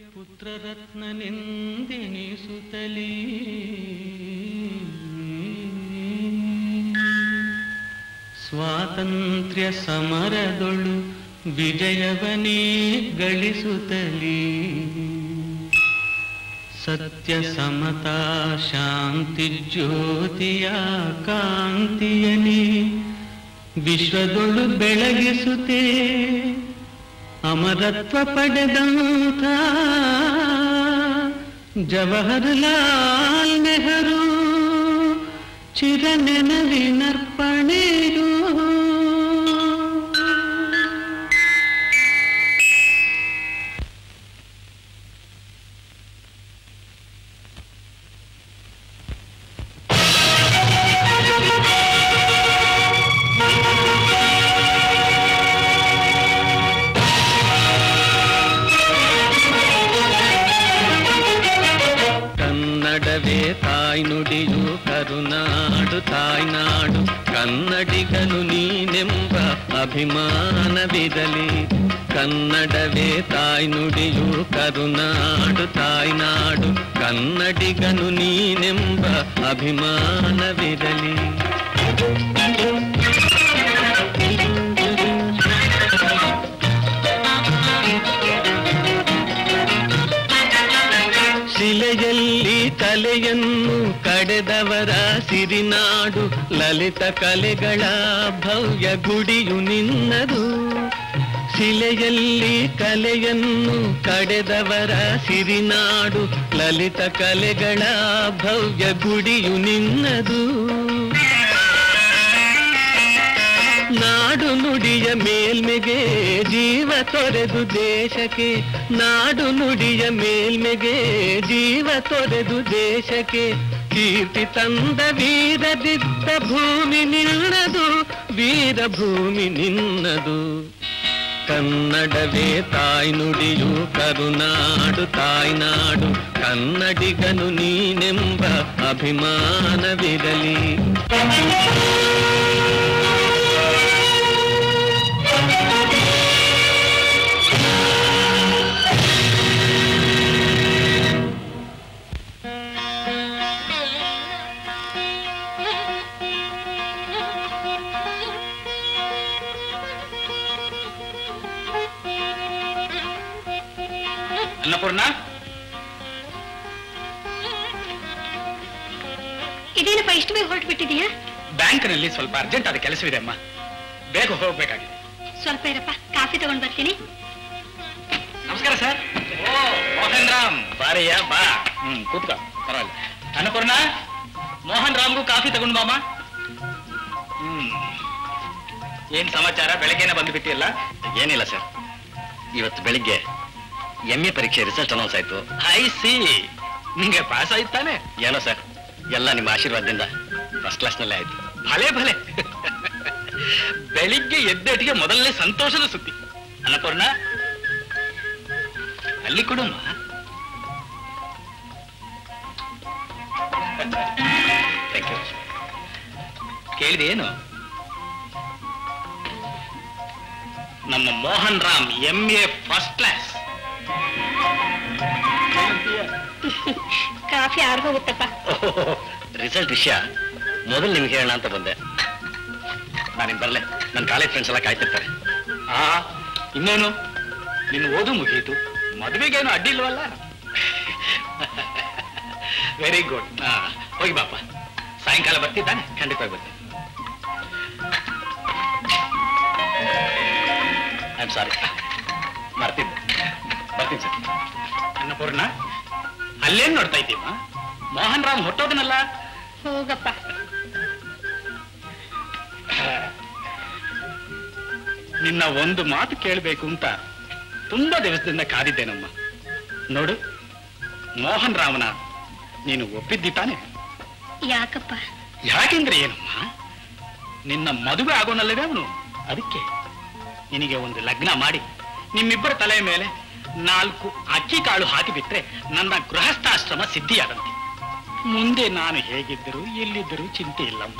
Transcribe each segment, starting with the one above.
ಪುತ್ರರತ್ನನೆಂದೆನಿಸುತ್ತಲೀ ಸ್ವಾತಂತ್ರ್ಯ ಸಮರದೊಳು ವಿಜಯವನೇ ಗಳಿಸುತ್ತಲೀ ಸತ್ಯ ಸಮತಾ ಶಾಂತಿ ಜ್ಯೋತಿಯ ಕಾಂತಿಯನೇ ವಿಶ್ವದೊಳು ಬೆಳಗಿಸುತ್ತೆ ಅಮರತ್ವ ಪಡೆದಂಥ ಜವಾಹರಲಾಲ್ ನೆಹರು ಚಿರನೆನವಿನರ್ಪಣೆಯು ತಾಯ್ನುಡಿಯು ಕರುನಾಡು ತಾಯ್ನಾಡು ಕನ್ನಡಿಗನು ನೀನೆಂಬ ಅಭಿಮಾನವಿರಲಿ ಕನ್ನಡವೇ ತಾಯ್ನುಡಿಯು ಕರುನಾಡು ತಾಯ್ನಾಡು ಕನ್ನಡಿಗನು ನೀನೆಂಬ ಅಭಿಮಾನವಿರಲಿ ಶಿಲೆಯಲ್ಲಿ ಕಲೆಯನ್ನು ಕಡೆದವರ ಸಿರಿನಾಡು ಲಲಿತ ಕಲೆಗಳ ಭವ್ಯ ಗುಡಿಯು ನಿನ್ನದು ಶಿಲೆಯಲ್ಲಿ ಕಲೆಯನ್ನು ಕಡೆದವರ ಸಿರಿನಾಡು ಲಲಿತ ಕಲೆಗಳ ಭವ್ಯ ಗುಡಿಯು ನಿನ್ನದು ನಾಡು ನುಡಿಯ ಮೇಲ್ಮೆಗೆ ಜೀವ ತೊರೆದು ದೇಶಕ್ಕೆ ನಾಡು ನುಡಿಯ ಮೇಲ್ಮೆಗೆ ಜೀವ ತೊರೆದು ದೇಶಕ್ಕೆ ಕೀರ್ತಿ ತಂದ ವೀರದಿದ್ದ ಭೂಮಿ ನಿನ್ನದು ವೀರಭೂಮಿ ನಿನ್ನದು ಕನ್ನಡವೇ ತಾಯ್ನುಡಿಯು ಕರುನಾಡು ತಾಯ್ನಾಡು ಕನ್ನಡಿಗನು ನೀನೆಂಬ ಅಭಿಮಾನವಿರಲಿ ಅನ್ನಪೂರ್ಣ ಇದೇನಪ್ಪ ಇಷ್ಟು ಬೇಗ ಹೊರಟು ಬಿಟ್ಟಿದೀಯಾ ಬ್ಯಾಂಕ್ನಲ್ಲಿ ಸ್ವಲ್ಪ ಅರ್ಜೆಂಟ್ ಆದ ಕೆಲಸವಿದೆ ಅಮ್ಮ ಬೇಗ ಹೋಗ್ಬೇಕಾಗಿದೆ ಸ್ವಲ್ಪ ಇರಪ್ಪ ಕಾಫಿ ತಗೊಂಡ್ ಬರ್ತೀನಿ ನಮಸ್ಕಾರ ಸರ್ ಓ ಮೋಹನ್ ರಾಮ್ ಬಾರಯ್ಯ ಬಾ ಕೂತ್ಕೋ ಪರವಾಗಿಲ್ಲ ಅನ್ನಪೂರ್ಣ ಮೋಹನ್ ರಾಮ್ಗೂ ಕಾಫಿ ತಗೊಂಡು ಬಾಮ ಏನ್ ಸಮಾಚಾರ ಬೆಳಗ್ಗೆನೆ ಬಂದ್ಬಿಟ್ಟಿಲ್ಲ ಏನಿಲ್ಲ ಸರ್ ಇವತ್ತು ಬೆಳಿಗ್ಗೆ MA ಪರೀಕ್ಷೆ ರಿಸಲ್ಟ್ ಅನೌನ್ಸ್ ಆಯ್ತು ಐ ಸಿ ನಿಂಗೆ ಪಾಸ್ ಆಯ್ತಾನೆ ಏನೋ ಸರ್ ಎಲ್ಲ ನಿಮ್ಮ ಆಶೀರ್ವಾದದಿಂದ ಫಸ್ಟ್ ಕ್ಲಾಸ್ ನಲ್ಲೇ ಆಯ್ತು ಭಲೆ ಭಲೆ ಬೆಳಿಗ್ಗೆ ಎದ್ದೇಟಿಗೆ ಮೊದಲನೇ ಸಂತೋಷದ ಸುದ್ದಿ ಅನ್ನಪೂರ್ಣ ಅಲ್ಲಿ ಕೊಡಮ್ಮ ಕೇಳಿದೆ ಏನು ನಮ್ಮ Mohan Ram MA first class ಕಾಫಿ ಆರ್ಗೋಗುತ್ತಪ್ಪ ರಿಸಲ್ಟ್ ವಿಷಯ ಮೊದಲು ನಿಮ್ಗೆ ಹೇಳೋಣ ಅಂತ ಬಂದೆ ನಾನಿನ್ ಬರ್ಲೆ ನನ್ನ ಕಾಲೇಜ್ ಫ್ರೆಂಡ್ಸ್ ಎಲ್ಲ ಕಾಯ್ತಿರ್ತಾರೆ ಇನ್ನೇನು ನಿನ್ನ ಓದು ಮುಗಿಯಿತು ಮದುವೆಗೇನು ಅಡ್ಡಿ ಇಲ್ವಲ್ಲ ವೆರಿ ಗುಡ್ ಹೋಗಿ ಬಾಪ ಸಾಯಂಕಾಲ ಬರ್ತಿದ್ದಾನೆ ಖಂಡಿತವಾಗಿ ಬರ್ತೀನಿ ಐ ಆಮ್ ಸಾರಿ ಮರ್ತಿದ್ದೆ ಬರ್ತೀನಿ ಸರ್ ಅನ್ನಪೂರ್ಣ ಅಲ್ಲೇನ್ ನೋಡ್ತಾ ಇದ್ದೀವ ಮೋಹನ್ ರಾಮ್ ಹೊಟ್ಟೋದನಲ್ಲ ಹೋಗಪ್ಪ ನಿನ್ನ ಒಂದು ಮಾತು ಕೇಳಬೇಕು ಅಂತ ತುಂಬಾ ದಿವಸದಿಂದ ಕಾದಿದ್ದೇನಮ್ಮ ನೋಡು ಮೋಹನ್ ರಾಮನ ನೀನು ಒಪ್ಪಿದ್ದಿ ತಾನೆ ಯಾಕಪ್ಪ ಯಾಕೆಂದ್ರೆ ಏನಮ್ಮ ನಿನ್ನ ಮದುವೆ ಆಗೋನಲ್ಲವೇ ಅವನು ಅದಕ್ಕೆ ನಿನಗೆ ಒಂದು ಲಗ್ನ ಮಾಡಿ ನಿಮ್ಮಿಬ್ಬರ ತಲೆಯ ಮೇಲೆ 4 ಅಕ್ಕಿ ಕಾಳು ಹಾಕಿಬಿಟ್ರೆ ನನ್ನ ಗೃಹಸ್ಥಾಶ್ರಮ ಸಿದ್ಧಿಯಾದಂತೆ ಮುಂದೆ ನಾನು ಹೇಗಿದ್ದರೂ ಎಲ್ಲಿದ್ದರೂ ಚಿಂತೆ ಇಲ್ಲಮ್ಮ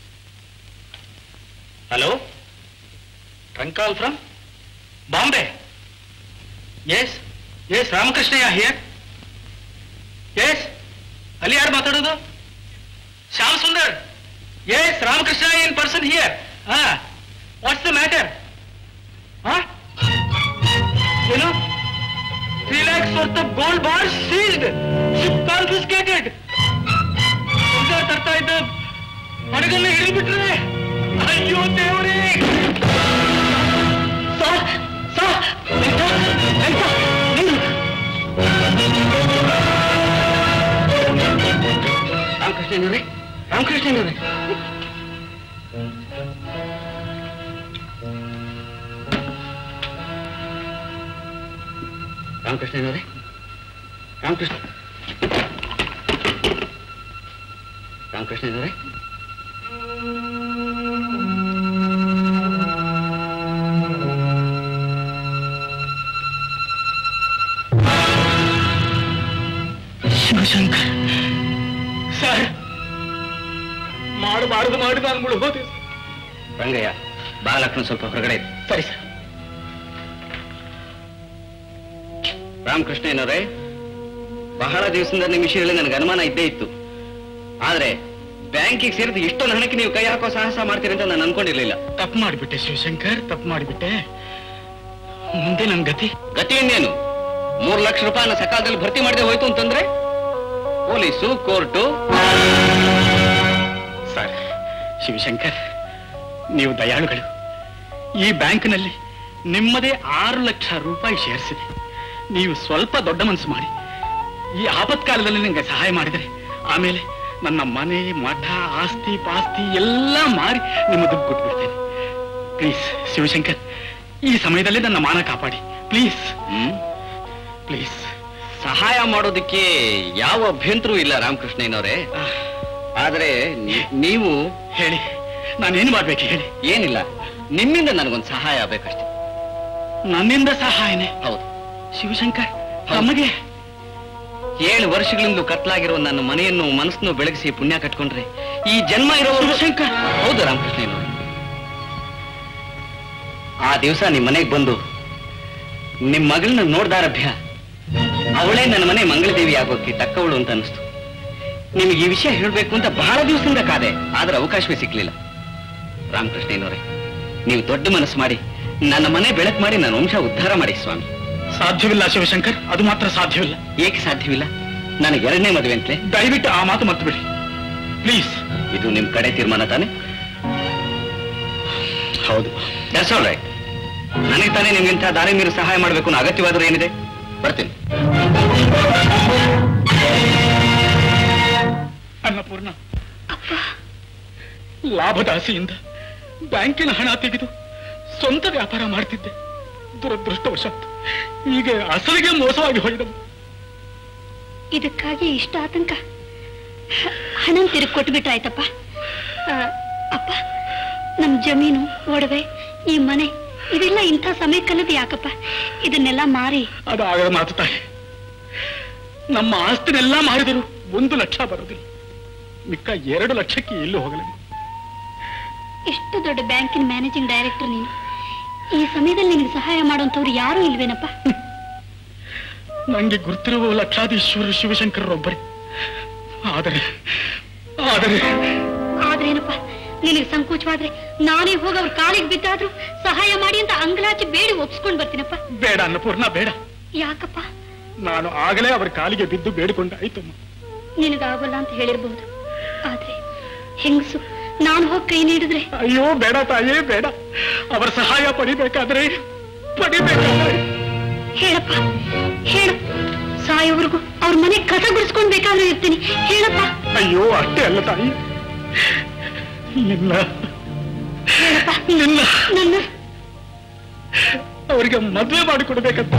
hello trunk call from Bombay yes yes Ramakrishnayya here. Yes, ಅಲ್ಲಿ ಯಾರು ಮಾತಾಡೋದು? Shyam Sundar. Yes, Ramakrishna in person here. What's the matter? ಏನು? 3 lakhs worth of gold bars seized, confiscated. ತರ್ತಾ ಇದ್ದ ಹಡಗನ್ನ ಹಿಡಿದ್ಬಿಟ್ರೆ. ಅಯ್ಯೋ ದೇವರೇ! ರಾಮಕೃಷ್ಣನವರೇ, ರಾಮಕೃಷ್ಣನವರೇ, ರಾಮಕೃಷ್ಣನವರೇ, ರಾಮಕೃಷ್ಣ, ರಾಮಕೃಷ್ಣನವರೇ, ಶಿವಶಂಕರ್ ಸರ್, ಮಾಡಬಾರದು ಮಾಡಿ ನಾನು ಮುಳುಗೋದೆ. ರಂಗಯ್ಯ, ಬಾಲಕನ ಸ್ವಲ್ಪ ಹೊರಗಡೆ ಇದೆ. ಸರಿ ಸರ್. ರಾಮಕೃಷ್ಣಯ್ಯನವರೇ, ಬಹಳ ದಿವಸದಿಂದ ನಿಮ್ಮ ವಿಷಯದಲ್ಲಿ ನನಗೆ ಅನುಮಾನ ಇದ್ದೇ ಇತ್ತು. ಆದ್ರೆ ಬ್ಯಾಂಕಿಗೆ ಸೇರಿದ ಇಷ್ಟೊಂದು ಹಣಕ್ಕೆ ನೀವು ಕೈ ಹಾಕೋ ಸಾಹಸ ಮಾಡ್ತೀರಿ ಅಂತ ನಾನು ಅನ್ಕೊಂಡಿರ್ಲಿಲ್ಲ. ತಪ್ಪು ಮಾಡಿಬಿಟ್ಟೆ ಶಿವಶಂಕರ್, ತಪ್ಪು ಮಾಡಿಬಿಟ್ಟೆ. ಮುಂದೆ ನನ್ ಗತಿ ಇನ್ನೇನು? 3 ಲಕ್ಷ ರೂಪಾಯಿನ ಸಕಾಲದಲ್ಲಿ ಭರ್ತಿ ಮಾಡದೆ ಹೋಯ್ತು ಅಂತಂದ್ರೆ ಪೊಲೀಸು, ಕೋರ್ಟು. ಸರ್, ಶಿವಶಂಕರ್, ನೀವು ದಯಾಳುಗಳು. ಈ ಬ್ಯಾಂಕ್ನಲ್ಲಿ ನಿಮ್ಮದೇ 6 ಲಕ್ಷ ರೂಪಾಯಿ ಶೇರ್ಸ್ ಇದೆ. ನೀವು ಸ್ವಲ್ಪ ದೊಡ್ಡ ಮನಸ್ಸು ಮಾಡಿ ಈ ಆಪತ್ಕಾಲದಲ್ಲಿ ನನಗೆ ಸಹಾಯ ಮಾಡಿದರೆ ಆಮೇಲೆ ನನ್ನ ಮನೆ, ಮಠ, ಆಸ್ತಿ ಪಾಸ್ತಿ ಎಲ್ಲ ಮಾರಿ ನಿಮ್ಮ ದುಡ್ಡು ಕೊಟ್ಬಿಡ್ತೇನೆ. ಪ್ಲೀಸ್ ಶಿವಶಂಕರ್, ಈ ಸಮಯದಲ್ಲಿ ನನ್ನ ಮಾನ ಕಾಪಾಡಿ ಪ್ಲೀಸ್. ಪ್ಲೀಸ್. ಸಹಾಯ ಮಾಡೋದಕ್ಕೆ ಯಾವ ಅಭ್ಯಂತರೂ ಇಲ್ಲ ರಾಮಕೃಷ್ಣಯ್ಯನವರೇ. ಆದ್ರೆ ನೀವು ಹೇಳಿ, ನಾನೇನು ಮಾಡ್ಬೇಕು ಹೇಳಿ? ಏನಿಲ್ಲ, ನಿಮ್ಮಿಂದ ನನಗೊಂದು ಸಹಾಯ ಆಗ್ಬೇಕಷ್ಟೆ. ನನ್ನಿಂದ ಸಹಾಯನೇ? ಹೌದು ಶಿವಶಂಕರ್. ನಮಗೆ 7 ವರ್ಷಗಳಿಂದ ಕತ್ಲಾಗಿರೋ ನನ್ನ ಮನೆಯನ್ನು ಮನಸ್ಸನ್ನು ಬೆಳಗಿಸಿ ಪುಣ್ಯ ಕಟ್ಕೊಂಡ್ರೆ ಈ ಜನ್ಮ ಇರೋ ಶಿವಶಂಕರ್. ಹೌದು ರಾಮಕೃಷ್ಣಯ್ಯನವರು, ಆ ದಿವಸ ನಿಮ್ಮ ಮನೆಗೆ ಬಂದು ನಿಮ್ಮ ಮಗಳನ್ನ ನೋಡ್ದಾರಭ್ಯ ಅವಳೇ ನನ್ನ ಮನೆ ಮಂಗಳದೇವಿ ಆಗೋಕ್ಕೆ ತಕ್ಕವಳು ಅಂತ ಅನಿಸ್ತು. ನಿಮಗೆ ಈ ವಿಷಯ ಹೇಳಬೇಕು ಅಂತ ಬಹಳ ದಿವಸದಿಂದ ಕಾದೆ, ಆದ್ರೆ ಅವಕಾಶವೇ ಸಿಗ್ಲಿಲ್ಲ. ರಾಮಕೃಷ್ಣಯ್ಯನವರೇ, ನೀವು ದೊಡ್ಡ ಮನಸ್ಸು ಮಾಡಿ ನನ್ನ ಮನೆ ಬೆಳಕು ಮಾಡಿ ನನ್ನ ವಂಶ ಉದ್ಧಾರ ಮಾಡಿ ಸ್ವಾಮಿ. ಸಾಧ್ಯವಿಲ್ಲ ಶಿವಶಂಕರ್, ಅದು ಮಾತ್ರ ಸಾಧ್ಯವಿಲ್ಲ. ಏಕೆ ಸಾಧ್ಯವಿಲ್ಲ? ನನಗೆ 2ನೇ ಮದುವೆ ಅಂತಲೇ? ದಯವಿಟ್ಟು ಆ ಮಾತು ಮರ್ತು ಬಿಡಿ ಪ್ಲೀಸ್. ಇದು ನಿಮ್ ಕಡೆ ತೀರ್ಮಾನ ತಾನೆ? ಹೌದು. That's all right. ನನಗೆ ತಾನೇ ನಿಮ್ಗಿಂತ ದಾರಿ ಮೀರಿ ಸಹಾಯ ಮಾಡಬೇಕು ಅನ್ನೋ ಅಗತ್ಯವಾದರೂ ಏನಿದೆ? ಬರ್ತೀನಿ. ಅನ್ನಪೂರ್ಣ, ಲಾಭದಾಸೆಯಿಂದ ಬ್ಯಾಂಕಿನ ಹಣ ತೆಗೆದು ಸ್ವಂತ ವ್ಯಾಪಾರ ಮಾಡ್ತಿದ್ದೆ. ದುರದೃಷ್ಟವಶಾತ್ ಈಗ ಅಸಲಿಗೆ ಮೋಸವಾಗಿ ಹೋಗಿದವು. ಇದಕ್ಕಾಗಿ ಇಷ್ಟ ಆತಂಕ? ಹಣ ತಿರುಗಿ ಕೊಟ್ಬಿಟ್ರಾಯ್ತಪ್ಪ. ಅಪ್ಪ, ನಮ್ ಜಮೀನು, ಒಡವೆ, ಈ ಮನೆ ಇದೆಲ್ಲ ಇಂಥ ಸಮಯಕ್ಕಲ್ಲದು ಯಾಕಪ್ಪ? ಇದನ್ನೆಲ್ಲ ಮಾರಿ. ಅದಾಗದ ಮಾತು ತಾಯಿ. ನಮ್ಮ ಆಸ್ತಿನೆಲ್ಲ ಮಾರಿದರು 1 ಲಕ್ಷ ಬರೋದಿಲ್ಲ. ಮಿಕ್ಕ 2 ಲಕ್ಷಕ್ಕೆ ಎಲ್ಲೂ ಹೋಗಲಿಲ್ಲ. ಎಷ್ಟು ದೊಡ್ಡ ಬ್ಯಾಂಕಿನ ಮ್ಯಾನೇಜಿಂಗ್ ಡೈರೆಕ್ಟರ್ ನೀನು. ಈ ಸಮಯದಲ್ಲಿ ನಿನಗೆ ಸಹಾಯ ಮಾಡುವಂತವ್ರು ಯಾರೂ ಇಲ್ವೇನಪ್ಪ? ನಂಗೆ ಗುರ್ತಿರುವ ಲಕ್ಷಾಧೀಶ್ವರ ಶಿವಶಂಕರರೊಬ್ಬರೇ. ಆದರೆ ಆದ್ರೇನಪ್ಪ, ನಿನಗೆ ಸಂಕೋಚವಾದ್ರೆ ನಾನೇ ಹೋಗಿ ಅವ್ರ ಕಾಲಿಗೆ ಬಿದ್ದಾದ್ರೂ ಸಹಾಯ ಮಾಡಿ ಅಂತ ಅಂಗಲಾಚಿ ಬೇಡಿ ಒಪ್ಸ್ಕೊಂಡ್ ಬರ್ತೀನಪ್ಪ. ಬೇಡ ಅನ್ನಪೂರ್ಣ, ಬೇಡ. ಯಾಕಪ್ಪ? ನಾನು ಆಗಲೇ ಅವರ ಕಾಲಿಗೆ ಬಿದ್ದು ಬೇಡಿಕೊಂಡಾಯ್ತಮ್ಮ. ನಿನಗಾಗಲ್ಲ ಅಂತ ಹೇಳಿರ್ಬಹುದು, ಆದ್ರೆ ಹೆಂಗಸು ನಾನು ಹೋಗಿ ಕೈ ನೀಡಿದ್ರೆ? ಅಯ್ಯೋ ಬೇಡ ತಾಯೇ, ಬೇಡ. ಅವರ ಸಹಾಯ ಪಡಿಬೇಕಾದ್ರೆ ಹೇಳಪ್ಪ, ಹೇಳು. ಸಾಯೋವರೆಗೂ ಅವ್ರ ಮನೆ ಕಸ ಗುಡಿಸ್ಕೊಂಡ್ ಬೇಕಾದ್ರೂ ಇರ್ತೀನಿ, ಹೇಳಪ್ಪ. ಅಯ್ಯೋ ಅಷ್ಟೇ ಅಲ್ಲ ತಾಯಿ, ನಿನ್ನ ಅವರಿಗೆ ಮದುವೆ ಮಾಡಿಕೊಡ್ಬೇಕಂತ.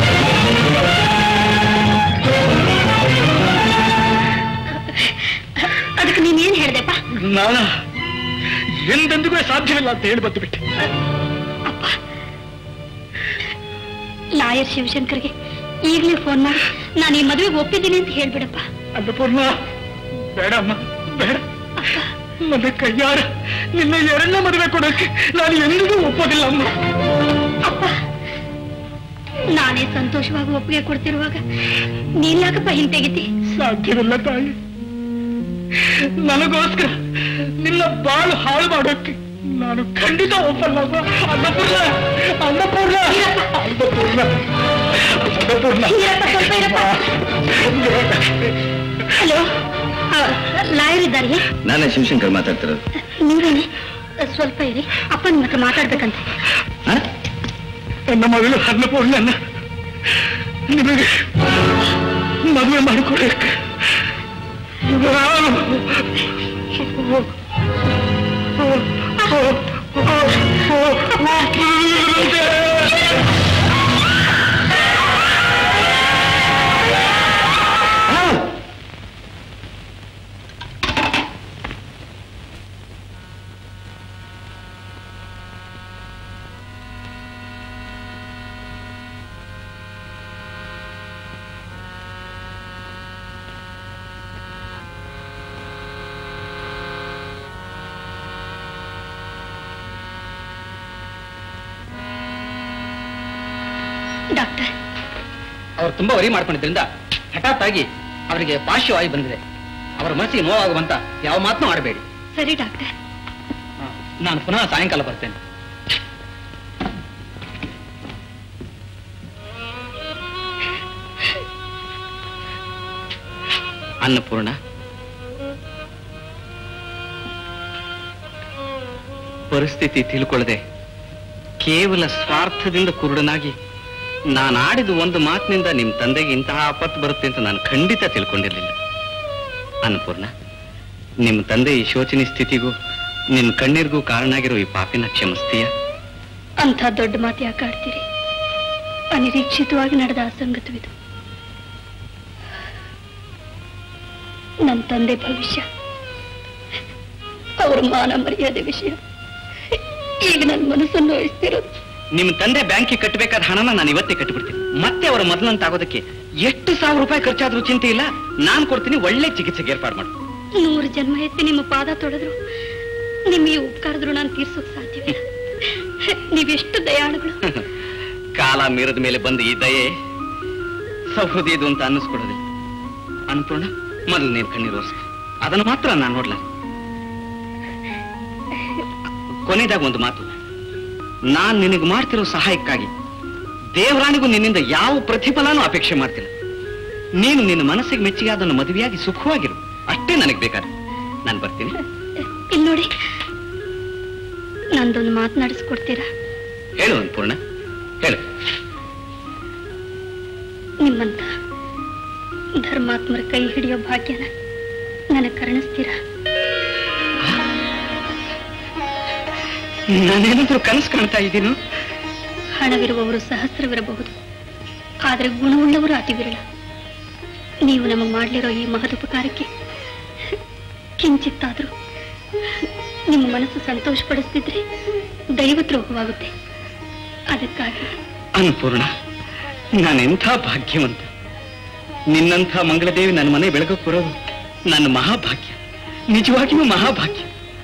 ಅದಕ್ಕೆ ನೀನೇನ್ ಹೇಳ್ದೆಪ್ಪ? ನಾನ ಎಂದೆಂದಿಗೂ ಸಾಧ್ಯವಿಲ್ಲ ಅಂತ ಹೇಳಿ ಬಂದು ಬಿಟ್ಟೆ. ಅಪ್ಪ, ಲಾಯರ್ ಶಿವಶಂಕರ್ಗೆ ಈಗಲೇ ಫೋನ್ ಮಾಡಿ ನಾನು ಈ ಮದುವೆಗೆ ಒಪ್ಪಿದ್ದೀನಿ ಅಂತ ಹೇಳ್ಬಿಡಪ್ಪ. ಅನ್ನಪೂರ್ಣ, ಬೇಡಮ್ಮ, ಬೇಡ. ನನ್ನ ಕೈಯಾರ ನಿನ್ನ 2ನೇ ಮದುವೆ ಕೊಡೋಕೆ ನಾನು ಎಂದಿಗೂ ಒಪ್ಪೋದಿಲ್ಲ ಅಮ್ಮ. ಅಪ್ಪ, ನಾನೇ ಸಂತೋಷವಾಗಿ ಒಪ್ಪಿಗೆ ಕೊಡ್ತಿರುವಾಗ ನೀನ್ ಯಾಕಪ್ಪ ಹಿಂತೆಗಿತಿ? ಸಾಧ್ಯವಿಲ್ಲ ತಾಯಿ, ನನಗೋಸ್ಕರ ನಿನ್ನ ಬಾಳು ಹಾಳು ಮಾಡೋಕ್ಕೆ ನಾನು ಖಂಡಿತ ಒಪ್ಪಲ್ಲಮ್ಮ. ಅನ್ನಪೂರ್ಣ, ಅನ್ನಪೂರ್ಣ, ಅನ್ನಪೂರ್ಣ, ಅನ್ನಪೂರ್ಣ. ಹಲೋ, ಲಾಯರ್ ಇದ್ದಾರೆ? ನಾನೇ ಶಿವಶಂಕರ್ ಮಾತಾಡ್ತಿರೋದು. ನೀವೇನೆ? ಸ್ವಲ್ಪ ಇರಿ, ಅಪ್ಪ ನಿಮ್ಮ ಹತ್ರ ಮಾತಾಡ್ಬೇಕಂತ. ನನ್ನ ಮಗಳು ಅನ್ನಪೂರ್ಣನ್ನ ನಿಮಗೆ ಮದುವೆ ಮಾಡಿಕೊಡಕ್ಕೆ ಡಾಕ್ಟರ್, ಅವರು ತುಂಬಾ ವರಿ ಮಾಡ್ಕೊಂಡಿದ್ರಿಂದ ಹಠಾತ್ ಆಗಿ ಅವರಿಗೆ ಪಾರ್ಶ್ವವಾಯು ಬಂದಿದೆ. ಅವರ ಮನಸ್ಸಿಗೆ ನೋವಾಗುವಂತ ಯಾವ ಮಾತನ್ನೂ ಆಡಬೇಡಿ. ಸರಿ ಡಾಕ್ಟರ್. ನಾನು ಪುನಃ ಸಾಯಂಕಾಲ ಬರ್ತೇನೆ. ಅನ್ನಪೂರ್ಣ, ಪರಿಸ್ಥಿತಿ ತಿಳ್ಕೊಳ್ಳದೆ ಕೇವಲ ಸ್ವಾರ್ಥದಿಂದ ಕುರುಡನಾಗಿ ನಾನಾಡಿದ ಒಂದು ಮಾತಿನಿಂದ ನಿಮ್ ತಂದೆಗೆ ಇಂತಹ ಆಪತ್ತು ಬರುತ್ತೆ ಅಂತ ನಾನು ಖಂಡಿತ ತಿಳ್ಕೊಂಡಿರ್ಲಿಲ್ಲ. ಅನ್ನಪೂರ್ಣ, ನಿಮ್ಮ ತಂದೆ ಈ ಶೋಚನೀಯ ಸ್ಥಿತಿಗೂ ನಿನ್ ಕಣ್ಣೀರ್ಗೂ ಕಾರಣ ಆಗಿರೋ ಈ ಪಾಪಿನ ಕ್ಷಮಿಸ್ತೀಯ? ಅಂಥ ದೊಡ್ಡ ಮಾತು ಯಾಕೆ ಆಡ್ತೀರಿ? ಅನಿರೀಕ್ಷಿತವಾಗಿ ನಡೆದ ಅಸಂಗತವಿದು. ನನ್ನ ತಂದೆ ಭವಿಷ್ಯ, ಅವರ ಮಾನ ಮರ್ಯಾದೆ ವಿಷಯ ಈಗ ನನ್ನ ಮನಸ್ಸನ್ನು ವಹಿಸ್ತಿರೋದು. ನಿಮ್ ತಂದೆ ಬ್ಯಾಂಕಿಗೆ ಕಟ್ಟಬೇಕಾದ ಹಣನ ನಾನು ಇವತ್ತೇ ಕಟ್ಟಿಬಿಡ್ತೀನಿ. ಮತ್ತೆ ಅವರ ಮೊದಲಂತಾಗೋದಕ್ಕೆ ಎಷ್ಟು ಸಾವಿರ ರೂಪಾಯಿ ಖರ್ಚಾದ್ರೂ ಚಿಂತೆ ಇಲ್ಲ, ನಾನು ಕೊಡ್ತೀನಿ. ಒಳ್ಳೆ ಚಿಕಿತ್ಸೆಗೆ ಏರ್ಪಾಡು ಮಾಡಿ. 100 ಜನ್ಮ ಎತ್ತಿ ನಿಮ್ಮ ಪಾದ ತೊಳೆದ್ರು ನಿಮಗೆ ಉಪಕಾರದ್ರು ನಾನು ತೀರ್ಸೋಕ್ ಸಾಧ್ಯವಿಲ್ಲ. ನೀವೆಷ್ಟು ದಯಾಳುಗಳು. ಕಾಲ ಮೀರದ ಮೇಲೆ ಬಂದು ಈ ದಯೆ ಸಹೃದಯದು ಅಂತ ಅನ್ನಿಸ್ಕೊಡೋದಿಲ್ಲ. ಅನ್ನಪೂರ್ಣ, ಮೊದಲು ನೀನು ಕಣ್ಣೀರು ಒರೆಸ್ಕೊ, ಅದನ್ನು ಮಾತ್ರ ನಾನು ನೋಡ್ಲ. ಕೊನೆಯದಾಗ ಒಂದು ಮಾತು, ನಾನ್ ನಿನಗೆ ಮಾಡ್ತಿರೋ ಸಹಾಯಕ್ಕಾಗಿ ದೇವರಾಣಿಗೂ ನಿನ್ನಿಂದ ಯಾವ ಪ್ರತಿಫಲನೂ ಅಪೇಕ್ಷೆ ಮಾಡ್ತಿಲ್ಲ. ನೀನು ನಿನ್ನ ಮನಸ್ಸಿಗೆ ಮೆಚ್ಚಿಗೆ ಅದನ್ನು ಮದುವೆಯಾಗಿ ಸುಖವಾಗಿರು, ಅಷ್ಟೇ ನನಗೆ ಬೇಕಾದ್ರೆ. ನಾನು ಬರ್ತೀನಿ. ಇಲ್ಲಿ ನೋಡಿ, ನಂದೊಂದು ಮಾತನಾಡಿಸ್ಕೊಡ್ತೀರಾ? ಹೇಳು ಅನ್ನಪೂರ್ಣ, ಹೇಳು. ನಿಮ್ಮಂತ ಧರ್ಮಾತ್ಮರ ಕೈ ಹಿಡಿಯೋ ಭಾಗ್ಯನ ನನಗೆ ಕರುಣಿಸ್ತೀರಾ? ನಾನೇನಾದ್ರೂ ಕನಸು ಕಾಣ್ತಾ ಇದ್ದೀನೋ? ಹಣವಿರುವವರು ಸಹಸ್ರವಿರಬಹುದು, ಆದರೆ ಗುಣವುಳ್ಳವರು ಅತಿ ವಿರಳ. ನೀವು ನಮಗೆ ಮಾಡಲಿರೋ ಈ ಮಹದುಪಕಾರಕ್ಕೆ ಕಿಂಚಿತ್ತಾದ್ರೂ ನಿಮ್ಮ ಮನಸ್ಸು ಸಂತೋಷ ಪಡಿಸ್ತಿದ್ರೆ ದೈವದ್ರೋಹವಾಗುತ್ತೆ. ಅದಕ್ಕಾಗಿ ಅನ್ನಪೂರ್ಣ, ನಾನೆಂಥ ಭಾಗ್ಯವಂತ. ನಿನ್ನಂಥ ಮಂಗಳದೇವಿ ನನ್ನ ಮನೆ ಬೆಳಗಕ್ಕೆ ಬರೋದು ನನ್ನ ಮಹಾಭಾಗ್ಯ, ನಿಜವಾಗಿಯೂ ಮಹಾಭಾಗ್ಯ.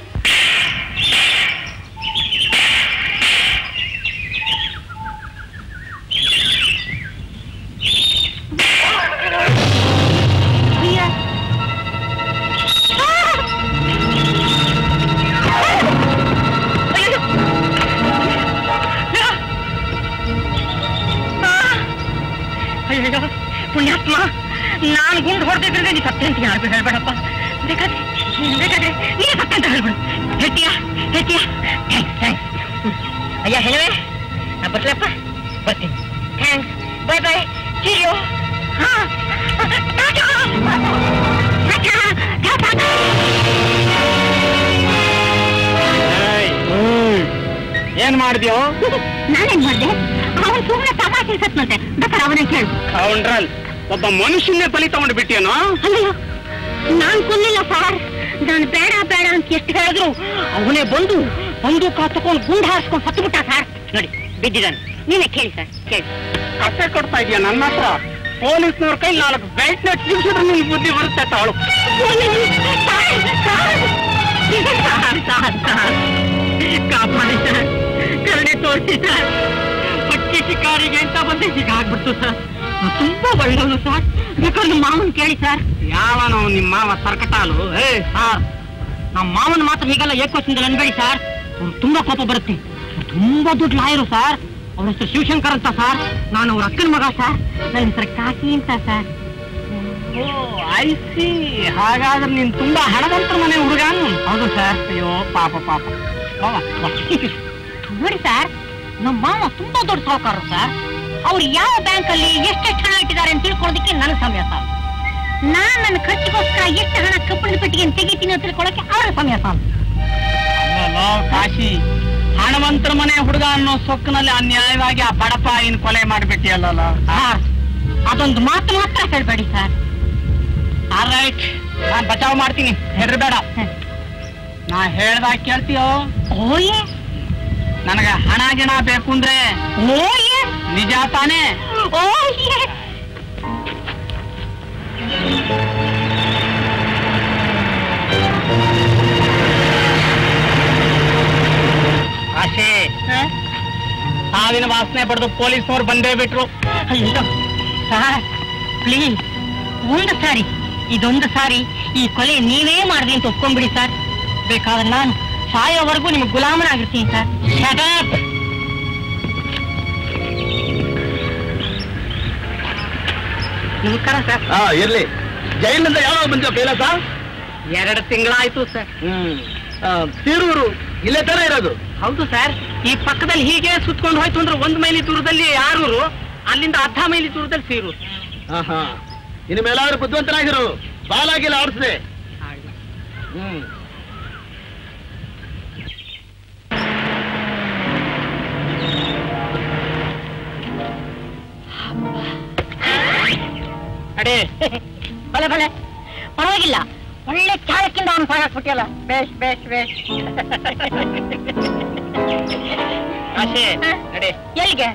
ಪುಣ್ಯಾತ್ಮ, ನಾನು ಗುಂಡು ಹೊಡೆದಿದ್ರೆ ನೀ ಸತ್ಯ ಅಂತ ಯಾರಿಗೂ ಹೇಳ್ಬೇಡಪ್ಪ. ಬೇಕಾದ್ರೆ ನೀನು ಸತ್ಯ ಅಂತ ಹೇಳ್ಬೇಡ. ಹೇಳ್ತೀಯಾ? ಥ್ಯಾಂಕ್ಸ್. ಅಯ್ಯ ಹೇಳುವೆ, ನಾ ಬರ್ಲಪ್ಪ, ಬರ್ತೀನಿ. Thanks, bye bye, cheerio. ಏನ್ ಮಾಡಿದ್ಯೋ? ನಾನೇನ್ ಮಾಡ್ದೆ? ಅವನು ಸುಮ್ಮನೆ ತಮಾಷೆ ಸತ್ನಂತೆ, ಬೇಕಾದ್ರೆ ಅವನೇ ಕೇಳು. ಕೌಂಡ್ರಲ್, ಒಬ್ಬ ಮನುಷ್ಯನ್ನೇ ಬಲಿ ತಗೊಂಡು ಬಿಟ್ಟಿಯೇನೋ? ಅಯ್ಯೋ, ನಾನ್ ಕೊಲ್ಲಿಲ್ಲ ಸರ್. ನಾನು ಬೇಡ ಅಂತ ಎಷ್ಟು ಹೇಳಿದ್ರು ಅವನೇ ಬಂದು ಕಾತಕೊಂಡು ಗುಂಡು ಹಾರಿಸ್ಕೊಂಡು ಸತ್ತು ಬಿಟ್ಟ ಸರ್. ನೋಡಿ, ಬಿದ್ದಿದ್ದಾನೆ. ನೀನೇ ಕೇಳಿ ಸರ್, ಕೇಳಿ. ಕಟ್ಟೆ ಕೊಡ್ತಾ ಇದೀಯ ನನ್ನ ಹತ್ರ? ಪೊಲೀಸ್ನವ್ರ ಕೈ 4 ಬೆಲ್ಟ್ ನೆಟ್ ಸಿಗಿಸಿದ್ರೆ ನಿನ್ ಬುದ್ಧಿ ಬರುತ್ತೆ ತಾಳು. ಕಾಪಾಡಿ ಸರ್, ಕರುಣೆ ತೋರಿಸಿ ಸರ್. ಶಿಕಾರಿಗೆ ಅಂತ ಬಂದೆ ಹೀಗಾಗ್ಬಿಡ್ತು ಸರ್. ತುಂಬಾ ಒಳ್ಳೆಯವನು ಸರ್. ಬೇಕಾದ್ರೆ ನಿಮ್ಮ ಮಾವನ್ ಕೇಳಿ ಸರ್. ಯಾವನೋ ನಿಮ್ಮ ಮಾವ ಸರ್ಕಟಾಲು. ಸರ್ ನಮ್ಮ ಮಾವನ ಮಾತ್ರ ಹೀಗೆಲ್ಲ ಏಕೋಚಿಂದ ಅನ್ಬೇಡಿ ಸರ್. ಅವ್ರು ತುಂಬಾ ಕೋಪ ಬರುತ್ತೆ. ತುಂಬಾ ದೊಡ್ಡ ಲಾಯರು ಸರ್. ಅವ್ರ ಹೆಸರು ಶಿವಶಂಕರ್ ಅಂತ ಸರ್. ನಾನು ಅವ್ರ ಅಕ್ಕನ ಮಗ ಸರ್. ನನ್ನ ಹೆಸರು ಕಾಕಿ ಅಂತ ಸರ್. ಐಸಿ, ಹಾಗಾದ್ರೆ ನೀನ್ ತುಂಬಾ ಹಣವಂತರ ಮನೆ ಹುಡುಗಾನು? ಹೌದು ಸರ್. ಅಯ್ಯೋ ಪಾಪ ಪಾಪ. ನೋಡಿ ಸರ್, ನಮ್ಮ ಮಾವ ತುಂಬಾ ದೊಡ್ಡ ಸಾಹುಕಾರರು ಸರ್. ಅವ್ರು ಯಾವ ಬ್ಯಾಂಕ್ ಅಲ್ಲಿ ಎಷ್ಟೆಷ್ಟು ಹಣ ಇಟ್ಟಿದ್ದಾರೆ ಅಂತ ತಿಳ್ಕೊಳ್ಳೋದಕ್ಕೆ ನನ್ನ ಸಮಯ ಸರ್. ನಾನ್ ನನ್ನ ಖರ್ಚಿಗೋಸ್ಕರ ಎಷ್ಟು ಹಣ ಕಪ್ಪಣ ಪೆಟ್ಟಿಗೆ ತೆಗಿತೀನಿ ಅಂತ ತಿಳ್ಕೊಳ್ಳೋಕೆ ಅವರ ಸಮಯ ಸರ್. ಕಾಶಿ, ಹಣವಂತರ ಮನೆ ಹುಡುಗ ಅನ್ನೋ ಸೊಕ್ಕಿನಲ್ಲಿ ಅನ್ಯಾಯವಾಗಿ ಆ ಬಡಪಾಯಿನ ಕೊಲೆ ಮಾಡಿಬಿಟ್ಟಿಯಲ್ಲ ಸರ್. ಅದೊಂದು ಮಾತು ಮಾತ್ರ ಹೇಳ್ಬೇಡಿ ಸರ್. ಆಲ್ರೈಟ್, ನಾನ್ ಬಚಾವ್ ಮಾಡ್ತೀನಿ, ಹೆದರ್ಬೇಡ. ನಾ ಹೇಳ್ದಾಗ ಕೇಳ್ತೀಯೋ? ಓಯೇ. ನನಗ ಹಣ ಗಿಣ ಬೇಕು ಅಂದ್ರೆ ಓಯೇ ನಿಜ ತಾನೇ? ಓಯೇ. ಆಶೆ, ಸಾವಿನ ವಾಸನೆ ಪಡೆದು ಪೊಲೀಸ್ನವ್ರು ಬಂದೇ ಬಿಟ್ರು. ಅಯ್ಯೋ ಸರ್, ಪ್ಲೀಸ್ ಒಂದು ಸಾರಿ, ಇದೊಂದು ಸಾರಿ ಈ ಕೊಲೆ ನೀವೇ ಮಾಡಿದೆ ಅಂತ ಒಪ್ಕೊಂಡ್ಬಿಡಿ ಸರ್. ಬೇಕಾದ್ರೆ ನಾನು ಸಾಯೋವರೆಗೂ ನಿಮ್ಗೆ ಗುಲಾಮನಾಗಿರ್ತೀನಿ ಸರ್. Shut up! ನಮಸ್ಕಾರ ಸರ್. ಇರ್ಲಿ. ಜೈಲಿನಿಂದ ಯಾವಾಗ ಬಂದಿವ ಕೈಲಾಸ? 2 ತಿಂಗಳಾಯ್ತು ಸರ್. ಸೀರೂರು ಇಲ್ಲೇ ತರ ಇರೋದು? ಹೌದು ಸರ್. ಈ ಪಕ್ಕದಲ್ಲಿ ಹೀಗೆ ಸುತ್ಕೊಂಡು ಹೋಯ್ತು ಅಂದ್ರೆ 1 ಮೈಲಿ ದೂರದಲ್ಲಿ ಆರೂರು, ಅಲ್ಲಿಂದ 10 ಮೈಲಿ ದೂರದಲ್ಲಿ ಸೀರೂರು. ಇನ್ನು ಮೇಲಾದ್ರೂ ಬುದ್ಧಿವಂತನಾಗಿರು, ಬಾಲಾಗಿಲ್ಲ ಆಡಿಸಿದೆ. ಅಡೇ ಭಲೆ ಭಲೆ, ಪರವಾಗಿಲ್ಲ. ಒಳ್ಳೆ ಚಾಳಕ್ಕಿಂದ ಅವನು ಸಾಗಾಕ್ಬಿಟ್ಟಿಯಲ್ಲ. ಬೇಷ್ ಬೇಷ್ ಬೇಷ್. ಆಶೆ, ನಡೆ. ಎಲ್ಲಿಗೆ?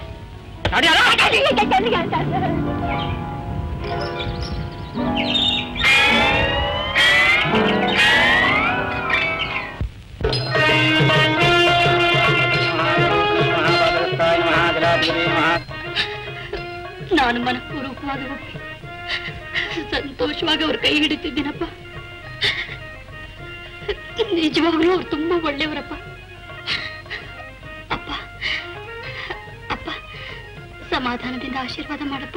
ನಾನು ಮನಪೂರ್ವಕವಾಗಿ ಒಪ್ಪಿ ಸಂತೋಷವಾಗಿ ಅವ್ರ ಕೈ ಹಿಡಿತಿದ್ದೀನಪ್ಪ. ನಿಜವಾಗ್ಲೂ ಅವ್ರು ತುಂಬಾ ಒಳ್ಳೆಯವರಪ್ಪ. ಅಪ್ಪ ಅಪ್ಪ, ಸಮಾಧಾನದಿಂದ ಆಶೀರ್ವಾದ ಮಾಡಪ್ಪ.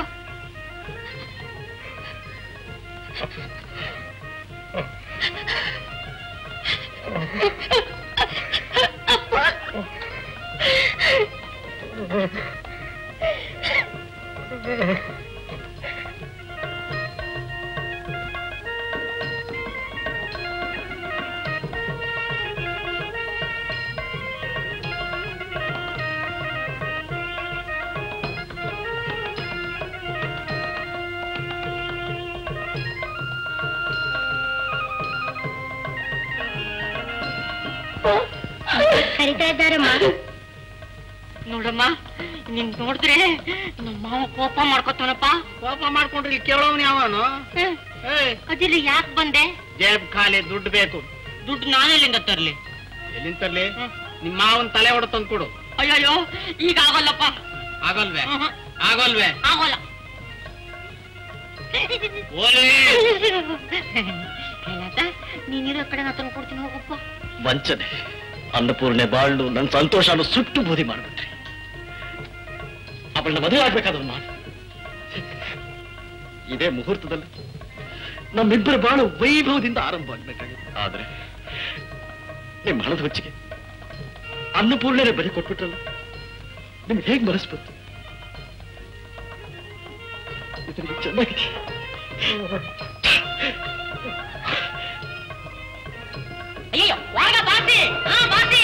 ಕರಿತಾ ಇದ್ದಾರಮ್ಮ. ನೋಡಮ್ಮ, ನಿನ್ ನೋಡಿದ್ರೆ ನಮ್ಮ ಮಾವ ಕೋಪ ಮಾಡ್ಕೊತಾನಪ್ಪ. ಕೋಪ ಮಾಡ್ಕೊಂಡ್ರೆ ಇಲ್ಲಿ ಕೇಳೋನು ಯಾವನು? ಅದಿಲ್ಲ, ಯಾಕೆ ಬಂದೆ? ಜೇಬ್ ಖಾಲಿ, ದುಡ್ಡು ಬೇಕು. ದುಡ್ಡು ನಾನೆಲ್ಲಿಂದ ತರ್ಲಿ? ಎಲ್ಲಿಂದ ತರ್ಲಿ? ನಿಮ್ಮ ಮಾವನ್ ತಲೆ ಹೊಡೆದು ತಂದು ಕೊಡು. ಅಯ್ಯೋ, ಈಗ ಆಗೋಲ್ಲಪ್ಪ. ಆಗಲ್ವೇ? ಆಗೋಲ್ವೇ? ಆಗೋಲ್ಲ. ನೀನಿರೋ ಕಡೆ ನಾ ತಂದು ಕೊಡ್ತೀನಿ, ಹೋಗಪ್ಪ. ವಂಚನೆ, ಅನ್ನಪೂರ್ಣೆ ಬಾಳ್ನು ನನ್ನ ಸಂತೋಷನು ಸುಟ್ಟು ಬೂದಿ ಮಾಡ್ಬಿಟ್ರಿ. ಅವಳನ್ನ ಮದುವೆ ಆಗ್ಬೇಕಾದ ನಾನು ಇದೇ ಮುಹೂರ್ತದಲ್ಲಿ ನಮ್ಮಿಬ್ಬರ ಬಾಳು ವೈಭವದಿಂದ ಆರಂಭ ಆಗ್ಬೇಕಾಗಿತ್ತು. ಆದ್ರೆ ನಿಮ್ಮ ಹಣದ ಹೊಚ್ಚಿಗೆ ಅನ್ನಪೂರ್ಣೆನೇ ಬರೀ ಕೊಟ್ಬಿಟ್ರಲ್ಲ, ನಿಮ್ಗೆ ಹೇಗೆ ಮನಸ್ಬಿಟ್ಟು? ಇದರಿಗೆ ಚೆನ್ನಾಗಿದೆ. ಅಯ್ಯೋ, ಬಾಸಿ ಬಾಸಿ.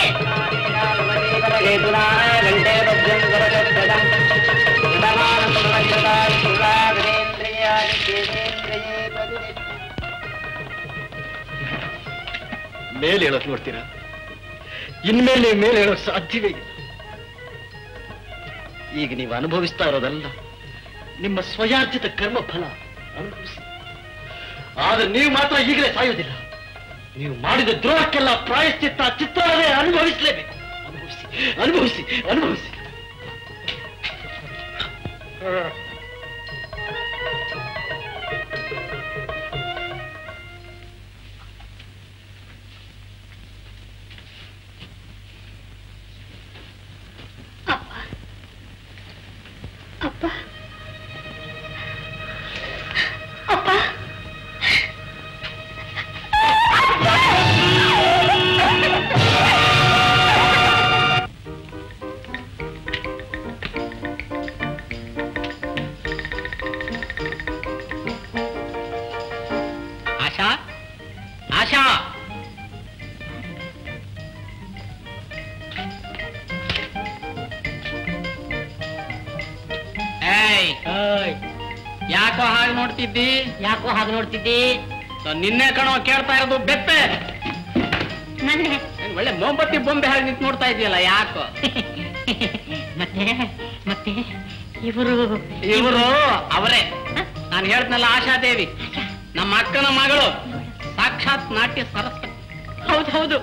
ಮೇಲೆ ಹೇಳೋಕ್ ನೋಡ್ತೀರಾ? ಇನ್ಮೇಲೆ ಮೇಲೆ ಹೇಳೋಕ್ ಸಾಧ್ಯವೇ ಇಲ್ಲ. ಈಗ ನೀವು ಅನುಭವಿಸ್ತಾ ಇರೋದಲ್ಲ ನಿಮ್ಮ ಸ್ವಯಾರ್ಜಿತ ಕರ್ಮ ಫಲ ಅನುಭವಿಸಿ. ಆದ್ರೆ ನೀವು ಮಾತ್ರ ಈಗಲೇ ಸಾಯೋದಿಲ್ಲ. ನೀವು ಮಾಡಿದ ದ್ರೋಹಕ್ಕೆಲ್ಲ ಪ್ರಾಯಶ್ಚಿತ್ತ ಚಿತ್ರವೇ ಅನುಭವಿಸಲೇಬೇಕು. ಅನುಭವಿಸಿ ಅನುಭವಿಸಿ ಅನುಭವಿಸಿ. ಅಪ್ಪ ಅಪ್ಪ ಆಶಾ ಆಶಾ ಯಾಕೋ ಹಾಗೆ ನೋಡ್ತಿದ್ದಿ? ಯಾಕೋ ಹಾಗೆ ನೋಡ್ತಿದ್ದಿ? ನಿನ್ನೆ ಕಣೋ ಕೇಳ್ತಾ ಇರೋದು ಬೆಪ್ಪೆ. ನನ್ನೆ ಒಳ್ಳೆ ಮೊಂಬತ್ತಿ ಬೊಂಬೆ ಹಾಗೆ ನಿಂತು ನೋಡ್ತಾ ಇದೆಯಲ್ಲ, ಯಾಕೋ? ಮತ್ತೆ ಮತ್ತೆ ಇವರು ಅವರೇ ನಾನು ಹೇಳ್ತನಲ್ಲ, ಆಶಾದೇವಿ, ನಮ್ಮ ಅಕ್ಕನ ಮಗಳು, ಸಾಕ್ಷಾತ್ ನಾಟ್ಯ ಸರಸ್ವತಿ. ಹೌದು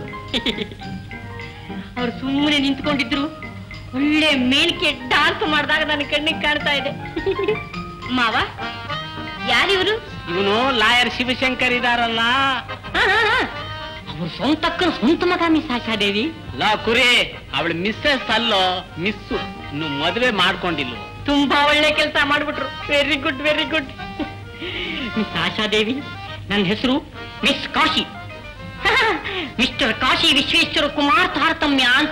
ಅವ್ರು ಸುಮ್ಮನೆ ನಿಂತ್ಕೊಂಡಿದ್ರು, ಒಳ್ಳೆ ಮೇಲ್ಕೆ ಡಾನ್ಸ್ ಮಾಡಿದಾಗ ನನ್ನ ಕಣ್ಣಿಗೆ ಕಾಣ್ತಾ ಇದೆ. ಮಾವ, ಯಾರಿವರು? ಇವನು ಲಾಯರ್ ಶಿವಶಂಕರ್ ಇದಾರಲ್ಲ, ಅವ್ರ ಸ್ವಂತಕ್ಕನ ಸ್ವಂತ ಮಗ ಮಿಸ್ ಆಶಾದೇವಿ. ಲಾ ಕುರಿ, ಅವಳು ಮಿಸ್ಸಸ್ ಅಲ್ಲೋ, ಮಿಸ್ಸು. ಇನ್ನು ಮದುವೆ ಮಾಡ್ಕೊಂಡಿಲ್ಲ. ತುಂಬಾ ಒಳ್ಳೆ ಕೆಲಸ ಮಾಡ್ಬಿಟ್ರು. Very good very good. Miss Ashadevi, ನನ್ನ ಹೆಸರು ಮಿಸ್ ಕಾಶಿ. ಮಿಸ್ಟರ್ ಕಾಶಿ ವಿಶ್ವೇಶ್ವರ ಕುಮಾರ್ ತಾರತಮ್ಯ ಅಂತ.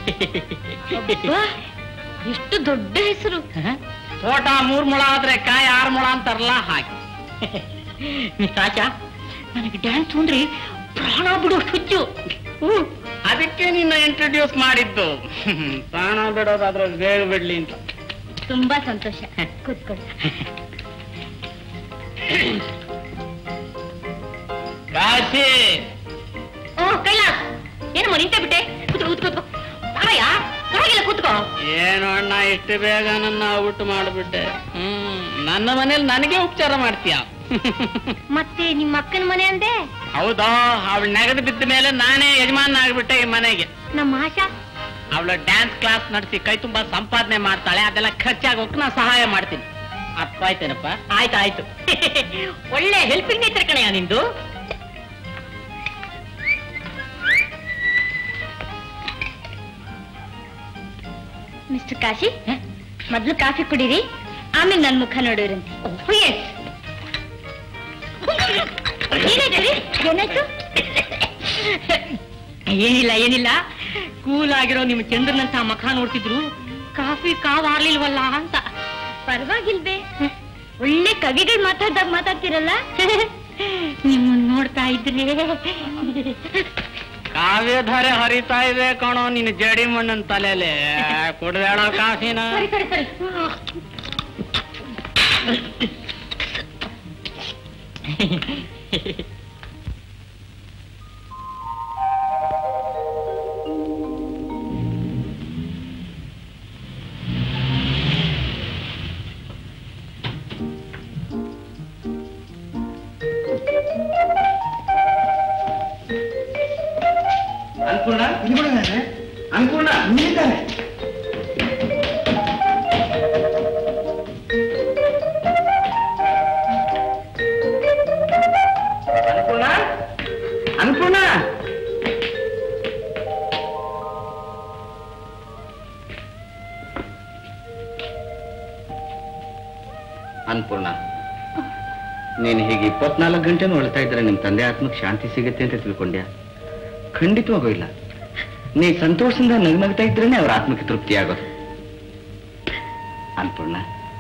ಎಷ್ಟು ದೊಡ್ಡ ಹೆಸರು. ತೋಟ 3 ಮೊಳ ಆದ್ರೆ ಕಾಯಿ 6 ಮೊಳ ಅಂತಾರಲ್ಲ, ಹಾಗೆ. ಮಿಸ್ ಆಶಾ, ನನಗೆ ಡ್ಯಾನ್ಸ್ ಅಂದ್ರೆ ಪ್ರಾಣ ಬಿಡೋಷ್ಟು ಹುಚ್ಚು. ಅದಕ್ಕೆ ನಿನ್ನ ಇಂಟ್ರೊಡ್ಯೂಸ್ ಮಾಡಿದ್ದು. ಪ್ರಾಣ ಬಿಡೋದಾದ್ರೆ ಬೇಗ ಬಿಡ್ಲಿ ಅಂತ. ತುಂಬಾ ಸಂತೋಷ. ಕೂತ್ಕೊಳ್ಳಿ. ಕಾಶಿ. ಓ ಕೈಲಾಸ್, ಏನಮ್ಮ ನಿಂತೆ ಬಿಟ್ಟೆ? ಕೂತ್ಕೋ. ಅಯ್ಯ, ಪರವಾಗಿಲ್ಲ ಕೂತ್ಕೋ. ಏನು ಅಣ್ಣ, ಇಷ್ಟು ಬೇಗ ನನ್ನ ಔಟ್ ಮಾಡಿಬಿಟ್ಟೆ. ನನ್ನ ಮನೇಲಿ ನನಗೆ ಉಪಚಾರ ಮಾಡ್ತೀಯ? ಮತ್ತೆ ನಿಮ್ಮ ಅಕ್ಕನ ಮನೆ ಅಂದೆ? ಹೌದಾ, ಅವಳು ನೆಗದು ಬಿದ್ದ ಮೇಲೆ ನಾನೇ ಯಜಮಾನ ಆಗ್ಬಿಟ್ಟೆ ಈ ಮನೆಗೆ. ನಮ್ಮ ಆಶಾ ಅವಳು ಡ್ಯಾನ್ಸ್ ಕ್ಲಾಸ್ ನಡೆಸಿ ಕೈ ತುಂಬಾ ಸಂಪಾದನೆ ಮಾಡ್ತಾಳೆ. ಅದೆಲ್ಲ ಖರ್ಚಾಗೋಕ್ ನಾ ಸಹಾಯ ಮಾಡ್ತೀನಿ. ಅರ್ಥ ಆಯ್ತೇನಪ್ಪ? ಆಯ್ತು. ಒಳ್ಳೆ ಹೆಲ್ಪಿಂಗ್ ನೇಚರ್ ಕಣೆಯ ನಿಂದು. ಮಿಸ್ಟರ್ ಕಾಶಿ, ಮೊದ್ಲು ಕಾಫಿ ಕುಡೀರಿ, ಆಮೇಲೆ ನನ್ನ ಮುಖ ನೋಡಿರಂತೆ. ಏನಾಯ್ತು? ಏನಿಲ್ಲ. ಕೂಲ್ ಆಗಿರೋ ನಿಮ್ಮ ಚಂದ್ರನಂತ ಮುಖ ನೋಡ್ತಿದ್ರು, ಕಾಫಿ ಕಾವಾರ್ಲಿಲ್ವಲ್ಲ ಅಂತ. ಪರವಾಗಿಲ್ವೇ, ಒಳ್ಳೆ ಕವಿಗಳು ಮಾತಾಡ್ದಾಗ ಮಾತಾಡ್ತಿರಲ್ಲ. ನಿಮ್ಮನ್ನ ನೋಡ್ತಾ ಇದ್ರೆ ಕಾವ್ಯಧಾರೆ ಹರಿತಾ ಇದೆ ಕಣೋ ನಿನ್ನ ಜಡಿ ಮಣ್ಣನ್ ತಲೆಲೆ. ಕುಡ್ದೇಳೋ ಕಾಫಿನ. ಸರಿ. ಅನ್ಪೂರ್ಣ ನೀನಿದ್ದಾನೆ. ಅನ್ಪೂರ್ಣ ಅನ್ಪೂರ್ಣ, ನೀನು ಹೀಗೆ 24 ಗಂಟೆನೂ ಅಳ್ತಾ ಇದ್ರೆ ನಿಮ್ ತಂದೆ ಆತ್ಮಕ್ಕೆ ಶಾಂತಿ ಸಿಗುತ್ತೆ ಅಂತ ತಿಳ್ಕೊಂಡ್ಯಾ? ಖಂಡಿತವಾಗೂ ಇಲ್ಲ. ನೀ ಸಂತೋಷದಿಂದ ನಗ್ನಗ್ತಾ ಇದ್ರೇನೆ ಅವ್ರ ಆತ್ಮಕ್ಕೆ ತೃಪ್ತಿ ಆಗೋದು. ಅನ್ಪೂರ್ಣ,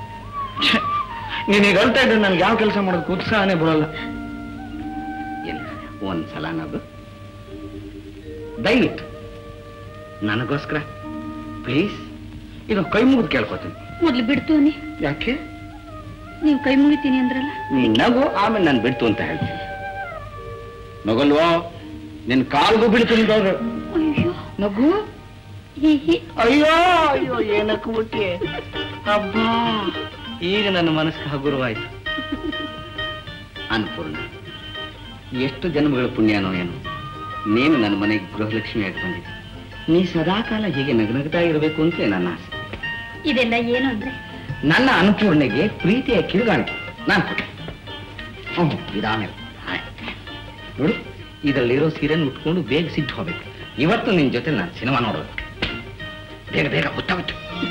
ನೀನೀಗ ಅಳ್ತಾ ಇದ್ರೆ ನನ್ಗೆ ಯಾವ ಕೆಲಸ ಮಾಡೋದಕ್ಕೆ ಉತ್ಸಾಹನೇ ಬರೋಲ್ಲ. ಇಲ್ಲ, ಒಂದ್ಸಲ ನಗು ದಯವಿಟ್ಟು ನನಗೋಸ್ಕರ ಪ್ಲೀಸ್. ಇದು ಕೈ ಮುಗಿದು ಕೇಳ್ಕೊತೀನಿ. ಮೊದ್ಲು ಬಿಡ್ತು ಅನ್ನಿ. ಯಾಕೆ? ನೀವು ಕೈ ಮುಗಿತೀನಿ ಅಂದ್ರಲ್ಲ. ನೀನ್ ನಗು, ಆಮೇಲೆ ನಾನು ಬಿಡ್ತು ಅಂತ ಹೇಳ್ತೀನಿ. ನಗಲ್ವೋ? ನಿನ್ ಕಾಲ್ಗೂ ಬಿಡ್ತೀನಿ. ಅಯ್ಯೋ ನಗು. ಅಯ್ಯೋ ಏನಕ್ಕೆ ಬಿಟ್ಟೆ? ಅಬ್ಬಾ, ಈಗ ನನ್ನ ಮನಸ್ಸು ಹಗುರವಾಯ್ತು. ಅನ್ಪೂರ್ಣ, ಎಷ್ಟು ಜನ್ಮಗಳ ಪುಣ್ಯನೋ ಏನೋ, ನೀನು ನನ್ನ ಮನೆಗೆ ಗೃಹಲಕ್ಷ್ಮಿಯಾಗಿ ಬಂದಿದ್ದೆ. ನೀ ಸದಾಕಾಲ ಹೀಗೆ ನಗನಗ್ತಾ ಇರಬೇಕು ಅಂತ ನನ್ನ ಆಸೆ. ಇದೆಲ್ಲ ಏನು ಅಂದ್ರೆ ನನ್ನ ಅನ್ನಪೂರ್ಣೆಗೆ ಪ್ರೀತಿಯ ಕಿರುಗಾಣಿಕೆ ನಾನು ಕೊಟ್ಟೆ. ಇದಾಮೇಲೆ ನೋಡು, ಇದರಲ್ಲಿರೋ ಸೀರೆಯನ್ನು ಉಟ್ಕೊಂಡು ಬೇಗ ಸಿಟ್ಟು ಹೋಗ್ಬೇಕು. ಇವತ್ತು ನಿನ್ ಜೊತೆ ನಾನು ಸಿನಿಮಾ ನೋಡೋದು. ಬೇಗ ಬೇಗ ಗೊತ್ತಾಗುತ್ತೆ.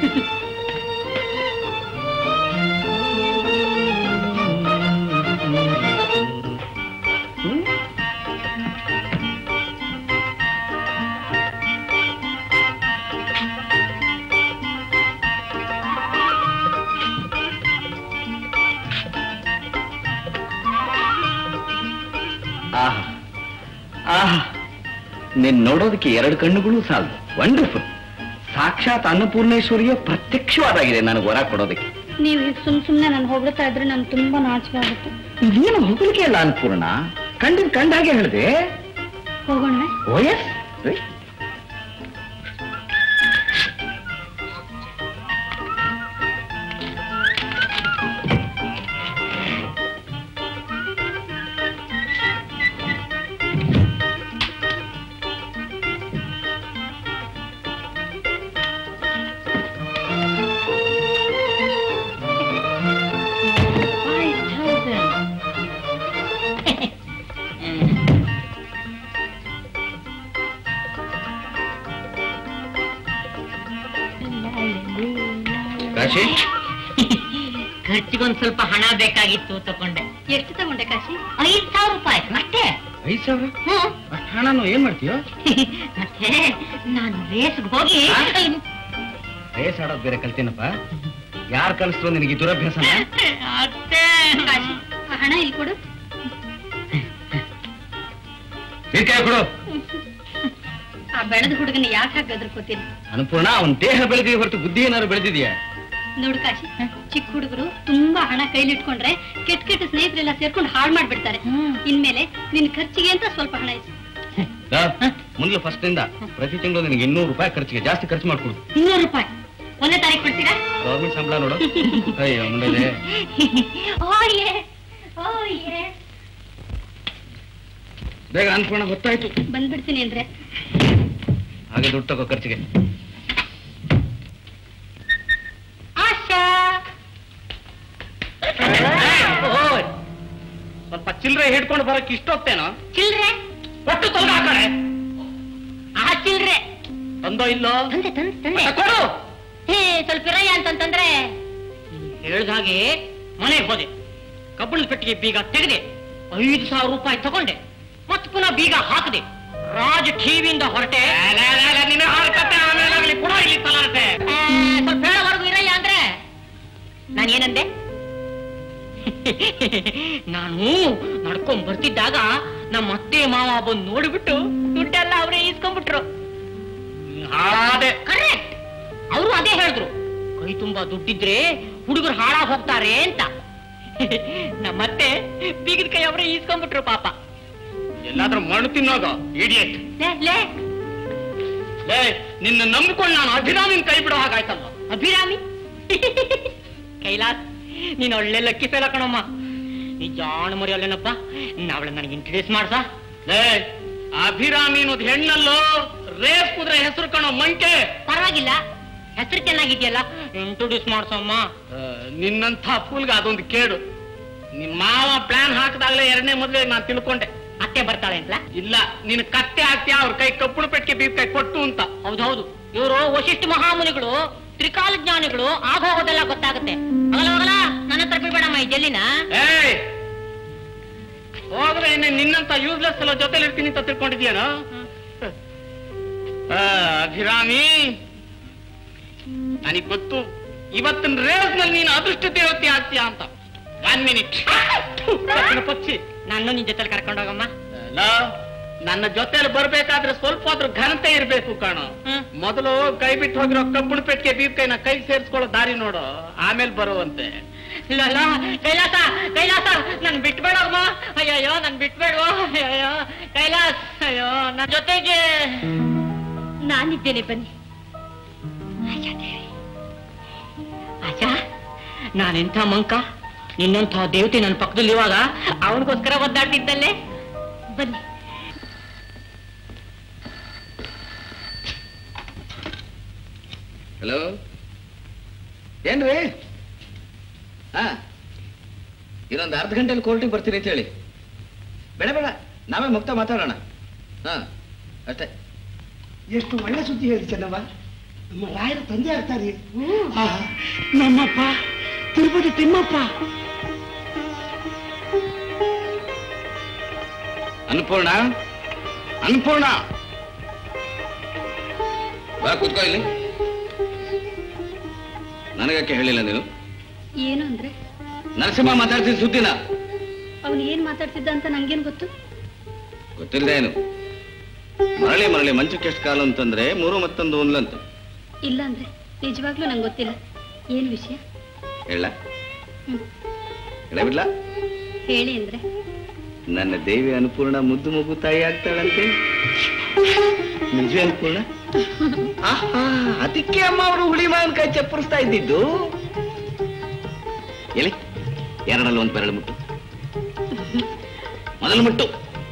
ನಿನ್ ನೋಡೋದಕ್ಕೆ 2 ಕಣ್ಣುಗಳು ಸಾಲದು. ವಂಡರ್ಫುಲ್. ಸಾಕ್ಷಾತ್ ಅನ್ನಪೂರ್ಣೇಶ್ವರಿಯ ಪ್ರತ್ಯಕ್ಷವಾದಾಗಿದೆ ನನಗೆ ವರ ಕೊಡೋದಕ್ಕೆ. ನೀವು ಸುಮ್ನೆ ನಾನು ಹೊಗಳ್ತಾ ಇದ್ರೆ ನನ್ಗೆ ತುಂಬಾ ನಾಚಿಕೆ ಆಗುತ್ತೆ. ಇದೇನು ಹೊಗಳಿಕೆ ಅಲ್ಲ ಅನ್ನಪೂರ್ಣ, ಕಂಡ ಹಾಗೆ ಹೇಳಿದೆ. ಹೋಗೋಣ. ಓಯಸ್ ಖರ್ಚಿಗೊಂದು ಸ್ವಲ್ಪ ಹಣ ಬೇಕಾಗಿತ್ತು, ತಗೊಂಡೆ. ಎಷ್ಟು ತಗೊಂಡೆ ಕಾಶಿ? 5,000 ರೂಪಾಯಿ ಮತ್ತೆ. 5,000? ಅಷ್ಟು ಹಣ ಏನ್ ಮಾಡ್ತೀಯೋ? ಮತ್ತೆ ನಾನು ರೇಸ್ಗೆ ಹೋಗಿ ರೇಸ್ ಆಡೋದು ಬೇರೆ ಕಲ್ತೀನಪ್ಪ. ಯಾರು ಕಲಿಸ್ತೋ ನಿನಗೆ ದುರಭ್ಯಾಸ? ಹಣ ಇಲ್ಲಿ ಕೊಡು. ಕೊಡು. ಆ ಬೆಳೆದ ಹುಡುಗನ ಯಾಕೆ ಗದ್ರಕೋತೀನಿ? ಅನ್ನಪೂರ್ಣ, ಅವನ ದೇಹ ಬೆಳೆದಿದೆ ಹೊರತು ಬುದ್ಧಿ ಏನಾದ್ರು ಬೆಳೆದಿದ್ಯಾ? ನೋಡು ಕಾಶಿ, ಚಿಕ್ಕ ಹುಡುಗರು ತುಂಬಾ ಹಣ ಕೈಲಿಟ್ಕೊಂಡ್ರೆ ಕೆಟ್ಟ ಸ್ನೇಹಿತರೆಲ್ಲ ಸೇರ್ಕೊಂಡು ಹಾಳು ಮಾಡ್ಬಿಡ್ತಾರೆ. ಇನ್ಮೇಲೆ ನಿನ್ ಖರ್ಚಿಗೆ ಅಂತ ಸ್ವಲ್ಪ ಹಣ ಇದೆ. ಮುಂದೆ ಫಸ್ಟ್ ಇಂದ ಪ್ರತಿ ತಿಂಗಳು ನಿನಗೆ 200 ರೂಪಾಯಿ ಖರ್ಚಿಗೆ ಜಾಸ್ತಿ ಖರ್ಚು ಮಾಡ್ಕೊಡು. 200 ರೂಪಾಯಿ 1ನೇ ತಾರೀಕು ಕೊಡ್ತೀರಾ? ಗೌರ್ಮೆಂಟ್ ಸಂಬಳ ನೋಡು. ಅಯ್ಯೋ ಮುಂದೆ ಬೇಗ ಅನ್ಪೂರ್ಣ, ಗೊತ್ತಾಯ್ತು. ಬಂದ್ಬಿಡ್ತೀನಿ ಅಂದ್ರೆ ಹಾಗೆ ದುಡ್ಡು ತಗೋ ಖರ್ಚಿಗೆ. ಸ್ವಲ್ಪ ಚಿಲ್ಲರೆ ಹಿಡ್ಕೊಂಡು ಬರಕ್ ಇಷ್ಟೊತ್ತೇನೋ? ಚಿಲ್ರೆ ಒಟ್ಟು ತೊಂದ ಆ ಕಡೆ. ಆ ಚಿಲ್ರೆ ತಂದೋ ಇಲ್ಲೋ? ತಂದೆ ಕೊಡು. ಸ್ವಲ್ಪ ಇರಯ್ಯ ಅಂತಂತಂದ್ರೆ ಹೇಳ್ದ ಹಾಗೆ ಮನೆಗೆ ಹೋದೆ. ಕಬ್ಬಣದ ಪೆಟ್ಟಿಗೆ ಬೀಗ ತೆಗೆದೆ, 5,000 ರೂಪಾಯಿ ತಗೊಂಡೆ. ಮತ್ತೆ ಪುನಃ ಬೀಗ ಹಾಕದೆ ರಾಜ್ ಟಿವಿಯಿಂದ ಹೊರಟೆ. ಸ್ವಲ್ಪ ಹೇಳೋವರೆಗೂ ಇರಯ್ಯ ಅಂದ್ರೆ ನಾನೇನಂದೆ? ನಾನು ನಡ್ಕೊಂಡ್ ಬರ್ತಿದ್ದಾಗ ನಮ್ಮ ಅತ್ತೆ ಮಾವ ಬಂದು ನೋಡಿಬಿಟ್ಟು ದುಡ್ಡೆಲ್ಲ ಅವರೇ ಈಸ್ಕೊಂಡ್ಬಿಟ್ರು. ಕರೆಕ್ಟ್, ಅವರು ಅದೇ ಹೇಳಿದ್ರು, ಕೈ ತುಂಬಾ ದುಡ್ಡಿದ್ರೆ ಹುಡುಗರು ಹಾಳಾಗಿ ಹೋಗ್ತಾರೆ ಅಂತ. ನಮ್ಮತ್ತೆ ಬೀಗದ ಕೈ ಅವರೇ ಈಸ್ಕೊಂಡ್ಬಿಟ್ರು ಪಾಪ. ಎಲ್ಲಾದ್ರೂ ಮಣ್ಣು ತಿನ್ನೋಗ ಇಡಿಯಟ್. ನಿನ್ನ ನಂಬಿಕೊಂಡು ನಾನು ಅಭಿರಾಮಿನ ಕೈ ಬಿಡೋ ಹಾಗಾಯ್ತಲ್ಲ. ಅಭಿರಾಮಿ? ಕೈಲಾಸ್, ನೀನ್ ಒಳ್ಳೆ ಲಕ್ಕಿ ಫೇಲ ಕಣಮ್ಮ. ನೀ ಜಾಣ ಮರಿ ಅಲ್ಲೇನಪ್ಪ, ನಾವಳ ನನಗೆ ಇಂಟ್ರಡ್ಯೂಸ್ ಮಾಡ್ಸ. ಅಭಿರಾಮಿ ಅನ್ನೋದು ಹೆಣ್ಣಲ್ಲೋ, ರೇಸ್ ಕುದುರೆ ಹೆಸರು ಕಣೋ ಮಂಕೆ. ಪರವಾಗಿಲ್ಲ, ಹೆಸರು ಚೆನ್ನಾಗಿದ್ಯಲ್ಲ, ಇಂಟ್ರೊಡ್ಯೂಸ್ ಮಾಡ್ಸಮ್ಮ. ನಿನ್ನಂಥ ಫೂಲ್ಗ ಅದೊಂದು ಕೇಡು. ನಿಮ್ ಮಾವ ಪ್ಲಾನ್ ಹಾಕಿದಾಗಲೇ 2ನೇ ಮದುವೆ ನಾನು ತಿಳ್ಕೊಂಡೆ. ಅತ್ತೆ ಬರ್ತಾಳೆ ಅಂತ? ಇಲ್ಲ, ನೀನು ಕತ್ತೆ ಹಾಕ್ತೀಯ, ಅವ್ರ ಕೈ ಕಪ್ಪುಣ ಪೆಟ್ಟಿಗೆ ಬೀರ್ ಕೈ ಕೊಟ್ಟು ಅಂತ. ಹೌದೌದು, ಇವರು ವಶಿಷ್ಠ ಮಹಾಮುನಿಗಳು, ತ್ರಿಕಾಲ ಜ್ಞಾನಿಗಳು, ಆಗೋಗೋದೆಲ್ಲ ಗೊತ್ತಾಗುತ್ತೆ. ಹೋಗಲ್ಲ ನನ್ನ ಹತ್ರ ಬಿಡ್ಬೇಡಮ್ಮ ಈ ಜಲ್ಲಿನ. ಹೋದ್ರೆ ನಿನ್ನಂತ ಯೂಸ್ಲೆಸ್ ಎಲ್ಲ ಜೊತೆಲಿ ಇರ್ತೀನಿ ಅಂತ ತಿಳ್ಕೊಂಡಿದ್ಯಾನೋ? ಅಭಿರಾಮಿ, ನನಗ್ ಗೊತ್ತು ಇವತ್ತಿನ ರೇಸ್ ನಲ್ಲಿ ನೀನು ಅದೃಷ್ಟ ದೇವತೆ ಆಗ್ತೀಯ ಅಂತ. 1 ಮಿನಿಟ್ ಪಕ್ಷಿ, ನಾನು ನಿನ್ ಜೊತೆಲಿ ಕರ್ಕೊಂಡೋಗಮ್ಮ. ನನ್ನ ಜೊತೆಲಿ ಬರ್ಬೇಕಾದ್ರೆ ಸ್ವಲ್ಪ ಆದ್ರೂ ಘನತೆ ಇರ್ಬೇಕು ಕಾಣೋ. ಮೊದಲು ಕೈ ಬಿಟ್ಟು ಹೋಗಿರೋ ಕಬ್ಬಣ ಪೆಟ್ಟಿಗೆ ಬೀರ್ ಕೈನ ಕೈ ಸೇರಿಸ್ಕೊಳ್ಳೋ ದಾರಿ ನೋಡು, ಆಮೇಲೆ ಬರುವಂತೆ. ಕೈಲಾಸ, ಕೈಲಾಸ, ನನ್ ಬಿಟ್ಬೇಡಮ್ಮ. ಅಯ್ಯಯ್ಯೋ, ನನ್ ಬಿಟ್ಬೇಡುವ. ಅಯ್ಯಯ್ಯೋ ಕೈಲಾಸ್, ಅಯ್ಯೋ ನನ್ನ ಜೊತೆಗೆ ನಾನಿದ್ದೇನೆ, ಬನ್ನಿ. ಆಚಾ, ನಾನೆಂಥ ಮಂಕ, ನಿನ್ನಂಥ ದೇವತೆ ನನ್ನ ಪಕ್ಕದಲ್ಲಿ ಇವಾಗ ಅವನಿಗೋಸ್ಕರ ಒದ್ದಾಡ್ತಿದ್ದಲ್ಲೇ. ಬನ್ನಿ. ಹಲೋ, ಏನ್ರಿ ಇನ್ನೊಂದು ಅರ್ಧ ಗಂಟೆಯಲ್ಲಿ ಕೋರ್ಟಿಗೆ ಬರ್ತೀನಿ ಅಂತ ಹೇಳಿ. ಬೇಡ ಬೇಡ, ನಾವೇ ಮುಕ್ತ ಮಾತಾಡೋಣ. ಅಷ್ಟೇ. ಎಷ್ಟು ಒಳ್ಳೆ ಸುದ್ದಿ ಹೇಳಿ ಚೆನ್ನಮ್ಮ. ನಮ್ಮ ರಾಯರ ತಂದೆ ಆಗ್ತಾರೆ. ನಮ್ಮಪ್ಪ ತಿರುಪತಿ ತಿಮ್ಮಪ್ಪ. ಅನ್ನಪೂರ್ಣ, ಅನ್ನಪೂರ್ಣ, ಬಾ ಕೂತ್ಕೋ ಇಲ್ಲಿ. ನನಗಕ್ಕೆ ಹೇಳಿಲ್ಲ ನೀನು? ಏನು ಅಂದ್ರೆ? ನರಸಿಂಹ ಮಾತಾಡ್ತಿದ್ದ ಸುದ್ದಿನ. ಅವನು ಏನ್ ಮಾತಾಡ್ತಿದ್ದ ಅಂತ ನಂಗೇನ್ ಗೊತ್ತು? ಗೊತ್ತಿಲ್ಲದೆ ಏನು? ಮರಳಿ ಮರಳಿ ಮಂಚಕ್ಕೆ ಎಷ್ಟು ಕಾಲು ಅಂತಂದ್ರೆ 3 ಮತ್ತೊಂದು 1 ಅಂತ. ಇಲ್ಲ ಅಂದ್ರೆ ನಿಜವಾಗ್ಲೂ ನಂಗೆ ಗೊತ್ತಿಲ್ಲ. ಏನ್ ವಿಷಯ? ಹೇಳ ಬಿಡ್ಲಾ? ಹೇಳಿ ಅಂದ್ರೆ. ನನ್ನ ದೇವಿ ಅನ್ನಪೂರ್ಣ ಮುದ್ದು ಮಗು ತಾಯಿ ಆಗ್ತಾಳಂತೆ. ನಿಜವೇ ಅನ್ನಪೂರ್ಣ? ಅದಕ್ಕೆ ಅಮ್ಮ ಅವರು ಹುಳಿ ಮಾವಿನಕಾಯಿ ಚಪ್ಪರಿಸ್ತಾ ಇದ್ದಿದ್ದು. ಎಲ್ಲಿ ಎರಡಲ್ಲಿ ಒಂದು ಬೆರಳು ಮುಟ್ಟು, ಮೊದಲು ಮುಟ್ಟು.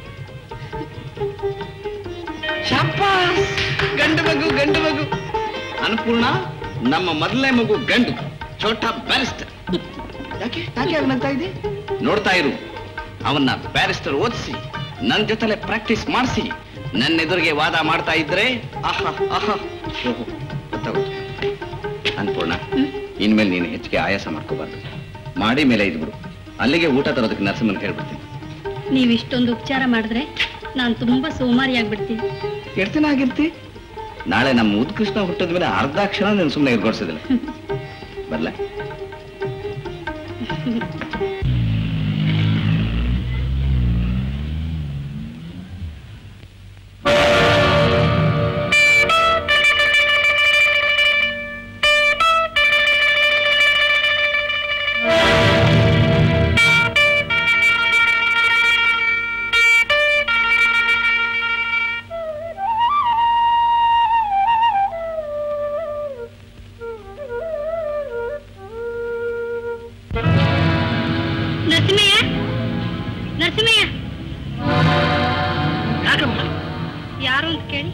ಗಂಡು ಮಗು, ಗಂಡು ಮಗು. ಅನ್ನಪೂರ್ಣ ನಮ್ಮ ಮೊದಲನೇ ಮಗು ಗಂಡು, ಛೋಟಾ ಬ್ಯಾರಿಸ್ಟರ್. ಯಾಕೆ ಯಾಕೆ ಆಗ್ತಾ ಇದೆ? ನೋಡ್ತಾ ಇರು. ಅವನ್ನ ಬ್ಯಾರಿಸ್ಟರ್ ಓದಿಸಿ ನನ್ನ ಜೊತೆಲೆ ಪ್ರಾಕ್ಟೀಸ್ ಮಾಡಿಸಿ ನನ್ನ ಎದುರಿಗೆ ವಾದ ಮಾಡ್ತಾ ಇದ್ರೆ ಗೊತ್ತಾಗುತ್ತೆ. ಅನ್ನಪೂರ್ಣ, ಇನ್ಮೇಲೆ ನೀನು ಹೆಚ್ಚಿಗೆ ಆಯಾಸ ಮಾಡ್ಕೋಬಾರ್ದು. ಮಾಡಿ ಮೇಲೆ ಇದ್ಬಿಡು. ಅಲ್ಲಿಗೆ ಊಟ ತರೋದಕ್ಕೆ ನರಸಿಂಹನ್ ಹೇಳ್ಬಿಡ್ತೀನಿ. ನೀವ್ ಇಷ್ಟೊಂದು ಉಪಚಾರ ಮಾಡಿದ್ರೆ ನಾನು ತುಂಬಾ ಸೋಮಾರಿ ಆಗ್ಬಿಡ್ತೀನಿ. ಎಷ್ಟು ದಿನ ಆಗಿರ್ತಿ? ನಾಳೆ ನಮ್ಮ ಉತ್ಕೃಷ್ಣ ಹುಟ್ಟದ ಮೇಲೆ ಅರ್ಧ ಕ್ಷಣ ನೀನು ಸುಮ್ಮನೆ ಎದುರ್ಗೊಳಿಸಿದಿಲ್ಲ. ಬರ್ಲ? ಯಾರು ಅಂತ ಕೇಳಿ.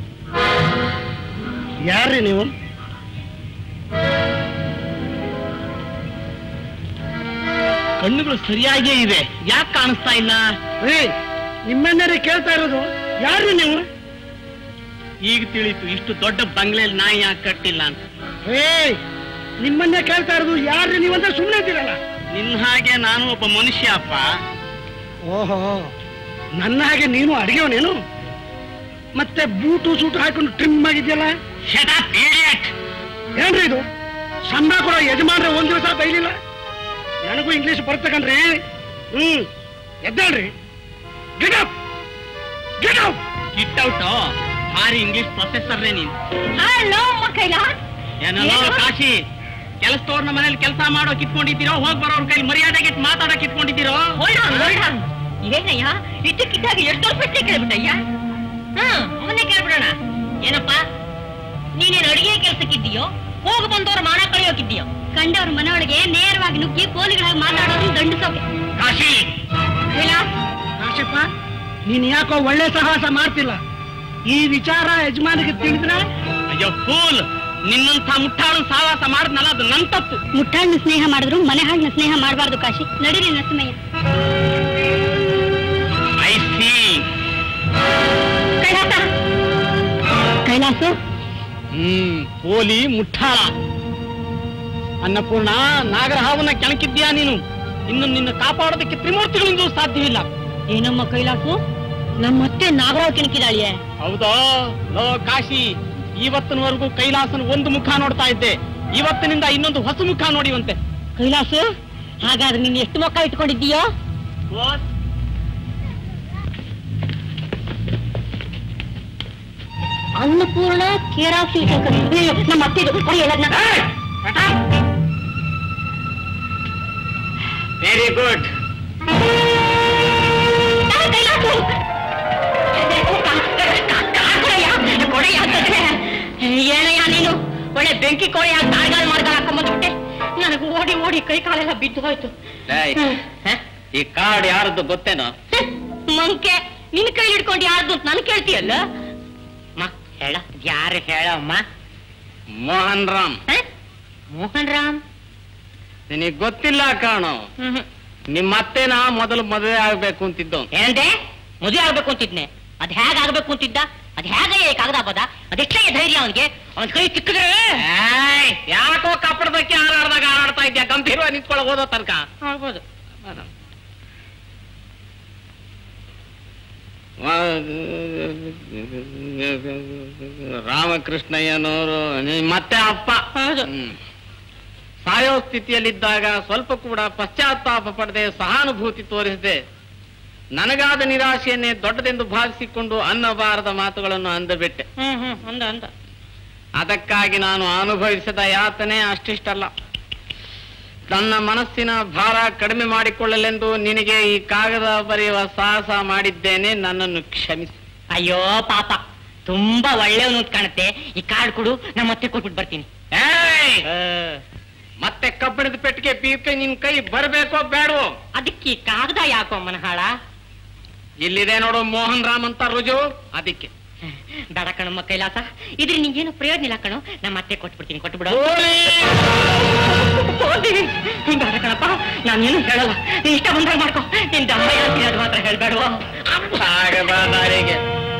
ಯಾರ್ರಿ ನೀವು? ಕಣ್ಣುಗಳು ಸರಿಯಾಗೇ ಇವೆ, ಯಾಕೆ ಕಾಣಿಸ್ತಾ ಇಲ್ಲ? ನಿಮ್ಮನ್ನೇ ಕೇಳ್ತಾ ಇರೋದು. ಯಾರ್ರಿ ನೀವು? ಈಗ ತಿಳಿತು ಇಷ್ಟು ದೊಡ್ಡ ಬಂಗ್ಲೆಯಲ್ಲಿ ನಾಯಿ ಯಾಕೆ ಕಟ್ಟಿಲ್ಲ ಅಂತ. ನಿಮ್ಮನ್ನೇ ಕೇಳ್ತಾ ಇರೋದು. ಯಾರ್ರಿ ನೀವಂತ ಸುಮ್ಮನೆ ಇದ್ದೀರಲ್ಲ. ನಿನ್ನ ಹಾಗೆ ನಾನು ಒಬ್ಬ ಮನುಷ್ಯ ಅಪ್ಪ. ಓಹೋ, ನನ್ನ ಹಾಗೆ ನೀನು ಅಡಿಗೆವನೇನು? ಮತ್ತೆ ಬೂಟು ಸೂಟು ಹಾಕೊಂಡು ಟ್ರಿಮ್ ಆಗಿದ್ಯಲ್ಲ. ಏನ್ರಿ ಇದು? ಸಂಬಳ ಕೊಡೋ ಯಜಮಾನ್ರೆ ಒಂದ್ ದಿವಸ ಬೈಲಿಲ್ಲ. ನನಗೂ ಇಂಗ್ಲಿಷ್ ಬರ್ತಕನ್ರಿ. ಎದ್ದೇಳ್ರಿ. Get up, get out. Git out? ಭಾರಿ ಇಂಗ್ಲಿಷ್ ಪ್ರೊಫೆಸರ್ನೇ ನೀನು. ಏನೋ ಕಾಶಿ, ಕೆಲಸದವ್ರನ್ನ ಮನೇಲಿ ಕೆಲಸ ಮಾಡೋ ಕಿತ್ಕೊಂಡಿದ್ದೀರೋ, ಹೋಗ್ ಬರೋರ್ ಕೈಲಿ ಮರ್ಯಾದೆಗೆ ಮಾತಾಡೋ ಕಿತ್ಕೊಂಡಿದ್ದೀರೋ? ಏನಯ್ಯ ಇದ್ದಕ್ಕಿದ್ದಾಗ ಎಷ್ಟು ಪ್ರಶ್ನೆ ಕೇಳ್ಬಿಟ್ಟಯ್ಯ? ಅವನ್ನೇ ಕೇಳ್ಬಿಡೋಣ. ಏನಪ್ಪ, ನೀನೇನು ಅಡಿಗೆ ಕೆಲ್ಸಕ್ಕಿದ್ದೀಯೋ, ಹೋಗಿ ಬಂದವ್ರ ಮಾನ ಕಳೆಯೋಕಿದ್ದೀಯೋ? ಕಂಡವ್ರ ಮನೆಯೊಳಗೆ ನೇರವಾಗಿ ನುಗ್ಗಿ ಪೋಲಿಗಳಾಗಿ ಮಾತಾಡೋದು ದಂಡಿಸೋಕೆ. ಕಾಶಿ, ಕಾಶಪ್ಪ, ನೀನ್ ಯಾಕೋ ಒಳ್ಳೆ ಸಹವಾಸ ಮಾಡ್ತಿಲ್ಲ. ಈ ವಿಚಾರ ಯಜಮಾನಿಗೆ ತಿಳಿದ್ರೆ? ಅಯ್ಯೋ ಫೂಲ್, ನಿನ್ನಂಥ ಮುಟ್ಟಾಳು ಸಹವಾಸ ಮಾಡಿದ್ನಲ್ಲ, ಅದು ನನ್ ತಪ್ಪು. ಮುಟ್ಟಾಳನ್ನ ಸ್ನೇಹ ಮಾಡಿದ್ರು ಮನೆ ಹಾಳನ್ನ ಸ್ನೇಹ ಮಾಡಬಾರ್ದು ಕಾಶಿ. ನಡೀರಿ ನರಸಿಂಹಯ್ಯ. I C. ಕೈಲಾಸ, ಪೋಲಿ ಮುಟ್ಟಾಳ. ಅನ್ನಪೂರ್ಣ, ನಾಗರಹಾವನ್ನ ಕೆಣಕಿದ್ಯಾ ನೀನು. ಇನ್ನು ನಿನ್ನ ಕಾಪಾಡೋದಕ್ಕೆ ತ್ರಿಮೂರ್ತಿಗಳಿಂದ ಸಾಧ್ಯವಿಲ್ಲ. ಏನಮ್ಮ ಕೈಲಾಸು, ನಮ್ಮತ್ತೆ ನಾಗರಾವ್ ಕೆಣಕಿದಾಳಿಯೇ? ಹೌದಾ? ಲೋ ಕಾಶಿ, ಇವತ್ತಿನವರೆಗೂ ಕೈಲಾಸನ ಒಂದು ಮುಖ ನೋಡ್ತಾ ಇದ್ದೆ. ಇವತ್ತಿನಿಂದ ಇನ್ನೊಂದು ಹೊಸ ಮುಖ ನೋಡಿವಂತೆ. ಕೈಲಾಸು, ಹಾಗಾದ್ರೆ ನೀನ್ ಎಷ್ಟು ಮುಖ ಇಟ್ಕೊಂಡಿದ್ದೀಯೋ? ಅನ್ನಪೂರ್ಣ ಕೇರಾಸಿ ನಮ್ಮ ಅತ್ತೆ ವೆರಿ ಗುಡ್. ಏನಯ್ಯ ನೀನು ಒಳ್ಳೆ ಬೆಂಕಿ ಕೋಳಿ ಕಾಳ್ಗಾಲ್ ಮಾಡ್ದಾಗ ಹಾಕೊಂಬಂದ್ಬಿಟ್ಟೆ. ನನಗೆ ಓಡಿ ಓಡಿ ಕೈ ಕಾಲೆಲ್ಲ ಬಿದ್ದು ಹೋಯ್ತು. ಈ ಕಾರ್ಡ್ ಯಾರದ್ದು ಗೊತ್ತೇನೋ? ಮಂಕೆ, ನಿನ್ ಕೈ ಹಿಡ್ಕೊಂಡು ಯಾರ್ದು ಅಂತ ನನ್ ಕೇಳ್ತೀಯಲ್ಲ? ಹೇಳ, ಯಾರು ಹೇಳಮ್ಮ? ಮೋಹನ್ ರಾಮ್. ಮೋಹನ್ ರಾಮ್? ನಿನಗೆ ಗೊತ್ತಿಲ್ಲ ಕಾಣೋ. ನಿಮ್ಮತ್ತೆನ ಮೊದಲು ಮದುವೆ ಆಗ್ಬೇಕು ಅಂತಿದ್ದು. ಏನಂತೆ? ಮದುವೆ ಆಗ್ಬೇಕು ಅಂತಿದ್ನೆ. ಅದ್ ಹೇಗ ಆಗ್ಬೇಕು ಅಂತಿದ್ದ? ಅದ್ ಹೇಗೆ ಕಾಗದ ಹಬ್ಬದ? ಅದೆಷ್ಟೇ ಧೈರ್ಯ ಅವನಿಗೆ? ಅವನ್ ಕೈ ಸಿಕ್ಕಿದ್ರೆ ಯಾಕೋ ಕಪ್ಪಡದಕ್ಕೆ ಹಾರಾಡ್ದಾಗ ಹಾರಾಡ್ತಾ ಇದ್ಯಾ? ಗಂಭೀರವಾಗಿ ನಿಂತ್ಕೊಳ್ಳೋ ಓದೋ ತನಕ ಆಗ್ಬೋದು. ರಾಮಕೃಷ್ಣಯ್ಯನವರು ಮತ್ತೆ ಅಪ್ಪ ಸಾಯೋ ಸ್ಥಿತಿಯಲ್ಲಿದ್ದಾಗ ಸ್ವಲ್ಪ ಕೂಡ ಪಶ್ಚಾತ್ತಾಪ ಪಡೆದೆ, ಸಹಾನುಭೂತಿ ತೋರಿಸದೆ, ನನಗಾದ ನಿರಾಶೆಯನ್ನೇ ದೊಡ್ಡದೆಂದು ಭಾವಿಸಿಕೊಂಡು ಅನ್ನಬಾರದ ಮಾತುಗಳನ್ನು ಅಂದಬಿಟ್ಟೆ. ಅಂದ ಅದಕ್ಕಾಗಿ ನಾನು ಅನುಭವಿಸಿದ ಯಾತನೆ ಅಷ್ಟಿಷ್ಟಲ್ಲ. ನನ್ನ ಮನಸ್ಸಿನ ಭಾರ ಕಡಿಮೆ ಮಾಡಿಕೊಳ್ಳಲೆಂದು ನಿನಗೆ ಈ ಕಾಗದ ಬರೆಯುವ ಸಾಹಸ ಮಾಡಿದ್ದೇನೆ. ನನ್ನನ್ನು ಕ್ಷಮಿಸು. ಅಯ್ಯೋ ಪಾಪ, ತುಂಬಾ ಒಳ್ಳೆಯವನು ಅಂತ ಕಾಣುತ್ತೆ. ಈ ಕಾರ್ಡ್ ಕೊಡು, ನಮ್ಮ ಮತ್ತೆ ಕೊಟ್ಬಿಟ್ಟು ಬರ್ತೀನಿ. ಮತ್ತೆ ಕಬ್ಬಿಣದ ಪೆಟ್ಟಿಗೆ ಬೀರ್ಕೆ ನಿನ್ ಕೈ ಬರಬೇಕೋ ಬೇಡವೋ? ಅದಕ್ಕೆ ಕಾಗದ ಯಾಕೋ ಮನಹಾಳ? ಇಲ್ಲಿದೆ ನೋಡು ಮೋಹನ್ ರಾಮ್ ಅಂತ ರುಜು. ಅದಕ್ಕೆ ಬೇಡ ಕಣಮ್ಮ ಕೈಲಾಸ, ಇದ್ರೆ ನಿಂಗೇನು ಪ್ರಯೋಜನ ಇಲ್ಲ ಕಣೋ. ನಮ್ಮ ಮತ್ತೆ ಕೊಟ್ಬಿಡ್ತೀನಿ, ಕೊಟ್ಬಿಡು. ಬೇಡ ಕಣಪ್ಪ, ನಾನೇನು ಹೇಳಲ್ಲ. ನೀ ಇಷ್ಟ ಬಂದಾಗ ಮಾಡ್ಕೊ. ನಿನ್ ದಮ್ಮ ಹೇಳ್ತೀನಿ, ಅದು ಮಾತ್ರ ಹೇಳ್ಬೇಡುವ. ದಾರಿಗೆ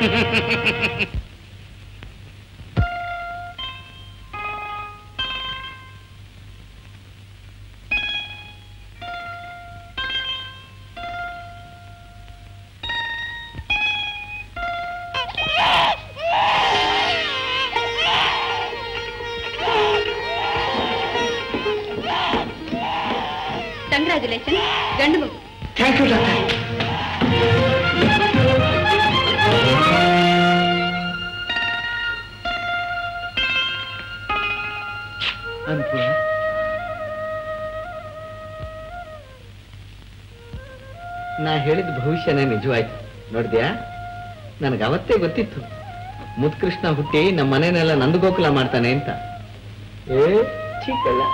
ಕಂಗ್ರಾಚುಲೇಷನ್, ಗಂಡು ಮಗು. Thank you doctor. ಅನುಕೂಲ ನಾ ಹೇಳಿದ ಭವಿಷ್ಯನೇ ನಿಜವಾಯ್ತು. ನೋಡಿದ್ಯಾ, ನನಗೆ ಅವತ್ತೇ ಗೊತ್ತಿತ್ತು ಮುತ್ಕೃಷ್ಣ ಹುಟ್ಟಿ ನಮ್ಮ ಮನೆಯನ್ನೆಲ್ಲ ನಂದಗೋಕುಲ ಮಾಡ್ತಾನೆ ಅಂತ. ಚಿಕ್ಕಲ್ಲ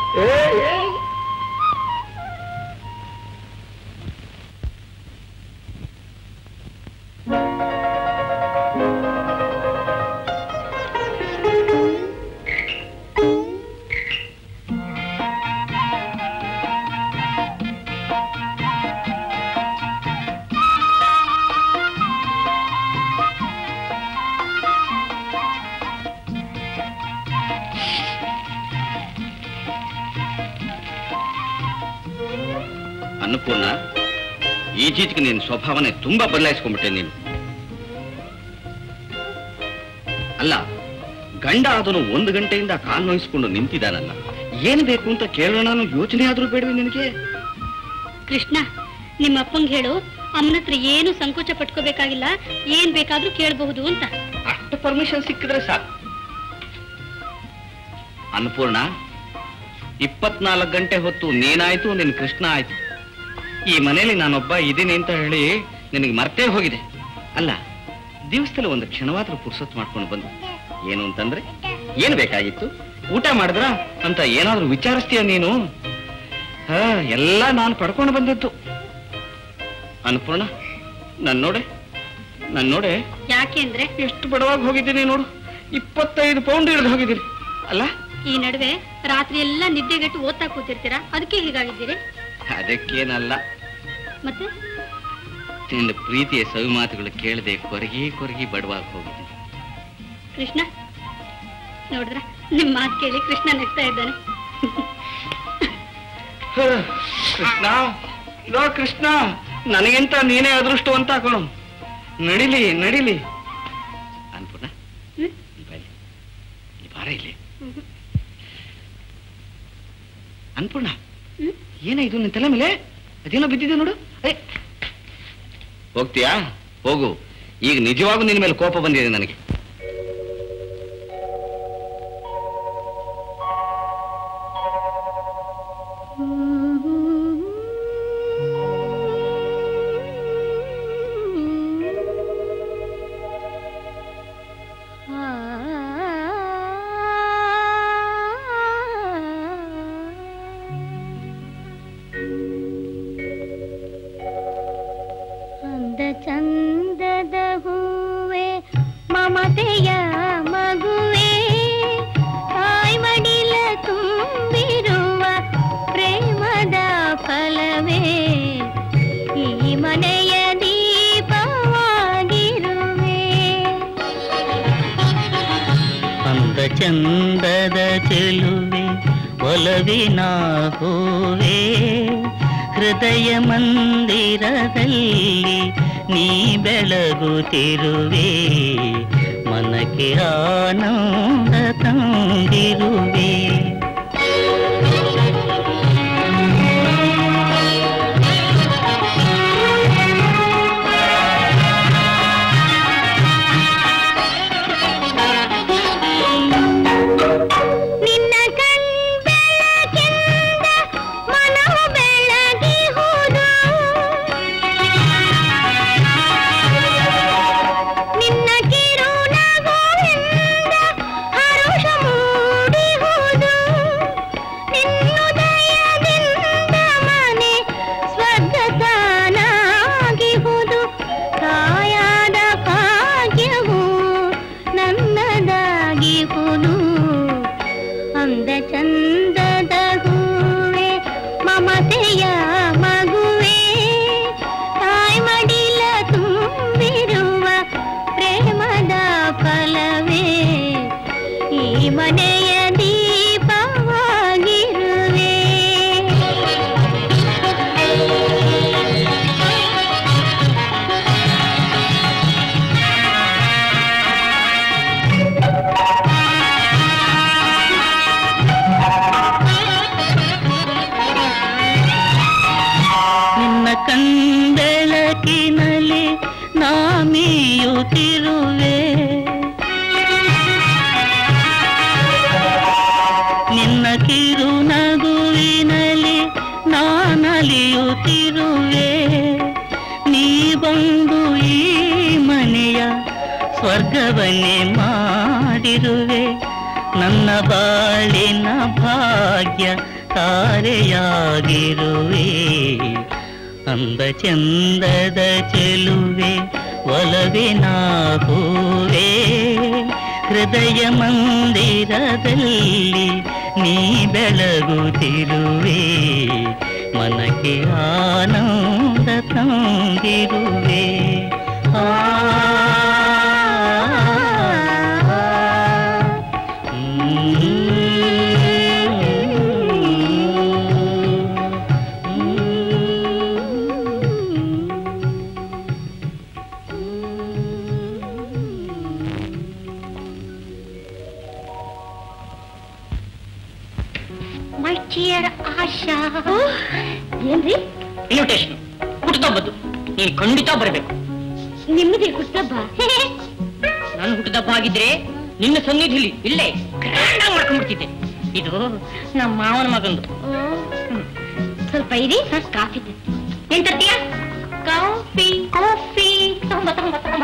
ಅನ್ನಪೂರ್ಣ, ಈಚೀಚೆಗೆ ನಿನ್ನ ಸ್ವಭಾವನೆ ತುಂಬಾ ಬದಲಾಯಿಸ್ಕೊಂಡ್ಬಿಟ್ಟೆ ನೀನು. ಅಲ್ಲ, ಗಂಡ ಅದನ್ನು 1 ಗಂಟೆಯಿಂದ ಕಾಲು ನೋಯಿಸ್ಕೊಂಡು ನಿಂತಿದ್ದಾನಲ್ಲ, ಏನ್ ಬೇಕು ಅಂತ ಕೇಳೋಣ ಯೋಚನೆ ಆದ್ರೂ ಬೇಡವೆ ನಿನಗೆ? ಕೃಷ್ಣ, ನಿಮ್ಮ ಅಪ್ಪಂಗೆ ಹೇಳು, ಅಮ್ಮನ ಹತ್ರ ಏನು ಸಂಕೋಚ ಪಟ್ಕೋಬೇಕಾಗಿಲ್ಲ, ಏನ್ ಬೇಕಾದ್ರೂ ಕೇಳಬಹುದು ಅಂತ. ಅಷ್ಟು ಪರ್ಮಿಷನ್ ಸಿಕ್ಕಿದ್ರೆ ಸಾಕು. ಅನ್ನಪೂರ್ಣ, 24 ಗಂಟೆ ಹೊತ್ತು ನೀನಾಯ್ತು, ನಿನ್ ಕೃಷ್ಣ ಆಯ್ತು. ಈ ಮನೆಯಲ್ಲಿ ನಾನೊಬ್ಬ ಇದ್ದೀನಿ ಅಂತ ಹೇಳಿ ನಿನಗೆ ಮರ್ತೇ ಹೋಗಿದೆ. ಅಲ್ಲ, ದಿವಸದಲ್ಲಿ ಒಂದು ಕ್ಷಣವಾದ್ರೂ ಪುರ್ಸೊತ್ತು ಮಾಡ್ಕೊಂಡು ಬಂದು ಏನು ಅಂತಂದ್ರೆ ಏನು ಬೇಕಾಗಿತ್ತು, ಊಟ ಮಾಡಿದ್ರ ಅಂತ ಏನಾದ್ರೂ ವಿಚಾರಿಸ್ತೀಯ ನೀನು? ಎಲ್ಲ ನಾನು ಪಡ್ಕೊಂಡು ಬಂದದ್ದು. ಅನ್ನಪೂರ್ಣ, ನನ್ ನೋಡೆ ಯಾಕೆಂದ್ರೆ ಎಷ್ಟು ಬಡವಾಗಿ ಹೋಗಿದ್ದೀನಿ ನೋಡು. 25 ಪೌಂಡ್ ಇಳಿದು ಹೋಗಿದ್ದೀನಿ. ಅಲ್ಲ, ಈ ನಡುವೆ ರಾತ್ರಿ ಎಲ್ಲ ನಿದ್ದೆಗೆಟ್ಟು ಓದ್ತಾ ಕೂತಿರ್ತೀರಾ, ಅದಕ್ಕೆ ಹೀಗಾಗಿದ್ದೀರಿ? ಅದಕ್ಕೇನಲ್ಲ, ಮತ್ತೆ ನಿನ್ನ ಪ್ರೀತಿಯ ಸವಿ ಮಾತುಗಳು ಕೇಳದೆ ಕೊರಗಿ ಬಡವಾಗಿ ಹೋಗಿದ್ದೀನಿ. ಕೃಷ್ಣ ನೋಡಿದ್ರ, ನಿಮ್ ಮಾತು ಕೇಳಿ ಕೃಷ್ಣ ನಗ್ತಾ ಇದ್ದಾನೆ. ಕೃಷ್ಣ, ನನಗಿಂತ ನೀನೇ ಅದೃಷ್ಟವಂತ ಕಣು. ನಡಿಲಿ ಅನ್ಪೂರ್ಣ, ಬಾರ ಇಲ್ಲಿ. ಅನ್ಪೂರ್ಣ, ಏನ ಇದು ನಿನ್ ತಲೆ ಮೇಲೆ? ಅದೇನೋ ಬಿದ್ದಿದೆ ನೋಡು. ಹೋಗ್ತೀಯಾ? ಹೋಗು. ಈಗ ನಿಜವಾಗೂ ನಿನ್ನ ಮೇಲೆ ಕೋಪ ಬಂದಿದೆ ನನಗೆ. ಚಂದದ ಹೂವೆ ಮಮ ಚಂದದ ಚೆಲುವೆ ಒಲವಿನ ಹೂವೆ ಹೃದಯ ಮಂದಿರದಲ್ಲಿ ನೀ ಬೆಳಗುತ್ತಿರುವೆ ಮನಕ್ಕೆ ಆನಂದ ತಂದಿರುವೆ ಕಂದೆಳಕಿನಲ್ಲಿ ನಾಮಿಯುತ್ತಿರುವೆ ನಿನ್ನ ಕಿರುನಗುವಿನಲ್ಲಿ ನಾನಲಿಯುತ್ತಿರುವೆ ನೀ ಬಂದು ಈ ಮನೆಯ ಸ್ವರ್ಗವನ್ನೇ ಮಾಡಿರುವೆ ನನ್ನ ಬಾಳಿನ ಭಾಗ್ಯ ತಾರೆಯಾಗಿರುವೆ ಅಂದ ಚಂದದ ಚೆಲುವೆ ಒಲವಿನ ಹೂವೆ ಹೃದಯ ಮಂದಿರದಲ್ಲಿ ನೀ ಬೆಳಗುತ್ತಿರುವೆ ಮನಕ್ಕೆ ಆನಂದ ತಂದಿರುವೆ ಏನ್ರಿ ಇನ್ವಿಟೇಷನ್ ಹುಟ್ಟುಹಬ್ಬದ್ದು ನೀನು ಖಂಡಿತ ಬರಬೇಕು. ನಿಮ್ಮದೇ ಹುಟ್ಟುಹಬ್ಬ? ನನ್ನ ಹುಟ್ಟುಹಬ್ಬ ಆಗಿದ್ರೆ ನಿನ್ನ ಸನ್ನಿಧಿಲಿ ಇಲ್ಲೇ ಗ್ರ್ಯಾಂಡ್ ಆಗಿ ಮಾಡ್ಕೊಂಡ್ಬಿಡ್ತಿದ್ದೆ. ಇದು ನಮ್ಮ ಮಾವನ ಮಗಂದು. ಸ್ವಲ್ಪ ಇರಿ, ಕಾಫಿ ಏನ್ ತರ್ತೀಯ? ಕಾಫಿ ಕಾಫಿ ತಗೊಂಬ ತಗೊಂಬ ತಗೊಂಬ.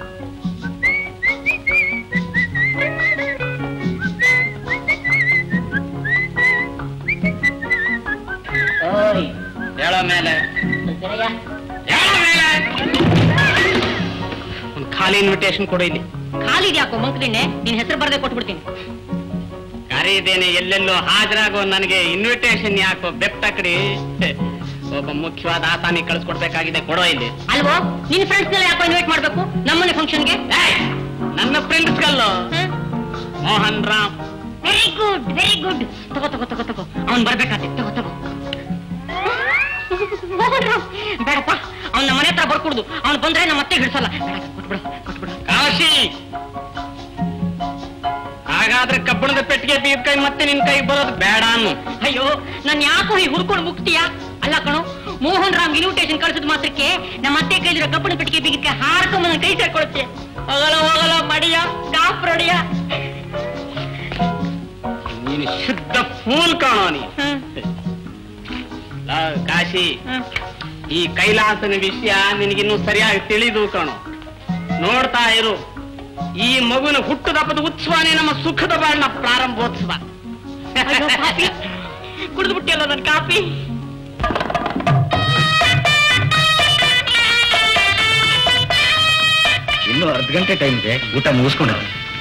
ಹೇಳೋ ಮೇಲೆ ಒಂದು ಖಾಲಿ ಇನ್ವಿಟೇಷನ್ ಕೊಡು. ಇಲ್ಲಿ ಖಾಲಿ ಯಾಕೋ ಮಂಕ್ರಿಣ್ಣೆ, ನಿನ್ ಹೆಸರು ಬರದೆ ಕೊಟ್ಬಿಡ್ತೀನಿ. ಕರೀದೇನೆ ಎಲ್ಲೆಲ್ಲೋ ಹಾಜರಾಗೋ ನನಗೆ ಇನ್ವಿಟೇಷನ್ ಯಾಕೋ ಬೆಪ್ತಕಡಿ. ಒಬ್ಬ ಮುಖ್ಯವಾದ ಆಸಾಮಿ ಕಳಿಸ್ಕೊಡ್ಬೇಕಾಗಿದೆ, ಕೊಡೋ ಇಲ್ಲಿ. ಅಲ್ವೋ ನಿನ್ ಫ್ರೆಂಡ್ಸ್ ಯಾಕೋ ಇನ್ವೈಟ್ ಮಾಡ್ಬೇಕು ನಮ್ಮನೆ ಫಂಕ್ಷನ್ಗೆ? ನನ್ನ ಫ್ರೆಂಡ್ಸ್ ಗಲ್ಲು Mohan Ram. Very good very good. ತಗೋ ತಗೋ ತಗೋ ತಗೋ, ಅವ್ನ್ ಬರ್ಬೇಕಾದ್ರೆ ತಗೋ ತಗೋ. ಬೇಡಪ್ಪ, ಅವ್ನ ನಮ್ಮ ಮನೆ ಹತ್ರ ಬರ್ಕೊಡುದು. ಅವ್ನು ಬಂದ್ರೆ ನಮ್ಮ ಮತ್ತೆ ಹಿಡ್ಸಲ್ಲ. ಕೊಟ್ಬಿಡು ಕೊಟ್ಬಿಡು. ಕಾಶಿ, ಹಾಗಾದ್ರೆ ಕಬ್ಬಣದ ಪೆಟ್ಟಿಗೆ ಬೀರ್ ಕೈ ಮತ್ತೆ ನಿನ್ ಕೈ ಬರೋದು ಬೇಡ ಅನ್ನು. ಅಯ್ಯೋ, ನಾನು ಯಾಕೋ ಹೀಗೆ ಹುಡ್ಕೊಂಡು ಮುಗ್ತೀಯಾ? ಅಲ್ಲ ಕಣೋ, ಮೋಹನ್ ರಾಮ್ ಇನ್ವಿಟೇಷನ್ ಕಳಿಸಿದ ಮಾತ್ರಕ್ಕೆ ನಮ್ಮ ಅತ್ತೆ ಕೈಲಿರೋ ಕಬ್ಬಣ ಪೆಟ್ಟಿಗೆ ಬೀಗಕ್ಕೆ ಹಾರ್ಕೊಂಡ್ ನನ್ನ ಕೈ ಸೇರ್ಕೊಳುತ್ತೆ. ಹೋಗಲ್ಲ ಹೋಗಲ್ಲ ಮಡಿಯ ಕಾಪ್ರಡಿಯ. ನೀನು ಶುದ್ಧ ಫೂಲ್ ಕಾಣೋ ನೀ. ಕಾಶಿ, ಈ ಕೈಲಾಸನ ವಿಷಯ ನಿನಗಿನ್ನೂ ಸರಿಯಾಗಿ ತಿಳಿದು ಕಾಣೋ. ನೋಡ್ತಾ ಇರು, ಈ ಮಗುವಿನ ಹುಟ್ಟುದಬ್ಬದ ಉತ್ಸವನೇ ನಮ್ಮ ಸುಖದ ಬಾಳಿನ ಪ್ರಾರಂಭೋತ್ಸವ. ಕುಡಿದು ಬಿಟ್ಟಿಲ್ಲ ನನ್ನ ಕಾಫಿ. ಇನ್ನು ಅರ್ಧ ಗಂಟೆ ಟೈಮ್ ಇದೆ, ಊಟ ಮುಗಿಸ್ಕೊಂಡು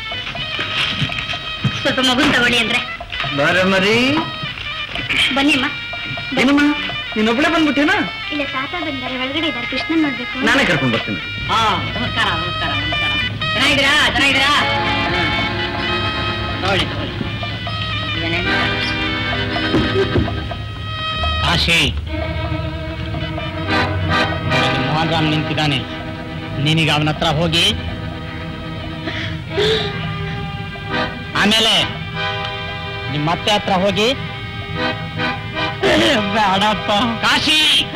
ಸ್ವಲ್ಪ ಮಗುನ್ ತಗೊಳ್ಳಿ ಅಂದ್ರೆ. ಬರಮರಿ ಬನ್ನಿಮ್ಮ. ಏನಮ್ಮ, ನೀನೊಬ್ಳೆ ಬಂದ್ಬಿಟ್ಟೇನಾ? ಇಲ್ಲ, ತಾತ ಬಂದಾರೆ, ಒಳಗಡೆ ಇದ್ದಾರೆ, ಕೃಷ್ಣನ್ ನೋಡ್ಬೇಕು. ನಾನೇ ಕರ್ಕೊಂಡ್ ಬರ್ತೀನಿ. ನಮಸ್ಕಾರ ನಮಸ್ಕಾರ ನಮಸ್ಕಾರ. ಚೆನ್ನಾಗಿದ್ದೀರಾ? ಚೆನ್ನಾಗಿದ್ದೀರಾ? ಕಾಶಿ, ಮೋಹನ್ ರಾಮ್ ನಿಂತಿದ್ದಾನೆ. ನೀನೀಗ ಅವನ ಹತ್ರ ಹೋಗಿ ಆಮೇಲೆ ನಿಮ್ಮ ಅತ್ತೆ ಹತ್ರ ಹೋಗಿ ಬೇಡಪ್ಪ ಕಾಶಿ.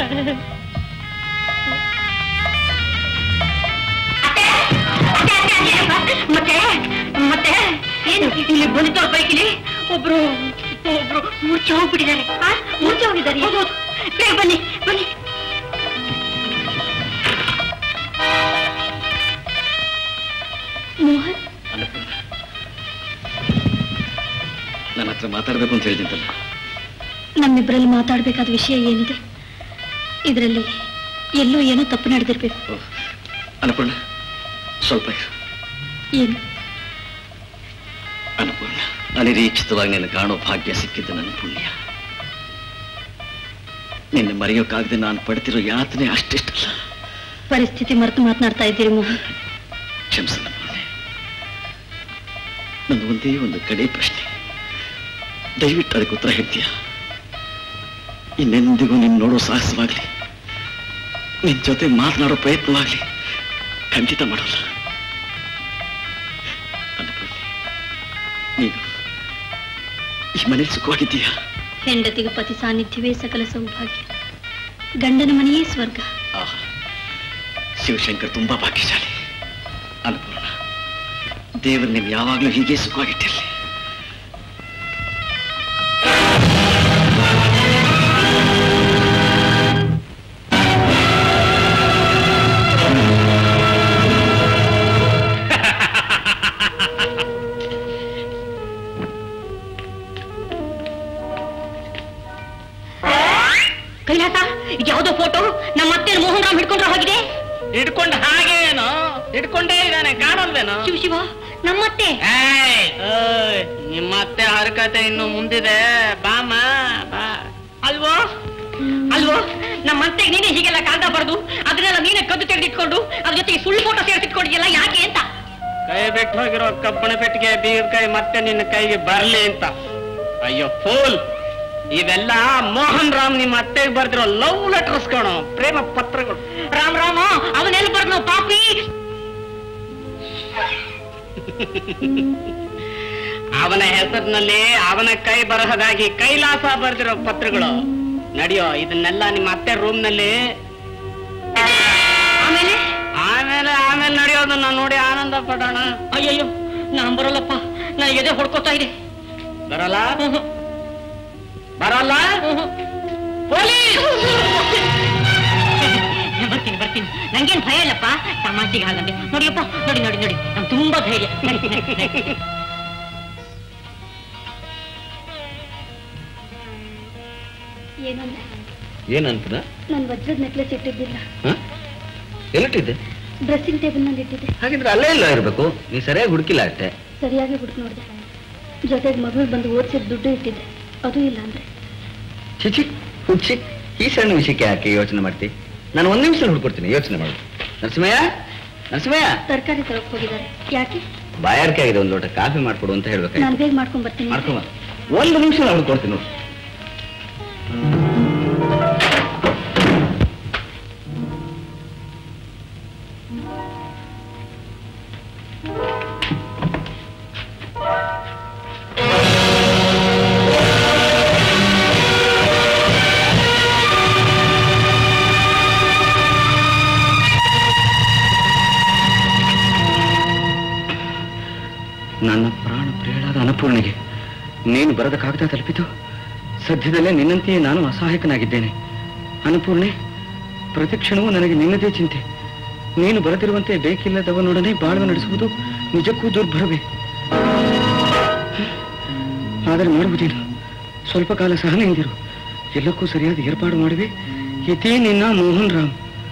ಮತ್ತೆ ಮತ್ತೆ ಏನು ಇಲ್ಲಿ ಬಂದಿದ್ದವ್ರ ಬೈಕಿಲಿ ಒಬ್ರು ಒಬ್ರು ಮೂರ್ಛೆ ಹೋಗ್ಬಿಟ್ಟಿದ್ದಾರೆ. ಮೂರ್ಛೆ ಹೋಗಿದ್ದಾರೆ. ಬೇಗ ಬನ್ನಿ ಬನ್ನಿ. ಮೋಹನ್, ನನ್ನ ಹತ್ರ ಮಾತಾಡ್ಬೇಕು ಅಂತ ಹೇಳಿದಂತಲ್ಲ. ನಮ್ಮಿಬ್ಬರಲ್ಲಿ ಮಾತಾಡ್ಬೇಕಾದ ವಿಷಯ ಏನಿದೆ? ಇದರಲ್ಲಿ ಎಲ್ಲೋ ಏನೋ ತಪ್ಪು ನಡೆದಿರ್ಬೇಕು. ಅನ್ನಪೂರ್ಣ, ಸ್ವಲ್ಪ ಏನು? ಅನ್ನಪೂರ್ಣ, ಅನಿರೀಕ್ಷಿತವಾಗಿ ನಿನ್ನ ಕಾಣೋ ಭಾಗ್ಯ ಸಿಕ್ಕಿದ್ದು ನನ್ನ ಪುಣ್ಯ. ನಿನ್ನ ಮರೆಯೋಕ್ಕಾಗದೆ ನಾನು ಪಡ್ತಿರೋ ಯಾತನೆ ಅಷ್ಟಿಷ್ಟಲ್ಲ. ಪರಿಸ್ಥಿತಿ ಮರೆತು ಮಾತನಾಡ್ತಾ ಇದ್ದೀರಿ ಮೋಹನ್. ಕ್ಷಮಿಸಲ್ಲ ಪೂರ್ಣೆ, ನಂದು ಒಂದೇ ಒಂದು ಕಡೆ ಪ್ರಶ್ನೆ. ದಯವಿಟ್ಟು ಅದಕ್ಕೆ ಉತ್ತರ ಹೇಳ್ತೀಯ? ಇನ್ನೆಂದಿಗೂ ನಿನ್ನ ನೋಡೋ ಸಾಹಸವಾಗ್ಲಿ, ನಿನ್ ಜೊತೆ ಮಾತನಾಡೋ ಪ್ರಯತ್ನವಾಗ್ಲಿ ಖಂಡಿತ ಮಾಡೋಲ್ಲ. ಅನ್ನಪೂರ್ಣೆ, ನೀನು ಈ ಮನೇಲಿ ಸುಖವಾಗಿದ್ದೀಯಾ? ಹೆಂಡತಿಗೆ ಪತಿ ಸಾನ್ನಿಧ್ಯವೇ ಸಕಲ ಸೌಭಾಗ್ಯ, ಗಂಡನ ಮನೆಯೇ ಸ್ವರ್ಗ. ಶಿವಶಂಕರ್ ತುಂಬಾ ಭಾಗ್ಯಶಾಲಿ. ಅನ್ನಪೂರ್ಣ, ದೇವರು ನಿಮ್ಗೆ ಯಾವಾಗಲೂ ಹೀಗೆ ಸುಖವಾಗಿಟ್ಟಿರಲಿ. ಕೈಲಾಸ, ಯಾವುದೋ ಫೋಟೋ ನಮ್ಮ ಅತ್ತೆ ಮೋಹನ್ ರಾಮ್ ಹಿಡ್ಕೊಂಡ್ರೆ ಹೋಗಿದೆ. ಹಿಡ್ಕೊಂಡು ಹಾಗೇನು ಹಿಡ್ಕೊಂಡೇ ಇದ್ದಾನೆ, ಕಾಣಲ್ವೇನು? ಶಿವ ಶಿವ, ನಮ್ಮತ್ತೆ. ನಿಮ್ಮತ್ತೆ ಹರಕತೆ ಇನ್ನು ಮುಂದಿದೆ. ಬಾಮ ಬಾ. ಅಲ್ವೋ ಅಲ್ವೋ, ನಮ್ಮತ್ತೆ ನೀನೇ ಹೀಗೆಲ್ಲ ಕಾಗದ ಬರೆದು ಅದನ್ನೆಲ್ಲ ನೀನೇ ಕದ್ದು ತೆಗೆದಿಟ್ಕೊಂಡು ಅದ್ರ ಜೊತೆಗೆ ಸುಳ್ಳು ಫೋಟೋ ಸೇರಿಸಿಟ್ಕೊಂಡಿದ್ಯಲ್ಲ, ಯಾಕೆ ಅಂತ? ಕೈ ಬಿಟ್ಟು ಹೋಗಿರೋ ಕಬ್ಬಣ ಪೆಟ್ಟಿಗೆ ಬೀಗದ ಕೈ ಮತ್ತೆ ನಿನ್ನ ಕೈಗೆ ಬರ್ಲಿ ಅಂತ. ಅಯ್ಯೋ ಫೂಲ್, ಇವೆಲ್ಲ ಮೋಹನ್ ರಾಮ್ ನಿಮ್ಮ ಅತ್ತೆಗೆ ಬರ್ದಿರೋ ಲವ್ ಲೆಟರ್ಸ್ ಕಣೋ, ಪ್ರೇಮ ಪತ್ರಗಳು. ರಾಮ್ ರಾಮ, ಅವನೆಲ್ಲ ಬರ್ದು ಪಾಪಿ. ಅವನ ಹೆಸರಿನಲ್ಲಿ ಅವನ ಕೈ ಬರಹದಾಗಿ ಕೈಲಾಸ ಬರ್ದಿರೋ ಪತ್ರಗಳು. ನಡೆಯೋ, ಇದನ್ನೆಲ್ಲ ನಿಮ್ಮ ಅತ್ತೆ ರೂಮ್ ನಲ್ಲಿ. ಆಮೇಲೆ ಆಮೇಲೆ ಆಮೇಲೆ ನಡೆಯೋದನ್ನ ನೋಡಿ ಆನಂದ ಪಡೋಣ. ಅಯ್ಯಯ್ಯೋ, ನಾನ್ ಬರೋಲ್ಲಪ್ಪ, ನನಗೆ ಎದೆ ಹೊಡ್ಕೋತಾ ಇದೆ. ಬರಲ್ಲ ಬರಲ್ಲ ಪೊಲೀಸ್. ಬರ್ತೀನಿ ಬರ್ತೀನಿ, ನಂಗೇನ್ ಭಯ ಇಲ್ಲಪ್ಪ. ತಮಾಷೆಗೆ ಹಾಗಂದೆ ನೋಡಿಯಪ್ಪ, ನೋಡಿ ನೋಡಿ ನೋಡಿ, ನನ್ ತುಂಬಾ ಧೈರ್ಯ. ಏನಂದ್ರೆ ಏನಂತ? ನಾನು ವಜ್ರದ ನೆಕ್ಲೆಸ್ ಇಟ್ಟಿದ್ದಿಲ್ಲ, ಎಲ್ಲಿಟ್ಟಿದ್ದೆ? ಡ್ರೆಸ್ಸಿಂಗ್ ಟೇಬಲ್ ನಲ್ಲಿ ಇಟ್ಟಿದ್ದೆ. ಹಾಗಿದ್ರೆ ಅಲ್ಲೇ ಇಲ್ಲ ಇರಬೇಕು, ನೀ ಸರಿಯಾಗಿ ಹುಡುಕಿಲ್ಲ ಅಷ್ಟೇ. ಸರಿಯಾಗಿ ಹುಡುಕ್ ನೋಡಿದೆ. ಜೊತೆಗೆ ಮಗಳು ಬಂದು ಓದಿಸಿದ ದುಡ್ಡು ಇಟ್ಟಿದ್ದೆ, ಅದು ಇಲ್ಲ ಅಂದ್ರೆ. ಚಿಚಿ ಹುಚ್ಚಿ, ಈ ಸಣ್ಣ ವಿಷಯಕ್ಕೆ ಯಾಕೆ ಯೋಚನೆ ಮಾಡ್ತಿ? ನಾನು ಒಂದ್ ನಿಮಿಷ ಹುಡ್ಕೊಡ್ತೀನಿ, ಯೋಚನೆ ಮಾಡು. ನರಸಿಂಹಯ್ಯ, ನರಸಿಂಹಯ್ಯ, ತರಕಾರಿ ತರಕ್ ಹೋಗಿದ್ದಾರೆ. ಯಾಕೆ? ಬಾಯಾರಿಕೆ ಆಗಿದೆ, ಒಂದು ಲೋಟ ಕಾಫಿ ಮಾಡ್ಕೊಡು ಅಂತ ಹೇಳ್ಬೇಕು. ನಾನು ಬೇಗ ಮಾಡ್ಕೊಂಡ್ ಬರ್ತೀನಿ. ಮಾಡ್ಕೊಂಬ, ಒಂದು ನಿಮಿಷ ಹುಡ್ಕೊಡ್ತೀನಿ ನೋಡಿ. ನನ್ನ ಪ್ರಾಣ ಪ್ರಿಯಳಾದ ಅನ್ನಪೂರ್ಣೆಗೆ ನೀನು ಬರದ ಕಾಗದ ತಲುಪಿತು. ಸದ್ಯದಲ್ಲೇ ನಿನ್ನಂತೆಯೇ ನಾನು ಅಸಹಾಯಕನಾಗಿದ್ದೇನೆ. ಅನ್ನಪೂರ್ಣೆ, ಪ್ರತಿಕ್ಷಣವೂ ನನಗೆ ನಿನ್ನದೇ ಚಿಂತೆ. ನೀನು ಬರೆದಿರುವಂತೆ ಬೇಕಿಲ್ಲದವನೊಡನೆ ಬಾಳ್ವೆ ನಡೆಸುವುದು ನಿಜಕ್ಕೂ ದುರ್ಭರವೇ. ಆದರೆ ಮಾಡುವುದೇನು? ಸ್ವಲ್ಪ ಕಾಲ ಸಹನೆಯಿಂದಿರು, ಎಲ್ಲಕ್ಕೂ ಸರಿಯಾದ ಏರ್ಪಾಡು ಮಾಡುವೆ. ಇದೇ ನಿನ್ನ ಮೋಹನ್ ರಾಮ್.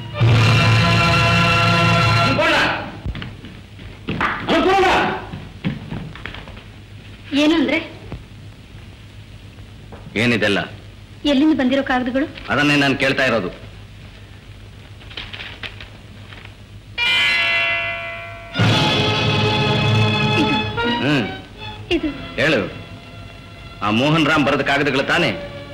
ಏನು ಅಂದ್ರೆ? ಏನಿದೆಲ್ಲ? ಎಲ್ಲಿಂದ ಬಂದಿರೋ ಕಾಗದಗಳು? ಅದನ್ನೇ ನಾನು ಕೇಳ್ತಾ ಇರೋದು. ಇದು ಹೇಳು, ಆ ಮೋಹನ್ ರಾಮ್ ಬರೆದ ಕಾಗದಗಳು ತಾನೆ?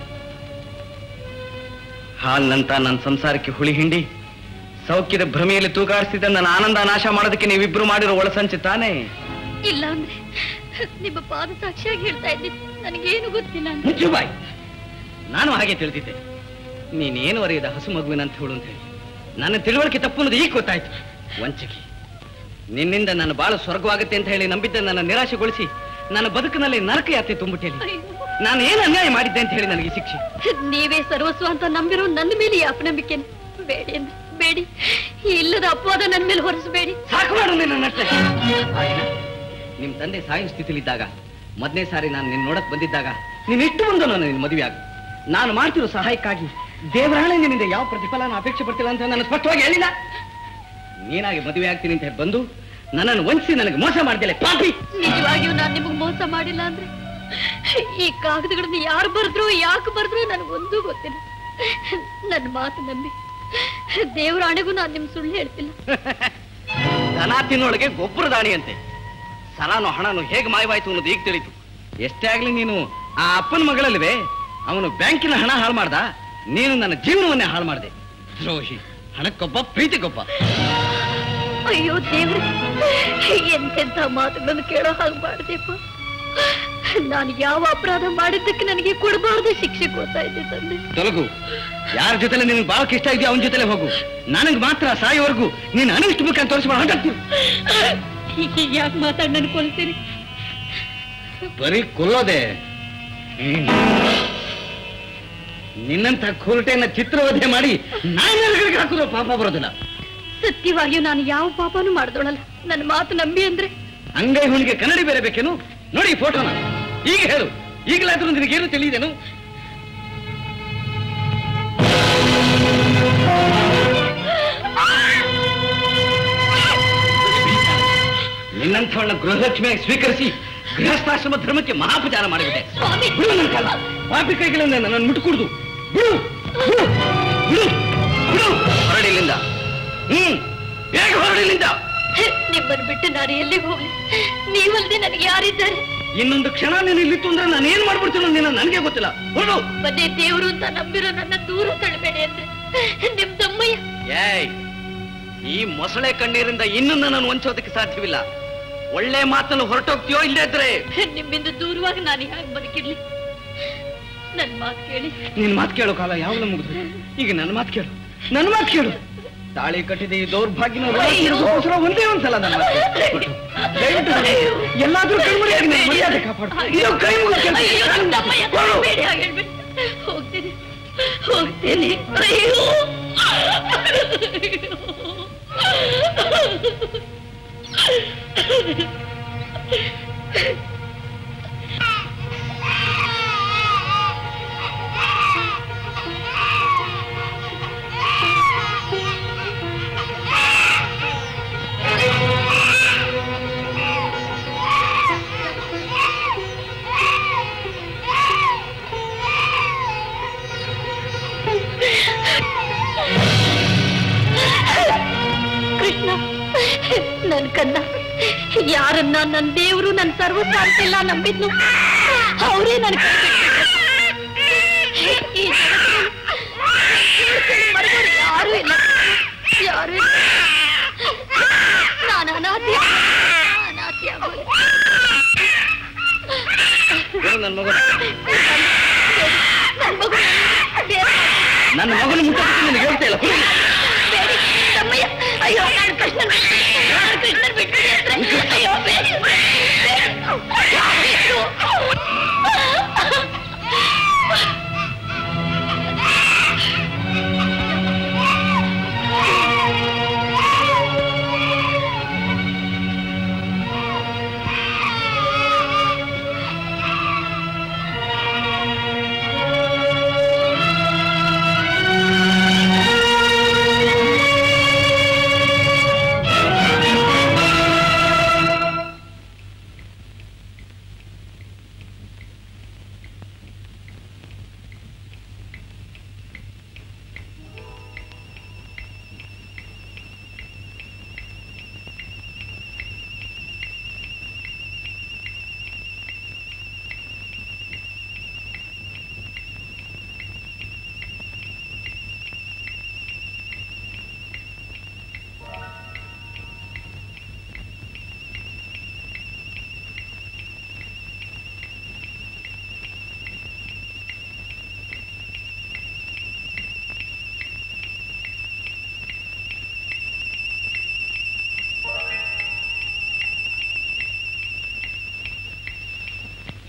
ಹಾಲ್ನಂತ ನನ್ನ ಸಂಸಾರಕ್ಕೆ ಹುಳಿ ಹಿಂಡಿ ಸೌಖ್ಯದ ಭ್ರಮೆಯಲ್ಲಿ ತೂಗಾಡಿಸಿದ ನನ್ನ ಆನಂದ ನಾಶ ಮಾಡೋದಕ್ಕೆ ನೀವಿಬ್ರು ಮಾಡಿರೋ ಒಳಸಂಚು ತಾನೆ? ಇಲ್ಲ ಅಂದ್ರೆ ನಿಮ್ಮ ಪಾದ ಸಾಕ್ಷಿಯಾಗಿ ಹೇಳ್ತಾ ಇದ್ದೀನಿ, ನನಗೇನು ಗೊತ್ತಿಲ್ಲ ಅಂತ. ಮುಚ್ಚುಬಾಯ್, ನಾನು ಹಾಗೆ ತಿಳಿದಿದ್ದೆ. ನೀನೇನು ಅರಿಯದ ಹಸು ಮಗುವಿನಂತ ಹೇಳು ಅಂತ ಹೇಳಿ ನನ್ನ ತಿಳುವಳಿಕೆ ತಪ್ಪು ಅನ್ನೋದು ಈಗ ಗೊತ್ತಾಯ್ತು. ವಂಚಕಿ, ನಿನ್ನಿಂದ ನನ್ನ ಬಾಳು ಸ್ವರ್ಗವಾಗುತ್ತೆ ಅಂತ ಹೇಳಿ ನಂಬಿದ್ದ ನನ್ನ ನಿರಾಶೆಗೊಳಿಸಿ ನನ್ನ ಬದುಕಿನಲ್ಲಿ ನರಕ ಯಾತ್ರೆ ತುಂಬಿಟ್ಟೇಲಿ. ನಾನು ಏನು ಅನ್ಯಾಯ ಮಾಡಿದ್ದೆ ಅಂತ ಹೇಳಿ ನನಗೆ ಶಿಕ್ಷೆ? ನೀವೇ ಸರ್ವಸ್ವ ಅಂತ ನಂಬಿರೋ ನನ್ನ ಮೇಲೆ ಈ ಅಪನಂಬಿಕೆ ಬೇಡಿ ಅಂದ್ರೆ ಬೇಡಿ. ಇಲ್ಲದ ಅಪವಾದ ನನ್ನ ಮೇಲೆ ಹೊರಿಸಬೇಡಿ. ಸಾಕು ಮಾಡು ನಿನ್ನಷ್ಟೇ. ನಿಮ್ ತಂದೆ ಸಾಯೋ ಸ್ಥಿತಿಲಿದ್ದಾಗ ಮೊದಲನೇ ಸಾರಿ ನಾನು ನಿನ್ನ ನೋಡಕ್ ಬಂದಿದ್ದಾಗ ನೀನ್ ಇಟ್ಟು ಬಂದು ನಾನು ನಿನ್ನ ಮದುವೆ ಆಗ. ನಾನು ಮಾಡ್ತಿರೋ ಸಹಾಯಕ್ಕಾಗಿ ದೇವರಾಣೆ ನಿನ್ನಿಂದ ಯಾವ ಪ್ರತಿಫಲನ ಅಪೇಕ್ಷೆ ಪಡ್ತಿಲ್ಲ ಅಂತ ನಾನು ಸ್ಪಷ್ಟವಾಗಿ ಹೇಳಿಲ್ಲ. ನೀನಾಗಿ ಮದುವೆ ಆಗ್ತೀನಿ ಅಂತ ಹೇಳಿ ಬಂದು ನನ್ನನ್ನು ವಂಚಿಸಿ ನನಗೆ ಮೋಸ ಮಾಡ್ತಿಲ್ಲ ಪಾಪಿ. ನಿಜವಾಗಿಯೂ ನಾನು ನಿಮಗೆ ಮೋಸ ಮಾಡಿಲ್ಲ ಅಂದ್ರೆ ಈ ಕಾಗದಗಳನ್ನ ಯಾರು ಬರೆದ್ರು ಯಾಕೆ ಬರೆದ್ರು ನನಗೊಂದು ಗೊತ್ತಿಲ್ಲ. ನನ್ನ ಮಾತು ನಂಬಿ ದೇವರಾಣೆಗೂ ನಾನು ನಿಮ್ ಸುಳ್ಳು ಹೇಳ್ತಿಲ್ಲ. ದನ ತಿನ್ನೊಳಗೆ ಗೊಬ್ಬರ ದಾಣಿ ಅಂತೆ. ಸಲಾನು ಹಣನು ಹೇಗೆ ಮಾಯವಾಯ್ತು ಅನ್ನೋದು ಈಗ ತಿಳಿತು. ಎಷ್ಟೇ ಆಗ್ಲಿ ನೀನು ಆ ಅಪ್ಪನ ಮಗಳಲ್ವೇ, ಅವನು ಬ್ಯಾಂಕಿನ ಹಣ ಹಾಳು ಮಾಡ್ದ, ನೀನು ನನ್ನ ಜೀವನವನ್ನೇ ಹಾಳು ಮಾಡಿದೆ. ದ್ರೋಹಿ, ಹಣಕ್ಕೊಬ್ಬ ಪ್ರೀತಿಗೊಬ್ಬ. ಅಯ್ಯೋ ದೇವ್ರೆ, ಎಂತೆಂಥ ಮಾತುಗಳನ್ನು ಕೇಳೋ ಹಾಗೆ ಮಾಡಿದೆಪ್ಪ. ನಾನು ಯಾವ ಅಪರಾಧ ಮಾಡಿದ್ದಕ್ಕೆ ನನಗೆ ಕೊಡಬಾರ್ದು ಶಿಕ್ಷೆ ಕೊಡ್ತಾ ಇದ್ದೆ ತಂದೆ. ತೊಲಗು, ಯಾರ ಜೊತೆಲೆ ನಿನಗೆ ಬಾಳಕ್ಕೆ ಇಷ್ಟ ಇದೆಯೋ ಅವನ ಜೊತೆಲೆ ಹೋಗು. ನನಗೆ ಮಾತ್ರ ಸಾಯೋವರೆಗೂ ನೀನು ಅನಿಷ್ಟ ಮುಖ ತೋರಿಸ್ಕೊಂಡು ಹೊರಟಾಗ್ತೀವಿ. ಯಾಕೆ ಮಾತಾಡಿ ನನ್ ಕೊಲ್ತೀರಿ? ಬರೀ ಕೊಲ್ಲೋದೆ. ನಿನ್ನಂತ ಕುರುಟೆಯನ್ನ ಚಿತ್ರವಧೆ ಮಾಡಿ ನಾಯಿಗಳಿಗೆ ಹಾಕಿರೋ ಪಾಪ ಬರೋದಿಲ್ಲ. ಸತ್ಯವಾಗಿಯೂ ನಾನು ಯಾವ ಪಾಪನೂ ಮಾಡ್ದೋಳಲ್ಲ. ನನ್ನ ಮಾತು ನಂಬಿ ಅಂದ್ರೆ ಅಂಗೈ ಹುಣಿಗೆ ಕನ್ನಡಿ ಬೇರೆ ಬೇಕೇನು? ನೋಡಿ ಫೋಟೋನ, ಈಗ ಹೇಳು, ಈಗಲಾದ್ರೂ ನಿನಗೇನು ತಿಳಿದೇನು? ನಿನ್ನಂಥವನ್ನ ಗೃಹಲಕ್ಷ್ಮಿಯಾಗಿ ಸ್ವೀಕರಿಸಿ ಗೃಹಸ್ಥಾಶ್ರಮ ಧರ್ಮಕ್ಕೆ ಮಹಾಪಚಾರ ಮಾಡಿಬಿಟ್ಟೆ. ಬಿಡು ನನ್ನ ಕಾಲ, ಪಾಪಿ ಕೈಗಳಿಂದ ನನ್ನನ್ನು ಮುಟ್ಟುಕೂಡ್ದು. ಬಿಡು ಬಿಡು ಬಿಡು ಬಿಡು, ಹೊರಡಿಲಿಂದ. ಬೇಗ ಹೊರಡಿಲಿಂದ. ನಿಮ್ಮನ್ನು ಬಿಟ್ಟು ನಾನು ಎಲ್ಲಿಗೆ ಹೋಗ್ಲಿ? ನೀವಲ್ಲದೆ ನನಗೆ ಯಾರಿದ್ದಾರೆ? ಇನ್ನೊಂದು ಕ್ಷಣ ನೀನು ಇಲ್ಲಿತ್ತು ಅಂದ್ರೆ ನಾನು ಏನ್ ಮಾಡ್ಬಿಡ್ತೀನೋ ನೀನು ನನಗೆ ಗೊತ್ತಿಲ್ಲ. ಹೊರಡು. ಮನೆ ದೇವರು ಅಂತ ನಂಬಿರೋ ನನ್ನ ದೂರ ತಳ್ಳಬೇಡಿ ಅಂದ್ರೆ ನಿಮ್ ತಮ್ಮಯ್ಯ. ಏಯ್, ಈ ಮೊಸಳೆ ಕಣ್ಣೀರಿಂದ ಇನ್ನೂ ನನ್ನನ್ನು ವಂಚೋದಕ್ಕೆ ಸಾಧ್ಯವಿಲ್ಲ. ಒಳ್ಳೆ ಮಾತನ್ನು ಹೊರಟೋಗ್ತೀಯೋ ಇಲ್ಲೇ ಇದ್ರೆ ನಿಮ್ಮಿಂದ ದೂರವಾಗಿ ನಾನು ಹೇಗೆ ಬದುಕಿರ್ಲಿ? ನನ್ ಮಾತು ಕೇಳಿ. ನಿನ್ ಮಾತು ಕೇಳೋ ಕಾಲ ಯಾವಾಗ ಮುಗಿದು? ಈಗ ನನ್ನ ಮಾತು ಕೇಳು, ನನ್ನ ಮಾತು ಕೇಳು. ತಾಳಿ ಕಟ್ಟಿದೆ ಈ ದೌರ್ಭಾಗ್ಯನ ಒಂದೇ ಒಂದ್ಸಲ ನನ್ನ ದಯವಿಟ್ಟು ಎಲ್ಲಾದ್ರೂ ಕೈ ಮುರಿಯಾಗಿ ಮರ್ಯಾದೆ ಕಾಪಾಡು. ಹೋಗ್ತೀನಿ ಹೋಗ್ತೀನಿ. ಅಯ್ಯೋ ಕೃಷ್ಣ, ನನ್ ಕನ್ನ ಯಾರನ್ನ ನನ್ನ ದೇವರು ನನ್ನ ಸರ್ವಸ್ವ ಅಂತೆಲ್ಲ ನಂಬಿದ್ನು ಅವರೇ ನನ್ ಯಾರು ಇಲ್ಲ, ಯಾರು ಇಲ್ಲ. ನಾನು ಅನಾಥಿ ಆಗೋದು. ನನ್ನ ಮಗನ ಮುಟ್ಟಕ್ಕೆ ನಿನಗೆ ಹೇಳ್ತಾ ಇಲ್ಲ. ಅಯ್ಯೋ, ನಾನು ಕೃಷ್ಣನ್ ಬಿಟ್ಬಿಡಿ ಅಂದ್ರೆ. ಅಯ್ಯೋ ಬೇಡಿ.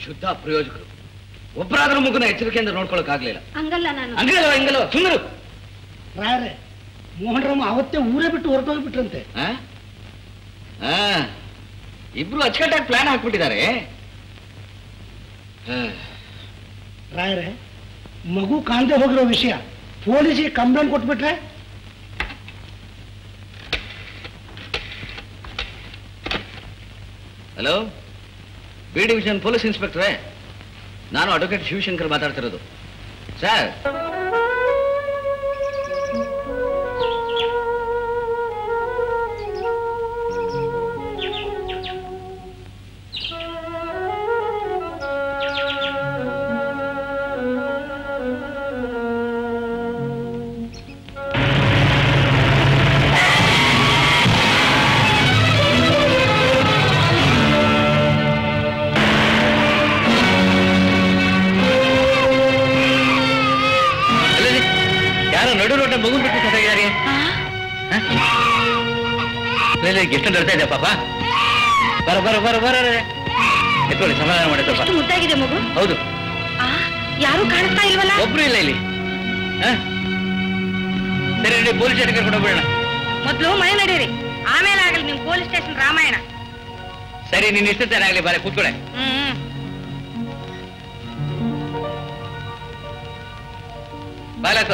ಶುದ್ಧ ಪ್ರಯೋಜಕರು. ಒಬ್ಬರಾದ್ರೂ ಮಗುನ ಎಚ್ಚರಿಕೆಯಿಂದ ನೋಡ್ಕೊಳಕ್ಕಾಗ್ಲಿಲ್ಲ. ಹಂಗಲ್ಲ ನಾನು. ಹಂಗಲ್ವ ಸುಂದರು. ರಾಯರೇ, ಮೋಹನರಾಮ ಅವತ್ತೇ ಊರೇ ಬಿಟ್ಟು ಹೊರಟೋಗ್ಬಿಟ್ರಂತೆ. ಇಬ್ರು ಅಚ್ಚುಕಟ್ಟಾಗಿ ಪ್ಲಾನ್ ಹಾಕ್ಬಿಟ್ಟಿದ್ದಾರೆ. ರಾಯರೇ, ಮಗು ಕಾಣದೆ ಹೋಗಿರೋ ವಿಷಯ ಪೊಲೀಸಿಗೆ ಕಂಪ್ಲೇಂಟ್ ಕೊಟ್ಬಿಟ್ರೆ? ಹಲೋ, ಬಿ ಡಿವಿಷನ್ ಪೊಲೀಸ್ ಇನ್ಸ್ಪೆಕ್ಟ್ರೇ, ನಾನು ಅಡ್ವೊಕೇಟ್ ಶಿವಶಂಕರ್ ಮಾತಾಡ್ತಿರೋದು. ಸರ್, ಮಗು ಬಿಟ್ಟು ಸತ್ತಾಗಿದ್ದಾರೆ. ಎಷ್ಟು ನಡ್ತಾ ಇದೆ ಪಾಪ. ಬರ ಎತ್ಕೊಳ್ಳಿ, ಸಮಾಧಾನ ಮಾಡಿ ಸ್ವಲ್ಪ. ಮುದ್ದಾಗಿದೆ ಮಗು. ಹೌದು. ಯಾರು ಕಾಣಿಸ್ತಾ ಇಲ್ವಲ್ಲ? ಒಬ್ರು ಇಲ್ಲ ಇಲ್ಲಿ. ಸರಿ ನಡಿ, ಪೊಲೀಸ್ ಸ್ಟೇಷನ್ ಕರ್ಕೊಂಡು ಹೋಗ್ಬಿಡೋಣ. ಮೊದ್ಲು ಮನೆ ನಡೀರಿ, ಆಮೇಲೆ ಆಗಲಿ ನಿಮ್ ಪೊಲೀಸ್ ಸ್ಟೇಷನ್ ರಾಮಾಯಣ. ಸರಿ, ನೀನ್ ಇಷ್ಟ ಚೆನ್ನಾಗ್ಲಿ, ಬಾರೆ ಕೂತ್ಕೊಳೆ. ಬಾಲಕ,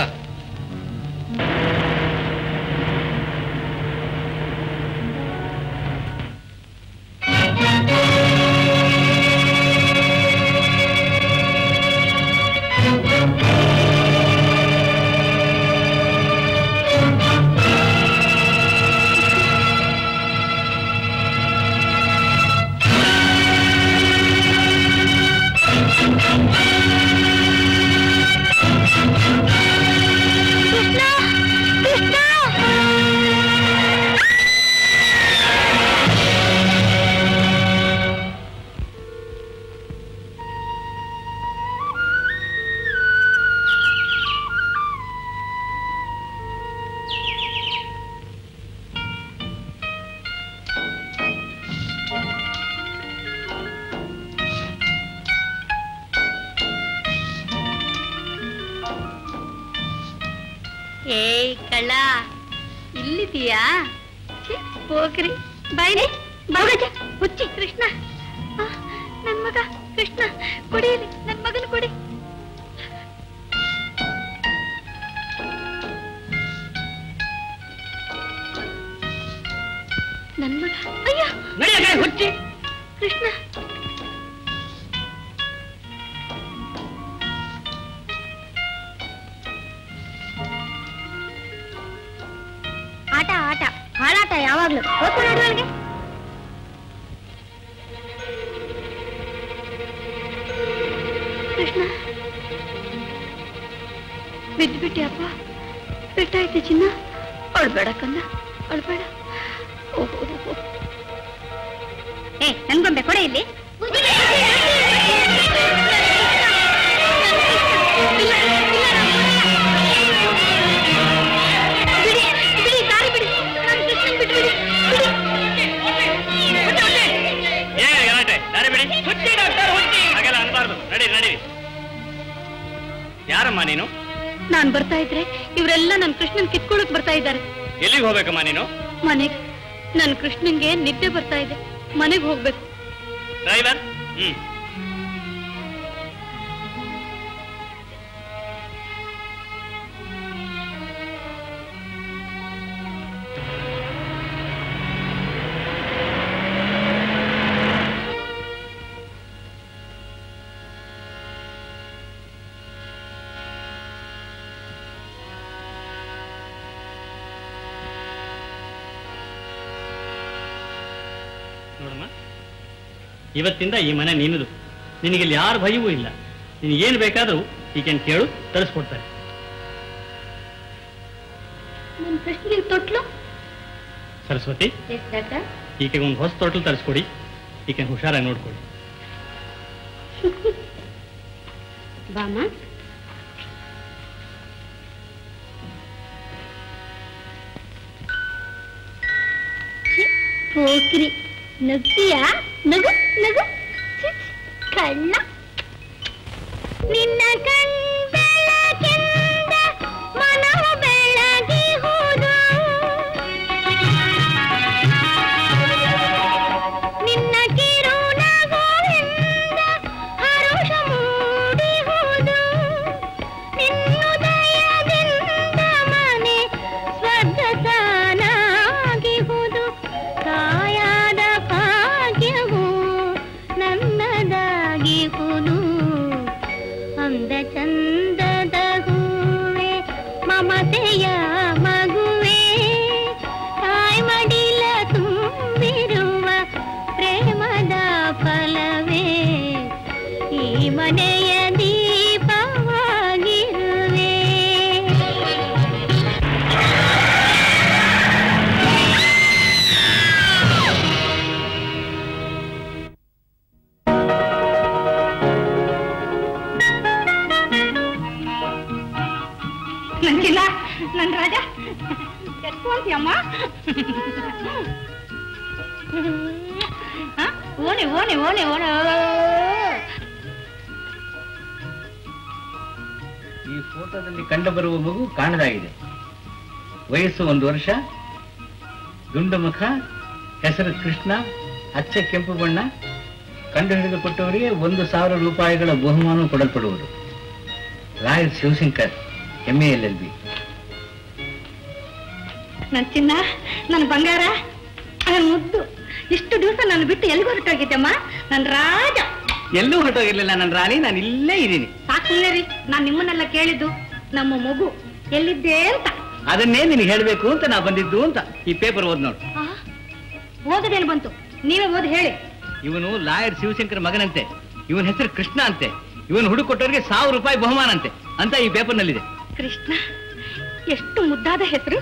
ಕಳ್ಳ ಇಲ್ಲಿದೀಯಾ? ಹೋಗ್ರಿ ಬಾಯ್ರಿ. ಬಾಗಜ ಹುಚ್ಚಿ ಕೃಷ್ಣ, ನನ್ ಮಗ ಕೃಷ್ಣ, ಕೊಡಿರಿ ನನ್ ಮಗನ ಕೊಡಿ. ನನ್ ಮಗ. ಅಯ್ಯೋ ಹುಚ್ಚಿ ಕೃಷ್ಣ. ಆಟ ಆಟ ಹಾಳಾಟ ಯಾವಾಗ್ಲೂ ಓದ್ಕೊಂಡ್ಗೆ. ಕೃಷ್ಣ ಬಿದ್ದುಬಿಟ್ಟೆ ಅಪ್ಪ, ಪೆಟ್ಟಾಯ್ತು ಚಿನ್ನ. ಅಳ್ಬೇಡ ಕನ್ನ, ಅಳ್ಬೇಡ. ಏ ನನ್ಗೊಂಬೆ ಕೊಡೆ ಇಲ್ಲಿ. ಯಾರಮ್ಮ ನೀನು? ನಾನ್ ಬರ್ತಾ ಇದ್ರೆ ಇವರೆಲ್ಲ ನನ್ ಕೃಷ್ಣನ್ ಕಿತ್ಕೊಳಕ್ ಬರ್ತಾ ಇದ್ದಾರೆ. ಎಲ್ಲಿಗೆ ಹೋಗ್ಬೇಕಮ್ಮ ನೀನು? ಮನೆಗೆ. ನನ್ ಕೃಷ್ಣನ್ಗೆ ನಿದ್ದೆ ಬರ್ತಾ ಇದೆ, ಮನೆಗೆ ಹೋಗ್ಬೇಕು. ಡ್ರೈವರ್, ನೋಡಮ್ಮ, ಇವತ್ತಿಂದ ಈ ಮನೆ ನೀನದು. ನಿನಗಿಲ್ಲಿ ಯಾರ ಭಯವೂ ಇಲ್ಲ. ನಿನಗೇನು ಬೇಕಾದರೂ ಈಗೇನು ಕೇಳು, ತರಿಸ್ಕೊಡ್ತಾರೆ. ನನ್ ಕೃಷ್ಣನಿಗೆ ತೊಟ್ಲು. ಸರಸ್ವತಿ, ಈಕೆ ಒಂದು ಹೊಸ ತೊಟ್ಲು ತರಿಸ್ಕೊಡಿ. ಈಕೆ ಹುಷಾರಾಗಿ ನೋಡ್ಕೊಳ್ಳಿ. ಬಾಮ. ಹೋಗ್ರಿ, ನಗ್ತೀಯಾ? ನಗು ನಗು. ಕಳ್ಳ ನಿನ್ನ ಬೆಳಕಿಂದ ಮನವ ಬೆಳಗಿಹುದು ನಿನ್ನ ಕಿರುನಗುವಿಂದ ಹರುಷ ಮೂಡಿಹುದು ನಿನ್ನುದಯದಿಂದ ಮನೆ ಸ್ವರ್ಗತಾನಾಗಿಹುದು ಕಾಯಾದ ಭಾಗ್ಯವು ನನ್ನದಾಗಿಹುದು ಅಂದ ಚಂದದ ಹೂವೆ ಮಮತೆಯ ಮಗುವೆ ತಾಯಿ ಮಡಿಲ ತುಂಬಿರುವ ಪ್ರೇಮದ ಫಲವೇ ಈ ಮನೆಯ ದೀಪವಾಗಿರುವೆ ನಂಗಿಲ್ಲ ನನ್ ರಾಜ ಎಷ್ಟು ಅಂತೀಯಮ್ಮ ಓಣೆ ಓಣೆ ಓಣೆ ಓಣೆ ಈ ಫೋಟೋದಲ್ಲಿ ಕಂಡುಬರುವ ಮಗು ಕಾಣದಾಗಿದೆ. ವಯಸ್ಸು 1 ವರ್ಷ, ದುಂಡು ಮುಖ, ಹೆಸರು ಕೃಷ್ಣ, ಅಚ್ಚ ಕೆಂಪು ಬಣ್ಣ. ಕಂಡು ಹಿಡಿದುಕೊಟ್ಟವರಿಗೆ 1,000 ರೂಪಾಯಿಗಳ ಬಹುಮಾನ ಕೊಡಲ್ಪಡುವುದು. Royal Shivashankar, MA LLB. ನನ್ ಚಿನ್ನ, ನನ್ನ ಬಂಗಾರ, ನನ್ನ ಮುದ್ದು. ಇಷ್ಟು ದಿವಸ ನಾನು ಬಿಟ್ಟು ಎಲ್ಲಿಗೂ ಹೊರಟೋಗಿದ್ದಮ್ಮ ನನ್ ರಾಜ. ಎಲ್ಲೂ ಹೊರಟೋಗಿರ್ಲಿಲ್ಲ ನನ್ನ ರಾಣಿ, ನಾನು ಇಲ್ಲೇ ಇದ್ದೀನಿ. ಸಾಕುಲ್ಲೇ ರೀ, ನಾನ್ ನಿಮ್ಮನ್ನೆಲ್ಲ ಕೇಳಿದ್ದು ನಮ್ಮ ಮಗು ಎಲ್ಲಿದ್ದೆ ಅಂತ. ಅದನ್ನೇ ನಿನಗೆ ಹೇಳ್ಬೇಕು ಅಂತ ನಾ ಬಂದಿದ್ದು ಅಂತ. ಈ ಪೇಪರ್ ಓದ್ ನೋಡು. ಓದದೇನು ಬಂತು, ನೀವೇ ಓದಿ ಹೇಳಿ. ಇವನು ಲಾಯರ್ ಶಿವಶಂಕರ್ ಮಗನಂತೆ, ಇವನ ಹೆಸರು ಕೃಷ್ಣ ಅಂತೆ, ಇವನು ಹುಡುಕೊಟ್ಟವರಿಗೆ 1,000 ರೂಪಾಯಿ ಬಹುಮಾನ ಅಂತೆ ಅಂತ ಈ ಪೇಪರ್ ನಲ್ಲಿದೆ. ಕೃಷ್ಣ, ಎಷ್ಟು ಮುದ್ದಾದ ಹೆಸರು.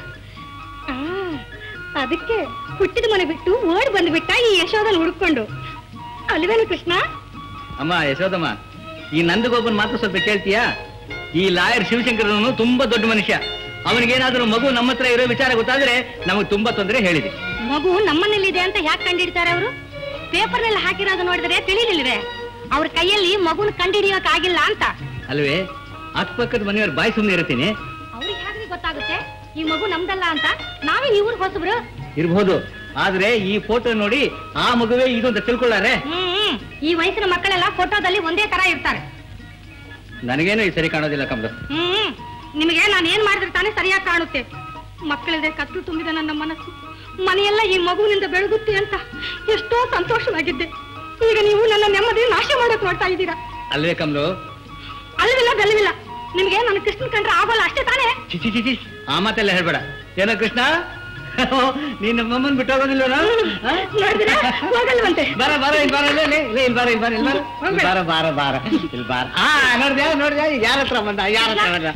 ಅದಕ್ಕೆ ಹುಟ್ಟಿದ ಮನೆ ಬಿಟ್ಟು ಓಡಿ ಬಂದ್ಬಿಟ್ಟ ಈ ಯಶೋದನ್ ಹುಡುಕೊಂಡು. ಅಲ್ವೇನು ಕೃಷ್ಣ? ಅಮ್ಮ ಯಶೋದಮ್ಮ, ಈ ನಂದಗೋಪನ್ ಮಾತ್ರ ಸ್ವಲ್ಪ ಕೇಳ್ತೀಯಾ? ಈ ಲಾಯರ್ ಶಿವಶಂಕರನು ತುಂಬಾ ದೊಡ್ಡ ಮನುಷ್ಯ. ಅವನಿಗೇನಾದ್ರೂ ಮಗು ನಮ್ಮ ಹತ್ರ ಇರೋ ವಿಚಾರ ಗೊತ್ತಾದ್ರೆ ನಮಗೆ ತುಂಬಾ ತೊಂದರೆ ಹೇಳಿದೆ. ಮಗು ನಮ್ಮನೇಲಿದೆ ಅಂತ ಯಾಕೆ ಕಂಡಿಡ್ತಾರೆ ಅವರು? ಪೇಪರ್ನಲ್ಲಿ ಹಾಕಿರೋದು ನೋಡಿದ್ರೆ ತಿಳಿಲಿಲ್ವೇ ಅವ್ರ ಕೈಯಲ್ಲಿ ಮಗುನ ಕಂಡಿಡಿಯೋಕ್ ಆಗಿಲ್ಲ ಅಂತ? ಅಲ್ವೇ, ಅಕ್ಕಪಕ್ಕದ ಮನೆಯವ್ರ ಬಾಯಿ ಸುಮ್ಮನೆ ಇರ್ತೀನಿ. ಅವ್ರಿಗೆ ಹೇಗೆ ಗೊತ್ತಾಗುತ್ತೆ ಈ ಮಗು ನಮ್ದಲ್ಲ ಅಂತ? ನಾವೇ ಈ ಊರಿಗೆ ಹೊಸಬ್ರು ಇರ್ಬೋದು, ಆದ್ರೆ ಈ ಫೋಟೋ ನೋಡಿ ಆ ಮಗುವೇ ಇದು ಅಂತ ತಿಳ್ಕೊಳ್ಳಾರೆ. ಈ ವಯಸ್ಸಿನ ಮಕ್ಕಳೆಲ್ಲ ಫೋಟೋದಲ್ಲಿ ಒಂದೇ ತರ ಇರ್ತಾರೆ. ನನಗೇನು ಈ ಸರಿ ಕಾಣೋದಿಲ್ಲ ಕಮಲ. ನಿಮಗೆ ನಾನು ಏನ್ ಮಾಡಿದ್ರೆ ತಾನೇ ಸರಿಯಾಗಿ ಕಾಣುತ್ತೆ. ಮಕ್ಕಳಿದೆ ಕತ್ತು ತುಂಬಿದ ನನ್ನ ಮನಸ್ಸು, ಮನೆಯೆಲ್ಲ ಈ ಮಗುವಿನಿಂದ ಬೆಳಗುತ್ತೆ ಅಂತ ಎಷ್ಟೋ ಸಂತೋಷವಾಗಿದ್ದೆ. ಈಗ ನೀವು ನನ್ನ ನೆಮ್ಮದಿ ನಾಶ ಮಾಡಕ್ ನೋಡ್ತಾ ಇದ್ದೀರಾ. ಅಲ್ವೇ ಕಮಲು? ಅಲ್ವಿಲ್ಲ ಬೆಲ್ಲವಿಲ್ಲ. ನಿಮ್ಗೆ ನನ್ನ ಕೃಷ್ಣನ್ ಕಂಡ್ರೆ ಆಗೋಲ್ಲ ಅಷ್ಟೇ ತಾನೇ? ಚಿಚಿ ಆ ಮಾತೆಲ್ಲ ಹೇಳ್ಬೇಡ. ಏನೋ ಕೃಷ್ಣ, ನೀನ್ ನಮ್ಮಮ್ಮನ್ ಬಿಟ್ಟೋಗೋದಿಲ್ವ? ಹೋಗಲ್ವಂತೆ. ಬರ ಬರ ಇಲ್ಲಿ ಬಾರ, ಇಲ್ಲಿ ಬಾರ, ಇಲ್ಲಿ ಬಾರ, ಇಲ್ಲಿ ಬಾರ, ಬಾರ ಬಾರ ಇಲ್ಲಿ ಬಾರ. ನೋಡ್ದ್ಯಾ ನೋಡ್ದ್ಯಾ, ಯಾರ ಹತ್ರ ಬಂದ, ಯಾರ ಹತ್ರ ಬಂದ?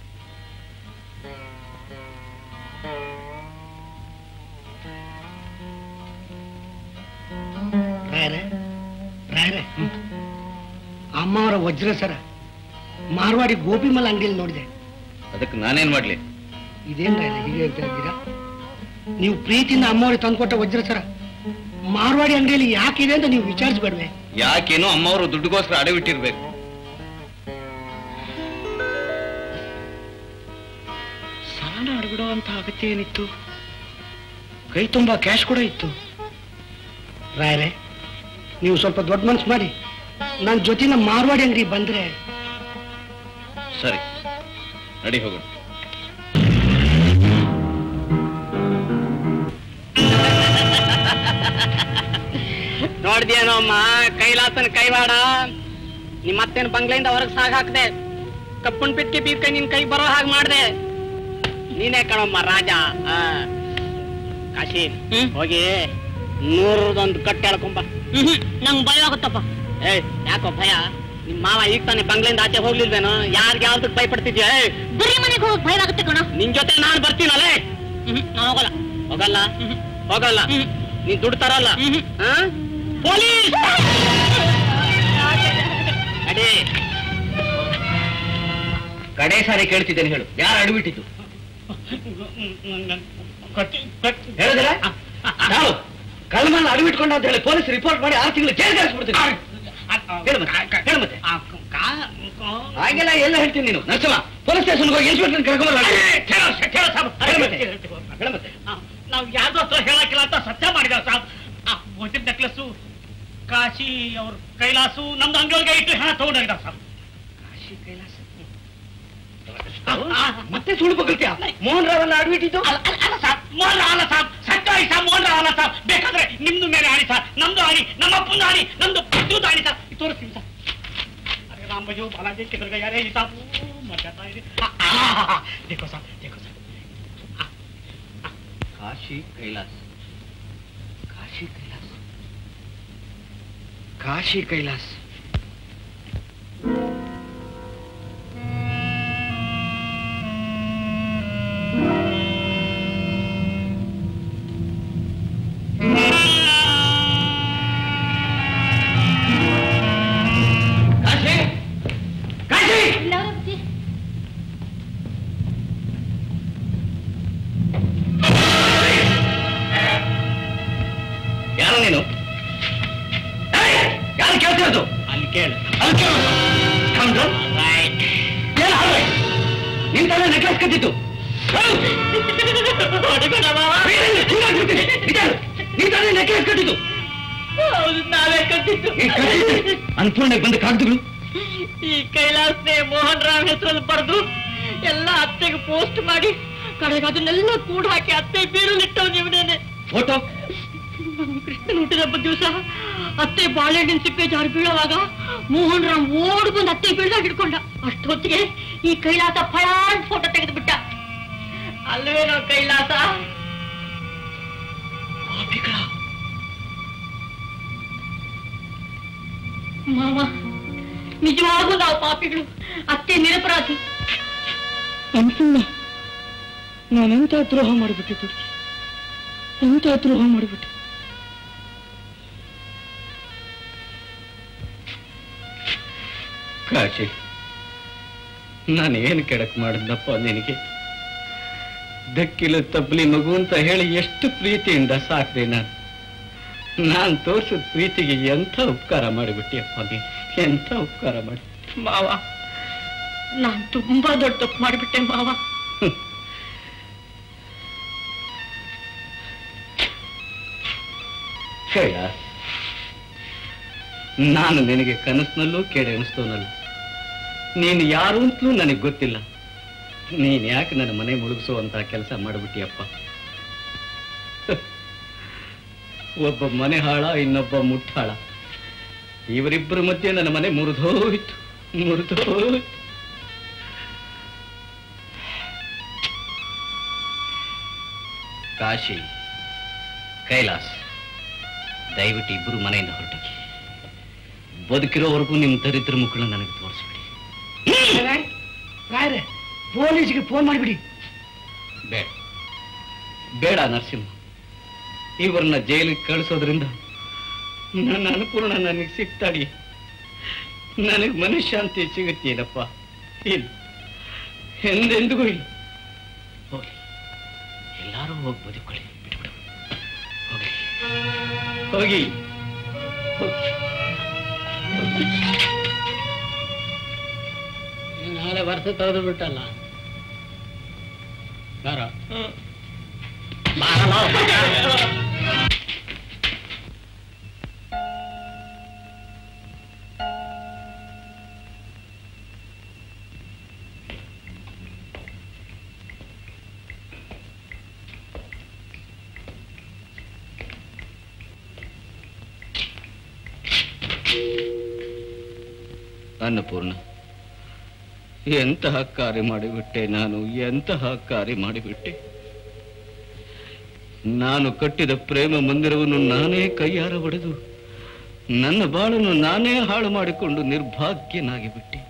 ಅಮ್ಮ ಅವರ ವಜ್ರ ಸರ ಮಾರ್ವಾಡಿ ಗೋಪಿಮಲ್ ಅಂಗಡಿಯಲ್ಲಿ ನೋಡಿದೆ. ಅದಕ್ಕೆ ನಾನೇನ್ ಮಾಡ್ಲಿ? ಇದೇನ್ ಹೀಗೆ ಹೇಳ್ತಾ ಇದ್ದೀರಾ? ನೀವು ಪ್ರೀತಿಯಿಂದ ಅಮ್ಮವ್ರಿಗೆ ತಂದ್ಕೊಟ್ಟ ವಜ್ರ ಸರ ಮಾರ್ವಾಡಿ ಅಂಗಡಿಯಲ್ಲಿ ಯಾಕಿದೆ ಅಂತ ನೀವು ವಿಚಾರಿಸ್ಬೇಡ್ವೆ? ಯಾಕೇನೋ ಅಮ್ಮವರು ದುಡ್ಡುಗೋಸ್ಕರ ಅಡವಿಟ್ಟಿರ್ಬೇಕು. ಸಾಲ ಅಡಬಿಡೋ ಅಂತ ಅಗತ್ಯ ಏನಿತ್ತು? ಕೈ ತುಂಬಾ ಕ್ಯಾಶ್ ಕೂಡ ಇತ್ತು. ರಾಯರೇ, ನೀವು ಸ್ವಲ್ಪ ದೊಡ್ಡ ಮನ್ಸು ಮಾಡಿ ನನ್ನ ಜೊತೆನ ಮಾರ್ವಾಡಿ ಅಂಗಡಿ ಬಂದ್ರೆ. ಸರಿ, ನಡಿ ಹೋಗೋಣ. ನೋಡ್ದೇನೋ ಅಮ್ಮ, ಕೈಲಾಸನ ಕೈವಾಡ. ನಿಮ್ಮತ್ತೇನು ಬಂಗ್ಲೆಯಿಂದ ಹೊರಗೆ ಸಾಗ ಹಾಕ್ದೆ, ಕಪ್ಪನ್ ಪಿಟ್ಕೆ ಬೀರ್ಕೈ ನಿನ್ ಕೈ ಬರೋ ಹಾಗೆ ಮಾಡ್ದೆ. ನೀನೇ ಕಣಮ್ಮ ರಾಜ. ಕಾಶಿ ಹೋಗಿ 100 ಕಟ್ಟೆ ಎಳ್ಕೊಂಬ. ನಂಗ್ ಭಯ ಆಗುತ್ತಪ್ಪ. ಯಾಕೋ ಭಯ? ನಿಮ್ ಮಾವ ಈಗ ತಾನೆ ಬಂಗ್ಲೆಯಿಂದ ಆಚೆ ಹೋಗ್ಲಿಲ್ವೇನೋ? ಯಾರ್ಗೆ ಯಾವ್ದಕ್ ಭಯ ಪಡ್ತಿದ್ಯಾ? ಬರೀ ಮನೆಗೆ ಹೋಗಿ ಭಯ ಆಗುತ್ತೆ ಕಣ. ನಿನ್ ಜೊತೆ ನಾನ್ ಬರ್ತೀನಲ್ಲೇ. ನಾನು ಹೋಗಲ್ಲ. ಹೋಗಲ್ಲ ಹೋಗಲ್ಲ. ನೀನ್ ದುಡ್ಡು ತರಲ್ಲ. ಪೊಲೀಸ್ ಅಡೇ. ಕಡೆ ಸಾರಿ ಕೇಳ್ತಿದ್ದೇನೆ, ಹೇಳು, ಯಾರು ಅಡ್ಬಿಟ್ಟಿದ್ದು? ಹೇಳಿದ್ರೆ ನಾವು ಕಳ್ಮನ್ನ ಅಡ್ಬಿಟ್ಕೊಂಡ ಅಂತ ಹೇಳಿ ಪೊಲೀಸ್ ರಿಪೋರ್ಟ್ ಮಾಡಿ 6 ತಿಂಗಳು ಜೈಲ್ಗೆ ಹಾಕ್ಸ್ಬಿಡ್ತೀನಿ. ಹಾಗೆಲ್ಲ ಎಲ್ಲ ಹೇಳ್ತೀನಿ ನೀನು ನರಸಿಂಹ ಪೊಲೀಸ್ ಸ್ಟೇಷನ್ಗೆ ಹೋಗಿ ಇನ್ಸ್ಪೆಕ್ಟರ್ ಕರ್ಕೊಂಬಲ್ಲ. ನಾವು ಯಾವ್ದು ಹತ್ರ ಹೇಳಕ್ಕಿಲ್ಲ ಅಂತ ಸತ್ಯ ಮಾಡಿದಾರೆ ಸಾಬ್. ಮೊದಲ ನೆಕ್ಲೆಸ್ಸು ಕಾಶಿ ಅವ್ರ ಕೈಲಾಸು ನಮ್ದು ಅಂಗಡಿಗೆ ಇಟ್ಟು ಹಣ ತಗೊಂಡೋಗಿದ್ದಾರೆ ಸಾಬ್. ಕಾಶಿ ಕೈಲಾಸ ಮತ್ತೆ ಸುಳ್ಳು ಬಗಲ್ತೀಯ? ಮೋಹನ್ ರಾವ್ ಅಡ್ಬಿಟ್ಟಿದ್ದು ಅಲ್ಲ ಸಾಬ್, ಮೋಹನ್ ರಾವ್ ಅಲ್ಲ ಸಾಬ್, ಸತ್ಯವಾಗಿ ಸಾಬ್, ಮೋಹನ್ ರಾವ್ ಅಲ್ಲ ಸಾಬ್. ಬೇಕಾದ್ರೆ ನಿಮ್ದು ಮೇಲೆ ಆಡಿ ಸಾರ್, ನಮ್ದು ಆಡಿ, ನಮ್ಮ ಅಪ್ಪಂದು ಆಡಿ, ನಮ್ದು ಪುಟ್ಟದು ಆಡಿ ಸಾರ್, ತೋರಿಸ್ತೀನಿ ಸರ್. ಅರೆ ರಾಮ್ ಬಜು ಬಾಲಾಜಿ ಕಿದರ್ಗ ಯಾರೇ ಸಾಬ್ ಮಜಾತಾ ಇದೆ. देखो साहब, देखो साहब. ಕಾಶಿ ಕೈಲಾಸ, ಕಾಶಿ ಕೈಲಾಸ, ಕಾಶಿ ಕೈಲಾಸ. ಯಾರು ನೀನು? ಯಾರು ಕೇಳ್ತಿರೋದು? ಅಲ್ಲಿ ಕೇಳು. ನಿನ್ ತಾನೇ ನೆಕ್ಲೆಸ್ ಕಟ್ಟಿದ್ದು? ನಿನ್ ತಾನೇ ನೆಕ್ಲೆಸ್ ಕಟ್ಟಿದ್ದು? ನಾವೇ ಕಟ್ಟಿದ್ದು. ಅನ್ಪೂರ್ಣಕ್ಕೆ ಬಂದ ಕಾಗದಗಳು ಈ ಕೈಲಾಸನೆ ಮೋಹನ್ ರಾವ್ ಹೆಸರಲ್ಲಿ ಬರೆದು ಎಲ್ಲ ಅತ್ತೆಗೆ ಪೋಸ್ಟ್ ಮಾಡಿ ಕಡೆಗೆ ಅದನ್ನೆಲ್ಲ ಕೂಡ ಹಾಕಿ ಅತ್ತೆ ಬೀರಲಿಟ್ಟವ್ ನೀವನೇನೆ. ಫೋಟೋ ಕೃಷ್ಣನ ಹುಟ್ಟಿದ ಹಬ್ಬದ ದಿವಸ ಅತ್ತೆ ಬಾಳೆಹಣ್ಣಿನ ಸಿಪ್ಪೆ ಜಾರಿ ಬೀಳುವಾಗ ಮೋಹನ್ ರಾವ್ ಓಡ್ ಬಂದು ಅತ್ತೆ ಬೀಳ್ದಾಗ ಹಿಡ್ಕೊಂಡ. ಅಷ್ಟೊತ್ತಿಗೆ ಈ ಕೈಲಾಸ ಫಳಾನ್ ಫೋಟೋ ತೆಗೆದು ಬಿಟ್ಟ. ಅಲ್ವೇನೋ ಕೈಲಾಸ? ಮಾವ, ನಿಜವಾಗೂ ನಾವು ಪಾಪಿಗಳು, ಅತ್ತೆ ನಿರಪರಾಧಿ. ಅನ್ಪೂರ್ಣ, ನಾನೆಂತ ದ್ರೋಹ ಮಾಡಿಬಿಟ್ಟೆ ದುಡ್ಡು, ಎಂತ ದ್ರೋಹ ಮಾಡಿಬಿಟ್ಟೆ. ಕಾಶಿ, ನಾನೇನು ಕೆಡಕ್ ಮಾಡಿದ್ನಪ್ಪ ನಿನಗೆ? ದಕ್ಕಿಲು ತಬ್ಲಿ ಮಗು ಅಂತ ಹೇಳಿ ಎಷ್ಟು ಪ್ರೀತಿಯಿಂದ ಸಾಕ್ದೆ ನಾನು ತೋರ್ಸಿದ ಪ್ರೀತಿಗೆ ಎಂಥ ಉಪಕಾರ ಮಾಡಿಬಿಟ್ಟಿಯಪ್ಪ ನೀನು, ಎಂಥ ಉಪಕಾರ ಮಾಡಿ. ಮಾವ, ನಾನ್ ತುಂಬಾ ದೊಡ್ಡ ತಪ್ಪು ಮಾಡಿಬಿಟ್ಟೆ ಮಾವ. ಕೈಲಾಸ್, ನಾನು ನಿನಗೆ ಕನಸಿನಲ್ಲೂ ಕೇಳಿ ಅನಿಸ್ತವನಲ್ಲ. ನೀನು ಯಾರು ಅಂತಲೂ ನನಗೆ ಗೊತ್ತಿಲ್ಲ. ನೀನ್ ಯಾಕೆ ನನ್ನ ಮನೆ ಮುಳುಗಿಸುವಂತ ಕೆಲಸ ಮಾಡಿಬಿಟ್ಟಿಯಪ್ಪ? ಒಬ್ಬ ಮನೆ ಹಾಳ, ಇನ್ನೊಬ್ಬ ಮುಟ್ಟಾಳ. ಇವರಿಬ್ಬರ ಮಧ್ಯೆ ನನ್ನ ಮನೆ ಮುರಿದೋಯ್ತು, ಮುರಿದೋಯ್ತು. ಕಾಶಿ, ಕೈಲಾಸ್, ದಯವಿಟ್ಟು ಇಬ್ಬರು ಮನೆಯಿಂದ ಹೊರಟೋಗಿ. ಬದುಕಿರೋವರೆಗೂ ನಿಮ್ಮ ದರಿದ್ರ ಮುಖಗಳನ್ನ ನನಗೆ ತೋರಿಸ್ಬಿಡಿ. ಪೊಲೀಸ್ಗೆ ಫೋನ್ ಮಾಡಿಬಿಡಿ. ಬೇಡ ಬೇಡ ನರಸಿಂಹ, ಇವ್ರನ್ನ ಜೈಲಿಗೆ ಕಳಿಸೋದ್ರಿಂದ ನನ್ನ ಅನುಪೂರ್ಣ ನನಗೆ ಸಿಗ್ತಾಡಿ, ನನಗೆ ಮನಃಶಾಂತಿ ಸಿಗುತ್ತೇನಪ್ಪ? ಇಲ್ಲ, ಎಂದೆಂದಿಗೂ ಇಲ್ಲ. ಹೋಗಿ, ಎಲ್ಲರೂ ಹೋಗಿ ಬದುಕೊಳ್ಳಿ, ಬಿಟ್ಬಿಡು. ಹೋಗಿ ಹೋಗಿ. ನಾಳೆ ವರ್ಷ ತೆಗೆದು ಬಿಟ್ಟಲ್ಲ. ಅನ್ನಪೂರ್ಣ, ಎಂತಹ ಕಾರ್ಯ ಮಾಡಿಬಿಟ್ಟೆ ನಾನು, ಎಂತಹ ಕಾರ್ಯ ಮಾಡಿಬಿಟ್ಟೆ. ನಾನು ಕಟ್ಟಿದ ಪ್ರೇಮ ಮಂದಿರವನ್ನು ನಾನೇ ಕೈಯಾರ ಒಡೆದು ನನ್ನ ಬಾಳನ್ನು ನಾನೇ ಹಾಳು ಮಾಡಿಕೊಂಡು ನಿರ್ಭಾಗ್ಯನಾಗಿ ಬಿಟ್ಟೆ.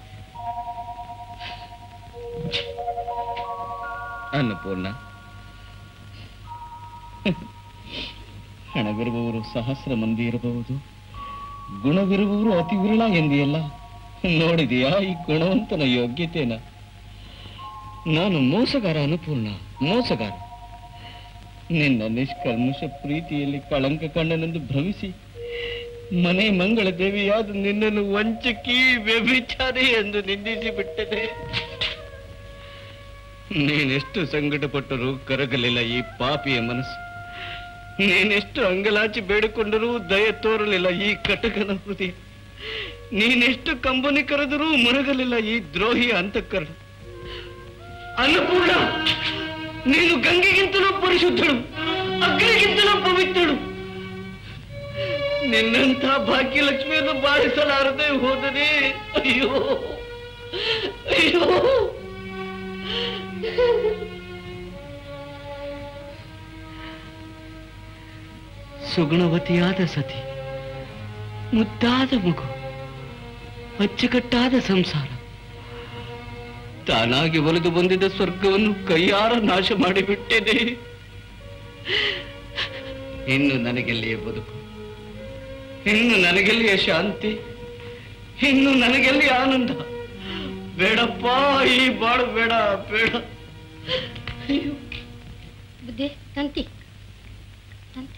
ಅನ್ನಪೂರ್ಣ, ಹಣವಿರುವವರು ಸಹಸ್ರ ಮಂದಿ ಇರಬಹುದು, ಗುಣವಿರುವವರು ಅತಿ ವಿರಳ ಎಂದಿಯಲ್ಲ. ನೋಡಿದೆಯಾ ಈ ಗುಣವಂತನ ಯೋಗ್ಯತೆನ? ನಾನು ಮೋಸಗಾರ ಅನ್ನಪೂರ್ಣ, ಮೋಸಗಾರ. ನಿನ್ನ ನಿಷ್ಕಲ್ಮಶ ಪ್ರೀತಿಯಲ್ಲಿ ಕಳಂಕ ಕಂಡನೆಂದು ಭ್ರಮಿಸಿ ಮನೆ ಮಂಗಳ ದೇವಿಯಾದ ನಿನ್ನನ್ನು ವಂಚಕಿ ವ್ಯಭಿಚಾರಿ ಎಂದು ನಿಂದಿಸಿ ಬಿಟ್ಟದೆ. ನೀನೆಷ್ಟು ಸಂಕಟಪಟ್ಟರೂ ಕರಗಲಿಲ್ಲ ಈ ಪಾಪಿಯ ಮನಸ್ಸು. ನೀನೆಷ್ಟು ಅಂಗಲಾಚಿ ಬೇಡಿಕೊಂಡರೂ ದಯ ತೋರಲಿಲ್ಲ ಈ ಕಟಕನ ಹೃದಯ. ನೀನೆಷ್ಟು ಕಂಬನಿ ಕರೆದರೂ ಮರಗಲಿಲ್ಲ ಈ ದ್ರೋಹಿಯ ಅಂತಃಕರಣ. ಅನ್ನಪೂರ್ಣ, ನೀನು ಗಂಗೆಗಿಂತಲೂ ಪರಿಶುದ್ಧಳು, ಅಗ್ನಿಗಿಂತಲೂ ಪವಿತ್ರಳು. ನಿನ್ನಂಥ ಭಾಗ್ಯಲಕ್ಷ್ಮಿಯನ್ನು ಬಾರಿಸಲಾರದೆ ಹೋದರೆ ಅಯ್ಯೋ ಅಯ್ಯೋ. ಸುಗುಣವತಿಯಾದ ಸತಿ, ಮುದ್ದಾದ ಮಗು, ಅಚ್ಚುಕಟ್ಟಾದ ಸಂಸಾರ, ತಾನಾಗಿ ಒಲಿದು ಬಂದಿದ್ದ ಸ್ವರ್ಗವನ್ನು ಕೈಯಾರ ನಾಶ ಮಾಡಿಬಿಟ್ಟಿದೆ. ಇನ್ನು ನನಗೆಲ್ಲಿಯೇ ಬದುಕು, ಇನ್ನು ನನಗೆಲ್ಲಿಯ ಶಾಂತಿ, ಇನ್ನು ನನಗೆಲ್ಲಿ ಆನಂದ. ಬೇಡಪ್ಪ, ಈ ಬಾಳು ಬೇಡ ಬೇಡ. ಬುದ್ಧಿ ತಂತಿ ತಂತಿ.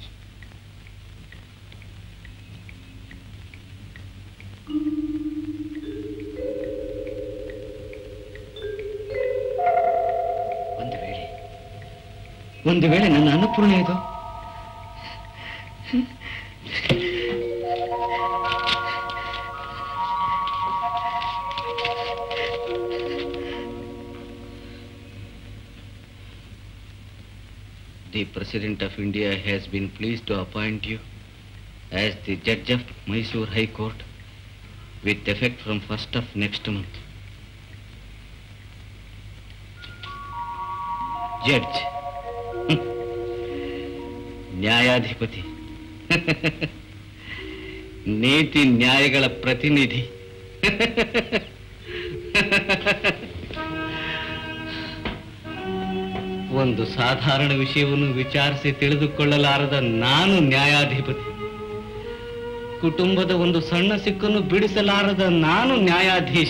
ಒಂದು ವೇಳೆ ನನ್ನ ಅನ್ನಪೂರ್ಣ ಇದು. The President of India has been pleased to appoint you as the Judge of Mysore High Court with effect from 1st of next month. Judge, ನ್ಯಾಯಾಧಿಪತಿ, ನೀತಿ ನ್ಯಾಯಗಳ ಪ್ರತಿನಿಧಿ. ಒಂದು ಸಾಧಾರಣ ವಿಷಯವನ್ನು ವಿಚಾರಿಸಿ ತಿಳಿದುಕೊಳ್ಳಲಾರದ ನಾನು ನ್ಯಾಯಾಧಿಪತಿ. ಕುಟುಂಬದ ಒಂದು ಸಣ್ಣ ಸಿಕ್ಕನ್ನು ಬಿಡಿಸಲಾರದ ನಾನು ನ್ಯಾಯಾಧೀಶ.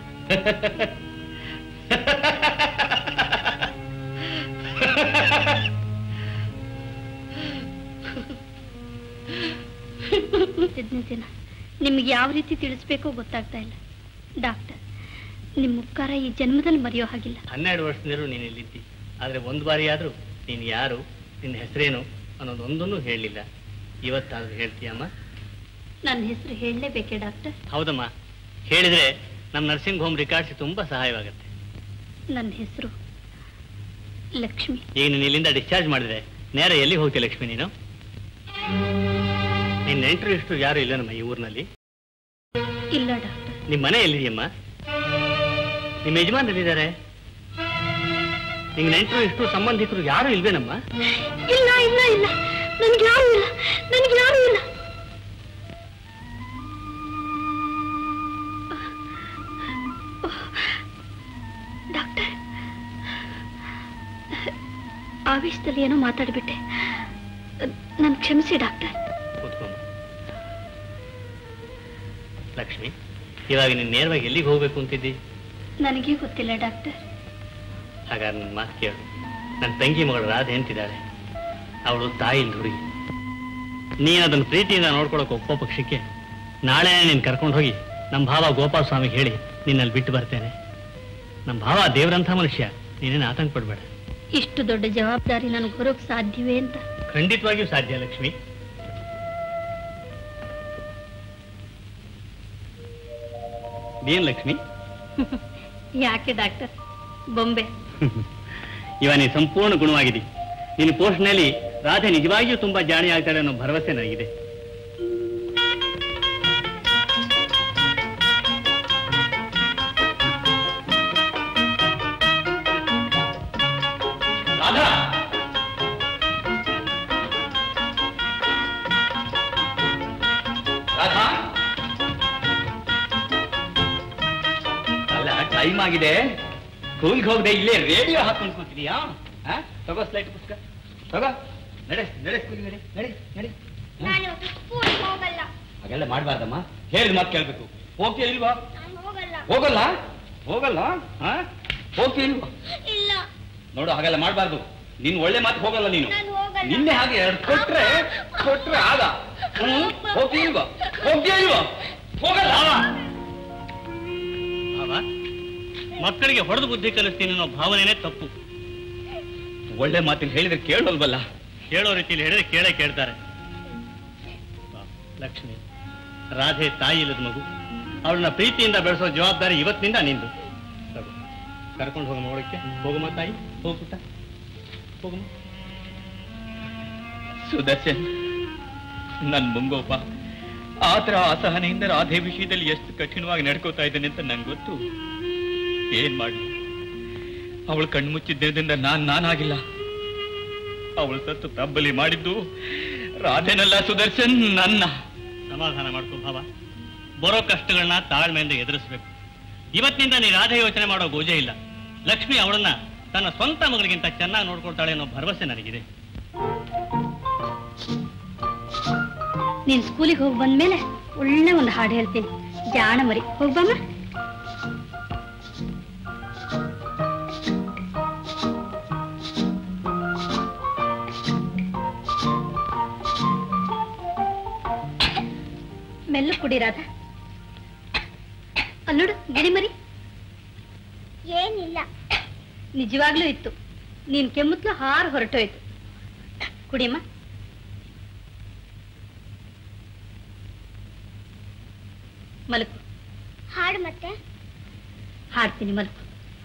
ದಿನ ನಿಮ್ಗೆ ಯಾವ ರೀತಿ ತಿಳಿಸ್ಬೇಕೋ ಗೊತ್ತಾಗ್ತಾ ಇಲ್ಲ ಡಾಕ್ಟರ್. ನಿಮ್ಮ ಉಪಕಾರ ಈ ಜನ್ಮದಲ್ಲಿ ಮರೆಯೋ ಹಾಗಿಲ್ಲ. 12 ವರ್ಷದಿಂದಲೂ ನೀನು ಇಲ್ಲಿದ್ದಿ, ಆದ್ರೆ ಒಂದು ಬಾರಿ ಆದ್ರೂ ನೀನು ಯಾರು, ನಿನ್ನ ಹೆಸರೇನು ಅನ್ನೋದೊಂದನ್ನು ಹೇಳಲಿಲ್ಲ. ಇವತ್ತಾದ್ರೂ ಹೇಳ್ತೀಯಮ್ಮ? ನನ್ನ ಹೆಸರು ಹೇಳಲೇಬೇಕೇ ಡಾಕ್ಟರ್? ಹೌದಮ್ಮ, ಹೇಳಿದ್ರೆ ನಮ್ಮ ನರ್ಸಿಂಗ್ ಹೋಮ್ ರಿಕಾರ್ಡ್ಸ್ ತುಂಬಾ ಸಹಾಯವಾಗುತ್ತೆ. ನನ್ನ ಹೆಸರು ಲಕ್ಷ್ಮಿ. ಈಗ ನೀನು ಇಲ್ಲಿಂದ ಡಿಸ್ಚಾರ್ಜ್ ಮಾಡಿದ್ರೆ ನೇರ ಎಲ್ಲಿಗೆ ಹೋಗ್ತೀಯ ಲಕ್ಷ್ಮಿ? ನೀನು ನಿನ್ನ ನೆಂಟರು ಇಷ್ಟು ಯಾರು ಇಲ್ಲ ನಮ್ಮ ಈ ಊರಿನಲ್ಲಿ? ಇಲ್ಲ ಡಾಕ್ಟರ್. ನಿಮ್ಮ ಮನೆ ಎಲ್ಲಿದೆಯಮ್ಮ? ನಿಮ್ಮ ಯಜಮಾನರಿದ್ದಾರೆ? ನಿಂಗೆ ನೆಂಟರು ಇಷ್ಟು ಸಂಬಂಧಿಕರು ಯಾರು ಇಲ್ವೇನಮ್ಮ? ಇಲ್ಲ ಇಲ್ಲ ಇಲ್ಲ, ನನ್ಗೆ ಯಾರು ಇಲ್ಲ, ನನ್ಗೆ ಯಾರು ಇಲ್ಲ. ಡಾಕ್ಟರ್, ಆವೇಶದಲ್ಲಿ ಏನೋ ಮಾತಾಡ್ಬಿಟ್ಟೆ, ನನ್ ಕ್ಷಮಿಸಿ ಡಾಕ್ಟರ್. ಲಕ್ಷ್ಮಿ, ಇವಾಗ ನೀನು ನೇರವಾಗಿ ಎಲ್ಲಿಗೆ ಹೋಗ್ಬೇಕು ಅಂತಿದ್ದಿ? ನನಗೆ ಗೊತ್ತಿಲ್ಲ ಡಾಕ್ಟರ್. ಹಾಗಾದ್ರೆ ನನ್ನ ಮಾತು ಕೇಳು. ನನ್ನ ತಂಗಿ ಮಗಳು ರಾಧೆ ಅಂತಿದ್ದಾಳೆ, ಅವಳು ತಾಯಿ ಹುಡುಗಿ. ನೀನು ಅದನ್ನು ಪ್ರೀತಿಯಿಂದ ನೋಡ್ಕೊಳಕ್ಕೆ ಒಪ್ಪೋ ಪಕ್ಷಕ್ಕೆ ನಾಳೆ ನೀನು ಕರ್ಕೊಂಡು ಹೋಗಿ ನಮ್ಮ ಭಾವ ಗೋಪಾಲ ಸ್ವಾಮಿಗೆ ಹೇಳಿ ನಿನ್ನಲ್ಲಿ ಬಿಟ್ಟು ಬರ್ತೇನೆ. ನಮ್ಮ ಭಾವ ದೇವರಂಥ ಮನುಷ್ಯ, ನೀನೇನು ಆತಂಕ ಪಡ್ಬೇಡ. ಇಷ್ಟು ದೊಡ್ಡ ಜವಾಬ್ದಾರಿ ನನಗೆ ಹೊರೋಕ್ ಸಾಧ್ಯವೇ ಅಂತ? ಖಂಡಿತವಾಗಿಯೂ ಸಾಧ್ಯ ಲಕ್ಷ್ಮಿ. ಏನ್ ಲಕ್ಷ್ಮಿ? ಯಾಕೆ ಡಾಕ್ಟರ್? ಬೊಂಬೆ. ಇವ ನೀ ಸಂಪೂರ್ಣ ಗುಣವಾಗಿದ್ದಿ. ನಿನ್ನ ಪೋಷಣೆಯಲ್ಲಿ ರಾಧೆ ನಿಜವಾಗಿಯೂ ತುಂಬಾ ಜಾಣಿ ಆಗ್ತಾಳೆ ಅನ್ನೋ ಭರವಸೆ ನನಗಿದೆ. ರಾಧಾ, ರಾಧಾ, ಅಲ್ಲ ಟೈಮ್ ಆಗಿದೆ, ಸ್ಕೂಲ್ಗೆ ಹೋಗದೆ ಇಲ್ಲೇ ರೇಡಿಯೋ ಹಾಕೊಂಡು ಕೂತಿದೀಯಾ? ತಗೋ ಸ್ಲೈಟ್ ಪುಸ್ತಕ ತಗೋ, ನಡೆ ನಡೆ ಸ್ಕೂಲ್ ನಡೆ ನಡೆ ನಡೆ. ಹಾಗೆಲ್ಲ ಮಾಡ್ಬಾರ್ದಮ್ಮ, ಹೇಳಿದ ಮಾತು ಕೇಳ್ಬೇಕು. ಹೋಗ್ತೀಯ ಇಲ್ವಾ? ಹೋಗಲ್ಲ ಹೋಗಲ್ಲ ಹೋಗ್ತೀಯ ಇಲ್ವಾ? ನೋಡು, ಹಾಗೆಲ್ಲ ಮಾಡ್ಬಾರ್ದು. ನೀನು ಒಳ್ಳೆ ಮಾತು ಹೋಗಲ್ಲ. ನೀನು ನಿನ್ನೆ ಹಾಗೆ ಕೊಟ್ರೆ ಆಗ ಹೋಗ್ತೀಲ್ವಾ ಹೋಗ್ತೀಯ ಇಲ್ವಾ ಹೋಗಲ್ಲ ಮಕ್ಕಳಿಗೆ ಹೊಡೆದು ಬುದ್ಧಿ ಕಲಿಸ್ತೀನಿ ಅನ್ನೋ ಭಾವನೆನೇ ತಪ್ಪು. ಒಳ್ಳೆ ಮಾತಿನ ಹೇಳಿದ್ರೆ ಕೇಳೋಲ್ವಲ್ಲ. ಕೇಳೋ ರೀತಿಯಲ್ಲಿ ಹೇಳಿದ್ರೆ ಕೇಳೇ ಕೇಳ್ತಾರೆ. ಲಕ್ಷ್ಮಿ ರಾಧೆ ತಾಯಿ ಇಲ್ಲದ ಮಗು, ಅವಳನ್ನ ಪ್ರೀತಿಯಿಂದ ಬೆಳೆಸೋ ಜವಾಬ್ದಾರಿ ಇವತ್ತಿನಿಂದ ನಿಂದು. ಕರ್ಕೊಂಡು ಹೋಗ ಮಗಳಕ್ಕೆ. ಹೋಗಮ್ಮ ತಾಯಿ, ಹೋಗ್ಬಿಟ್ಟ ಹೋಗಮ್ಮ. ಸುದರ್ಶನ್, ನನ್ ಮುಂಗೋಪ ಆತರ ಅಸಹನೆಯಿಂದ ರಾಧೆ ವಿಷಯದಲ್ಲಿ ಎಷ್ಟು ಕಠಿಣವಾಗಿ ನಡ್ಕೋತಾ ಇದ್ದೇನೆ ಅಂತ ನಂಗೆ ಗೊತ್ತು. ಏನ್ ಮಾಡಿ ಅವಳು ಕಣ್ಮುಚ್ಚಿದ್ದರಿಂದ ನಾನಾಗಿಲ್ಲ. ಅವಳು ಸತ್ತು ತಬ್ಬಲಿ ಮಾಡಿದ್ದು ರಾಧೆನಲ್ಲ ಸುದರ್ಶನ್, ನನ್ನ. ಸಮಾಧಾನ ಮಾಡ್ಕೋ ಭಾವ. ಬರೋ ಕಷ್ಟಗಳನ್ನ ತಾಳ್ಮೆಯಿಂದ ಎದುರಿಸ್ಬೇಕು. ಇವತ್ತಿನಿಂದ ನೀ ರಾಧೆ ಯೋಚನೆ ಮಾಡೋ ಗೋಜೆ ಇಲ್ಲ. ಲಕ್ಷ್ಮಿ ಅವಳನ್ನ ತನ್ನ ಸ್ವಂತ ಮಗಳಿಗಿಂತ ಚೆನ್ನಾಗಿ ನೋಡ್ಕೊಳ್ತಾಳೆ ಅನ್ನೋ ಭರವಸೆ ನನಗಿದೆ. ನೀನ್ ಸ್ಕೂಲಿಗೆ ಹೋಗಿ ಬಂದ್ಮೇಲೆ ಒಳ್ಳೆ ಒಂದು ಹಾಡು ಹೇಳ್ತೀನಿ. ಜಾಣ ಮರಿ, ಹೋಗ್ಬಮ್ಮ. ಮೆಲ್ಲು ಕುಡಿರಾದ. ಅಲ್ಲೋಡು ಗಿಳಿ ಮರಿ. ಏನಿಲ್ಲ, ನಿಜವಾಗ್ಲೂ ಇತ್ತು. ನೀನ್ ಕೆಮ್ಮುತ್ಲು ಹಾರು ಹೊರಟೋಯ್ತು. ಕುಡಿಯಮ್ಮ. ಮಲಕು. ಹಾಡು ಮತ್ತೆ ಹಾಡ್ತೀನಿ, ಮಲಕು.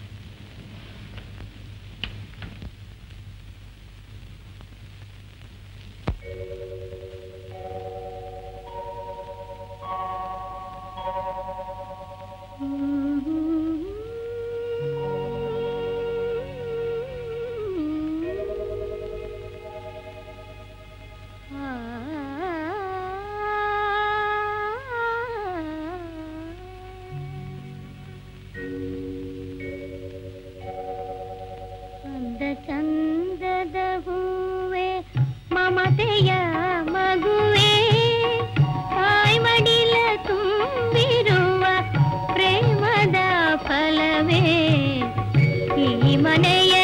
ಚಂದದ ಹೂವೆ ಮಮತೆಯ ಮಗುವೆ ತಾಯಿ ಮಡಿಲ ತುಂಬಿರುವ ಪ್ರೇಮದ ಫಲವೇ ಈ ಮನೆಯ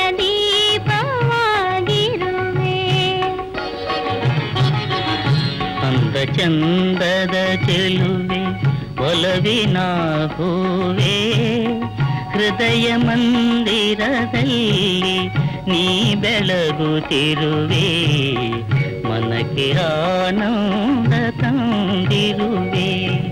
ದೀಪವಾಗಿರುವೆ. ಅಂದ ಚಂದದ ಚೆಲುವೆ ಒಲವಿನ ಹೂವೆ ಹೃದಯ ಮಂದಿರದಲ್ಲಿ ನೀ ಬೆಳಗುತ್ತಿರುವೆ ಮನಕ್ಕೆ ಆನಂದ ತಂದಿರುವೆ.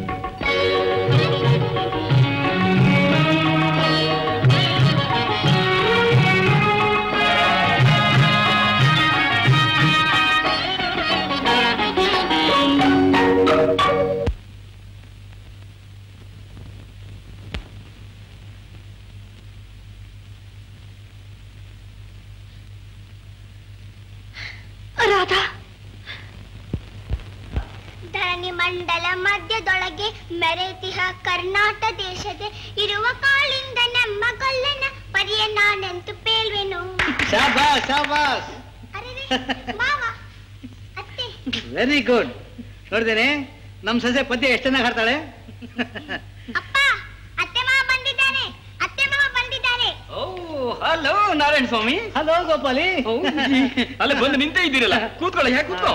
ಧರಣಿ ಮಂಡಲ ಮಧ್ಯದೊಳಗೆ ಮೆರೆತಿಹ ಕರ್ನಾಟ ದೇಶದ ಇರುವ ಕಾಳಿಂದ ನಮ್ಮ ಕೊಲ್ಲನ ಪರಿಯ ನಾನೆಂತು ಪೇಳ್ವೆನು. ಶಾಬಾಸ್ ಶಾಬಾಸ್. ಮಾವ, ಅತ್ತೆ. Very good. ನೋಡ್ದೇನೆ ನಮ್ ಸೊಸೆ ಪದ್ಯ ಎಷ್ಟು ಚೆನ್ನಾಗಿ ಹಾಡ್ತಾಳೆ. ಅಪ್ಪ, ಅತ್ತೆ ಮಾವ ಬಂದಿದ್ದಾನೆ, ಅತ್ತೆ ಮಾವ ಬಂದಿದ್ದಾರೆ. Oh hello Narayana Swami. Hello Gopali. ಅಲ್ಲ ಬಂದು ನಿಂತೇ ಇದ್ದೀರಲ್ಲ, ಕೂತ್ಕೊಳ್ಳಿ. ಹೇಗೆ ಕೂತ್ಕೋ.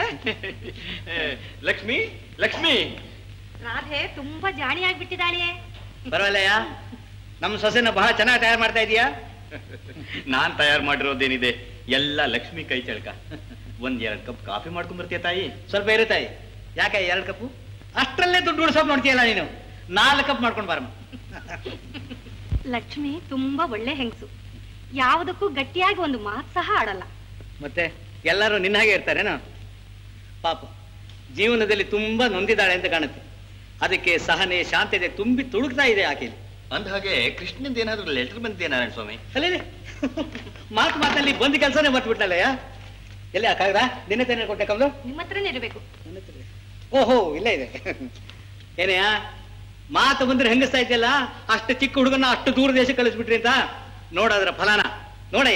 ಲಕ್ಷ್ಮಿ ಲಕ್ಷ್ಮಿ. ರಾಧೆ ತುಂಬಾ ಜಾಣಿ ಆಗ್ಬಿಟ್ಟಿದ್ದಾಳೆ. ಪರವಾಗಿಲ್ಲಯ್ಯ, ನಮ್ ಸೊಸೆನ ಬಹಳ ಚೆನ್ನಾಗಿ ತಯಾರು ಮಾಡ್ತಾ ಇದೀಯಾ. ನಾನ್ ತಯಾರು ಮಾಡಿರೋದೇನಿದೆ, ಎಲ್ಲ ಲಕ್ಷ್ಮಿ ಕೈ ಚಳಕ. ಒಂದ್ 2 ಕಪ್ ಕಾಫಿ ಮಾಡ್ಕೊಂಡ್ ಬರ್ತೀಯ ತಾಯಿ? ಸ್ವಲ್ಪ ಇರು ತಾಯಿ. ಯಾಕೆ 2 ಕಪ್ಪು? ಅಷ್ಟರಲ್ಲೇ ದುಡ್ಡು ಉಳಿಸೋಕ್ ನೋಡ್ತೀಯಲ್ಲ ನೀನು. 4 ಕಪ್ ಮಾಡ್ಕೊಂಡು ಬಾರಮ್ಮ. ಲಕ್ಷ್ಮಿ ತುಂಬಾ ಒಳ್ಳೆ ಹೆಂಗಸು. ಯಾವುದಕ್ಕೂ ಗಟ್ಟಿಯಾಗಿ ಒಂದು ಮಾತು ಸಹ ಆಡಲ್ಲ. ಮತ್ತೆ ಎಲ್ಲರೂ ನಿನ್ನ ಹಾಗೆ ಇರ್ತಾರೇನೋ? ಪಾಪ ಜೀವನದಲ್ಲಿ ತುಂಬಾ ನೊಂದಿದ್ದಾಳೆ ಅಂತ ಕಾಣುತ್ತೆ. ಅದಕ್ಕೆ ಸಹನೆ ಶಾಂತತೆ ತುಂಬಿ ತುಳುಕ್ತಾ ಇದೆ ಆಕೆಯಲ್ಲಿ. ಅಂದ ಹಾಗೆ ಕೃಷ್ಣಂದ ಏನಾದ್ರು ಲೆಟರ್ ಬಂದಿದೆ ನಾರಾಯಣ ಸ್ವಾಮಿ? ಅಲ್ಲೇ ಮಾತು ಮಾತಲ್ಲಿ ಬಂದ ಕೆಲಸನೇ ಮರ್ತ್ಬಿಟ್ಲಲ್ಲಯ್ಯ. ಎಲ್ಲಿ ಆ ಕಾಗದ ನಿನ್ನೆ ತಾನೇ ಕೊಟ್ಟೆ ಕಮ್ದು? ನಿಮ್ಮ ಹತ್ರನೇ ಇರಬೇಕು. ಓಹೋ ಇಲ್ಲೇ ಇದೆ. ಏನೆಯಾ ಮಾತು ಬಂದ್ರೆ ಹೆಂಗಸ್ತಾ ಇದೆಯಲ್ಲ, ಅಷ್ಟು ಚಿಕ್ಕ ಹುಡುಗನ ಅಷ್ಟು ದೂರ ದೇಶ ಕಳಿಸ್ಬಿಟ್ರಿ ಅಂತ. ನೋಡೋದ್ರ ಫಲಾನ ನೋಡಯ್ಯ.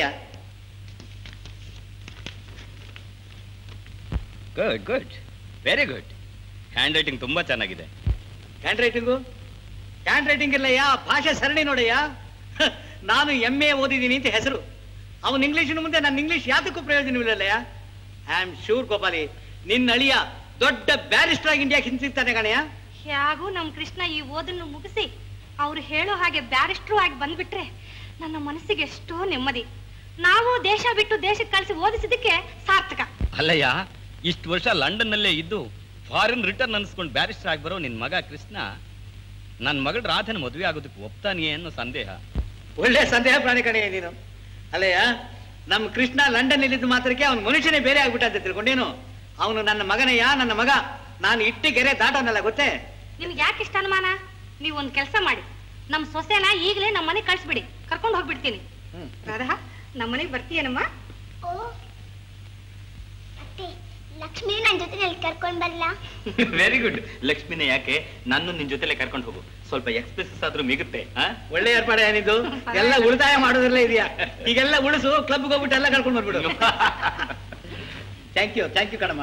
Good good, very good. Handwriting ತುಂಬಾ ಚೆನ್ನಾಗಿದೆ. Handwriting? ಹ್ಯಾಂಡ್ ರೈಟಿಂಗ್ ಇಲ್ಲಯ್ಯ, ಭಾಷೆ ಸರಣಿ ನೋಡಯ್ಯ. ನಾನು MA ಓದಿದ್ದೀನಿ ಅಂತ ಹೆಸರು. ಅವನು ಇಂಗ್ಲಿಷಿನ ಮುಂದೆ ನನ್ನ ಇಂಗ್ಲಿಷ್ ಯಾತಕ್ಕೂ ಪ್ರಯೋಜನವಿಲ್ಲಲ್ಲಯ್ಯ. ಐ ಆಮ್ ಶೂರ್ ಗೋಪಾಲಿ, ನಿನ್ನ ಅಳಿಯ ದೊಡ್ಡ ಬ್ಯಾರಿಸ್ಟರ್ ಆಗಿ ಇಂಡಿಯಾಕ್ಕೆ ಹಿಂತಿರ್ತಾನೆ ಕಣಯ್ಯ. ಹೇಗೂ ನಮ್ ಕೃಷ್ಣ ಈ ಓದನ್ನು ಮುಗಿಸಿ ಅವ್ರು ಹೇಳೋ ಹಾಗೆ ಬ್ಯಾರಿಸ್ಟ್ರು ಆಗಿ ಬಂದ್ಬಿಟ್ರೆ ನನ್ನ ಮನಸ್ಸಿಗೆ ಎಷ್ಟೋ ನೆಮ್ಮದಿ. ನಾವು ದೇಶ ಬಿಟ್ಟು ದೇಶಕ್ಕೆ ಕಳಿಸಿ ಓದಿಸಿದಕ್ಕೆ ಸಾರ್ಥಕ. ಅಲ್ಲಯ್ಯ, ಇಷ್ಟು ವರ್ಷ ಲಂಡನ್ ನಲ್ಲೇ ಇದ್ದು ಫಾರಿನ್ ರಿಟರ್ನ್ ಅನ್ಸ್ಕೊಂಡು ಬ್ಯಾರಿಸ್ಟರ್ ಆಗಿ ಬರೋ ನಿನ್ ಮಗ ಕೃಷ್ಣ ನನ್ನ ಮಗಳ ರಾಧನ ಮದುವೆ ಆಗೋದಕ್ಕೆ ಒಪ್ತಾನಿಯೇ ಅನ್ನೋ ಸಂದೇಹ. ಒಳ್ಳೆ ಸಂದೇಹ ಪ್ರಾಣಿ ಕಣಯ್ಯ ನೀನು. ಅಲ್ಲಯ್ಯ, ನಮ್ ಕೃಷ್ಣ ಲಂಡನ್ ಇಲ್ಲಿದ್ದು ಮಾತ್ರಕ್ಕೆ ಅವ್ನ ಮನುಷ್ಯನೇ ಬೇರೆ ಆಗ್ಬಿಟ್ಟ ಅಂತ ತಿಳ್ಕೊಂಡೇನು? ಅವನು ನನ್ನ ಮಗನಯ್ಯ, ನನ್ನ ಮಗ. ನಾನು ಇಟ್ಟಿ ಗೆರೆ ದಾಟೋನಲ್ಲ, ಗೊತ್ತೇ? ನಿಮ್ಗೆ ಯಾಕೆ ಇಷ್ಟ ಅನುಮಾನ? ನೀವು ಒಂದ್ ಕೆಲಸ ಮಾಡಿ, ನಮ್ ಸೊಸೆನ ಈಗಲೇ ನಮ್ಮ ಮನೆಗೆ ಕಳ್ಸಿಬಿಡಿ, ಕರ್ಕೊಂಡು ಹೋಗ್ಬಿಡ್ತೀನಿ. ರಾಧಾ, ನಮ್ಮ ಮನೆಗೆ ಬರ್ತೀಯನಮ್ಮ? ಓ ಅತ್ತೆ, ಲಕ್ಷ್ಮಿ ನನ್ನ ಜೊತೆ ಕರ್ಕೊಂಡ್ ಬರಲ್ಲ? Very good. ಲಕ್ಷ್ಮಿನ ಯಾಕೆ, ನಾನು ನಿನ್ ಜೊತೆಲೆ ಕರ್ಕೊಂಡು ಹೋಗು. ಸ್ವಲ್ಪ ಎಕ್ಸ್ಪ್ರೆಸಸ್ ಆದ್ರೂ ಮಿಗುತ್ತೆ. ಒಳ್ಳೆ ಏರ್ಪಾಡೆ ಏನಿದ್ದು. ಎಲ್ಲ ಉಳಿತಾಯ ಮಾಡೋದ್ರಲ್ಲೇ ಇದೆಯಾ? ಈಗೆಲ್ಲ ಉಳಿಸು, ಕ್ಲಬ್ಗೆ ಹೋಗ್ಬಿಟ್ಟು ಎಲ್ಲ ಕರ್ಕೊಂಡು ಬರ್ಬಿಡು. ಥ್ಯಾಂಕ್ ಯು ಕಣಮ್ಮ.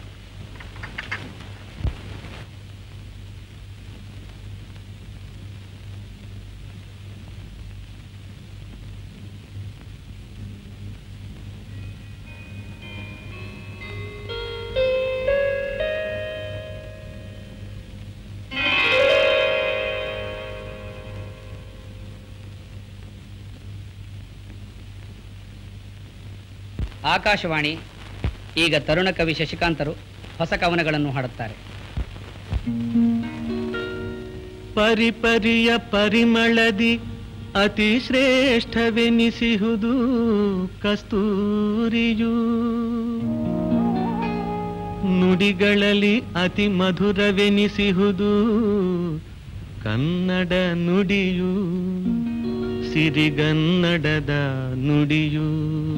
ಆಕಾಶವಾಣಿ ಈಗ ತರುಣ ಕವಿ ಶಶಿಕಾಂತರು ಹೊಸ ಕವನಗಳನ್ನು ಹಾಡುತ್ತಾರೆ. ಪರಿಪರಿಯ ಪರಿಮಳದಿ ಅತಿ ಶ್ರೇಷ್ಠವೆನಿಸಿಹುದು ಕಸ್ತೂರಿಯು, ನುಡಿಗಳಲ್ಲಿ ಅತಿ ಮಧುರವೆನಿಸಿಹುದು ಕನ್ನಡ ನುಡಿಯು, ಸಿರಿಗನ್ನಡದ ನುಡಿಯು.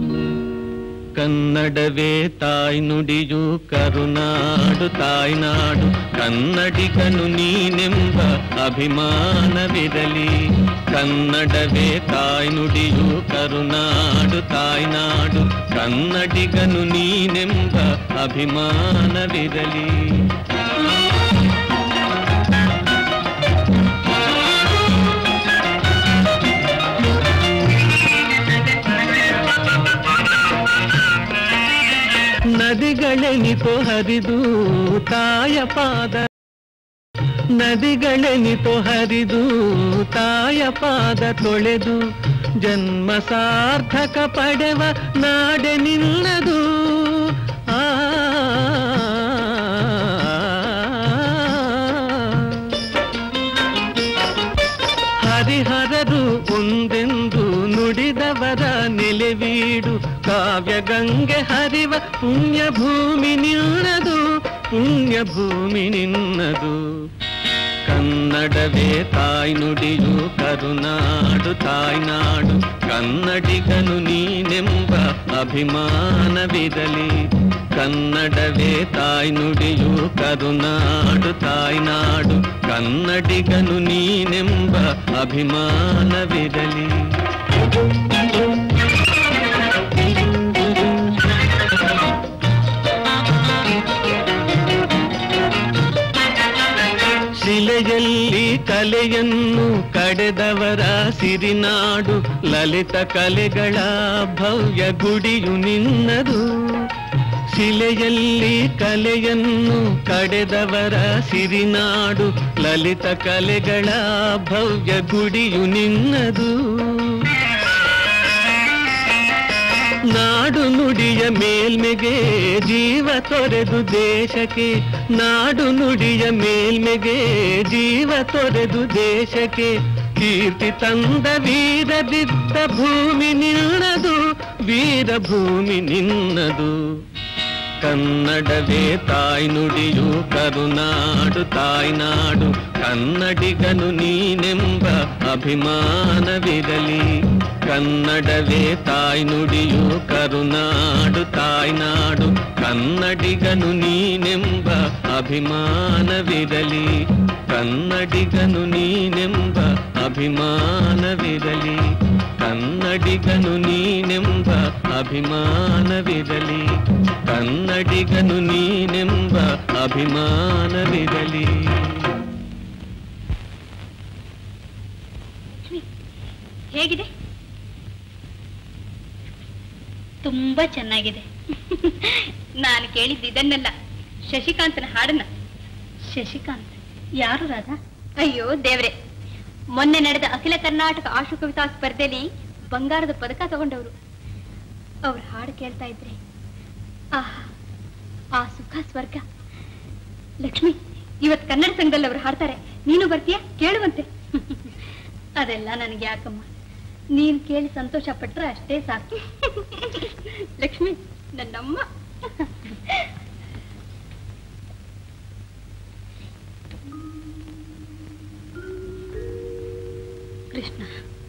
ಕನ್ನಡವೇ ತಾಯಿ ನುಡಿಯು, ಕರುನಾಡು ತಾಯ್ನಾಡು, ಕನ್ನಡಿಗನು ನೀನೆಂಬ ಅಭಿಮಾನವಿರಲಿ. ಕನ್ನಡವೇ ತಾಯಿ ನುಡಿಯು, ಕರುನಾಡು ತಾಯ್ನಾಡು, ಕನ್ನಡಿಗನು ನೀನೆಂಬ ಅಭಿಮಾನವಿರಲಿ. ನದಿಗಳೆನಿತೋ ಹರಿದು ತಾಯ ಪಾದ, ನದಿಗಳೆನಿತೋ ಹರಿದು ತಾಯ ಪಾದ ತೊಳೆದು ಜನ್ಮ ಸಾರ್ಥಕ ಪಡೆವ ನಾಡೆ ನಿನ್ನದು. ಹರಿಹರರು ಒಂದೆಂದು ನುಡಿದವರ ನೆಲೆವೀಡು, ಕಾವ್ಯ ಗಂಗೆ ಹರಿವ ಪುಣ್ಯ ಭೂಮಿ ನಿನ್ನದು, ಪುಣ್ಯ ಭೂಮಿ ನಿನ್ನದು. ಕನ್ನಡವೇ ತಾಯಿ ನುಡಿಯು, ಕರುನಾಡು ತಾಯ್ನಾಡು, ಕನ್ನಡಿಗನು ನೀನೆಂಬ ಅಭಿಮಾನವಿರಲಿ. ಕನ್ನಡವೇ ತಾಯಿ ನುಡಿಯು, ಕರುನಾಡು ತಾಯ್ನಾಡು, ಕನ್ನಡಿಗನು ನೀನೆಂಬ ಅಭಿಮಾನವಿರಲಿ. ಶಿಲೆಯಲ್ಲಿ ಕಲೆಯನ್ನು ಕಡೆದವರ ಸಿರಿನಾಡು, ಲಲಿತ ಕಲೆಗಳ ಭವ್ಯ ಗುಡಿಯು ನಿನ್ನದು. ಶಿಲೆಯಲ್ಲಿ ಕಲೆಯನ್ನು ಕಡೆದವರ ಸಿರಿನಾಡು, ಲಲಿತ ಕಲೆಗಳ ಭವ್ಯ ಗುಡಿಯು ನಿನ್ನದು. ನಾಡು ನುಡಿಯ ಮೇಲ್ಮೆಗೆ ಜೀವ ತೊರೆದು ದೇಶಕ್ಕೆ, ನಾಡು ನುಡಿಯ ಮೇಲ್ಮೆಗೆ ಜೀವ ತೊರೆದು ದೇಶಕ್ಕೆ, ಕೀರ್ತಿ ತಂದ ವೀರ ಬಿದ್ದ ಭೂಮಿ ನಿನ್ನದು, ವೀರ ಭೂಮಿ ನಿನ್ನದು. ಕನ್ನಡವೇ ತಾಯಿ ನುಡಿಯು, ಕರುನಾಡು ತಾಯ್ನಾಡು, ಕನ್ನಡಿಗನು ನೀನೆಂಬ ಅಭಿಮಾನವಿರಲಿ. ಕನ್ನಡವೇ ತಾಯಿ ನುಡಿಯು, ಕರುನಾಡು ತಾಯ್ನಾಡು, ಕನ್ನಡಿಗನು ನೀನೆಂಬ ಅಭಿಮಾನವಿರಲಿ. ಕನ್ನಡಿಗನು ನೀನೆಂಬ ಅಭಿಮಾನವಿರಲಿ. ಕನ್ನಡಿಗನು ನೀನೆಂಬ ಅಭಿಮಾನವಿರಲಿ. ಕನ್ನಡಿಗನು ನೀನೆಂಬ ಅಭಿಮಾನವಿರಲಿ. ಹೇಗಿದೆ? ತುಂಬಾ ಚೆನ್ನಾಗಿದೆ. ನಾನು ಕೇಳಿದ್ದು ಇದನ್ನೆಲ್ಲ. ಶಶಿಕಾಂತನ ಹಾಡನ್ನ. ಶಶಿಕಾಂತ್ ಯಾರು ರಾಧಾ? ಅಯ್ಯೋ ದೇವ್ರೆ, ಮೊನ್ನೆ ನಡೆದ ಅಖಿಲ ಕರ್ನಾಟಕ ಆಶು ಕವಿತಾ ಸ್ಪರ್ಧೆಯಲ್ಲಿ ಬಂಗಾರದ ಪದಕ ತಗೊಂಡವರು. ಅವ್ರ ಹಾಡು ಕೇಳ್ತಾ ಇದ್ರೆ ಆಹಾ, ಆ ಸುಖ ಸ್ವರ್ಗ. ಲಕ್ಷ್ಮಿ, ಇವತ್ ಕನ್ನಡ ಸಂಘದಲ್ಲಿ ಅವ್ರು ಹಾಡ್ತಾರೆ, ನೀನು ಬರ್ತೀಯಾ? ಕೇಳುವಂತೆ. ಅದೆಲ್ಲ ನನಗೆ ಯಾಕಮ್ಮ, ನೀನ್ ಕೇಳಿ ಸಂತೋಷ ಪಟ್ರೆ ಅಷ್ಟೇ ಸಾಕು. ಲಕ್ಷ್ಮಿ ನನ್ನಮ್ಮ. ಕೃಷ್ಣ,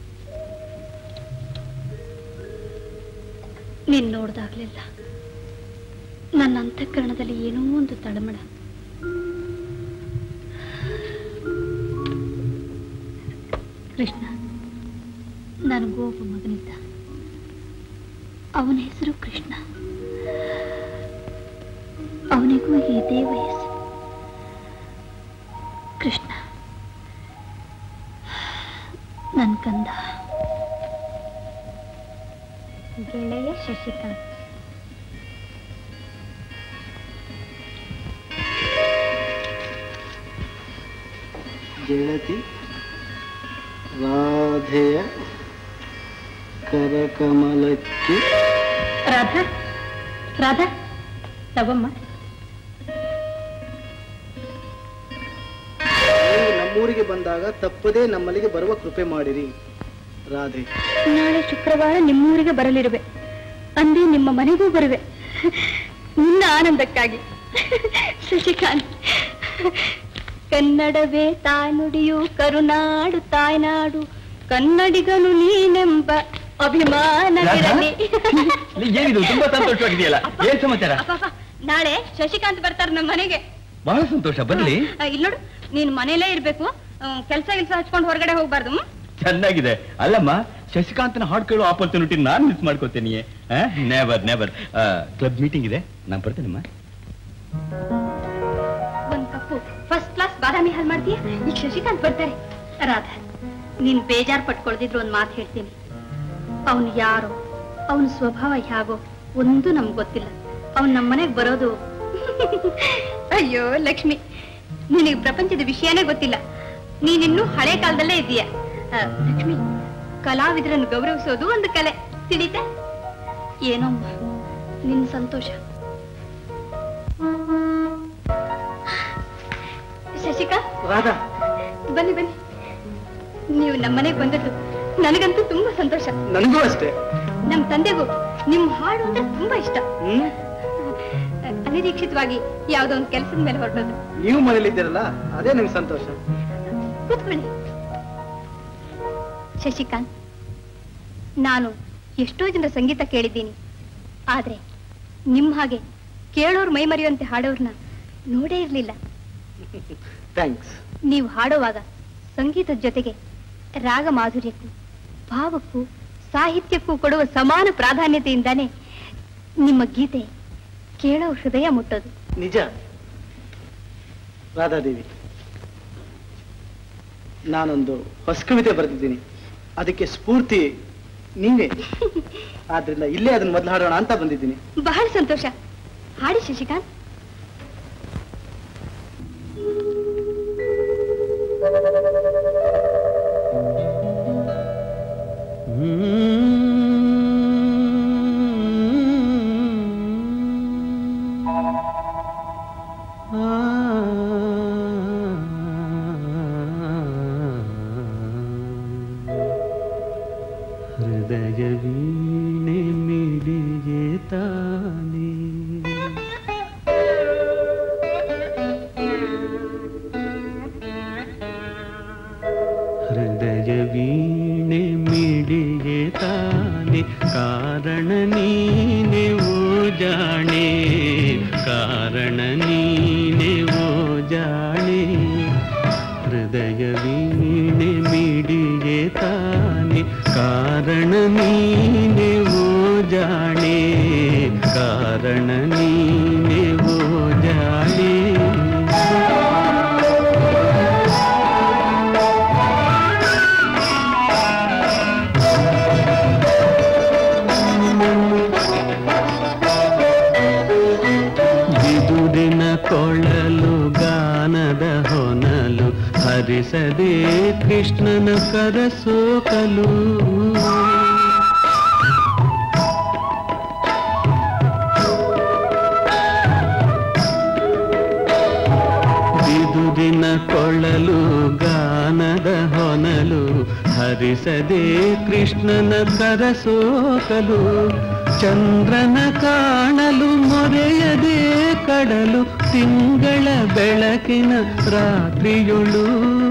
ನೀನ್ ನೋಡ್ದಾಗ್ಲಿಲ್ಲ ನನ್ನ ಅಂತಃಕರಣದಲ್ಲಿ ಏನೋ ಒಂದು ತಳಮಳ. ಕೃಷ್ಣ, ನನಗೂ ಒಬ್ಬ ಮಗನಿದ್ದ, ಅವನ ಹೆಸರು ಕೃಷ್ಣ. ಅವನಿಗೂ ಇದೇ ವಯಸ್ಸು. ಕೃಷ್ಣ ನನ್ ಕಂದ. ಗೆಳೆಯ ಶಶಿಕಾಂತ್. ಗೆಳತಿ ರಾಧೆಯ ಕರಕಮಲಕ್ಕೆ. ರಾಧಾ, ರಾಧಾ ತಗೊಮ್ಮ. ನೀವು ನಮ್ಮೂರಿಗೆ ಬಂದಾಗ ತಪ್ಪದೇ ನಮ್ಮಲ್ಲಿಗೆ ಬರುವ ಕೃಪೆ ಮಾಡಿರಿ ರಾಧೆ. ನಾಳೆ ಶುಕ್ರವಾರ ನಿಮ್ಮೂರಿಗೆ ಬರಲಿರುವೆ, ಅಂದೇ ನಿಮ್ಮ ಮನೆಗೂ ಬರುವೆ, ನಿನ್ನ ಆನಂದಕ್ಕಾಗಿ. ಶಶಿಕಾಂತ್. ಕನ್ನಡವೇ ತಾಯ್ನುಡಿಯು, ಕರುನಾಡು ತಾಯ್ನಾಡು, ಕನ್ನಡಿಗನು ನೀನೆಂಬ ಅಭಿಮಾನವಿರಲಿ. ಏನಿದು ತುಂಬಾ ಸಂತೋಷವಾಗಿದೆಯಲ್ಲ, ಏನ್ ಸಮಾಚಾರ? ನಾಳೆ ಶಶಿಕಾಂತ್ ಬರ್ತಾರೆ ನಮ್ಮ ಮನೆಗೆ. ಬಹಳ ಸಂತೋಷ, ಬರ್ಲಿ. ಇಲ್ಲಿ ನೋಡು, ನೀನ್ ಮನೇಲೇ ಇರ್ಬೇಕು, ಕೆಲ್ಸ ಹಚ್ಕೊಂಡು ಹೊರಗಡೆ ಹೋಗ್ಬಾರ್ದು. ಚೆನ್ನಾಗಿದೆ. ಅಲ್ಲಮ್ಮ, ಶಶಿಕಾಂತನ ಹಾಡು ಕೇಳೋ ಆಪರ್ಚುನಿಟಿ ನಾನ್ ಮಿಸ್ ಮಾಡ್ಕೋತೀನಿ. Never never. ಕ್ಲಬ್ ಮೀಟಿಂಗ್ ಇದೆ, ನಾನ್ ಬರ್ತೇನಮ್ಮ. ಒಂದ್ ಕಪ್ಪು ಫಸ್ಟ್ ಕ್ಲಾಸ್ ಬಾದಾಮಿ ಹಾಲು ಮಾಡ್ತೀಯ? ಈಗ ಶಶಿಕಾಂತ್ ಬರ್ತಾರೆ. ರಾಧಾ, ನೀನ್ ಬೇಜಾರ್ ಪಟ್ಕೊಳ್ದಿದ್ರು ಒಂದ್ ಮಾತು ಹೇಳ್ತೀನಿ. ಅವನು ಯಾರೋ, ಅವನ ಸ್ವಭಾವ ಹೇಗೋ ಒಂದು ನಮ್ಗೆ ಗೊತ್ತಿಲ್ಲ. ಅವನ್ ನಮ್ಮನೆಗ್ ಬರೋದು. ಅಯ್ಯೋ ಲಕ್ಷ್ಮಿ, ನಿನಗೆ ಪ್ರಪಂಚದ ವಿಷಯನೇ ಗೊತ್ತಿಲ್ಲ, ನೀನಿನ್ನೂ ಹಳೆ ಕಾಲದಲ್ಲೇ ಇದೀಯ. ಲಕ್ಷ್ಮಿ, ಕಲಾವಿದರನ್ನು ಗೌರವಿಸೋದು ಒಂದು ಕಲೆ, ತಿಳಿತಾ? ಏನೋಮ್ಮ ನಿನ್ ಸಂತೋಷ. ಶಶಿಕಾ, ರಾಧಾ, ಬನ್ನಿ ಬನ್ನಿ. ನೀವು ನಮ್ಮನೆಗೆ ಬಂದದ್ದು ನನಗಂತೂ ತುಂಬಾ ಸಂತೋಷ. ನನಗೂ ಅಷ್ಟೇ. ನಮ್ ತಂದೆಗೂ ನಿಮ್ ಹಾಡು ಅಂದ್ರೆ ತುಂಬಾ ಇಷ್ಟ. ಅನಿರೀಕ್ಷಿತವಾಗಿ ಯಾವ್ದೋ ಒಂದು ಕೆಲಸದ ಮೇಲೆ ಹೊರಟೋದು. ನೀವು ಮನೇಲಿದ್ದೀರಲ್ಲ, ಅದೇ ನಿಮ್ಗೆ ಸಂತೋಷ. ಕೂತ್ಕೊಳ್ಳಿ. ಶಶಿಕಾಂತ್, ನಾನು ಎಷ್ಟೋ ಜನರ ಸಂಗೀತ ಕೇಳಿದ್ದೀನಿ, ಆದ್ರೆ ನಿಮ್ ಹಾಗೆ ಕೇಳೋರ್ ಮೈ ಮರೆಯುವಂತೆ ಹಾಡೋರ್ನ ನೋಡೇ ಇರ್ಲಿಲ್ಲ. ಥ್ಯಾಂಕ್ಸ್. ನೀವು ಹಾಡುವಾಗ ಸಂಗೀತದ ಜೊತೆಗೆ ರಾಗ ಮಾಧುರ್ಯಕ್ಕೂ ಭಾವಕ್ಕೂ ಸಾಹಿತ್ಯಕ್ಕೂ ಕೊಡುವ ಸಮಾನ ಪ್ರಾಧಾನ್ಯತೆಯಿಂದಾನೇ ನಿಮ್ಮ ಗೀತೆ ಕೇಳೋ ಹೃದಯ ಮುಟ್ಟೋದು. ನಿಜ ರಾಧಾದೇವಿ, ನಾನೊಂದು ಹೊಸ ಕವಿತೆ ಬರೆದಿದ್ದೀನಿ, ಅದಕ್ಕೆ ಸ್ಫೂರ್ತಿ ನೀವೇ. ಆದ್ರಿಂದ ಇಲ್ಲೇ ಅದನ್ನ ಮೊದಲು ಹಾಡೋಣ ಅಂತ ಬಂದಿದ್ದೀನಿ. ಬಹಳ ಸಂತೋಷ. ಹಾಡಿ ಶಶಿಕಾಂತ್. ಹೃದಯ ವೀಣೆ ಮಿಡಿಗೆ ತಾನೆ ಹೃದಯ ವೀಣೆ ಮಿಡಿಗೆ ತಾನೆ ಕಾರಣ ನೀನೆ ಓ ಜಾಣೆ ಕಾರಣ ನೀನೆ ಓ ಜಾಣೆ ಹೃದಯ ವೀಣೆ ಮಿಡಿಗೆ ತಾನೆ ಕಾರಣ ನೀನೆ ಓ ಜಾಣೆ ಕಾರಣ ನೀನೆ ಓ ಜಾಣೆ ಗಾನದ ಹೊನಲು ಹರಿಸದೆ ಕೃಷ್ಣನ ಕರಸೋಕಲು ದಿನ ಕೊಳಲು ಗಾನದ ಹೊನಲು ಹರಿಸದೆ ಕೃಷ್ಣನ ಕರಸೋಕಲು ಚಂದ್ರನ ಕಾಣಲು ಮೊರೆಯದೆ ಕಡಲು ತಿಂಗಳ ಬೆಳಕಿನ ರಾತ್ರಿಯೊಳು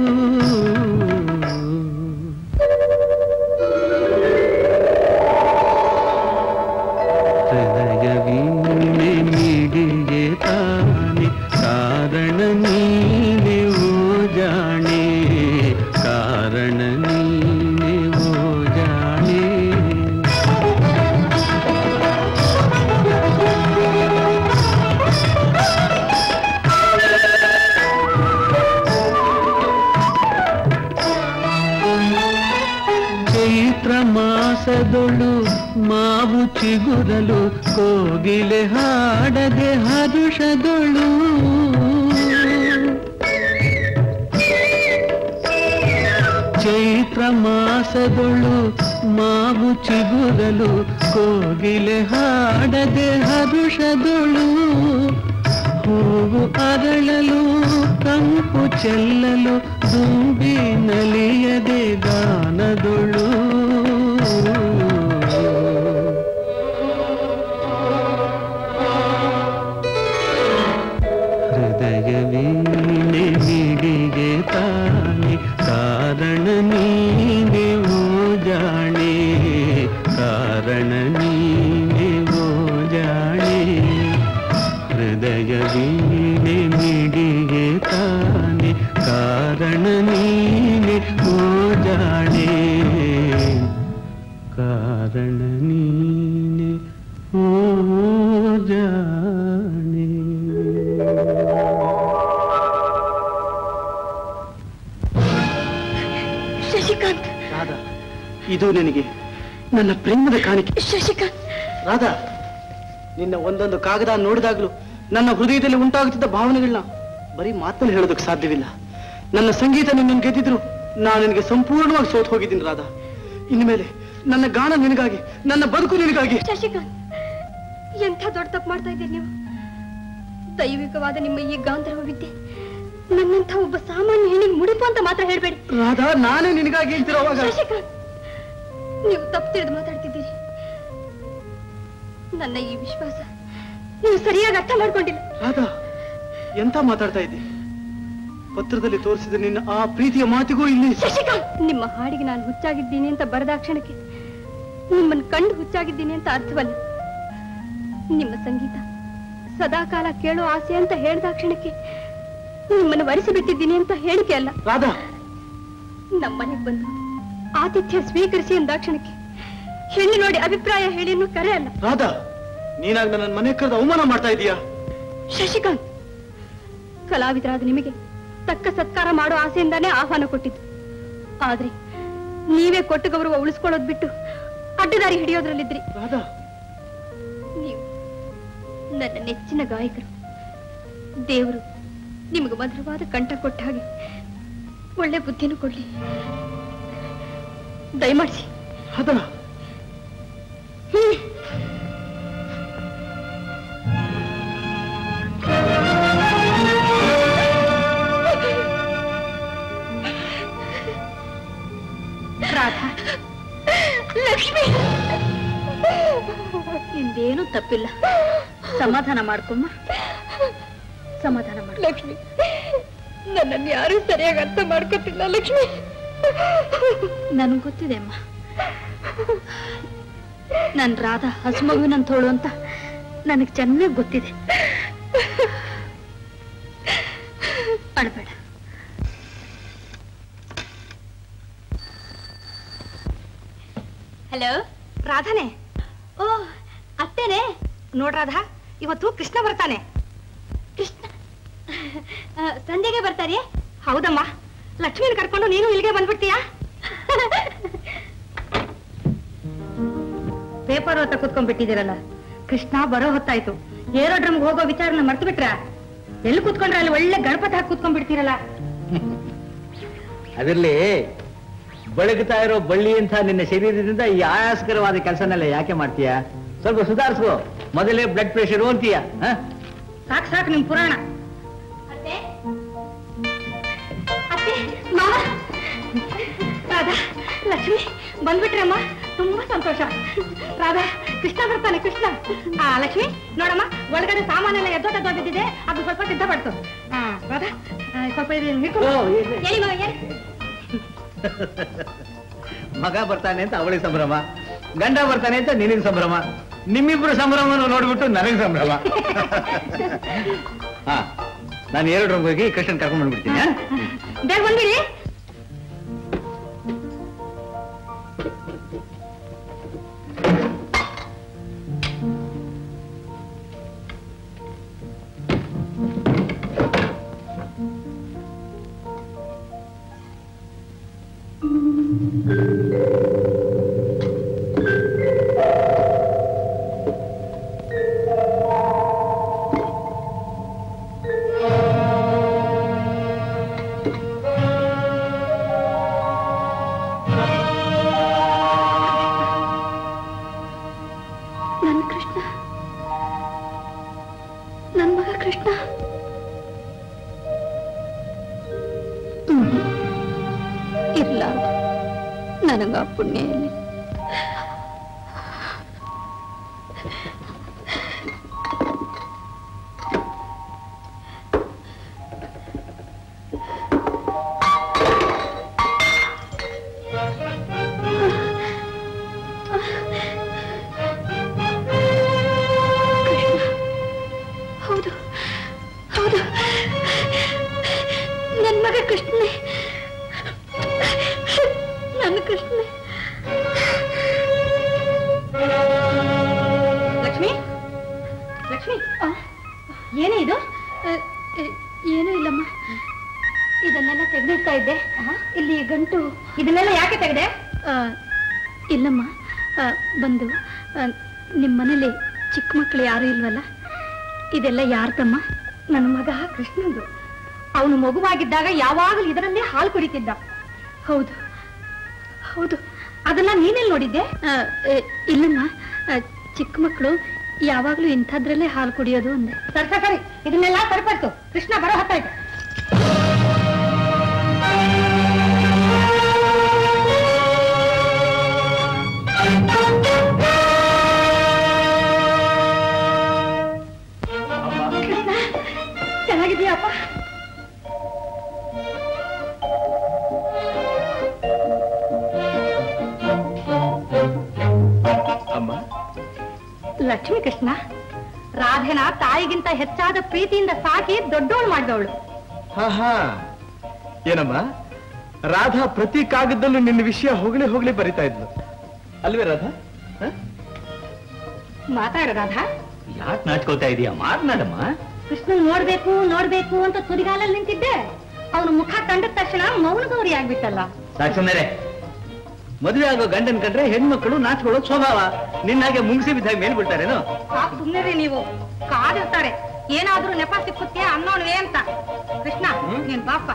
ಹೃದಯ ವೀಣೆ ಮಿಡಿಗೆ ತಾನೆ ಕಾರಣ ನೀನೆ ಓ ಜಾಣೆ ಕಾರಣ ನೀನೆ ಓ ಜಾಣೆ ಚೈತ್ರ ಮಾಸದೊಳು ಮಾವು ಚಿಗುರಲು ಕೋಗಿಲೆ ಹಾಡದೆ ಹರುಷದೊಳು ಚೈತ್ರ ಮಾಸದೊಳು ಮಾವು ಚಿಗುರಲು ಕೋಗಿಲೆ ಹಾಡದೆ ಹರುಷದೊಳು ಹೂವು ಅರಳಲು ಕಂಪು ಚೆಲ್ಲಲು ದುಂಬಿ ನಲಿಯದೆ ಗಾನದೊಳು ಹೃದಯ ವೀಣೆ ಹಿಡಿಗೆ ತಾನೆ ಕಾರಣ ನೀನೆ ಓ ಜಾಣೆ ಕಾರಣ ನೀನೆ ಓ ಜಾಣೆ ಹೃದಯ ವೀಣೆ ಮಿಡಿಗೆ ತಾನೆ ಕಾರಣ ನೀನೆ ಓ ಜಾಣೆ ಕಾರಣ ನೀನೆ ಓ ಜಾಣೆ ಶಶಿಕಾಂತ್, ರಾಧಾ, ಇದು ನಿನಗೆ ನನ್ನ ಪ್ರೇಮದ ಕಾಣಿಕೆ. ಶಶಿಕಾಂತ್, ರಾಧಾ, ನಿನ್ನ ಒಂದೊಂದು ಕಾಗದ ನೋಡಿದಾಗಲೂ ನನ್ನ ಹೃದಯದಲ್ಲಿ ಉಂಟಾಗುತ್ತಿದ್ದ ಭಾವನೆಗಳನ್ನ ಬರೀ ಮಾತಲ್ಲಿ ಹೇಳೋದಕ್ಕೆ ಸಾಧ್ಯವಿಲ್ಲ. ನನ್ನ ಸಂಗೀತ ನಿನ್ನನ್ನು ಗೆದ್ದಿದ್ರು ನಾನು ನಿನಗೆ ಸಂಪೂರ್ಣವಾಗಿ ಸೋತು ಹೋಗಿದ್ದೀನಿ ರಾಧಾ. ಇನ್ಮೇಲೆ ನನ್ನ ಗಾನ ನಿನಗಾಗಿ, ನನ್ನ ಬದುಕು ನಿನಗಾಗಿ. ಶಶಿಕಾಂತ್, ಎಂಥ ದೊಡ್ಡ ತಪ್ಪು ಮಾಡ್ತಾ ಇದ್ದೀರಿ ನೀವು. ದೈವಿಕವಾದ ನಿಮ್ಮ ಈ ಗಾಂಧರ್ವ ವಿದ್ಯೆ ನನ್ನಂಥ ಒಬ್ಬ ಸಾಮಾನ್ಯ ಹೆಣ್ಣಿಗೆ ಮುಡಿಪು ಅಂತ ಮಾತ್ರ ಹೇಳ್ಬೇಡಿ ರಾಧಾ. ನಾನೇ ನಿನಗಾಗಿ ಹೇಳ್ತಿರೋವಾಗ. ಶಶಿಕಾಂತ್, ನೀವು ತಪ್ಪು ತಿಳಿದು ಮಾತಾಡ್ತಿದ್ದೀರಿ. ನನ್ನ ಈ ವಿಶ್ವಾಸ ನೀವು ಸರಿಯಾಗಿ ಅರ್ಥ ಮಾಡ್ಕೊಂಡಿಲ್ಲ. ರಾಧಾ, ಎಂತ ಮಾತಾಡ್ತಾ ಇದ್ದಿ? ಪತ್ರದಲ್ಲಿ ತೋರಿಸಿದ ನಿನ್ನ ಆ ಪ್ರೀತಿಯ ಮಾತಿಗೂ ಇಲ್ಲಿ. ಶಶಿಕಾಂತ್, ನಿಮ್ಮ ಹಾಡಿಗೆ ನಾನು ಹುಚ್ಚಾಗಿದ್ದೀನಿ ಅಂತ ಬರೆದ ಕ್ಷಣಕ್ಕೆ ನಿಮ್ಮನ್ನು ಕಂಡು ಹುಚ್ಚಾಗಿದ್ದೀನಿ ಅಂತ ಅರ್ಥವಲ್ಲ. ನಿಮ್ಮ ಸಂಗೀತ ಸದಾಕಾಲ ಕೇಳೋ ಆಸೆ ಅಂತ ಹೇಳಿದ ಕ್ಷಣಕ್ಕೆ ನಿಮ್ಮನ್ನು ವರಿಸಿಬಿಟ್ಟಿದ್ದೀನಿ ಅಂತ ಹೇಳಿಕೆ ಅಲ್ಲ. ರಾಧಾ, ನಮ್ಮನೆಗೆ ಬಂದು ಆತಿಥ್ಯ ಸ್ವೀಕರಿಸಿ ಎಂದಾಕ್ಷಣಕ್ಕೆ ಹೆಣ್ಣು ನೋಡಿ ಅಭಿಪ್ರಾಯ ಹೇಳಿ ಅನ್ನೋ ಕರೆ ಅಲ್ಲ. ರಾಧಾ, ನೀನಾಗ ನನ್ನ ಮನೆ ಕರೆದು ಅವಮಾನ ಮಾಡ್ತಾ ಇದೀಯಾ? ಶಶಿಕಾಂತ್, ಕಲಾವಿದರಾದ ನಿಮಗೆ ತಕ್ಕ ಸತ್ಕಾರ ಮಾಡೋ ಆಸೆಯಿಂದಾನೇ ಆಹ್ವಾನ ಕೊಟ್ಟಿದ್ದು. ಆದ್ರೆ ನೀವೇ ಕೊಟ್ಟು ಗೌರವ ಉಳಿಸ್ಕೊಳ್ಳೋದ್ ಬಿಟ್ಟು ಅಡ್ಡದಾರಿ ಹಿಡಿಯೋದ್ರಲ್ಲಿದ್ರಿ. ರಾಧಾ, ನೀವು ನನ್ನ ನೆಚ್ಚಿನ ಗಾಯಕರು. ದೇವರು ನಿಮಗೆ ಮಧುರವಾದ ಕಂಠ ಕೊಟ್ಟ ಹಾಗೆ ಒಳ್ಳೆ ಬುದ್ಧಿನೂ ಕೊಡ್ಲಿ. ದಯಮಾಡಿಸಿ. ರಾಧಾ, ರಾಧಾ, ಲಕ್ಷ್ಮಿ, ನಿಂದೇನು ತಪ್ಪಿಲ್ಲ. ಸಮಾಧಾನ ಮಾಡ್ಕೊಮ್ಮ, ಸಮಾಧಾನ ಮಾಡ. ಲಕ್ಷ್ಮಿ, ನನ್ನನ್ನು ಯಾರು ಸರಿಯಾಗಿ ಅರ್ಥ ಮಾಡ್ಕೊತಿಲ್ಲ. ಲಕ್ಷ್ಮಿ, ನನ್ಗೆ ಗೊತ್ತಿದೆ ಅಮ್ಮ. ನನ್ ರಾಧಾ ಹಸುಮಗುವಿನಂತೋಳು ಅಂತ ನನಗೆ ಚೆನ್ನಾಗಿ ಗೊತ್ತಿದೆ. ಅಳಬೇಡ. ಹಲೋ, ರಾಧಾನೆ? ಓ, ಅತ್ತೇನೆ. ನೋಡ್ರಾಧಾ, ಇವತ್ತು ಕೃಷ್ಣ ಬರ್ತಾನೆ. ಕೃಷ್ಣ ಸಂಜೆಗೆ ಬರ್ತಾರೆ? ಹೌದಮ್ಮ. ಲಕ್ಷ್ಮೀನ್ ಕರ್ಕೊಂಡು ನೀನು ಇಲ್ಲಿಗೆ ಬಂದ್ಬಿಡ್ತೀಯಾ? ಪೇಪರ್ ಓದ್ತಾ ಕುತ್ಕೊಂಡ್ಬಿಟ್ಟಿದ್ದೀರಲ್ಲ. ಕೃಷ್ಣ ಬರೋ ಹೊತ್ತಾಯ್ತು. ಏರೋಡ್ರಮ್ಗೆ ಹೋಗೋ ವಿಚಾರನ ಮರ್ತು ಬಿಟ್ರ? ಎಲ್ಲಿ ಕೂತ್ಕೊಂಡ್ರೆ ಅಲ್ಲಿ ಒಳ್ಳೆ ಗಣಪತಿ ಹಾಕಿ ಕೂತ್ಕೊಂಡ್ಬಿಡ್ತೀರಲ್ಲ. ಅದರಲ್ಲಿ ಬೆಳಗುತ್ತಾ ಇರೋ ಬಳ್ಳಿ ಅಂತ ನಿನ್ನ ಶರೀರದಿಂದ ಈ ಆಯಾಸಕರವಾದ ಕೆಲಸನೆಲ್ಲ ಯಾಕೆ ಮಾಡ್ತೀಯ? ಸ್ವಲ್ಪ ಸುಧಾರಿಸ್ಕೋ. ಮೊದಲೇ ಬ್ಲಡ್ ಪ್ರೆಷರ್ ಅಂತೀಯ. ಸಾಕು ಸಾಕು ನಿಮ್ ಪುರಾಣ. ರಾಧಾ, ಲಕ್ಷ್ಮಿ ಬಂದ್ಬಿಟ್ರಮ್ಮ, ತುಂಬಾ ಸಂತೋಷ. ರಾಧಾ, ಕೃಷ್ಣ ಬರ್ತಾನೆ. ಕೃಷ್ಣ. ಲಕ್ಷ್ಮಿ ನೋಡಮ್ಮ, ಒಳಗಡೆ ಸಾಮಾನೆಲ್ಲ ಎದ್ದೋದಿದೆ, ಅದು ಸ್ವಲ್ಪ ಸಿದ್ಧಪಡ್ತು. ರಾಧಾ, ಸ್ವಲ್ಪ ಮಗ ಬರ್ತಾನೆ ಅಂತ ಅವಳಿಗೆ ಸಂಭ್ರಮ, ಗಂಡ ಬರ್ತಾನೆ ಅಂತ ನಿನಗೆ ಸಂಭ್ರಮ, ನಿಮ್ಮಿಬ್ರು ಸಂಭ್ರಮವನ್ನು ನೋಡ್ಬಿಟ್ಟು ನನಗೆ ಸಂಭ್ರಮ. ಹಾ, ನಾನು 2 ರೂಮ್ ಹೋಗಿ ಕೃಷ್ಣನ್ ಕರ್ಕೊಂಡು ಬಂದ್ಬಿಡ್ತೀನಿ. ಬೇಗ ಬಂದಿರಿ. ನನಗ ಪುಣ್ಯ ಇಲ್ಲಿ. ಹೌದು ಹೌದು, ನನ್ನ ಮಗ ಕೃಷ್ಣನೇ, ನನ್ನ ಕೃಷ್ಣನೇ. ಲಕ್ಷ್ಮಿ, ಲಕ್ಷ್ಮಿ, ಏನೇ ಇದು? ಏನೂ ಇಲ್ಲಮ್ಮ, ಇದನ್ನೆಲ್ಲ ತೆಗೆದಿಡ್ತಾ ಇದ್ದೆ. ಇಲ್ಲಿ ಗಂಟು. ಇದನ್ನೆಲ್ಲ ಯಾಕೆ ತೆಗೆದೆ? ಇಲ್ಲಮ್ಮ, ಬಂದು ನಿಮ್ಮ ಮನೇಲಿ ಚಿಕ್ಕ ಮಕ್ಕಳು ಯಾರು ಇಲ್ವಲ್ಲ, ಇದೆಲ್ಲ ಯಾರ್ದಮ್ಮ? ನನ್ನ ಮಗ ಕೃಷ್ಣಂದು. ಅವನು ಮಗುವಾಗಿದ್ದಾಗ ಯಾವಾಗಲೂ ಇದರಲ್ಲೇ ಹಾಲು ಕುಡಿತಿದ್ದ. ಹೌದು ಹೌದು. ಅದನ್ನ ನೀನೆಲ್ಲಿ ನೋಡಿದ್ದೆ? ಇಲ್ಲಮ್ಮ, ಚಿಕ್ಕ ಮಕ್ಕಳು ಯಾವಾಗ್ಲೂ ಇಂಥದ್ರಲ್ಲೇ ಹಾಲು ಕುಡಿಯೋದು ಅಂದೆ. ಸರಿ, ಇದನ್ನೆಲ್ಲ ಸರಿಪಡ್ತು. ಕೃಷ್ಣ ಬರೋ ಹತ್ತಾಯ್ತು. ಕೃಷ್ಣ, ಚೆನ್ನಾಗಿದೆಯಪ್ಪ? ಲಕ್ಷ್ಮೀ ಕೃಷ್ಣ, ರಾಧೆನ ತಾಯಿಗಿಂತ ಹೆಚ್ಚಾದ ಪ್ರೀತಿಯಿಂದ ಸಾಕಿ ದೊಡ್ಡೋಳು ಮಾಡಿದವಳು. ಹಾ, ಏನಮ್ಮ, ರಾಧಾ ಪ್ರತಿ ಕಾಗದಲ್ಲೂ ನಿನ್ನ ವಿಷಯ ಹೋಗ್ಲಿ ಬರಿತಾ ಇದ್ಲು ಅಲ್ವೇ ರಾಧಾ? ಮಾತಾಡ ರಾಧಾ. ಯಾಕೆ ನಾಚ್ಕೋತಾ ಇದೀಯ? ಮಾತನಾಡಮ್ಮ. ಕೃಷ್ಣನ್ ನೋಡ್ಬೇಕು ಅಂತ ತುದಿಗಾಲಲ್ಲಿ ನಿಂತಿದ್ದೆ. ಅವನು ಮುಖ ಕಂಡ ತಕ್ಷಣ ಮೌನಗೌರಿ ಆಗ್ಬಿಟ್ಟಲ್ಲ. ಸಾಕ್ಷನರೇ, ಮದುವೆ ಆಗೋ ಗಂಡನ್ ಕಂಡ್ರೆ ಹೆಣ್ಮಕ್ಳು ನಾಚ್ಕೊಳ್ಳೋದು ಸ್ವಭಾವ. ನಿನ್ನಾಗೆ ಮುಂಗ್ಸಿ ಬಿದ್ದಾಗ ಮೇಲ್ ಬಿಡ್ತಾರೇನು? ಸುಮ್ಮನೆ ನೀವು ಕಾದಿರ್ತಾರೆ, ಏನಾದ್ರೂ ನೆಪ ಸಿಕ್ಕುತ್ತೆ ಅನ್ನೋಣವೇ ಅಂತ. ಕೃಷ್ಣ, ನೀನ್ ಬಾಪ.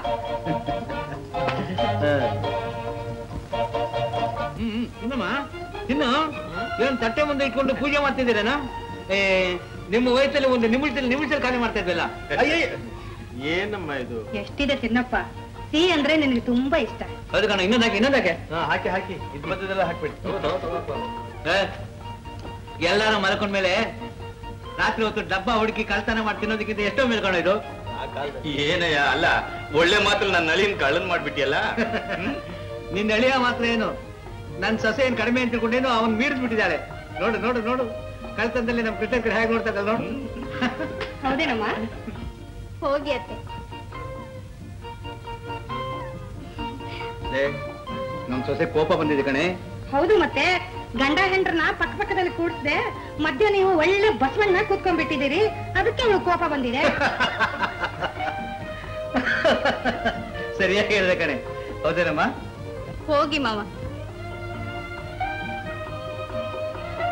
ಇನ್ನಮ್ಮ, ಇನ್ನು ಏನ್ ತಟ್ಟೆ ಮುಂದೆ ಇಟ್ಕೊಂಡು ಪೂಜೆ ಮಾಡ್ತಿದ್ದೀರೇನಾ? ನಿಮ್ಮ ವಯಸ್ಸಲ್ಲಿ ಒಂದು ನಿಮಿಷದಲ್ಲಿ ಖಾಲಿ ಮಾಡ್ತಾ ಇದ್ವಲ್ಲ. ಏನಮ್ಮ ಇದು? ಎಷ್ಟಿದೆ ತಿನ್ನಪ್ಪ. ಸಿಹಿ ಅಂದ್ರೆ ನಿನಗೆ ತುಂಬಾ ಇಷ್ಟ. ಹೌದು ಕಣ, ಇನ್ನೊಂದಾಕೆ ಹಾಕಿ ಇದ್ ಮಧ್ಯದೆಲ್ಲ ಹಾಕ್ಬಿಡಿ. ಎಲ್ಲಾರು ಮಲ್ಕೊಂಡ್ಮೇಲೆ ರಾತ್ರಿ ಹೊತ್ತು ಡಬ್ಬ ಹುಡುಕಿ ಕಳ್ತನ ಮಾಡಿ ತಿನ್ನೋದಕ್ಕಿಂತ ಎಷ್ಟೋ ಮೇಲ್ಕೊಂಡ ಇದು. ಏನಯ್ಯ, ಅಲ್ಲ ಒಳ್ಳೆ ಮಾತ್ರ ನನ್ನ ನಳಿನ್ ಕಳ್ಳನ್ ಮಾಡ್ಬಿಟ್ಟಿಯಲ್ಲ. ನಿನ್ನ ಅಳಿಯ ಮಾತ್ರ ಏನು, ನನ್ ಸೊಸೆ ಏನ್ ಕಡಿಮೆ ಅಂತ ತಿಳ್ಕೊಂಡೇನು ಅವನ್ ಮೀರಿಸ್ಬಿಟ್ಟಿದ್ದಾಳೆ. ನೋಡು ಕಳ್ತನದಲ್ಲಿ ನಮ್ ಕೃಷ್ಣ ಕಡೆ ಹೇಗೆ ನೋಡ್ತಾ ಇದ್ದಲ್ಲ ನೋಡು. ಹೌದೇನಮ್ಮ? ಹೋಗಿ ಅತ್ತೆ. ನಮ್ ಸೊಸೆ ಕೋಪ ಬಂದಿದೆ ಕಣೆ. ಹೌದು, ಮತ್ತೆ ಗಂಡ ಹೆಂಡ್ರನ್ನ ಪಕ್ಕದಲ್ಲಿ ಕೂಡಿಸ್ದೆ ಮಧ್ಯ ನೀವು ಒಳ್ಳೆ ಬಸವಣ್ಣ ಕೂತ್ಕೊಂಡ್ಬಿಟ್ಟಿದ್ದೀರಿ, ಅದಕ್ಕೆ ನೀವು ಕೋಪ ಬಂದಿದೆ. ಸರಿಯಾಗಿ ಹೇಳಿದೆ ಕಣೆ. ಹೌದೇನಮ್ಮ? ಹೋಗಿ ಮಾವ.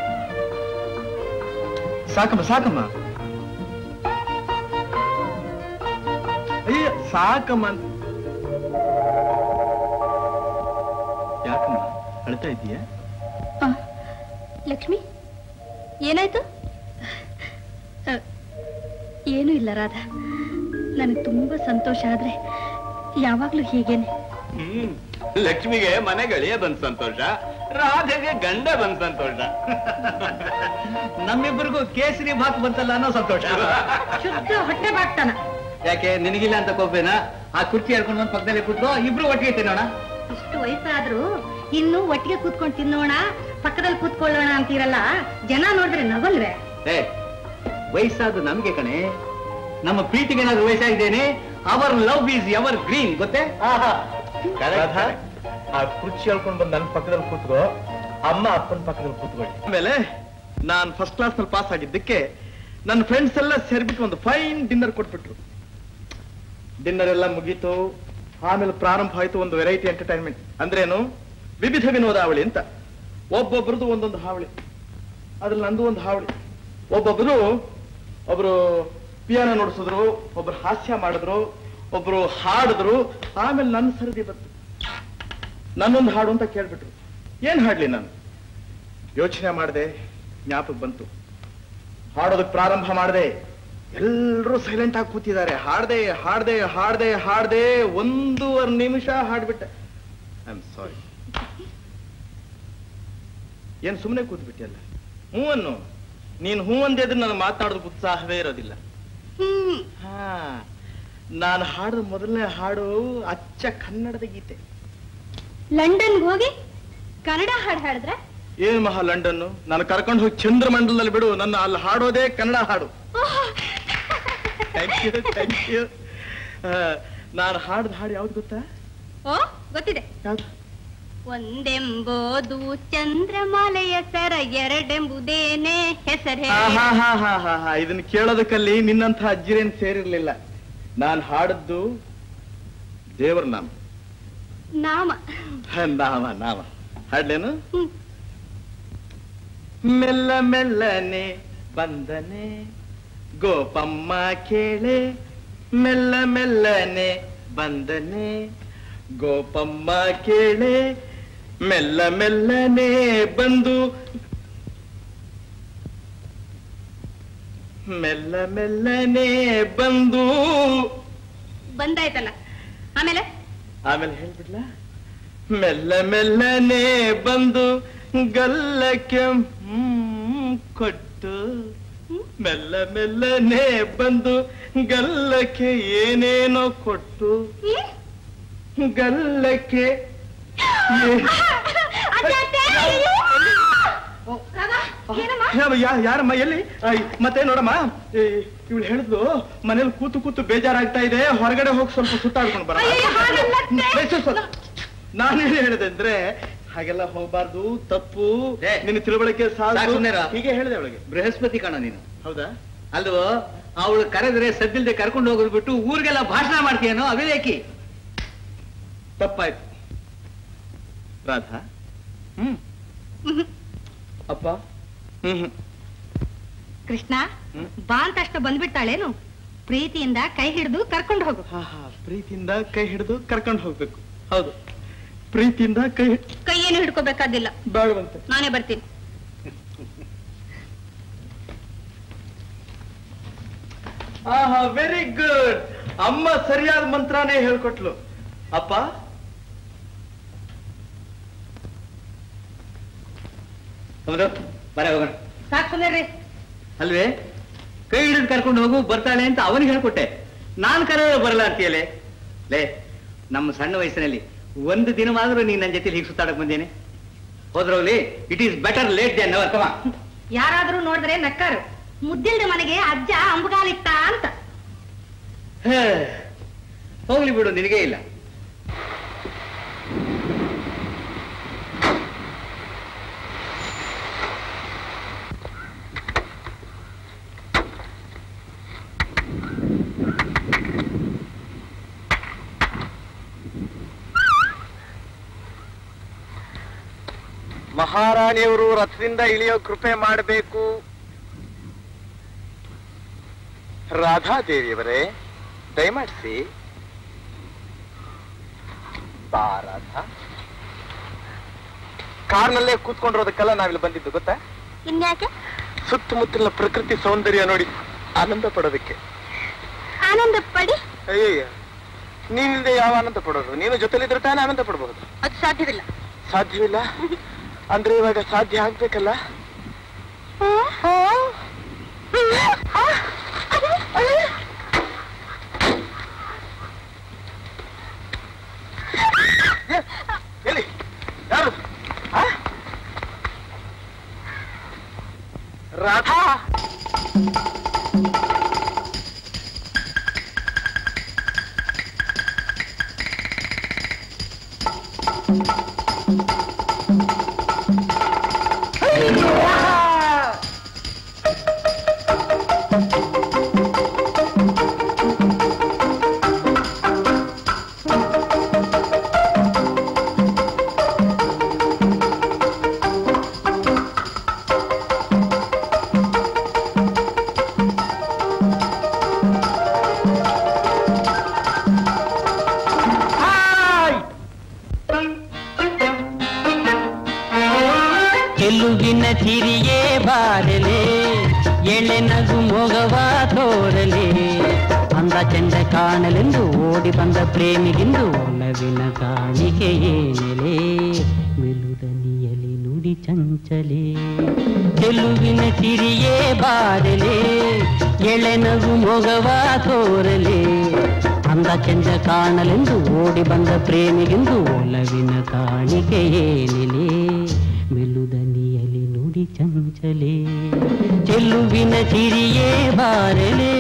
ಸಾಕಮ್ಮ. ಸಾಕಮ್ಮ. ಯಾಕಮ್ಮ ಅಳ್ತಾ ಇದೀಯ? ಲಕ್ಷ್ಮಿ, ಏನಾಯ್ತು? ಏನೂ ಇಲ್ಲ ರಾಧಾ, ನನಗೆ ತುಂಬಾ ಸಂತೋಷ. ಆದ್ರೆ ಯಾವಾಗ್ಲೂ ಹೀಗೇನೆ. ಲಕ್ಷ್ಮಿಗೆ ಮನೆ ಗಳಿಯ ಬಂದ್ ಸಂತೋಷ, ರಾಧೆಗೆ ಗಂಡ ಬಂದ್ ಸಂತೋಷ, ನಮ್ಮಿಬ್ಬರಿಗೂ ಕೇಸರಿ ಭಾತ್ ಬಂತಲ್ಲ ಅನ್ನೋ ಸಂತೋಷ. ಶುದ್ಧ ಹೊಟ್ಟೆ ಬಾಗ್ತಾನ. ಯಾಕೆ ನಿನಗಿಲ್ಲ ಅಂತ ಕೋಪೇನಾ? ಆ ಕುರ್ಚಿ ಹೇಳ್ಕೊಂಡು ಬಂದ್ ಪಕ್ಕದಲ್ಲಿ ಕೂತ್ಕೋ, ಇಬ್ರು ಒಟ್ಟಿಗೆ ತಿನ್ನೋಣ. ಇಷ್ಟು ವಯಸ್ಸಾದ್ರೂ ಇನ್ನು ಒಟ್ಟಿಗೆ ಕೂತ್ಕೊಂಡು ತಿನ್ನೋಣ, ಪಕ್ಕದಲ್ಲಿ ಕೂತ್ಕೊಳ್ಳೋಣ ಅಂತೀರಲ್ಲ, ಜನ ನೋಡಿದ್ರೆ ನಗಲ್ವೇ? ವಯಸ್ಸಾದ ನಮ್ಗೆ ಕಣೆ, ನಮ್ಮ ಪ್ರೀತಿಗೇನಾದ್ರೂ ವಯಸ್ಸಾಗಿದ್ದೇನೆ. Our love is evergreen, ಗೊತ್ತೇ? ಆ ಕುರ್ಚಿ ಹೇಳ್ಕೊಂಡು ಬಂದು ನನ್ನ ಪಕ್ಕದಲ್ಲಿ ಕೂತ್ಕೋ, ಅಮ್ಮ ಅಪ್ಪನ ಪಕ್ಕದಲ್ಲಿ ಕೂತ್ಕೊಳ್ಳಿ. ಆಮೇಲೆ ನಾನ್ ಫಸ್ಟ್ ಕ್ಲಾಸ್ ನಲ್ಲಿ ಪಾಸ್ ಆಗಿದ್ದಕ್ಕೆ ನನ್ನ ಫ್ರೆಂಡ್ಸ್ ಎಲ್ಲ ಸೇರ್ಬಿಟ್ಟು ಒಂದು ಫೈನ್ ಡಿನ್ನರ್ ಕೊಟ್ಬಿಟ್ರು. ಡಿನ್ನರ್ ಎಲ್ಲ ಮುಗೀತು. ಆಮೇಲೆ ಪ್ರಾರಂಭ ಆಯ್ತು ಒಂದು ವೆರೈಟಿ ಎಂಟರ್ಟೈನ್ಮೆಂಟ್. ಅಂದ್ರೇನು? ವಿವಿಧ ವಿನೋದಾವಳಿ ಅಂತ. ಒಬ್ಬೊಬ್ರದ್ದು ಒಂದೊಂದು ಹಾವಳಿ. ಅದ್ರಲ್ಲಿ ನಂದು ಒಂದು ಹಾವಳಿ. ಒಬ್ರು ಪಿಯಾನೋ ನುಡಿಸಿದ್ರು, ಒಬ್ರು ಹಾಸ್ಯ ಮಾಡಿದ್ರು, ಒಬ್ರು ಹಾಡಿದ್ರು. ಆಮೇಲೆ ನನ್ನ ಸರದಿ ಬಂತು. ನನ್ನೊಂದು ಹಾಡು ಅಂತ ಕೇಳ್ಬಿಟ್ರು. ಏನ್ ಹಾಡ್ಲಿ ನಾನು? ಯೋಚನೆ ಮಾಡಿದೆ, ಜ್ಞಾಪಕ ಬಂತು. ಹಾಡೋದಕ್ಕೆ ಪ್ರಾರಂಭ ಮಾಡಿದೆ. ಎಲ್ಲರೂ ಸೈಲೆಂಟ್ ಆಗಿ ಕೂತಿದ್ದಾರೆ. ಹಾಡ್ದೆ 1.5 ನಿಮಿಷ ಹಾಡ್ಬಿಟ್ಟೆ. I am sorry. ಏನ್ ಸುಮ್ಮನೆ ಕೂತ್ಬಿಟ್ಟಿಯಲ್ಲ? ಹೂವನ್ನು ನೀನ್ ಹೂ ಅಂದಿದ್ರೆ ನಾನು ಮಾತನಾಡೋದಕ್ಕೆ ಉತ್ಸಾಹವೇ ಇರೋದಿಲ್ಲ. ನಾನು ಹಾಡಿದ ಮೊದಲನೇ ಹಾಡು ಅಚ್ಚ ಕನ್ನಡದ ಗೀತೆ. ಲಂಡನ್ಗೆ ಹೋಗಿ ಕನ್ನಡ ಹಾಡು ಹಾಡಿದ್ರೆ? ಏನ್ ಮಹಾ ಲಂಡನ್ನು? ನಾನು ಕರ್ಕೊಂಡು ಹೋಗಿ ಚಂದ್ರಮಂಡಲದಲ್ಲಿ ಬಿಡು, ನನ್ನ ಅಲ್ಲಿ ಹಾಡೋದೇ ಕನ್ನಡ ಹಾಡು. Thank you. ನಾನು ಹಾಡಿದ ಹಾಡು ಯಾವ್ದು ಗೊತ್ತಾ? ಗೊತ್ತಿದೆ. ಯಾವ್ದು? ಒಂದೆಂಬುದು ಚಂದ್ರಮಾಲೆಯ ಸರ, ಎರಡೆಂಬುದೇನೆ ಹೆಸರೇ. ಇದನ್ನ ಕೇಳೋದಕ್ಕಲ್ಲಿ ನಿನ್ನಂತ ಅಜ್ಜಿರೇನ್ ಸೇರಿರ್ಲಿಲ್ಲ. ನಾನು ಹಾಡದ್ದು ದೇವರ ನಾಮ. ನಾಮ ಹಾಡ್ಲೇನು? ಮೆಲ್ಲ ಮೆಲ್ಲನೆ ಬಂದನೆ ಗೋಪಮ್ಮ ಕೇಳೆ, ಮೆಲ್ಲ ಮೆಲ್ಲನೆ ಬಂದನೆ ಗೋಪಮ್ಮ ಕೇಳೆ, ಮೆಲ್ಲ ಮೆಲ್ಲನೆ ಬಂದು ಮೆಲ್ಲ ಮೆಲ್ಲನೆ ಬಂದು ಬಂದಾಯ್ತಲ್ಲ. ಆಮೇಲೆ ಹೇಳ್ಬಿಡ್ಲ? ಮೆಲ್ಲ ಮೆಲ್ಲನೆ ಬಂದು ಗಲ್ಲಕ್ಕೆ ಕೊಟ್ಟು, ಮೆಲ್ಲ ಮೆಲ್ಲನೆ ಬಂದು ಗಲ್ಲಕ್ಕೆ ಏನೇನೋ ಕೊಟ್ಟು, ಗಲ್ಲಕ್ಕೆ ಯಾರಮ್ಮ? ಎಲ್ಲಿ? ಮತ್ತೆ ನೋಡಮ್ಮ, ಇವಳು ಹೇಳಿದ್ಲು ಮನೇಲಿ ಕೂತು ಕೂತು ಬೇಜಾರಾಗ್ತಾ ಇದೆ, ಹೊರಗಡೆ ಹೋಗಿ ಸ್ವಲ್ಪ ಸುತ್ತಾಡ್ಕೊಂಡು ಬರ. ನಾನೇನು ಹೇಳಿದೆ ಅಂದ್ರೆ ಹಾಗೆಲ್ಲ ಹೋಗ್ಬಾರ್ದು, ತಪ್ಪು, ನಿನ್ನ ತಿಳುವಳಿಕೆ ಸಾಕು ಹೀಗೆ ಹೇಳಿದೆ ಅವಳಿಗೆ. ಬೃಹಸ್ಪತಿ ಕಾಣ ನೀನು. ಹೌದಾ? ಅಲ್ವೋ, ಅವಳು ಕರೆದ್ರೆ ಸದ್ದಿಲ್ದೆ ಕರ್ಕೊಂಡು ಹೋಗೋದು ಬಿಟ್ಟು ಊರಿಗೆಲ್ಲ ಭಾಷಣ ಮಾಡ್ತೀಯನೋ, ಅವಿವೇಕಿ. ತಪ್ಪಾಯ್ತು ರಾಧಾ. ಅಪ್ಪ ಕೃಷ್ಣ ಬಾ ಅಂತ ಅಷ್ಟ ಬಂದ್ಬಿಡ್ತಾಳೇನು? ಪ್ರೀತಿಯಿಂದ ಕೈ ಹಿಡಿದು ಕರ್ಕೊಂಡು ಹೋಗು. ಪ್ರೀತಿಯಿಂದ ಕೈ ಹಿಡಿದು ಕರ್ಕೊಂಡು ಹೋಗ್ಬೇಕು. ಹೌದು, ಪ್ರೀತಿಯಿಂದ ಕೈ ಏನು ಹಿಡ್ಕೋಬೇಕಾದಿಲ್ಲ. ಬೇಡವಂತೆ, ನಾನೇ ಬರ್ತೀನಿ. Very good. ಅಮ್ಮ ಸರಿಯಾದ ಮಂತ್ರನೇ ಹೇಳ್ಕೊಟ್ಲು. ಅಪ್ಪ ಬರ ಹೋಗೋಣ. ಸಾಕು ಸುಮ್ಮನೆ ಅಲ್ವೇ? ಕೈ ಹಿಡಿದು ಕರ್ಕೊಂಡು ಹೋಗು, ಬರ್ತಾಳೆ ಅಂತ ಅವನಿಗೆ ಹೇಳ್ಕೊಟ್ಟೆ. ನಾನ್ ಕರೆಯೋದು ಬರಲ್ಲ ಅಂತೀಯಲೇ. ಲೇ, ನಮ್ಮ ಸಣ್ಣ ವಯಸ್ಸಿನಲ್ಲಿ ಒಂದು ದಿನವಾದ್ರೂ ನೀನ್ ನನ್ನ ಜೊತೆ ಹೀಗೆ ಸುತ್ತಾಡಕ್ ಬಂದೇನೆ. ಹೋದ್ರೋಗ್ಲಿ, it is better late then never. ಕಮ. ಯಾರಾದ್ರೂ ನೋಡಿದ್ರೆ ನಕ್ಕಾರು, ಮುದ್ದಿಲ್ದ ಮನೆಗೆ ಅಜ್ಜ ಅಂಬುಗಾಲಿಟ್ಟ ಅಂತ. ಹೋಗ್ಲಿ ಬಿಡು, ನಿನಗೇ ಇಲ್ಲ. ಮಹಾರಾಣಿಯವರು ರಥದಿಂದ ಇಳಿಯೋ ಕೃಪೆ ಮಾಡಬೇಕು. ರಾಧಾದೇವಿಯವರೇ, ದಯಮಾಡಿಸಿ. ರಾಧಾ, ಕಾರ್ನಲ್ಲೇ ಕೂತ್ಕೊಂಡಿರೋದಕ್ಕೆಲ್ಲ ನಾವಿಲ್ಲಿ ಬಂದಿದ್ದು ಗೊತ್ತಾ? ಇನ್ಯಾಕೆ? ಸುತ್ತಮುತ್ತಲಿನ ಪ್ರಕೃತಿ ಸೌಂದರ್ಯ ನೋಡಿ ಆನಂದ ಪಡೋದಕ್ಕೆ. ಆನಂದ ಪಡಿ? ಅಯ್ಯಯ್ಯ, ನೀನಿಂದ ಯಾವ ಆನಂದ ಪಡೋದು? ನೀನು ಜೊತೆಲಿದ್ರೆ ತಾನೇ ಆನಂದ ಪಡಬಹುದು. ಅದು ಸಾಧ್ಯವಿಲ್ಲ. ಸಾಧ್ಯವಿಲ್ಲ ಅಂದ್ರೆ ಇವಾಗ ಸಾಧ್ಯ ಆಗ್ಬೇಕಲ್ಲ. ಎಲ್ಲಿ ಯಾರು? ರಾಧಾ, ಗೆಲುವಿನ ಚಿರಿಯೇ ಬಾರಲೆ, ಎಳೆ ನಗು ಮೊಗವ ತೋರಲೆ, ಅಂದ ಚಂದ ಕಾಣಲೆಂದು ಓಡಿ ಬಂದ ಪ್ರೇಮಿಗಿಂದು ಒಲವಿನ ಕಾಣಿಕೆ ಏನೆಲೆ, ಮೆಲುದನಿಯಲಿ ನುಡಿ ಚಂಚಲೆ. ಗೆಲುವಿನ ಚಿರಿಯೇ ಬಾರಲೆ, ಎಳೆ ನಗು ಮೊಗವ ತೋರಲೆ, ಅಂದ ಚಂದ ಕಾಣಲೆಂದು ಓಡಿ ಬಂದ ಪ್ರೇಮಿಗಿಂದು ಒಲವಿನ ಕಾಣಿಕೆ ಏನೆಲೆ, ಮೆಲುದನಿಯಲಿ ನುಡಿ ಚಂಚಲೆ. ಚೆಲುವಿನ ಚಿರಿಯೇ ಬಾರಲೆ.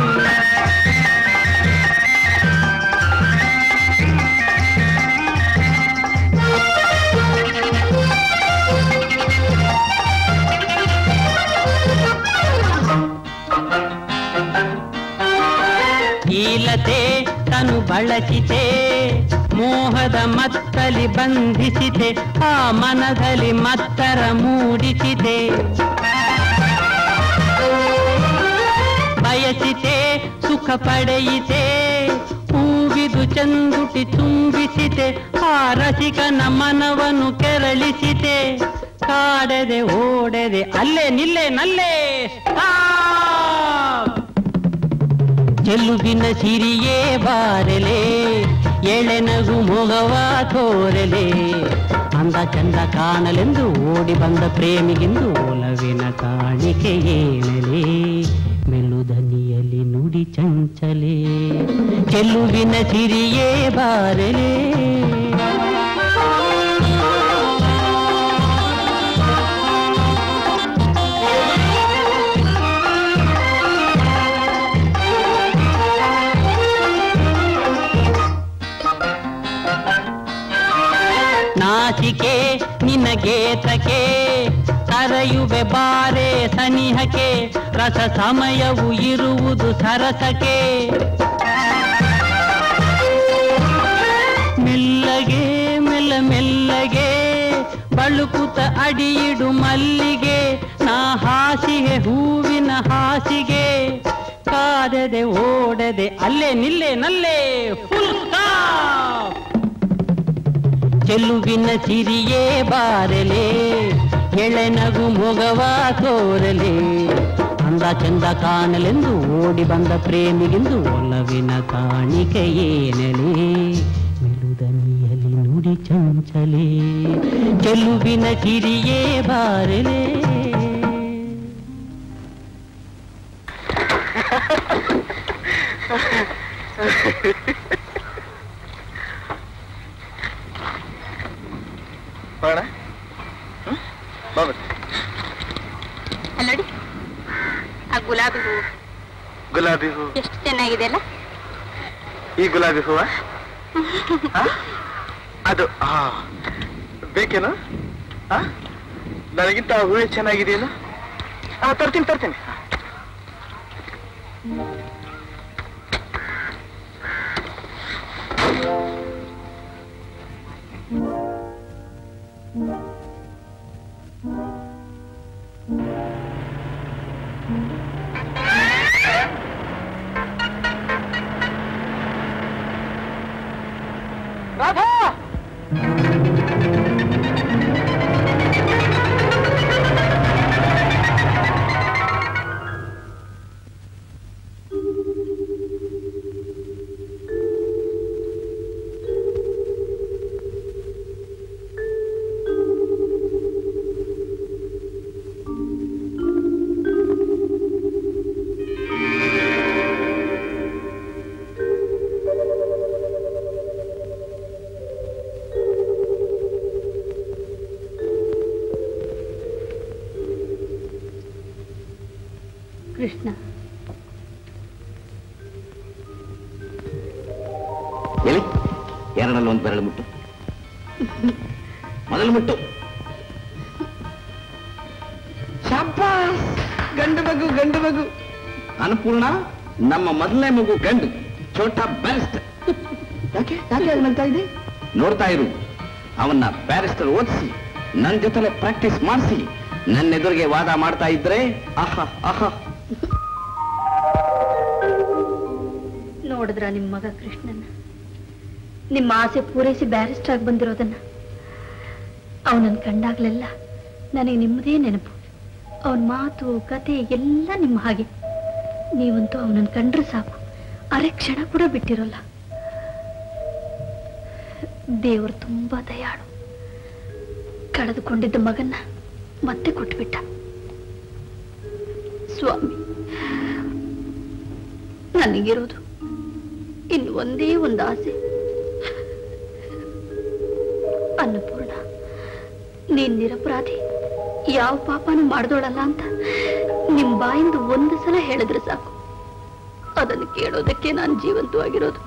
ಈಲತೆ ತನು ಬಳಸಿತೆ, ಮೋಹದ ಮತ್ತಲಿ ಬಂಧಿಸಿದೆ, ಆ ಮನದಲ್ಲಿ ಮತ್ತರ ಮೂಡಿಸಿದೆ. ಬಯಸಿತೆ ಸುಖ ಪಡೆಯಿತೆ, ಹೂವಿದು ಚಂದುಟಿ ತುಂಬಿಸಿದೆ, ಆ ರಸಿಕನ ಮನವನ್ನು ಕೆರಳಿಸಿದೆ. ಕಾಡದೆ ಓಡದೆ ಅಲ್ಲೇ ನಿಲ್ಲೆ ನಲ್ಲೇ ಚೆಲುವಿನ ಸಿರಿಯೇ ಬಾರಲೆ, ಎಳೆನಗು ಮೊಗವ ತೋರಲೆ, ಅಂದ ಚಂದ ಕಾಣಲೆಂದು ಓಡಿ ಬಂದ ಪ್ರೇಮಿಗೆಂದು ಒಲವಿನ ಕಾಣಿಕೆ ಏಳಲೆ, ಮೆಲುದನಿಯಲಿ ನುಡಿ ಚಂಚಲೆ. ಚೆಲುವಿನ ಸಿರಿಯೇ ಬಾರಲೆ. ನಾಚಿಕೆ ನಿನಗೇತಕೆ, ಕರೆಯುವೆ ಬಾರೆ ಸನಿಹಕ್ಕೆ, ರಸ ಸಮಯವು ಇರುವುದು ಸರಸಕ್ಕೆ. ಮೆಲ್ಲಗೆ ಮೆಲ್ಲ ಮೆಲ್ಲಗೆ ಬಳುಕುತ ಅಡಿಯಿಡು ಮಲ್ಲಿಗೆ, ನಾ ಹಾಸಿಗೆ ಹೂವಿನ ಹಾಸಿಗೆ, ಕಾದದೆ ಓಡದೆ ಅಲ್ಲೇ ನಿಲ್ಲೆ ನಲ್ಲೇ ಫುಲ್ ಸ್ಟಾಪ್. ಚೆಲುವಿನ ಸಿರಿಯೇ ಬಾರಲೆ, ಎಳೆನಗು ಮೊಗವ ತೋರಲೆ, ಅಂದ ಚಂದ ಕಾಣಲೆಂದು ಓಡಿ ಬಂದ ಪ್ರೇಮಿಗೆಂದು ಒಲವಿನ ಕಾಣಿಕೆ ಏನೆಲೆ, ಮೆಲುದನಿಯಲಿ ನುಡಿ ಚಂಚಲೆ. ಚೆಲುವಿನ ಸಿರಿಯೇ ಬಾರಲೆ. ಅಲ್ಲೋಡಿ, ಆ ಗುಲಾಬಿ ಹೂವು. ಗುಲಾಬಿ ಹೂವು ಎಷ್ಟು ಚೆನ್ನಾಗಿದೆ ಅಲ್ಲ? ಈ ಗುಲಾಬಿ ಹೂವ ಅದು ಬೇಕೇನು? ನನಗಿಂತ ಹೂವೇ ಚೆನ್ನಾಗಿದೆಯೇನು? ತರ್ತೀನಿ ತರ್ತೀನಿ. ರಾಧಾ, ಕೃಷ್ಣ, ಹೇಳಿ, ಎರಡರಲ್ಲಿ ಒಂದು ಬೆರಳು ಮುಟ್ಟು. ಮೊದಲು ಮುಟ್ಟು. ಶಾಬಾಸ್, ಗಂಡು ಮಗು, ಗಂಡು ಮಗು. ಅನ್ನಪೂರ್ಣ, ನಮ್ಮ ಮೊದಲನೇ ಮಗು ಗಂಡು, ಛೋಟಾ ಬ್ಯಾರಿಸ್ಟರ್. ಯಾಕೆ ಯಾಕೆ ನಗ್ತಾ ಇದೆ? ನೋಡ್ತಾ ಇರು, ಅವನ್ನ ಬ್ಯಾರಿಸ್ಟರ್ ಓದಿಸಿ ನನ್ನ ಜೊತೆಲೆ ಪ್ರಾಕ್ಟೀಸ್ ಮಾಡಿಸಿ ನನ್ನ ಎದುರಿಗೆ ವಾದ ಮಾಡ್ತಾ ಇದ್ರೆ ಆಹಾ ಆಹಾ. ನೋಡಿದ್ರ ನಿಮ್ಮ ಮಗ ಕೃಷ್ಣನ, ನಿಮ್ಮ ಆಸೆ ಪೂರೈಸಿ ಬ್ಯಾರಿಸ್ಟರ್ ಆಗಿ ಬಂದಿರೋದನ್ನ. ಅವನನ್ನು ಕಂಡಾಗ್ಲೆಲ್ಲ ನನಗೆ ನಿಮ್ಮದೇ ನೆನಪು. ಅವನ ಮಾತು ಕತೆ ಎಲ್ಲ ನಿಮ್ಮ ಹಾಗೆ. ನೀವಂತೂ ಅವನನ್ನು ಕಂಡ್ರೆ ಸಾಕು, ಅರೆ ಕ್ಷಣ ಕೂಡ ಬಿಟ್ಟಿರೋಲ್ಲ. ದೇವರು ತುಂಬಾ ದಯಾಳು. ಕಳೆದುಕೊಂಡಿದ್ದ ಮಗನ್ನ ಮತ್ತೆ ಕೊಟ್ಬಿಟ್ಟ. ಸ್ವಾಮಿ, ನನಗಿರೋದು ಇನ್ನು ಒಂದೇ ಒಂದು ಆಸೆ. ಅನ್ನಪೂರ್ಣ, ನೀನ್ ನಿರಪರಾಧಿ, ಯಾವ ಪಾಪನೂ ಮಾಡ್ದೋಳಲ್ಲ ಅಂತ ನಿಮ್ ಬಾಯಿಂದ ಒಂದು ಸಲ ಹೇಳಿದ್ರೆ ಸಾಕು. ಅದನ್ನು ಕೇಳೋದಕ್ಕೆ ನಾನು ಜೀವಂತವಾಗಿರೋದು.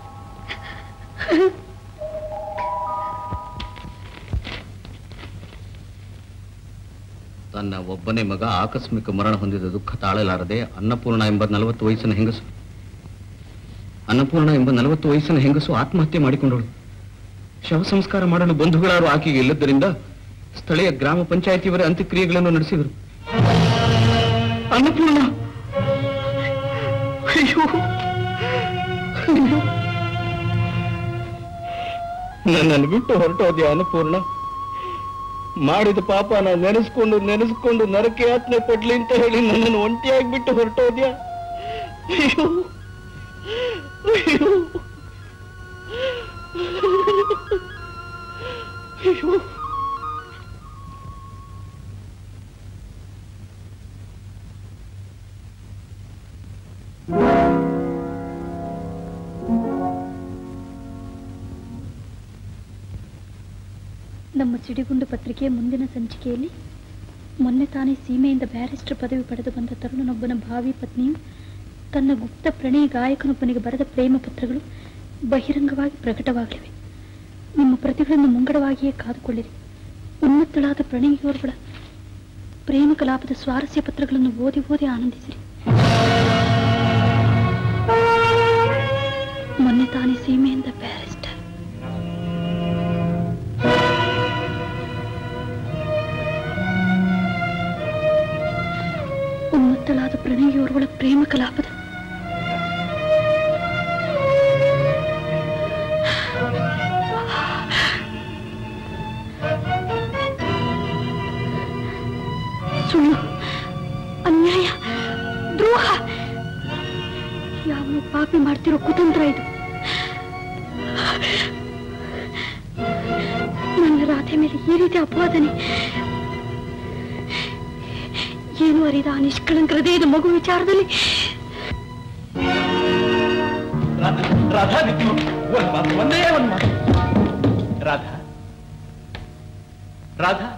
ತನ್ನ ಒಬ್ಬನೇ ಮಗ ಆಕಸ್ಮಿಕ ಮರಣ ಹೊಂದಿದ ದುಃಖ ತಾಳಲಾರದೆ ಅನ್ನಪೂರ್ಣ ಎಂಬ 40 ವಯಸ್ಸಿನ ಹೆಂಗಸು ಆತ್ಮಹತ್ಯೆ ಮಾಡಿಕೊಂಡಳು. ಶವ ಸಂಸ್ಕಾರ ಮಾಡಲು ಬಂಧುಗಳಾರು ಆಕೆಗೆ ಇಲ್ಲದ್ದರಿಂದ ಸ್ಥಳೀಯ ಗ್ರಾಮ ಪಂಚಾಯಿತಿಯವರೇ ಅಂತ್ಯಕ್ರಿಯೆಗಳನ್ನು ನಡೆಸಿದರು. ಅನ್ನಪೂರ್ಣ, ಅಯ್ಯೋ, ನನ್ನನ್ನು ಬಿಟ್ಟು ಹೊರಟೋದ್ಯಾ ಅನ್ನಪೂರ್ಣ? ಮಾಡಿದ ಪಾಪ ನಾನು ನೆನೆಸ್ಕೊಂಡು ನರಕ ಯಾತನೆ ಪಡ್ಲಿ ಅಂತ ಹೇಳಿ ನನ್ನನ್ನು ಒಂಟಿಯಾಗಿ ಬಿಟ್ಟು ಹೊರಟೋದ್ಯಾ? ಅಯ್ಯೋ ಅಯ್ಯೋ ಅಯ್ಯೋ. ನಮ್ಮ ಸಿಡಿಗುಂಡು ಪತ್ರಿಕೆಯ ಮುಂದಿನ ಸಂಚಿಕೆಯಲ್ಲಿ ಮೊನ್ನೆ ತಾನೇ ಸೀಮೆಯಿಂದ ಬ್ಯಾರಿಸ್ಟರ್ ಪದವಿ ಪಡೆದು ಬಂದ ತರುಣನೊಬ್ಬನ ಭಾವಿ ಪತ್ನಿಯು ತನ್ನ ಗುಪ್ತ ಪ್ರಣಯ ಗಾಯಕನೊಬ್ಬನಿಗೆ ಬರೆದ ಪ್ರೇಮ ಪತ್ರಗಳು ಬಹಿರಂಗವಾಗಿ ಪ್ರಕಟವಾಗಲಿವೆ. ನಿಮ್ಮ ಪ್ರತಿಗಳನ್ನು ಮುಂಗಡವಾಗಿಯೇ ಕಾದುಕೊಳ್ಳಿರಿ. ಉನ್ನತಳಾದ ಪ್ರಣಯಿಯವರುಗಳ ಪ್ರೇಮ ಕಲಾಪದ ಸ್ವಾರಸ್ಯ ಪತ್ರಗಳನ್ನು ಓದಿ ಓದಿ ಆನಂದಿಸಿರಿ. ಮೊನ್ನೆ ತಾನೇ ಸೀಮೆಯಿಂದ ಬ್ಯಾರಿಸ್ಟರ್. ಉನ್ನತಳಾದ ಪ್ರಣಯಿಯವರುಗಳ ಪ್ರೇಮ ಕಲಾಪದ ಸುಳ್ಳು, ಅನ್ಯಾಯ, ದ್ರೋಹ, ಯಾವನು ಪಾಪಿ ಮಾಡ್ತಿರೋ ಕುತಂತ್ರ ಇದು. ನನ್ನ ರಾಧೆ ಮೇಲೆ ಈ ರೀತಿ ಅಪವಾದನೆ. ಏನು ಅರಿದ ಆ ನಿಷ್ಕಳಂಕ ಹೃದಯದ ಮಗು ವಿಚಾರದಲ್ಲಿ ರಾಧಾ, ಒಂದೇ ಒಂದು ಮಾತು. ರಾಧಾ, ರಾಧಾ,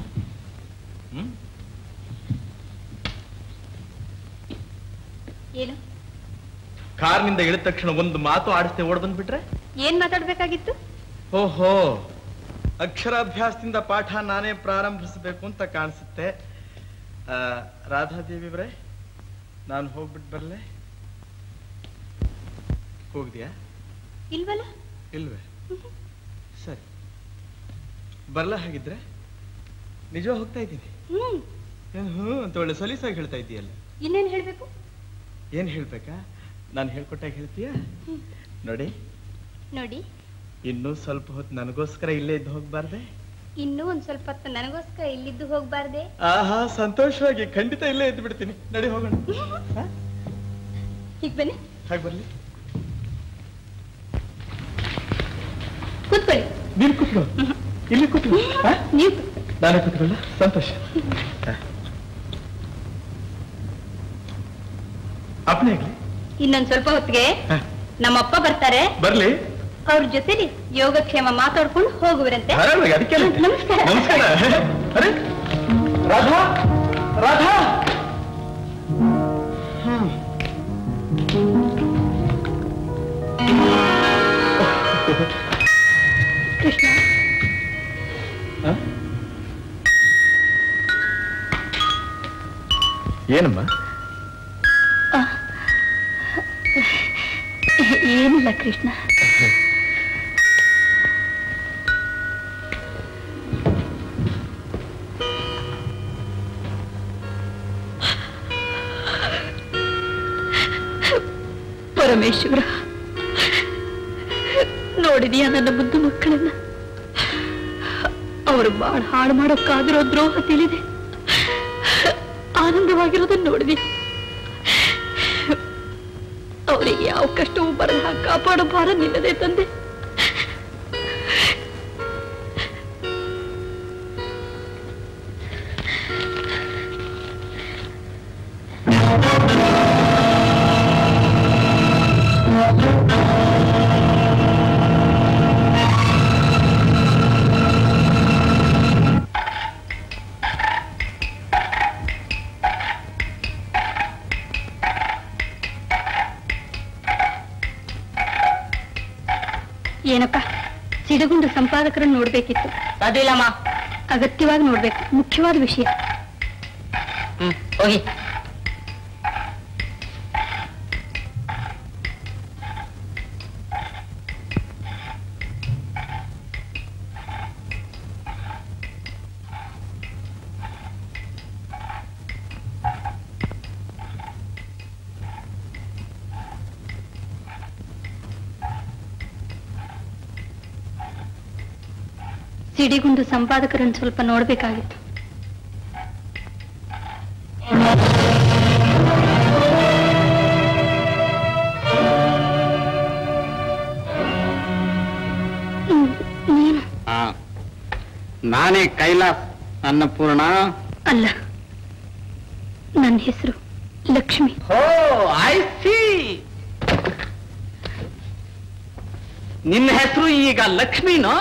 ಏನು? ಕಾರ್ನಿಂದ ಇಳಿದ ತಕ್ಷಣ ಒಂದು ಮಾತು ಆಡಿಸ್ತೇ ಓಡ್ ಬಂದ್ಬಿಟ್ರೆ? ಏನ್ ಮಾತಾಡ್ಬೇಕಾಗಿತ್ತು? ಓಹೋ, ಅಕ್ಷರಾಭ್ಯಾಸದಿಂದ ಪಾಠ ನಾನೇ ಪ್ರಾರಂಭಿಸಬೇಕು ಅಂತ ಕಾಣಿಸುತ್ತೆ. ರಾಧಾದೇವಿವ್ರೆ, ನಾನು ಹೋಗ್ಬಿಟ್ಟು ಬರಲೆ? ಹೋಗ್ದ್ಯಾ? ಇಲ್ವಲ್ಲ. ಇಲ್ವೇ? ಸರಿ, ಬರಲ್ಲ. ಹಾಗಿದ್ರೆ ನಿಜ ಹೋಗ್ತಾ ಇದ್ದೀನಿ. ಏನು ಹ್ಞೂ ಅಂತ ಒಳ್ಳೆ ಸಲೀಸಾಗಿ ಹೇಳ್ತಾ ಇದ್ದೀಯಲ್ಲ. ಇನ್ನೇನು ಹೇಳ್ಬೇಕು? ಏನ್ ಹೇಳ್ಬೇಕಾ? ನಾನು ಹೇಳ್ಕೊಟ್ಟಾಗ ಹೇಳ್ತೀಯಾ? ನೋಡಿ ನೋಡಿ, ಇನ್ನೂ ಸ್ವಲ್ಪ ಹೊತ್ತು ನನಗೋಸ್ಕರ ಇಲ್ಲೇ ಇದ್ದು ಹೋಗ್ಬಾರ್ದೆ? ಇನ್ನೂ ಒಂದ್ ಸ್ವಲ್ಪ ಹೊತ್ತು ನನಗೋಸ್ಕರ ಇಲ್ಲಿದ್ದು ಹೋಗ್ಬಾರ್ದೆ? ಆಹಾ, ಸಂತೋಷವಾಗಿ ಖಂಡಿತ ಇಲ್ಲೇ ಇದ್ದು ಬಿಡ್ತೀನಿ. ನಡಿ ಹೋಗೋಣ. ಈಗ ಬನ್ನಿ. ಹಾಗೆ ಬರ್ಲಿ. ಕೂತ್ಕೊಳ್ಳಿ. ನೀನು ಕೂತ್ಕೋ. ಇಲ್ಲಿ ಕೂತ್ಕೋ. ನೀವು ನಾನೇ ಕೂತ್ಕೊಳ್ಳ. ಸಂತೋಷ. ಅಪ್ಪನೇ ಆಗ್ಲಿ. ಇನ್ನೊಂದ್ ಸ್ವಲ್ಪ ಹೊತ್ತಿಗೆ ನಮ್ಮಪ್ಪ ಬರ್ತಾರೆ. ಬರ್ಲಿ. ಅವ್ರ ಜೊತೆಲಿ ಯೋಗಕ್ಷೇಮ ಮಾತಾಡ್ಕೊಂಡು ಹೋಗುವರಂತೆ. ಅದಕ್ಕೆ ನಮಸ್ಕಾರ. ನಮಸ್ಕಾರ. ಅರೆ ರಾಧಾ, ರಾಧಾ. ಕೃಷ್ಣ, ಏನಮ್ಮ? ಏನಿಲ್ಲ ಕೃಷ್ಣ. ಪರಮೇಶ್ವರ, ನೋಡಿದೀಯ ನನ್ನ ಮುದ್ದು ಮಕ್ಕಳನ್ನ? ಅವರು ಬಹಳ ಹಾಳು ಮಾಡೋಕ್ಕಾಗಿರೋ ದ್ರೋಹ ತಿಳಿದೆ ಆನಂದವಾಗಿರೋದನ್ನ ನೋಡಿದಿ. ಅವರಿಗೆ ಯಾವ ಕಷ್ಟವೂ ಬರಲ್ಲ ಕಾಪಾಡೋ ಭಾರ ನಿನ್ನದೇ ತಂದೆ. ಏನಪ್ಪ, ಸಿಡಗುಂಡ ಸಂಪಾದಕರನ್ನು ನೋಡ್ಬೇಕಿತ್ತು. ಅದಿಲ್ಲಮ್ಮ, ಅಗತ್ಯವಾಗಿ ನೋಡ್ಬೇಕು, ಮುಖ್ಯವಾದ ವಿಷಯ. ಹೋಗಿ. ಸಿಡಿಗುಂಡು ಸಂಪಾದಕರನ್ನು ಸ್ವಲ್ಪ ನೋಡ್ಬೇಕಾಗಿತ್ತು. ನೀನು? ನಾನೇ ಕೈಲಾಸ್ ಅನ್ನಪೂರ್ಣ. ಅಲ್ಲ, ನನ್ನ ಹೆಸರು ಲಕ್ಷ್ಮಿ. ಓ, ಐ ಸಿ. ನಿನ್ನ ಹೆಸರು ಈಗ ಲಕ್ಷ್ಮಿನೋ?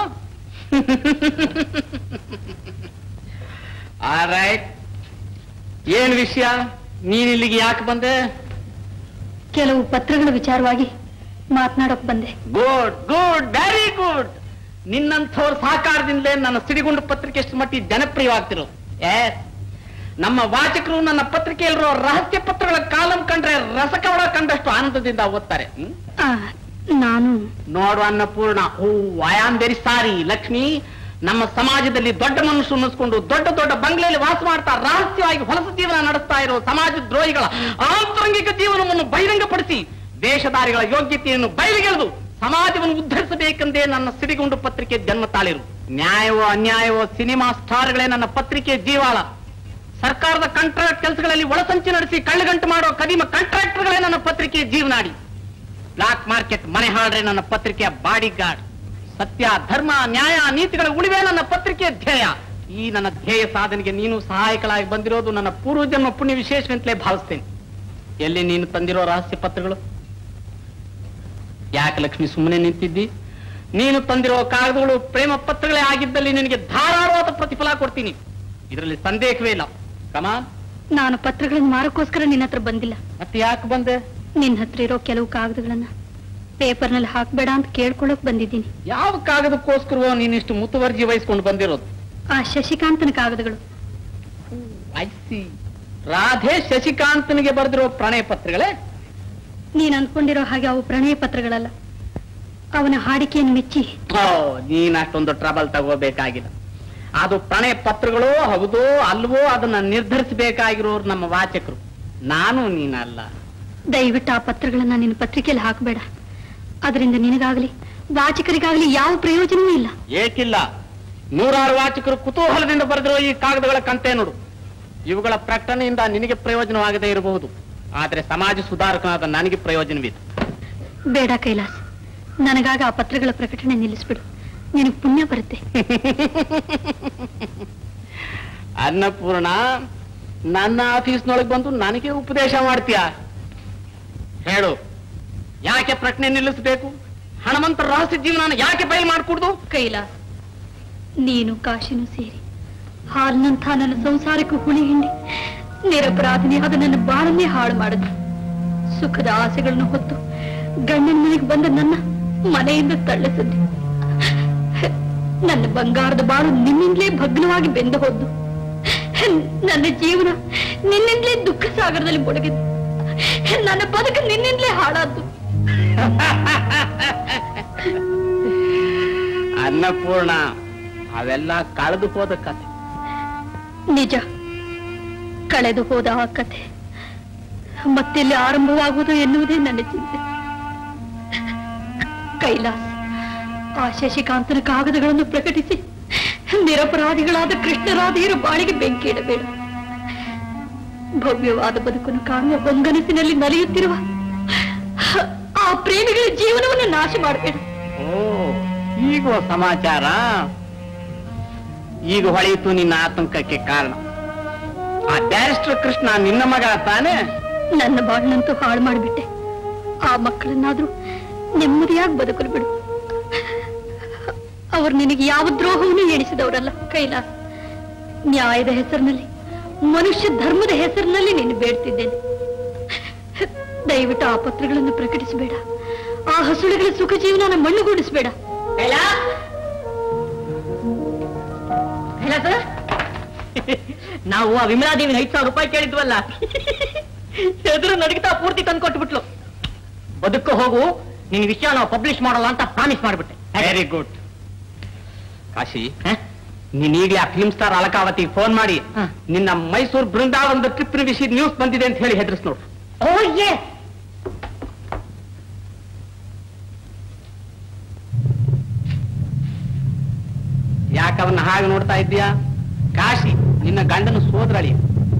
ಆರೈಟ್. ಏನ್ ವಿಷಯ? ನೀನ್ ಇಲ್ಲಿಗೆ ಯಾಕೆ ಬಂದೆ? ಕೆಲವು ಪತ್ರಗಳ ವಿಚಾರವಾಗಿ ಮಾತನಾಡೋಕ್ ಬಂದೆ. Good good, very good. ನಿನ್ನಂಥವ್ರ ಸಹಕಾರದಿಂದಲೇ ನನ್ನ ಸಿಡಿಗುಂಡು ಪತ್ರಿಕೆ ಎಷ್ಟು ಮಟ್ಟಿಗೆ ಜನಪ್ರಿಯವಾಗ್ತಿರೋ. ನಮ್ಮ ವಾಚಕರು ನನ್ನ ಪತ್ರಿಕೆಯಲ್ಲಿರೋ ರಹಸ್ಯ ಪತ್ರಗಳ ಕಾಲಂ ಕಂಡ್ರೆ ರಸಕವಳ ಕಂಡಷ್ಟು ಆನಂದದಿಂದ ಓದ್ತಾರೆ. ನಾನು ನೋಡು Annapurna, oh I am very sorry Lakshmi. ನಮ್ಮ ಸಮಾಜದಲ್ಲಿ ದೊಡ್ಡ ಮನುಷ್ಯರು ಅನ್ನಿಸ್ಕೊಂಡು ದೊಡ್ಡ ದೊಡ್ಡ ಬಂಗ್ಲೆಯಲ್ಲಿ ವಾಸ ಮಾಡ್ತಾ ರಹಸ್ಯವಾಗಿ ಹೊಲಸ ಜೀವನ ನಡೆಸ್ತಾ ಇರೋ ಸಮಾಜ ದ್ರೋಹಿಗಳ ಆಂತರಂಗಿಕ ಜೀವನವನ್ನು ಬಹಿರಂಗಪಡಿಸಿ ದೇಶದಾರಿಗಳ ಯೋಗ್ಯತೆಯನ್ನು ಬಯಲಿಗೆಳೆದು ಸಮಾಜವನ್ನು ಉದ್ಧರಿಸಬೇಕೆಂದೇ ನನ್ನ ಸಿಡಿಗುಂಡು ಪತ್ರಿಕೆ ಜನ್ಮ ತಾಳಿರು. ನ್ಯಾಯವೋ ಅನ್ಯಾಯವೋ ಸಿನಿಮಾ ಸ್ಟಾರ್ಗಳೇ ನನ್ನ ಪತ್ರಿಕೆ ಜೀವಾಳ. ಸರ್ಕಾರದ ಕಾಂಟ್ರಾಕ್ಟ್ ಕೆಲಸಗಳಲ್ಲಿ ಒಳಸಂಚು ನಡೆಸಿ ಕಳ್ಳಗಂಟು ಮಾಡೋ ಕದಿಮ ಕಾಂಟ್ರಾಕ್ಟರ್ಗಳೇ ನನ್ನ ಪತ್ರಿಕೆ ಜೀವನಾಡಿ. ಬ್ಲಾಕ್ ಮಾರ್ಕೆಟ್ ಮನೆ ಹಾಡ್ರೆ ನನ್ನ ಪತ್ರಿಕೆಯ ಬಾಡಿ ಗಾರ್ಡ್. ಸತ್ಯ, ಧರ್ಮ, ನ್ಯಾಯ, ನೀತಿಗಳ ಉಳಿವೆ ನನ್ನ ಪತ್ರಿಕೆಯ ಧ್ಯೇಯ. ಈ ನನ್ನ ಧ್ಯೇಯ ಸಾಧನೆಗೆ ನೀನು ಸಹಾಯಕಳಾಗಿ ಬಂದಿರೋದು ನನ್ನ ಪೂರ್ವಜನ್ಮ ಪುಣ್ಯ ವಿಶೇಷವೆಂತಲೇ ಭಾವಿಸ್ತೇನೆ. ಎಲ್ಲಿ ನೀನು ತಂದಿರೋ ರಹಸ್ಯ ಪತ್ರಗಳು? ಯಾಕೆ ಲಕ್ಷ್ಮಿ ಸುಮ್ಮನೆ ನಿಂತಿದ್ದಿ? ನೀನು ತಂದಿರೋ ಕಾಗದಗಳು ಪ್ರೇಮ ಪತ್ರಗಳೇ ಆಗಿದ್ದಲ್ಲಿ ನಿನಗೆ ಧಾರಾಳವಾದ ಪ್ರತಿಫಲ ಕೊಡ್ತೀನಿ, ಇದರಲ್ಲಿ ಸಂದೇಹವೇ ಇಲ್ಲ. ಕಮಾನ್. ನಾನು ಪತ್ರಗಳನ್ನು ಮಾರಕ್ಕೋಸ್ಕರ ನಿನ್ನ ಹತ್ರ ಬಂದಿಲ್ಲ. ಮತ್ತೆ ಯಾಕೆ ಬಂದೆ? ನಿನ್ನ ಹತ್ರ ಇರೋ ಕೆಲವು ಕಾಗದಗಳನ್ನ ಪೇಪರ್ನಲ್ಲಿ ಹಾಕ್ಬೇಡ ಅಂತ ಕೇಳ್ಕೊಳ್ಳೋಕ್ ಬಂದಿದ್ದೀನಿ. ಯಾವ ಕಾಗದಕ್ಕೋಸ್ಕರವೋ ನೀನಿಷ್ಟು ಮುತುವರ್ಜಿ ವಹಿಸ್ಕೊಂಡು ಬಂದಿರೋದು? ಆ ಶಶಿಕಾಂತನ ಕಾಗದಗಳು. ರಾಧೆ ಶಶಿಕಾಂತನಿಗೆ ಬರೆದಿರೋ ಪ್ರಣಯ ಪತ್ರಗಳೇ? ನೀನ್ ಅಂದ್ಕೊಂಡಿರೋ ಹಾಗೆ ಅವು ಪ್ರಣಯ ಪತ್ರಗಳಲ್ಲ. ಅವನ ಹಾಡಿಕೆಯನ್ನು ಮೆಚ್ಚಿ ನೀನ್ ಅಷ್ಟೊಂದು ಟ್ರಬಲ್ ತಗೋಬೇಕಾಗಿಲ್ಲ. ಅದು ಪ್ರಣಯ ಪತ್ರಗಳೋ ಹೌದೋ ಅಲ್ವೋ ಅದನ್ನ ನಿರ್ಧರಿಸಬೇಕಾಗಿರೋರು ನಮ್ಮ ವಾಚಕರು, ನಾನು ನೀನಲ್ಲ. ದಯವಿಟ್ಟು ಆ ಪತ್ರಗಳನ್ನ ನಿನ್ನ ಪತ್ರಿಕೆಯಲ್ಲಿ ಹಾಕಬೇಡ. ಅದರಿಂದ ನಿನಗಾಗ್ಲಿ ವಾಚಕರಿಗಾಗಲಿ ಯಾವ ಪ್ರಯೋಜನವೂ ಇಲ್ಲ. ಏಕಿಲ್ಲ, 100 ವಾಚಕರು ಕುತೂಹಲದಿಂದ ಬರೆದಿರೋ ಈ ಕಾಗದಗಳ ಕಂತೆ ನೋಡು. ಇವುಗಳ ಪ್ರಕಟಣೆಯಿಂದ ನಿನಗೆ ಪ್ರಯೋಜನವಾಗದೇ ಇರಬಹುದು, ಆದರೆ ಸಮಾಜ ಸುಧಾರಕನಾದ ನನಗೆ ಪ್ರಯೋಜನವಿದೆ. ಬೇಡ ಕೈಲಾಸ್, ನನಗಾಗ ಆ ಪತ್ರಗಳ ಪ್ರಕಟಣೆ ನಿಲ್ಲಿಸ್ಬಿಡು. ನಿನಗೆ ಪುಣ್ಯ ಬರುತ್ತೆ. ಅನ್ನಪೂರ್ಣ, ನನ್ನ ಆಫೀಸ್ನೊಳಗೆ ಬಂದು ನನಗೆ ಉಪದೇಶ ಮಾಡ್ತೀಯ? ಹೇಳು, ಯಾಕೆ ಪ್ರಕಟಣೆ ನಿಲ್ಲಿಸಬೇಕು? ಹಣವಂತರ ರಹಸ್ಯ ಜೀವನ ಯಾಕೆ ಬಯಲು ಮಾಡಿಕೊಡ್ದು? ಕೈಲಾಸ್, ನೀನು ಕಾಶಿನೂ ಸೇರಿ ಹಾಲಿನಂಥ ನನ್ನ ಸಂಸಾರಕ್ಕೆ ಹುಳಿ ಹಿಂಡಿ ನಿರಪರಾಧಿನಿಯಾದ ನನ್ನ ಬಾಳನ್ನೇ ಹಾಳು ಮಾಡಿದ್ರು. ಸುಖದ ಆಸೆಗಳನ್ನು ಹೊತ್ತು ಗಂಡನ ಮನೆಗೆ ಬಂದ ನನ್ನ ಮನೆಯಿಂದ ತಳ್ಳಿಸಿದ್ದೆ. ನನ್ನ ಬಂಗಾರದ ಬಾಳು ನಿನ್ನಿಂದಲೇ ಭಗ್ನವಾಗಿ ಬೆಂದು ಹೋದ್ದು. ನನ್ನ ಜೀವನ ನಿನ್ನಿಂದಲೇ ದುಃಖ ಸಾಗರದಲ್ಲಿ ಮುಳುಗಿದ್ದು. ನನ್ನ ಬದುಕು ನಿನ್ನಿಂದಲೇ ಹಾಳಾದ್ದು. ಅನ್ನಪೂರ್ಣ, ಅವೆಲ್ಲ ಕಳೆದು ಹೋದ ಕಥೆ. ನಿಜ, ಕಳೆದು ಹೋದ ಆ ಕಥೆ ಮತ್ತೆಲ್ಲಿ ಆರಂಭವಾಗುವುದು ಎನ್ನುವುದೇ ನನ್ನ ಚಿಂತೆ. ಕೈಲಾಸ್, ಆ ಶಶಿಕಾಂತನ ಕಾಗದಗಳನ್ನು ಪ್ರಕಟಿಸಿ ನಿರಪರಾಧಿಗಳಾದ ಕೃಷ್ಣರಾಧೆಯರ ಬಾಳಿಗೆ ಬೆಂಕಿ ಇಡಬೇಡ. ಭವ್ಯವಾದ ಬದುಕನ್ನು ಕಾಣುವ ಹೊಂಗನಸಿನಲ್ಲಿ ನಲಿಯುತ್ತಿರುವ ಆ ಪ್ರೇಮಿಗಳ ಜೀವನವನ್ನು ನಾಶ ಮಾಡಬೇಡ. ಈಗ ಸಮಾಚಾರ, ಈಗ ಹೊಳೆಯಿತು ನಿನ್ನ ಆತಂಕಕ್ಕೆ ಕಾರಣ. ಆ ಬ್ಯಾರಿಸ್ಟರ್ ಕೃಷ್ಣ ನಿನ್ನ ಮಗ ತಾನೆ? ನನ್ನ ಬಾಳನ್ನಂತೂ ಹಾಳು ಮಾಡಿಬಿಟ್ಟೆ. ಆ ಮಕ್ಕಳನ್ನಾದ್ರೂ ನೆಮ್ಮದಿಯಾಗಿ ಬದುಕಲು ಬಿಡು. ಅವರು ನಿನಗೆ ಯಾವ ದ್ರೋಹವನ್ನು ಎಣಿಸಿದವರಲ್ಲ ಕೈಲಾಸ್. ನ್ಯಾಯದ ಹೆಸರಿನಲ್ಲಿ, ಮನುಷ್ಯ ಧರ್ಮದ ಹೆಸರಿನಲ್ಲಿ ನೀನು ಬೇಡ್ತಿದ್ದೇನೆ. ದಯವಿಟ್ಟು ಆ ಪತ್ರಗಳನ್ನು ಪ್ರಕಟಿಸಬೇಡ. ಆ ಹಸುಳೆಗಳ ಸುಖ ಜೀವನ ಮಣ್ಣುಗೂಡಿಸಬೇಡ. ನಾವು ಆ ವಿಮಲಾದೇವಿನ 5,000 ರೂಪಾಯಿ ಕೇಳಿದ್ವಲ್ಲ, ಎದುರು ನಡಗಿತಾ ಪೂರ್ತಿ ತಂದು ಕೊಟ್ಬಿಟ್ಲು. ಬದುಕು ಹೋಗು, ನಿನ್ ವಿಷಯ ನಾವು ಪಬ್ಲಿಷ್ ಮಾಡಲ್ಲ ಅಂತ ಪ್ರಾಮಿಸ್ ಮಾಡ್ಬಿಟ್ಟೆ. Very good. ಕಾಶಿ, ನೀನ್ ಈಗಲೇ ಆ ಫಿಲ್ಮ್ ಸ್ಟಾರ್ ಅಲಕಾವತಿ ಫೋನ್ ಮಾಡಿ ನಿನ್ನ ಮೈಸೂರು ಬೃಂದಾವನದ ಟ್ರಿಪ್ನ ವಿಷಯದ ನ್ಯೂಸ್ ಬಂದಿದೆ ಅಂತ ಹೇಳಿ ಹೆದರ್ಸ್ ನೋಡು. ಯಾಕವನ್ನ ಹಾಗೆ ನೋಡ್ತಾ ಇದ್ದೀಯಾ? ಕಾಶಿ ನಿನ್ನ ಗಂಡನ ಸೋದರಳಿ.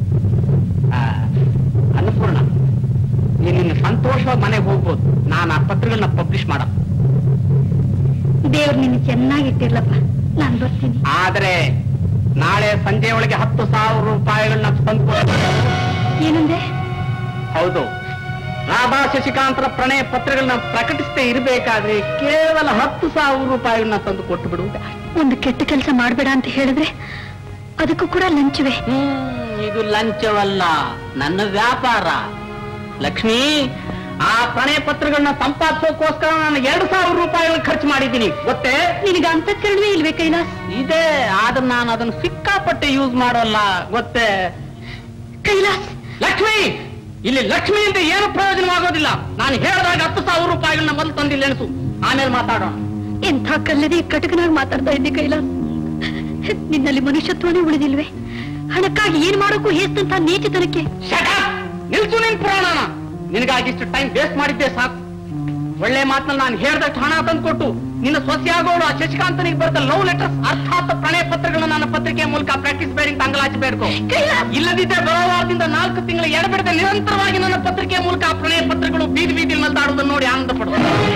ಅನ್ನಪೂರ್ಣ, ನೀನು ಸಂತೋಷವಾಗಿ ಮನೆಗೆ ಹೋಗ್ಬೋದು. ನಾನು ಆ ಪತ್ರಗಳನ್ನ ಪಬ್ಲಿಷ್ ಮಾಡ. ದೇವ್ರು ನಿನ್ನ ಚೆನ್ನಾಗಿಟ್ಟಿರ್ಲಪ್ಪ, ನಾನು ಬರ್ತೀನಿ. ಆದ್ರೆ ನಾಳೆ ಸಂಜೆ ಒಳಗೆ 10,000 ರೂಪಾಯಿಗಳನ್ನ ತಂದು. ಏನಂದೆ? ಹೌದು, ರಾಧಾ ಶಶಿಕಾಂತರ ಪ್ರಣಯ ಪತ್ರಗಳನ್ನ ಪ್ರಕಟಿಸದೇ ಇರಬೇಕಾದ್ರೆ ಕೇವಲ 10,000 ರೂಪಾಯಿಗಳನ್ನ ತಂದು ಕೊಟ್ಟು ಬಿಡುವುದು. ಒಂದು ಕೆಟ್ಟ ಕೆಲಸ ಮಾಡಬೇಡ ಅಂತ ಹೇಳಿದ್ರೆ ಅದಕ್ಕೂ ಕೂಡ ಲಂಚವೇ? ಇದು ಲಂಚವಲ್ಲ, ನನ್ನ ವ್ಯಾಪಾರ. ಲಕ್ಷ್ಮಿ, ಆ ಪ್ರಣಯ ಪತ್ರಗಳನ್ನ ಸಂಪಾದಿಸೋಕೋಸ್ಕರ ನಾನು 2,000 ರೂಪಾಯಿಗಳು ಖರ್ಚು ಮಾಡಿದ್ದೀನಿ, ಗೊತ್ತೇ? ನಿನಗೆ ಅಂತಃಕರಣವೇ ಇಲ್ವೇ ಕೈಲಾಸ್? ಇದೆ, ಆದ್ರೆ ನಾನು ಅದನ್ನು ಸಿಕ್ಕಾಪಟ್ಟೆ ಯೂಸ್ ಮಾಡೋಲ್ಲ, ಗೊತ್ತೇ? ಕೈಲಾಸ್, ಲಕ್ಷ್ಮಿ, ಇಲ್ಲಿ ಲಕ್ಷ್ಮಿ ಅಂತ ಏನು ಪ್ರಯೋಜನವಾಗೋದಿಲ್ಲ. ನಾನು ಹೇಳಿದಾಗ 10,000 ರೂಪಾಯಿಗಳನ್ನ ಮೊದಲು ತಂದಿಲ್ಲ ಎನಿಸು, ಆಮೇಲೆ ಮಾತಾಡೋಣ. ಎಂಥ ಕಲ್ಲದೆ ಕಟಕನಾಗಿ ಮಾತಾಡ್ತಾ ಇದ್ದೆ ಕೈಲಾಸ್. ನಿನ್ನಲ್ಲಿ ಮನುಷ್ಯತ್ವನೇ ಉಳಿದಿಲ್ವೇ? ಹಣಕ್ಕಾಗಿ ಏನ್ ಮಾಡೋಕ್ಕೂ ಹೇಸ್ತಂತ ನೀಚತನಕ್ಕೆ. ನಿಲ್ಸು ನಿನ್ ಪುರಾಣನ. ನಿನಗಾಗಿ ಇಷ್ಟು ಟೈಮ್ ವೇಸ್ಟ್ ಮಾಡಿದ್ದೆ ಸಾಕು. ಒಳ್ಳೆ ಮಾತನ್ನ ನಾನು ಹೇಳ್ದಷ್ಟು ಹಣ ತಂದು ಕೊಟ್ಟು ನಿನ್ನ ಸೊಸೆಯಾಗೋಳು ಆ ಶಶಿಕಾಂತನಿಗೆ ಬರೆದ ಲವ್ ಲೆಟರ್ಸ್ ಅರ್ಥಾತ್ ಪ್ರಣಯ ಪತ್ರಗಳನ್ನ ನನ್ನ ಪತ್ರಿಕೆ ಮೂಲಕ ಪ್ರಾಕ್ಟೀಸ್ ಬೇಡಿ ಅಂಗಲಾಚಬೇಕು. ಇಲ್ಲದಿದ್ದರೆ ಬರೋ ವಾರದಿಂದ 4 ತಿಂಗಳ ಎಡಬಿಡದೆ ನಿರಂತರವಾಗಿ ನನ್ನ ಪತ್ರಿಕೆ ಮೂಲಕ ಆ ಪ್ರಣಯ ಪತ್ರಗಳು ಬೀದಿ ಬೀದಿಯಲ್ಲಿ ನಲ್ದಾಡುವುದನ್ನು ನೋಡಿ ಆನಂದ ಪಡುವ.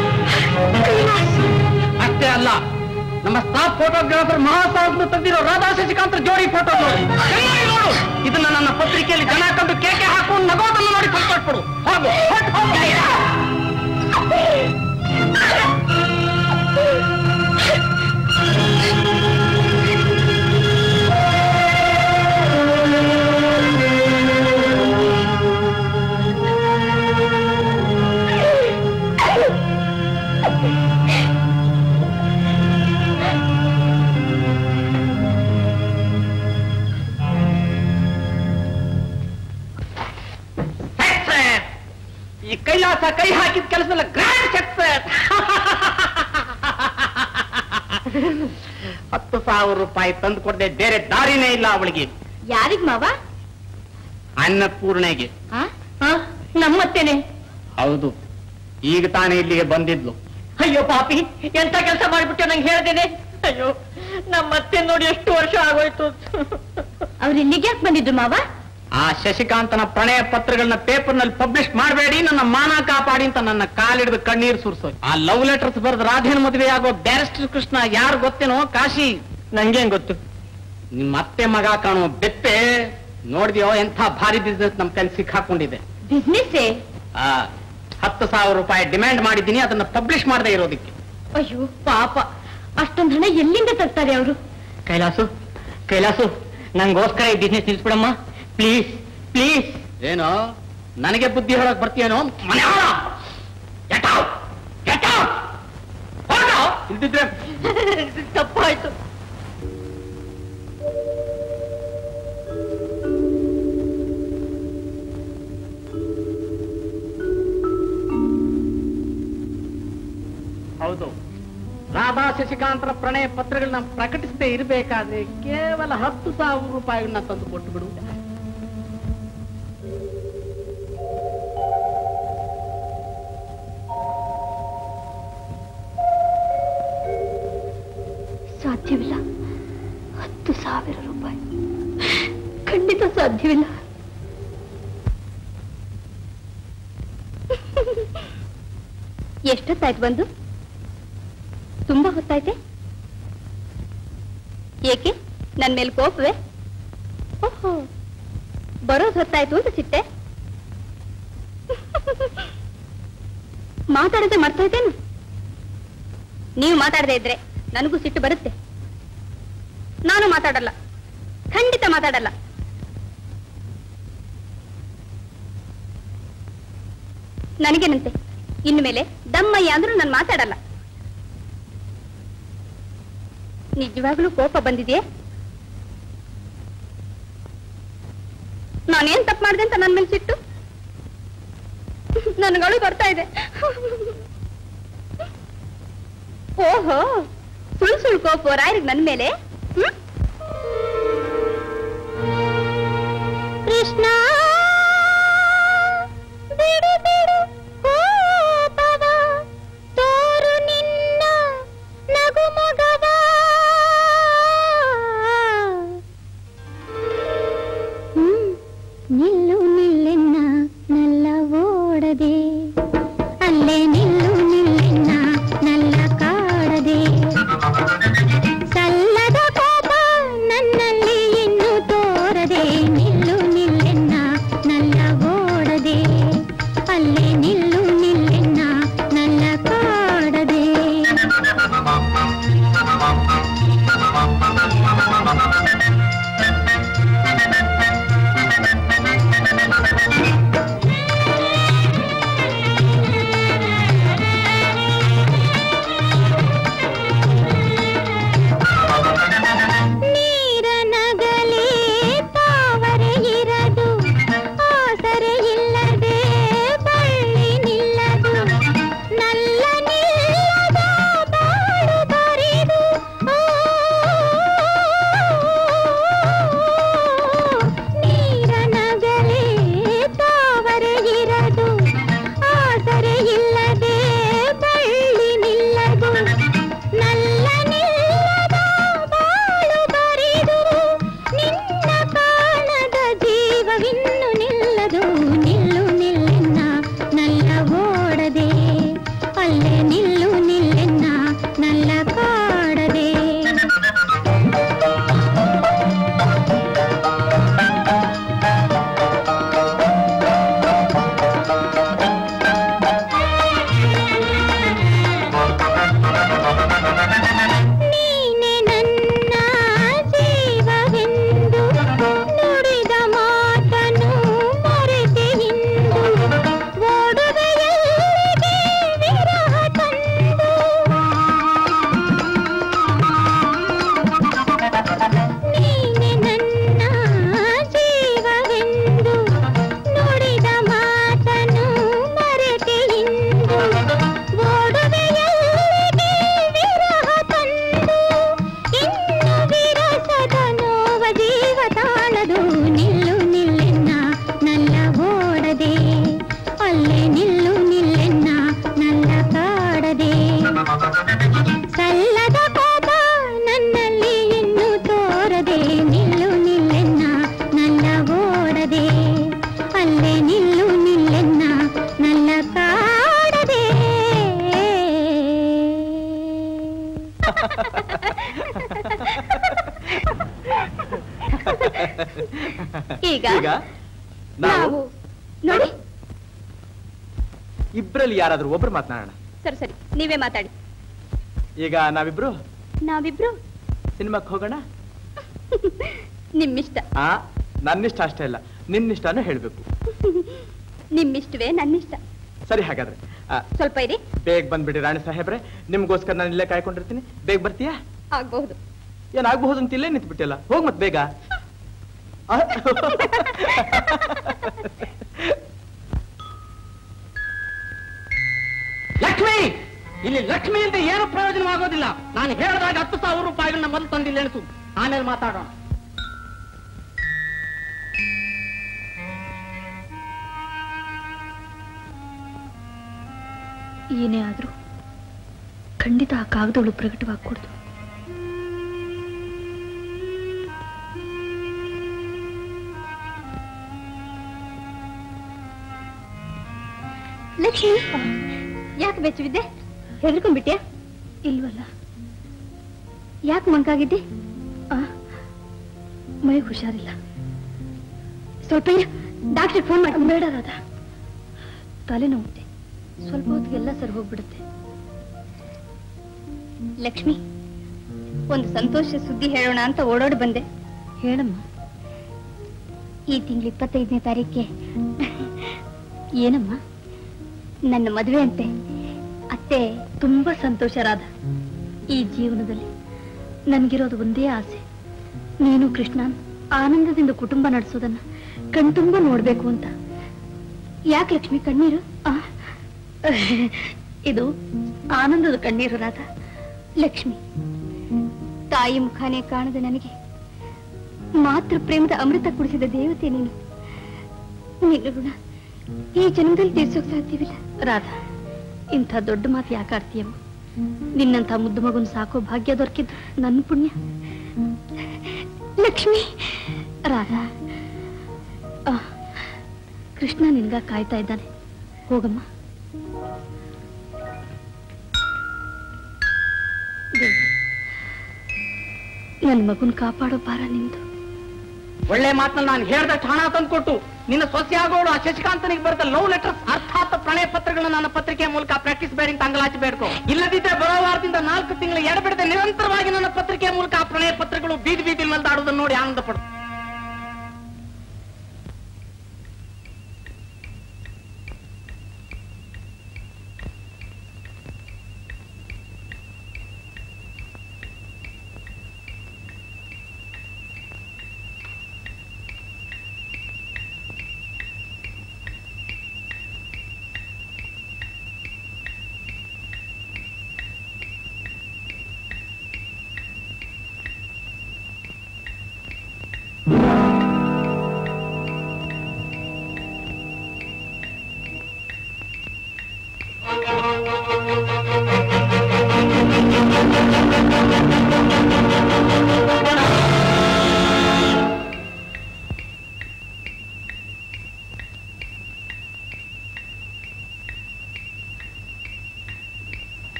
ಅಷ್ಟೇ ಅಲ್ಲ, ನಮ್ಮ ಸ್ಟಾಫ್ ಫೋಟೋಗ್ರಾಫರ್ ಮಹಾಸಾಹಬ್ನ ತಂದಿರೋ ರಾಧಾ ಶಶಿಕಾಂತ ಜೋಡಿ ಫೋಟೋ ನೋಡಿ, ನೋಡು. ಇದನ್ನ ನನ್ನ ಪತ್ರಿಕೆಯಲ್ಲಿ ಜನ ಕಂಡು ಕೇಕೆ ಹಾಕೊಂಡು ನಗೋದನ್ನು ನೋಡಿ ಕೊಟ್ಬಿಡು. ಹೋಗು. ಈ ಕೈಲಾಸ ಕೈ ಹಾಕಿದ ಕೆಲಸದಲ್ಲ ಗ್ರ್ಯಾಂಡ್ ಸಕ್ಸಸ್. 10,000 ರೂಪಾಯಿ ತಂದು ಕೊಡದೆ ಬೇರೆ ದಾರಿನೇ ಇಲ್ಲ ಅವಳಿಗೆ. ಯಾರಿಗ್ ಮಾವ? ಅನ್ನಪೂರ್ಣೆಗೆ. ನಮ್ಮತ್ತೇನೆ? ಹೌದು, ಈಗ ತಾನೇ ಇಲ್ಲಿಗೆ ಬಂದಿದ್ಲು. ಅಯ್ಯೋ ಪಾಪಿ, ಎಂತ ಕೆಲಸ ಮಾಡ್ಬಿಟ್ಟು ನಂಗೆ ಹೇಳ್ದೇನೆ. ಅಯ್ಯೋ, ನಮ್ಮತ್ತೆ ನೋಡಿ ಎಷ್ಟು ವರ್ಷ ಆಗೋಯ್ತು. ಅವ್ರು ಇಲ್ಲಿಗೆ ಯಾಕೆ ಬಂದಿದ್ರು ಮಾವ? ಆ ಶಶಿಕಾಂತನ ಪ್ರಣಯ ಪತ್ರಗಳನ್ನ ಪೇಪರ್ನಲ್ಲಿ ಪಬ್ಲಿಷ್ ಮಾಡಬೇಡಿ, ನನ್ನ ಮಾನ ಕಾಪಾಡಿ ಅಂತ ನನ್ನ ಕಾಲಿಡಿದು ಕಣ್ಣೀರು ಸುರಿಸೋ. ಆ ಲವ್ ಲೆಟರ್ಸ್ ಬರೆದು ರಾಧೇನ ಮದುವೆ ಆಗೋ ಬ್ಯಾರಿಸ್ಟರ್ ಕೃಷ್ಣ ಯಾರು ಗೊತ್ತೇನೋ? ಕಾಶಿ. ನಂಗೇನ್ ಗೊತ್ತು? ನಿಮ್ಮ ಅತ್ತೆ ಮಗ ಕಾಣೋ ಬೆಪ್ಪೆ, ನೋಡಿದ್ಯೋ ಎಂಥ ಭಾರಿ ಬಿಸ್ನೆಸ್ ನಮ್ ಕೈಲಿ ಸಿಕ್ಕಾಕೊಂಡಿದೆ. ಬಿಸ್ನೆಸ್? 10,000 ರೂಪಾಯಿ ಡಿಮ್ಯಾಂಡ್ ಮಾಡಿದ್ದೀನಿ, ಅದನ್ನ ಪಬ್ಲಿಷ್ ಮಾಡದೇ ಇರೋದಕ್ಕೆ. ಅಯ್ಯೋ ಪಾಪ, ಅಷ್ಟೊಂದು ಹಣ ಎಲ್ಲಿಂದ ತರ್ತಾರೆ ಅವರು? ಕೈಲಾಸು, ನಂಗೋಸ್ಕರ ಈ ಬಿಸ್ನೆಸ್ ನಿಲ್ಸ್ಬಿಡಮ್ಮ, ಪ್ಲೀಸ್ ಪ್ಲೀಸ್. ಏನೋ ನನಗೆ ಬುದ್ಧಿ ಹೇಳಕ್ ಬರ್ತೀಯೇನೋ? ಮನೆ ಇಲ್ದಿದ್ರೆ ತಪ್ಪಾಯ್ತು. ಹೌದು, ರಾಧಾ ಶಶಿಕಾಂತರ ಪ್ರಣಯ ಪತ್ರಗಳನ್ನ ಪ್ರಕಟಿಸದೇ ಇರಬೇಕಾದ್ರೆ ಕೇವಲ 10,000 ರೂಪಾಯಿಗಳನ್ನ ತಂದು ಕೊಟ್ಟು ಬಿಡು. ಸಾಧ್ಯವಿಲ್ಲ. 10,000 ರೂಪಾಯಿ ಖಂಡಿತ ಸಾಧ್ಯವಿಲ್ಲ. ಎಷ್ಟೊತ್ತಾಯ್ತು ಬಂದು? ತುಂಬಾ ಹೊತ್ತಾಯ್ತೆ. ಏಕೆ, ನನ್ ಮೇಲೆ ಕೋಪವೇ? ಓಹೋ, ಬರೋದು ಹೊತ್ತಾಯ್ತು ಅಂತ ಸಿಟ್ಟೆ? ಮಾತಾಡದೆ ಮರ್ತೋಯ್ತೇನು? ನೀವು ಮಾತಾಡದೆ ಇದ್ರೆ ನನಗೂ ಸಿಟ್ಟು ಬರುತ್ತೆ. ನಾನು ಮಾತಾಡಲ್ಲ, ಖಂಡಿತ ಮಾತಾಡಲ್ಲ. ನನಗೇನಂತೆ, ಇನ್ಮೇಲೆ ದಮ್ಮಯ್ಯ ಅಂದ್ರೂ ನಾನು ಮಾತಾಡಲ್ಲ. ನಿಜವಾಗ್ಲೂ ಕೋಪ ಬಂದಿದೆಯೇ? ನಾನೇನ್ ತಪ್ಪು ಮಾಡಿದೆ ಅಂತ ನನ್ನ ಮೇಲೆ ಸಿಟ್ಟು? ನನಗಳು ಬರ್ತಾ ಇದೆ. ಓಹೋ, ಸುಳ್ಳು ಕೋಪ ರಾಯರಿಗೆ ನನ್ನ ಮೇಲೆ? ಕೃಷ್ಣ ಬಿಡು ಬಿಡು ಕೋಪವ, ತೋರು ನಿನ್ನ ನಗು ಮೊಗವ. ನಿಲ್ಲು ನಿಲ್ಲೆನ್ನ ನಲ್ಲ ಓಡದೆ, ಅಲ್ಲೇ ನಿಲ್ಲು ನಿಲ್ಲೆನ್ನ ನಲ್ಲ ಕಾಡದೆ. ಸಲ್ಲದ ಕೋಪ ನನ್ನಲ್ಲಿ ಇನ್ನು ತೋರದೆ, ನಿಲ್ಲು ನಿಲ್ಲೆನ್ನ ಈಗ ಈಗ ನಾವು ನೋಡಿ ಇಬ್ಬರಲ್ಲಿ ಯಾರಾದ್ರೂ ಒಬ್ರು ಮಾತನಾಡೋಣ. ಸರಿ ಸರಿ ನೀವೇ ಮಾತಾಡಿ. ಈಗ ನಾವಿಬ್ರು ಸಿನಿಮಾಕ್ಕೆ ಹೋಗೋಣ. ನಿಮ್ಮಿಷ್ಟ. ನನ್ನಿಷ್ಟ ಅಷ್ಟೇ ಇಲ್ಲ, ನಿನ್ನಿಷ್ಟನೂ ಹೇಳ್ಬೇಕು. ನಿಮ್ಮಿಷ್ಟವೇ ನನ್ನಿಷ್ಟ. ಸರಿ, ಹಾಗಾದ್ರೆ ಸ್ವಲ್ಪ ಇರಿ. ಬೇಗ ಬಂದ್ಬಿಡಿ ರಾಣಿ ಸಾಹೇಬ್ರೆ, ನಿಮ್ಗೋಸ್ಕರ ನಾನು ಇಲ್ಲೇ ಕಾಯ್ಕೊಂಡಿರ್ತೀನಿ. ಬೇಗ ಬರ್ತೀಯಾ? ಆಗ್ಬಹುದು. ಏನಾಗಬಹುದು ಅಂತ ಇಲ್ಲೇ ನಿಂತ್ಬಿಟ್ಟಿಲ್ಲ, ಹೋಗ್ ಮತ್ ಬೇಗ. ಲಕ್ಷ್ಮಿ, ಇಲ್ಲಿ ಲಕ್ಷ್ಮಿ ಅಂತ ಏನು ಪ್ರಯೋಜನವಾಗೋದಿಲ್ಲ. ನಾನು ಹೇಳಿದಾಗ 10,000 ರೂಪಾಯಿಗಳನ್ನ ಮೊದಲು ತಂದಿಲ್ಲ ಎಣಿಸು, ಆಮೇಲೆ ಮಾತಾಡೋಣ. ಏನೇ ಆದ್ರೂ ಖಂಡಿತ ಆ ಕಾಗದಗಳು ಪ್ರಕಟವಾಗಕೂಡ್ದು. ಲಕ್ಷ್ಮಿ, ಯಾಕೆ ಬೆಚ್ಚವಿದ್ದೆ? ಹೆದರ್ಕೊಂಡ್ಬಿಟ್ಯಾ? ಇಲ್ವಲ್ಲ. ಯಾಕೆ ಮಂಕಾಗಿದ್ದೆ? ಮೈ ಹುಷಾರಿಲ್ಲ. ಸ್ವಲ್ಪ ಡಾಕ್ಟರ್ ಫೋನ್ ಮಾಡಿ. ಬೇಡ ರಾಧ, ತಲೆನೋವುತ್ತೆ. ಸ್ವಲ್ಪ ಹೊತ್ತಿಗೆಲ್ಲ ಸರಿ ಹೋಗ್ಬಿಡುತ್ತೆ. ಲಕ್ಷ್ಮಿ, ಒಂದು ಸಂತೋಷ ಸುದ್ದಿ ಹೇಳೋಣ ಅಂತ ಓಡೋಡಿ ಬಂದೆ. ಹೇಳಮ್ಮ. ಈ ತಿಂಗಳು 25ನೇ ತಾರೀಕಿಗೆ. ಏನಮ್ಮ? ನನ್ನ ಮದುವೆ ಅಂತೆ. ಅತ್ತೆ ತುಂಬಾ ಸಂತೋಷ ರಾಧ. ಈ ಜೀವನದಲ್ಲಿ ನನ್ಗಿರೋದು ಒಂದೇ ಆಸೆ, ನೀನು ಕೃಷ್ಣ ಆನಂದದಿಂದ ಕುಟುಂಬ ನಡೆಸೋದನ್ನ ಕಣ್ತುಂಬ ನೋಡ್ಬೇಕು ಅಂತ. ಯಾಕೆ ಲಕ್ಷ್ಮಿ ಕಣ್ಣೀರು? ಇದು ಆನಂದದ ಕಣ್ಣೀರು ರಾಧ. ಲಕ್ಷ್ಮಿ, ತಾಯಿ ಮುಖಾನೇ ಕಾಣದ ನನಗೆ ಮಾತೃ ಪ್ರೇಮದ ಅಮೃತ ಕುಡಿಸಿದ ದೇವತೆ ನೀನು. ನಿನ್ನ ಋಣ ಈ ಜನ್ಮದಲ್ಲಿ ತೀರ್ಸೋಕ್ ಸಾಧ್ಯವಿಲ್ಲ. ರಾಧಾ, ಇಂಥ ದೊಡ್ಡ ಮಾತು ಯಾಕೆ ಆಡ್ತೀಯಮ್ಮ? ನಿನ್ನಂಥ ಮುದ್ದು ಮಗುನ್ ಸಾಕೋ ಭಾಗ್ಯ ದೊರಕಿದ್ದು ನನ್ನ ಪುಣ್ಯ. ಲಕ್ಷ್ಮಿ. ರಾಧಾ, ಕೃಷ್ಣ ನಿನ್ಗ ಕಾಯ್ತಾ ಇದ್ದಾನೆ, ಹೋಗಮ್ಮ. ನನ್ನ ಮಗುನ್ ಕಾಪಾಡೋ ಭಾರ ನಿಂದು. ಒಳ್ಳೆ ಮಾತನ್ನ ನಾನು ಹೇಳ್ದಷ್ಟು ಹಣ ತಂದು ಕೊಟ್ಟು ನಿನ್ನ ಸೊಸೆಯಾಗೋಳು ಆ ಶಶಿಕಾಂತನಿಗೆ ಬರೆದ ಲವ್ ಲೆಟರ್ಸ್ ಅರ್ಥಾತ್ ಪ್ರಣಯ ಪತ್ರಗಳನ್ನ ನನ್ನ ಪತ್ರಿಕೆ ಮೂಲಕ ಪ್ರಾಕ್ಟೀಸ್ ಬೇಡಿ ಅಂತ ಅಂಗಲಾಚಿ ಬೇಡ್ಕೋ. ಇಲ್ಲದಿದ್ದರೆ ಬರೋ ವಾರದಿಂದ 4 ತಿಂಗಳು ಎಡಬಿಡದೆ ನಿರಂತರವಾಗಿ ನನ್ನ ಪತ್ರಿಕೆ ಮೂಲಕ ಆ ಪ್ರಣಯ ಪತ್ರಗಳು ಬೀದಿ ಬೀದಿ ಮಲ್ದಾಡುವುದನ್ನು ನೋಡಿ ಆನಂದ ಪಡು.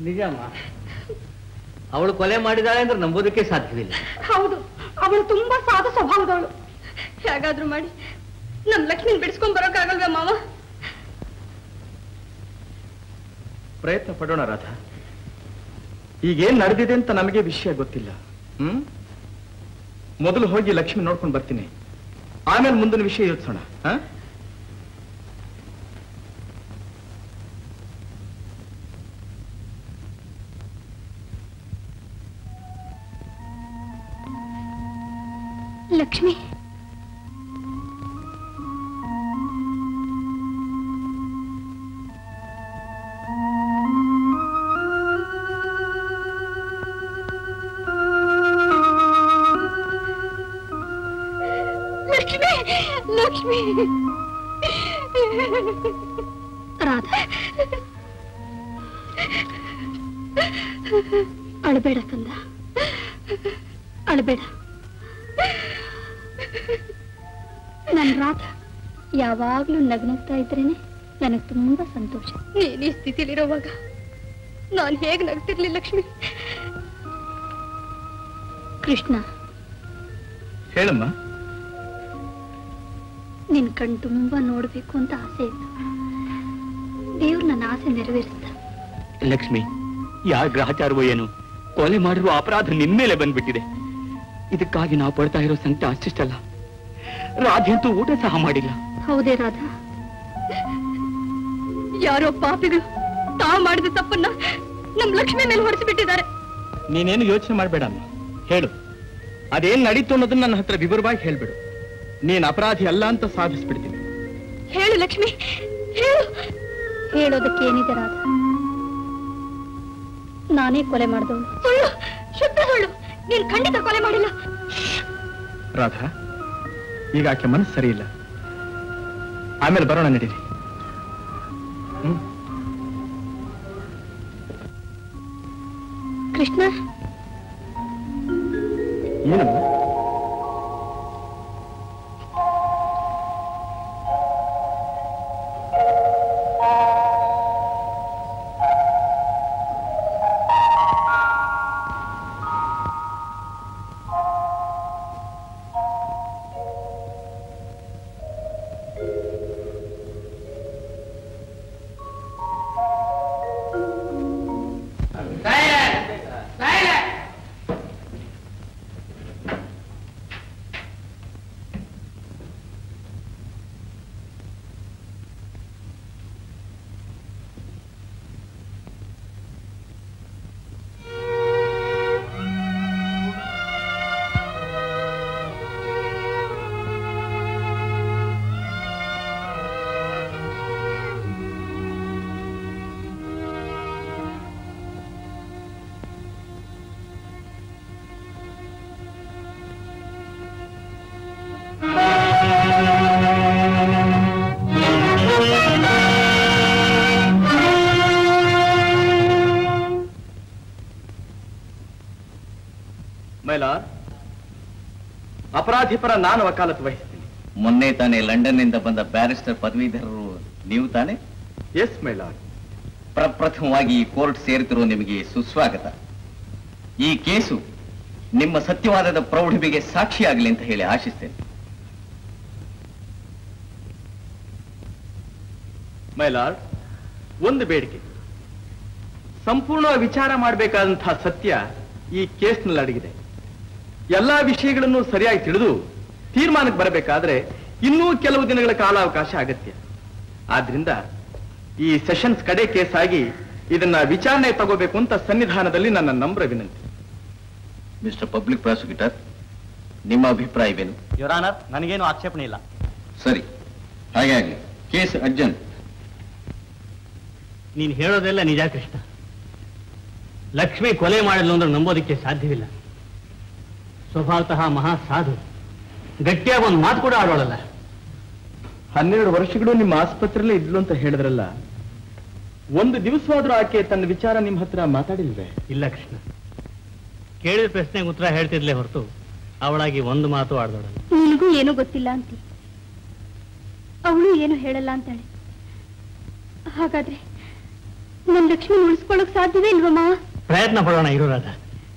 ನಿಜಮ್ಮ, ಅವಳು ಕೊಲೆ ಮಾಡಿದಾಳೆ ಅಂದ್ರೆ ನಂಬೋದಕ್ಕೆ ಸಾಧ್ಯವಿಲ್ಲ. ಹೌದು, ಅವಳು ತುಂಬಾ ಸಾಧು ಸ್ವಭಾವದವಳು. ಹೇಗಾದ್ರೂ ಮಾಡಿ ನಮ್ ಲಕ್ಷ್ಮಿನ ಬಿಡಿಸ್ಕೊಂಡ್ ಬರೋಕ್ಕಾಗಲ್ವೇ ಮಾವ? ಪ್ರಯತ್ನ ಪಡೋಣ ರಾಧಾ. ಈಗೇನ್ ನಡೆದಿದೆ ಅಂತ ನಮಗೆ ವಿಷಯ ಗೊತ್ತಿಲ್ಲ. ಮೊದಲು ಹೋಗಿ ಲಕ್ಷ್ಮಿ ನೋಡ್ಕೊಂಡು ಬರ್ತೀನಿ, ಆಮೇಲೆ ಮುಂದಿನ ವಿಷಯ ಯೋಚಿಸೋಣ. ಲಕ್ಷ್ಮಿ, ಲಕ್ಷ್ಮಿ, ಲಕ್ಷ್ಮಿ. ರಾಧಾ, ಅಳಬೇಡ ಕಂದ, ಅಳಬೇಡ. ನನ್ ರಾಧಾ ಯಾವಾಗ್ಲೂ ನಗ್ನಗ್ತಾ ಇದ್ರೇನೆ ನನಗೆ ತುಂಬಾ ಸಂತೋಷ. ನೀನ್ ಈ ಸ್ಥಿತಿಲಿರುವಾಗ ನಾನು ಹೇಗ್ ನಗ್ತಿರ್ಲಿ ಲಕ್ಷ್ಮಿ? ಕೃಷ್ಣ, ಹೇಳಮ್ಮ. ನಿನ್ ಕಣ್ ತುಂಬಾ ನೋಡ್ಬೇಕು ಅಂತ ಆಸೆ ಇತ್ತು. ದೇವ್ರು ನನ್ನ ಆಸೆ ನೆರವೇರಿಸ್ತ. ಲಕ್ಷ್ಮಿ, ಯಾವ ಗ್ರಹಚಾರವೋ ಏನು, ಕೊಲೆ ಮಾಡಿರುವ ಅಪರಾಧ ನಿನ್ಮೇಲೆ ಬಂದ್ಬಿಟ್ಟಿದೆ. ಇದಕ್ಕಾಗಿ ನಾವು ಪಡ್ತಾ ಇರೋ ಸಂಕಟ ಅಷ್ಟಿಷ್ಟಲ್ಲ, ರಾಧೆ ಅಂತೂ ಊಟ ಸಹ ಮಾಡಿಲ್ಲ. ಹೌದೇ ರಾಧಾ? ಯಾರೋ ಪಾಪಿಗಳು ತಾವು ಮಾಡಿದ ತಪ್ಪನ್ನ ನಮ್ ಲಕ್ಷ್ಮಿ ಮೇಲೆ ಹೊರಿಸಿಬಿಟ್ಟಿದ್ದಾರೆ. ನೀನೇನು ಯೋಚನೆ ಮಾಡ್ಬೇಡ ಅಮ್ಮ, ಹೇಳು. ಅದೇನ್ ನಡೀತು ಅನ್ನೋದನ್ನ ನನ್ನ ಹತ್ರ ವಿವರವಾಗಿ ಹೇಳ್ಬಿಡು. ನೀನ್ ಅಪರಾಧಿ ಅಲ್ಲ ಅಂತ ಸಾಧಿಸ್ಬಿಡ್ತೀನಿ. ಹೇಳು ಲಕ್ಷ್ಮಿ, ಹೇಳು. ಹೇಳೋದಕ್ಕೆ ಏನಿದೆ ರಾಧಾ? ನಾನೇ ಕೊಲೆ ಮಾಡಿದವಳು. ಸುಳ್ಳು, ಶುದ್ಧ ಸುಳ್ಳು. ನೀನ್ ಖಂಡಿತ ಕೊಲೆ ಮಾಡಿಲ್ಲ. ರಾಧಾ, ಈಗ ಆಕೆ ಮನಸ್ಸು ಸರಿ ಇಲ್ಲ, ಆಮೇಲೆ ಬರೋಣ, ನಡೀರಿ. ಕೃಷ್ಣ, ಏನಮ್ಮ? ಅಪರಾಧಿ ಪರ ನಾನು ವಕಾಲತ್ತು ವಹಿಸ್ತೀನಿ. ಮೊನ್ನೆ ತಾನೇ ಲಂಡನ್ ನಿಂದ ಬಂದ ಬ್ಯಾರಿಸ್ಟರ್ ಪದವೀಧರರು ನೀವು ತಾನೆ? Yes my lord. ಪ್ರಪ್ರಥಮವಾಗಿ ಈ ಕೋರ್ಟ್ ಸೇರುತ್ತಿರುವ ನಿಮಗೆ ಸುಸ್ವಾಗತ. ಈ ಕೇಸು ನಿಮ್ಮ ಸತ್ಯವಾದದ ಪ್ರೌಢಿಮೆಗೆ ಸಾಕ್ಷಿಯಾಗಲಿ ಅಂತ ಹೇಳಿ ಆಶಿಸ್ತೇನೆ. ಮೈ ಲಾರ್ಡ್, ಒಂದು ಬೇಡಿಕೆ. ಸಂಪೂರ್ಣ ವಿಚಾರ ಮಾಡಬೇಕಾದಂತಹ ಸತ್ಯ ಈ ಕೇಸ್ನಲ್ಲಿ ಅಡಗಿದೆ. ಎಲ್ಲಾ ವಿಷಯಗಳನ್ನು ಸರಿಯಾಗಿ ತಿಳಿದು ತೀರ್ಮಾನಕ್ಕೆ ಬರಬೇಕಾದ್ರೆ ಇನ್ನೂ ಕೆಲವು ದಿನಗಳ ಕಾಲಾವಕಾಶ ಅಗತ್ಯ. ಆದ್ರಿಂದ ಈ ಸೆಷನ್ಸ್ ಕಡೆ ಕೇಸ್ ಆಗಿ ಇದನ್ನ ವಿಚಾರಣೆ ತಗೋಬೇಕು ಅಂತ ಸನ್ನಿಧಾನದಲ್ಲಿ ನನ್ನ ನಮ್ರ ವಿನಂತಿ. ಮಿಸ್ಟರ್ ಪಬ್ಲಿಕ್ ಪ್ರಾಸಿಕ್ಯೂಟರ್, ನಿಮ್ಮ ಅಭಿಪ್ರಾಯವೇನು? ಯುವರ್ ಆನರ್, ನನಗೇನು ಆಕ್ಷೇಪಣೆ ಇಲ್ಲ. ಸರಿ, ಹಾಗೆ ಆಗಲಿ. Case urgent. ನೀನು ಹೇಳೋದೆಲ್ಲ ನಿಜ ಕೃಷ್ಣ. ಲಕ್ಷ್ಮಿ ಕೊಲೆ ಮಾಡಿದ್ಲು ಅಂದ್ರೆ ನಂಬೋದಕ್ಕೆ ಸಾಧ್ಯವಿಲ್ಲ. ಸ್ವಭಾವತಃ ಮಹಾ ಸಾಧು, ಗಟ್ಟಿಯಾಗಿ ಒಂದು ಮಾತು ಕೂಡ ಆಡೋಳಲ್ಲ. 12 ವರ್ಷಗಳು ನಿಮ್ಮ ಆಸ್ಪತ್ರೆಯಲ್ಲೇ ಇದ್ಲು ಅಂತ ಹೇಳಿದ್ರಲ್ಲ, ಒಂದು ದಿವಸವಾದ್ರೂ ಆಕೆ ತನ್ನ ವಿಚಾರ ನಿಮ್ಮ ಹತ್ರ ಮಾತಾಡಿಲ್ವೇ? ಇಲ್ಲ ಕೃಷ್ಣ, ಕೇಳಿದ ಪ್ರಶ್ನೆಗೆ ಉತ್ತರ ಹೇಳ್ತಿದ್ಲೇ ಹೊರತು ಅವಳಾಗಿ ಒಂದು ಮಾತು ಆಡ್ದೋಳಲ್ಲ. ನಿನಗೂ ಏನೂ ಗೊತ್ತಿಲ್ಲ ಅಂತಿ, ಅವಳು ಏನು ಹೇಳಲ್ಲ ಅಂತಾಳೆ. ಹಾಗಾದ್ರೆ ನನ್ನ ಲಕ್ಷ್ಮಿ ಉಳಿಸ್ಕೊಳ್ಳೋಕ್ ಸಾಧ್ಯವೇ ಇಲ್ವಾ ಮಾವ? ಪ್ರಯತ್ನ ಪಡೋಣ ಇರು ರಾಧಾ.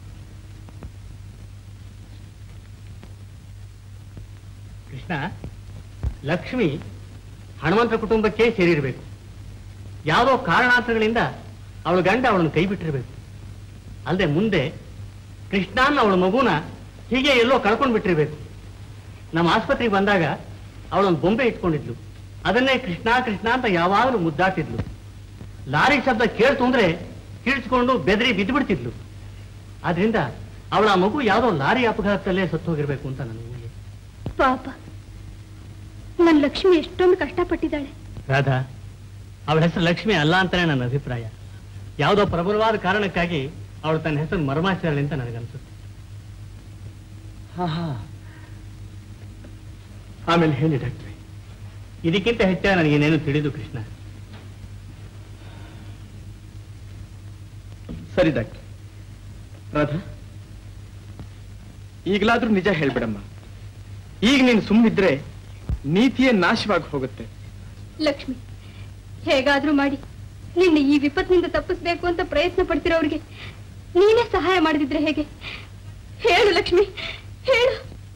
ಕೃಷ್ಣ, ಲಕ್ಷ್ಮಿ ಹನುಮಂತರ ಕುಟುಂಬಕ್ಕೆ ಸೇರಿರಬೇಕು. ಯಾವುದೋ ಕಾರಣಾಂತರಗಳಿಂದ ಅವಳ ಗಂಡ ಅವಳನ್ನು ಕೈ ಬಿಟ್ಟಿರ್ಬೇಕು. ಅಲ್ಲದೆ ಮುಂದೆ ಕೃಷ್ಣನ ಅವಳ ಮಗುನ ಹೀಗೆ ಎಲ್ಲೋ ಕಳ್ಕೊಂಡು ಬಿಟ್ಟಿರ್ಬೇಕು. ನಮ್ಮ ಆಸ್ಪತ್ರೆಗೆ ಬಂದಾಗ ಅವಳೊಂದು ಬೊಂಬೆ ಇಟ್ಕೊಂಡಿದ್ಲು. ಅದನ್ನೇ ಕೃಷ್ಣ ಕೃಷ್ಣ ಅಂತ ಯಾವಾಗಲೂ ಮುದ್ದಾಡ್ತಿದ್ಲು. ಲಾರಿ ಶಬ್ದ ಕೇಳ್ತು ಅಂದ್ರೆ ಕಿಳಿಸ್ಕೊಂಡು ಬೆದರಿ ಬಿದ್ದು ಬಿಡ್ತಿದ್ಲು. ಆದ್ರಿಂದ ಅವಳ ಮಗು ಯಾವುದೋ ಲಾರಿ ಅಪಘಾತದಲ್ಲೇ ಸತ್ತು ಹೋಗಿರ್ಬೇಕು ಅಂತ ನನ್ನ ಊಹೆ. ಪಾಪ, ನನ್ನ ಲಕ್ಷ್ಮಿ ಎಷ್ಟೊಂದು ಕಷ್ಟಪಟ್ಟಿದ್ದಾಳೆ. ರಾಧಾ, ಅವಳ ಹೆಸರು ಲಕ್ಷ್ಮಿ ಅಲ್ಲ ಅಂತಾನೆ ನನ್ನ ಅಭಿಪ್ರಾಯ. ಯಾವುದೋ ಪ್ರಬಲವಾದ ಕಾರಣಕ್ಕಾಗಿ ಅವಳು ತನ್ನ ಹೆಸರು ಮರಮಾಯಿಸಿದಾಳೆ ಅಂತ ನನಗನ್ಸುತ್ತೆ. ಆಮೇಲೆ ಹೇಳಿ ಡಾಕ್ಟ್ರೆ, ಇದಕ್ಕಿಂತ ಹೆಚ್ಚಾಗಿ ನನಗೇನೇನು ತಿಳಿದು ಕೃಷ್ಣ. ಸರಿ ಡಾಕ್ಟರ್. ರಾಧಾ, ಈಗಲಾದ್ರೂ ನಿಜ ಹೇಳ್ಬಿಡಮ್ಮ. ಈಗ ನೀನು ಸುಮ್ಮನಿದ್ರೆ ನೀತಿಯೇ ನಾಶವಾಗಿ ಹೋಗುತ್ತೆ. ಲಕ್ಷ್ಮಿ, ಹೇಗಾದ್ರೂ ಮಾಡಿ ನಿನ್ನ ಈ ವಿಪತ್ತಿನಿಂದ ತಪ್ಪಿಸ್ಬೇಕು ಅಂತ ಪ್ರಯತ್ನ ಪಡ್ತಿರೋರಿಗೆ ನೀನೇ ಸಹಾಯ ಮಾಡಿದ್ರೆ ಹೇಗೆ? ಹೇಳು ಲಕ್ಷ್ಮಿ, ಹೇಳು.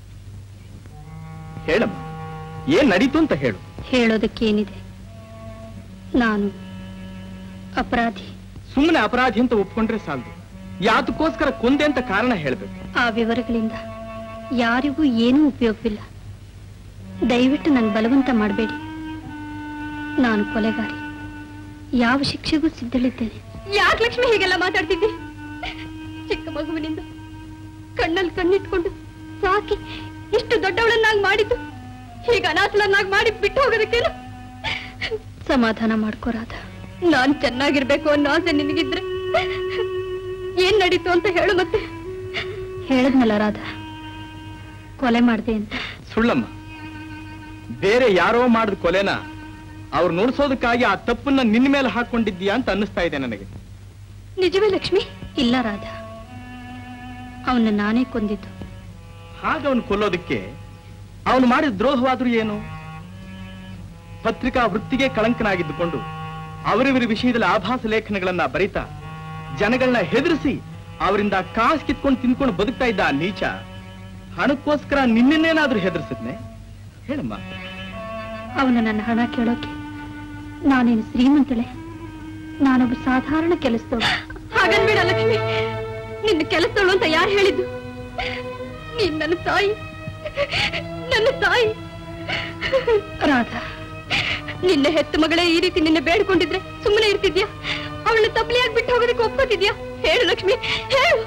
ಹೇಳಮ್ಮ, ಏನ್ ನಡೀತು ಅಂತ ಹೇಳು. ಹೇಳೋದಕ್ಕೇನಿದೆ, ನಾನು ಅಪರಾಧಿ. ಸುಮ್ಮನೆ ಅಪರಾಧಿ ಅಂತ ಒಪ್ಕೊಂಡ್ರೆ ಸಾಲದು, ಯಾತಕ್ಕೋಸ್ಕರ ಕೊಂದೆ ಅಂತ ಕಾರಣ ಹೇಳ್ಬೇಕು. ಆ ವಿವರಗಳಿಂದ ಯಾರಿಗೂ ಏನೂ ಉಪಯೋಗವಿಲ್ಲ. ದಯವಿಟ್ಟು ನನ್ನ ಬಲವಂತ ಮಾಡಬೇಡಿ. ನಾನು ಕೊಲೆಗಾರಿ, ಯಾವ ಶಿಕ್ಷೆಗೂ ಸಿದ್ಧಳಿದ್ದೇನೆ. ಯಾಕೆ ಲಕ್ಷ್ಮಿ ಹೀಗೆಲ್ಲ ಮಾತಾಡ್ತಿದ್ದಿ? ಚಿಕ್ಕ ಮಗುವಿನಿಂದ ಕಣ್ಣಲ್ಲಿ ಕಣ್ಣಿಟ್ಕೊಂಡು ಸಾಕಿ ಇಷ್ಟು ದೊಡ್ಡವಳನ್ನಾಗಿ ಮಾಡಿದ್ದು ಹೀಗ ಅನಾಥಲನ್ನಾಗಿ ಮಾಡಿ ಬಿಟ್ಟು ಹೋಗೋದಕ್ಕೇನು? ಸಮಾಧಾನ ಮಾಡ್ಕೋರಾದ. ನಾನ್ ಚೆನ್ನಾಗಿರ್ಬೇಕು ಅನ್ನೋ ಆಸೆ ನಿನಗಿದ್ರೆ ಏನ್ ನಡೀತು ಅಂತ ಹೇಳು. ಮತ್ತೆ ಹೇಳದ್ನಲ್ಲ ರಾಧ, ಕೊಲೆ ಮಾಡ್ದೆ ಅಂತ. ಸುಳ್ಳಮ್ಮ, ಬೇರೆ ಯಾರೋ ಮಾಡಿದ ಕೊಲೆನ ಅವ್ರು ನುಡ್ಸೋದಕ್ಕಾಗಿ ಆ ತಪ್ಪನ್ನ ನಿನ್ನ ಮೇಲೆ ಹಾಕೊಂಡಿದ್ದೀಯಾ ಅಂತ ಅನ್ನಿಸ್ತಾ ಇದೆ ನನಗೆ. ನಿಜವೇ ಲಕ್ಷ್ಮಿ? ಇಲ್ಲ ರಾಧ, ಅವನ್ನ ನಾನೇ ಕೊಂದಿದ್ದು. ಹಾಗ ಅವನು ಕೊಲ್ಲೋದಕ್ಕೆ ಅವನು ಮಾಡಿದ ದ್ರೋಹವಾದ್ರೂ ಏನು? ಪತ್ರಿಕಾ ವೃತ್ತಿಗೆ ಕಳಂಕನಾಗಿದ್ದುಕೊಂಡು ಅವರಿವರ ವಿಷಯದಲ್ಲಿ ಆಭಾಸ ಲೇಖನಗಳನ್ನ ಬರೀತಾ ಜನಗಳನ್ನ ಹೆದರಿಸಿ ಅವರಿಂದ ಕಾಸು ಕಿತ್ಕೊಂಡು ತಿನ್ಕೊಂಡು ಬದುಕ್ತಾ ಇದ್ದ ಆ ನೀಚ ಹಣಕ್ಕೋಸ್ಕರ ನಿನ್ನೇನಾದ್ರೂ ಹೆದರ್ಸಿದ್ನೆ? ಹೇಳಮ್ಮ. ಅವನು ನನ್ನ ಹಣ ಕೇಳೋಕೆ ನಾನೇನು ಶ್ರೀಮಂತಳೆ? ನಾನೊಬ್ಬ ಸಾಧಾರಣ ಕೆಲಸದವಳು. ಹಾಗನ್ಬೇಡ ಲಕ್ಷ್ಮಿ, ನಿನ್ನ ಕೆಲಸದವಳು ಅಂತ ಯಾರು ಹೇಳಿದ್ದು? ನೀನ್ ನನ್ನ ತಾಯಿ, ನನ್ನ ತಾಯಿ. ರಾಧಾ, ನಿನ್ನ ಹೆತ್ತ ಮಗಳೇ ಈ ರೀತಿ ನಿನ್ನೆ ಬೇಡ್ಕೊಂಡಿದ್ರೆ ಸುಮ್ಮನೆ ಇರ್ತಿದ್ಯಾ? ಅವಳನ್ನ ತಪ್ಪಲಿಯಾಗಿ ಬಿಟ್ಟು ಹೋಗೋದಕ್ಕೆ ಒಪ್ಕೋತಿದ್ಯಾ? ಹೇಳು ಲಕ್ಷ್ಮಿ, ಹೇಳು.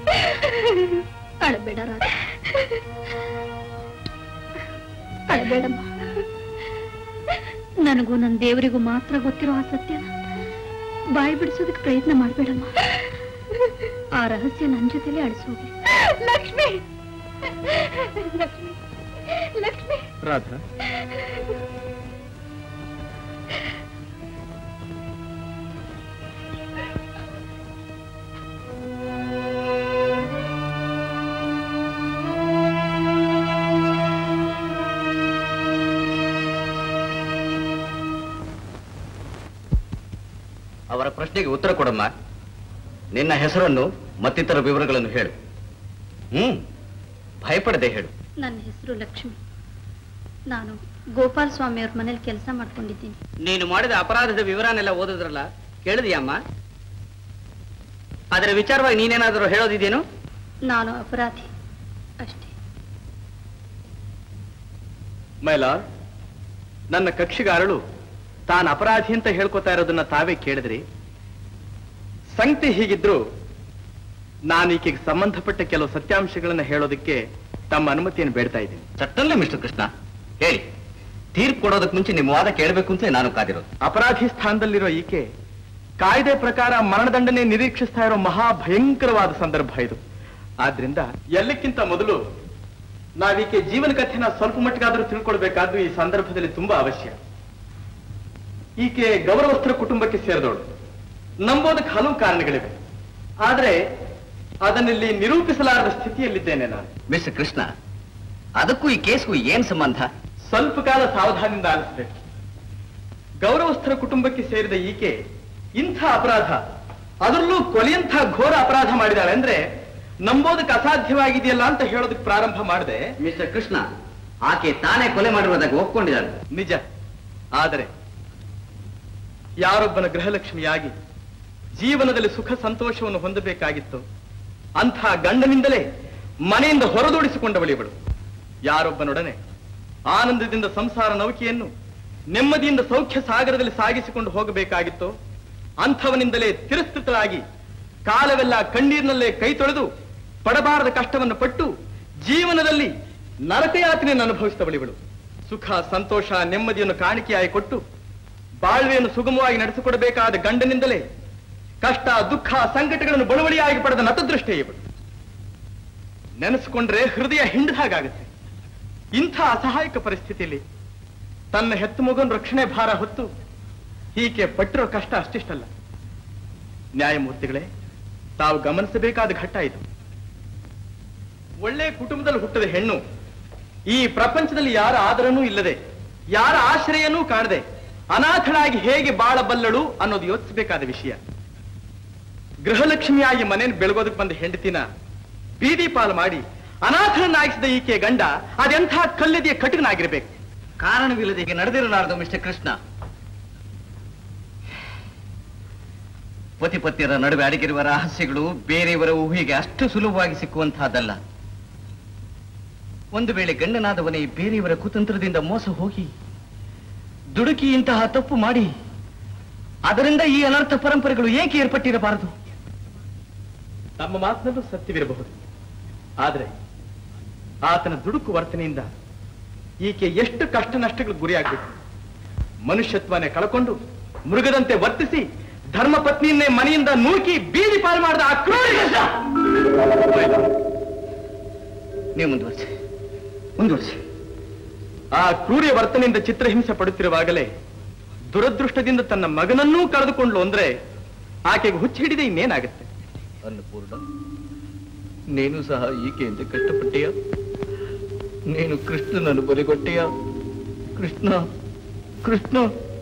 ಅಳಬೇಡ ರಾಧಾ, ಅಳಬೇಡಮ್ಮ. ನನಗೂ ನನ್ನ ದೇವರಿಗೂ ಮಾತ್ರ ಗೊತ್ತಿರೋ ಆ ಸತ್ಯನ ಬಾಯಿ ಬಿಡಿಸೋದಕ್ಕೆ ಪ್ರಯತ್ನ ಮಾಡ್ಬೇಡಮ್ಮ. ಆ ರಹಸ್ಯ ನನ್ನ ಜೊತೆಲೇ ಅಳಿಸೋಗಿ. ಲಕ್ಷ್ಮಿ, ಲಕ್ಷ್ಮಿ, ಲಕ್ಷ್ಮಿ. ರಾಧಾ, ಅವರ ಪ್ರಶ್ನೆಗೆ ಉತ್ತರ ಕೊಡಮ್ಮ. ನಿನ್ನ ಹೆಸರನ್ನು ಮತ್ತಿತರ ವಿವರಗಳನ್ನು ಹೇಳು. ಭಯಪಡದೆ ಹೇಳು. ನನ್ನ ಹೆಸರು ಲಕ್ಷ್ಮಿ. ನಾನು ಗೋಪಾಲ ಸ್ವಾಮಿ ಅವ್ರ ಮನೇಲಿ ಕೆಲಸ ಮಾಡ್ಕೊಂಡಿದ್ದೀನಿ. ನೀನು ಮಾಡಿದ ಅಪರಾಧದ ವಿವರನೆಲ್ಲ ಓದಿದ್ರಲ್ಲ, ಕೇಳಿದ್ಯಮ್ಮ? ಅದರ ವಿಚಾರವಾಗಿ ನೀನೇನಾದರೂ ಹೇಳೋದಿದೇನು? ನಾನು ಅಪರಾಧಿ ಅಷ್ಟೇ. ಮೈಲಾರ್, ನನ್ನ ಕಕ್ಷಿಗಾರಳು ತಾನು ಅಪರಾಧಿ ಅಂತ ಹೇಳ್ಕೊತಾ ಇರೋದನ್ನ ತಾವೇ ಕೇಳಿದ್ರಿ. ಸಂಗತಿ ಹೀಗಿದ್ರು ನಾನು ಈಕೆಗೆ ಸಂಬಂಧಪಟ್ಟ ಕೆಲವು ಸತ್ಯಾಂಶಗಳನ್ನ ಹೇಳೋದಕ್ಕೆ ತಮ್ಮ ಅನುಮತಿಯನ್ನು ಬೇಡ್ತಾ ಇದ್ದೀನಿ. ಚಟ್ಟಲ್ಲೇ ಮಿಸ್ಟರ್ ಕೃಷ್ಣ, ಹೇಳಿ. ತೀರ್ಪು ಕೊಡೋದಕ್ಕೆ ಮುಂಚೆ ನಿಮ್ಮ ವಾದ ಕೇಳಬೇಕು ಅಂತ ನಾನು ಕಾದಿರೋದು. ಅಪರಾಧಿ ಸ್ಥಾನದಲ್ಲಿರೋ ಈಕೆ ಕಾಯ್ದೆ ಪ್ರಕಾರ ಮರಣದಂಡನೆ ನಿರೀಕ್ಷಿಸ್ತಾ ಇರೋ ಮಹಾ ಭಯಂಕರವಾದ ಸಂದರ್ಭ ಇದು. ಆದ್ರಿಂದ ಎಲ್ಲಕ್ಕಿಂತ ಮೊದಲು ನಾವೀಕೆ ಜೀವನ ಕಥೆನ ಸ್ವಲ್ಪ ಮಟ್ಟಿಗಾದ್ರೂ ತಿಳ್ಕೊಳ್ಬೇಕಾದ್ದು ಈ ಸಂದರ್ಭದಲ್ಲಿ ತುಂಬಾ ಅವಶ್ಯ. ಈಕೆ ಗೌರವಸ್ಥರ ಕುಟುಂಬಕ್ಕೆ ಸೇರಿದವಳು. ನಂಬೋದಕ್ಕೆ ಹಲವು ಕಾರಣಗಳಿವೆ, ಆದ್ರೆ ಅದನ್ನಿಲ್ಲಿ ನಿರೂಪಿಸಲಾರದ ಸ್ಥಿತಿಯಲ್ಲಿದ್ದೇನೆ ನಾನು. ಮಿಸ್ಟರ್ ಕೃಷ್ಣ, ಅದಕ್ಕೂ ಈ ಕೇಸ್ಗೂ ಏನ್ ಸಂಬಂಧ? ಸ್ವಲ್ಪ ಕಾಲ ಸಾವಧಾನದಿಂದ ಆಲಿಸಬೇಕು. ಗೌರವಸ್ಥರ ಕುಟುಂಬಕ್ಕೆ ಸೇರಿದ ಈಕೆ ಇಂಥ ಅಪರಾಧ, ಅದರಲ್ಲೂ ಕೊಲೆಯಂಥ ಘೋರ ಅಪರಾಧ ಮಾಡಿದಾಳೆ ಅಂದ್ರೆ ನಂಬೋದಕ್ಕೆ ಅಸಾಧ್ಯವಾಗಿದೆಯಲ್ಲ ಅಂತ ಹೇಳೋದಕ್ಕೆ ಪ್ರಾರಂಭ ಮಾಡಿದೆ. ಮಿಸ್ಟರ್ ಕೃಷ್ಣ, ಆಕೆ ತಾನೇ ಕೊಲೆ ಮಾಡಿರುವುದಾಗಿ ಒಪ್ಕೊಂಡಿದ್ದಾಳೆ. ನಿಜ. ಆದರೆ ಯಾರೊಬ್ಬನ ಗೃಹಲಕ್ಷ್ಮಿಯಾಗಿ ಜೀವನದಲ್ಲಿ ಸುಖ ಸಂತೋಷವನ್ನು ಹೊಂದಬೇಕಾಗಿತ್ತು ಅಂಥ ಗಂಡನಿಂದಲೇ ಮನೆಯಿಂದ ಹೊರದೋಡಿಸಿಕೊಂಡವಳಿವಳು. ಯಾರೊಬ್ಬನೊಡನೆ ಆನಂದದಿಂದ ಸಂಸಾರ ನೌಕೆಯನ್ನು ನೆಮ್ಮದಿಯಿಂದ ಸೌಖ್ಯ ಸಾಗರದಲ್ಲಿ ಸಾಗಿಸಿಕೊಂಡು ಹೋಗಬೇಕಾಗಿತ್ತು ಅಂಥವನಿಂದಲೇ ತಿರಸ್ಕೃತರಾಗಿ ಕಾಲವೆಲ್ಲ ಕಣ್ಣೀರಿನಲ್ಲೇ ಕೈ ತೊಳೆದು ಪಡಬಾರದ ಕಷ್ಟವನ್ನು ಪಟ್ಟು ಜೀವನದಲ್ಲಿ ನರಕಯಾತನೆಯನ್ನು ಅನುಭವಿಸಿದವಳಿವಳು. ಸುಖ ಸಂತೋಷ ನೆಮ್ಮದಿಯನ್ನು ಕಾಣಿಕೆಯಾಗಿ ಕೊಟ್ಟು ಬಾಳ್ವೆಯನ್ನು ಸುಗಮವಾಗಿ ನಡೆಸಿಕೊಡಬೇಕಾದ ಗಂಡನಿಂದಲೇ ಕಷ್ಟ ದುಃಖ ಸಂಕಟಗಳನ್ನು ಬಳುವಳಿಯಾಗಿ ಪಡೆದ ನತದೃಷ್ಟೇ ಇವಳು. ನೆನೆಸಿಕೊಂಡ್ರೆ ಹೃದಯ ಹಿಂಡಿದ ಹಾಗಾಗುತ್ತೆ. ಇಂಥ ಅಸಹಾಯಕ ಪರಿಸ್ಥಿತಿಯಲ್ಲಿ ತನ್ನ ಹೆತ್ತು ಮಗನ ರಕ್ಷಣೆ ಭಾರ ಹೊತ್ತು ಹೀಗೆ ಪಟ್ಟಿರೋ ಕಷ್ಟ ಅಷ್ಟಿಷ್ಟಲ್ಲ. ನ್ಯಾಯಮೂರ್ತಿಗಳೇ, ತಾವು ಗಮನಿಸಬೇಕಾದ ಘಟ್ಟ ಇದು. ಒಳ್ಳೆ ಕುಟುಂಬದಲ್ಲಿ ಹುಟ್ಟದ ಹೆಣ್ಣು ಈ ಪ್ರಪಂಚದಲ್ಲಿ ಯಾರ ಆದರನೂ ಇಲ್ಲದೆ ಯಾರ ಆಶ್ರಯನೂ ಕಾಣದೆ ಅನಾಥಳಾಗಿ ಹೇಗೆ ಬಾಳಬಲ್ಲಳು ಅನ್ನೋದು ಯೋಚಿಸಬೇಕಾದ ವಿಷಯ. ಗೃಹಲಕ್ಷ್ಮಿಯಾಗಿ ಮನೆಯನ್ನು ಬೆಳಗೋದಕ್ಕೆ ಬಂದ ಹೆಂಡತಿನ ಬೀದಿ ಪಾಲು ಮಾಡಿ ಅನಾಥರನ್ನಾಗಿಸಿದ ಈಕೆ ಗಂಡ ಅದೆಂಥ ಕಲ್ಲಿದೆಯ ಕಟುಕನಾಗಿರ್ಬೇಕು. ಕಾರಣವಿಲ್ಲದೆ ಹೀಗೆ ನಡೆದಿರಲಾರದು ಮಿಸ್ಟರ್ ಕೃಷ್ಣ. ಪತಿ ಪತ್ನಿಯರ ನಡುವೆ ಅಡಗಿರುವ ರಹಸ್ಯಗಳು ಬೇರೆಯವರ ಊಹೆಗೆ ಅಷ್ಟು ಸುಲಭವಾಗಿ ಸಿಕ್ಕುವಂತಹದ್ದಲ್ಲ. ಒಂದು ವೇಳೆ ಗಂಡನಾದವನೇ ಬೇರೆಯವರ ಕುತಂತ್ರದಿಂದ ಮೋಸ ಹೋಗಿ ದುಡುಕಿ ಇಂತಹ ತಪ್ಪು ಮಾಡಿ ಅದರಿಂದ ಈ ಅನರ್ಥ ಪರಂಪರೆಗಳು ಏಕೆ ಏರ್ಪಟ್ಟಿರಬಾರದು? ತಮ್ಮ ಮಾತಿನಲ್ಲೂ ಸತ್ಯವಿರಬಹುದು. ಆದರೆ ಆತನ ದುಡುಕು ವರ್ತನೆಯಿಂದ ಈಕೆ ಎಷ್ಟು ಕಷ್ಟ ನಷ್ಟಗಳು ಗುರಿಯಾಗಬೇಕು. ಮನುಷ್ಯತ್ವನೇ ಕಳಕೊಂಡು ಮೃಗದಂತೆ ವರ್ತಿಸಿ ಧರ್ಮ ಪತ್ನಿಯನ್ನೇ ಮನೆಯಿಂದ ನೂಕಿ ಬೀದಿ ಪಾಲು ಮಾಡಿದ ಆ ಕ್ರೂರಿ ಗಂಡ. ನೀವು ಮುಂದುವರಿಸಿ. ಆ ಕ್ರೂರಿಯ ವರ್ತನೆಯಿಂದ ಚಿತ್ರಹಿಂಸೆ ಪಡುತ್ತಿರುವಾಗಲೇ ದುರದೃಷ್ಟದಿಂದ ತನ್ನ ಮಗನನ್ನೂ ಕಳೆದುಕೊಂಡ್ಲು ಅಂದ್ರೆ ಆಕೆಗೆ ಹುಚ್ಚ ಹಿಡಿದೆ ಇನ್ನೇನಾಗುತ್ತೆ? ಅನ್ನಪೂರ್ಣ, ನೀನು ಸಹ ಈಕೆಯಿಂದ ಕಷ್ಟಪಟ್ಟೆಯ? ನೀನು ಕೃಷ್ಣನನ್ನು ಬಲಿಗೊಟ್ಟೆಯ? ಕೃಷ್ಣ ಕೃಷ್ಣ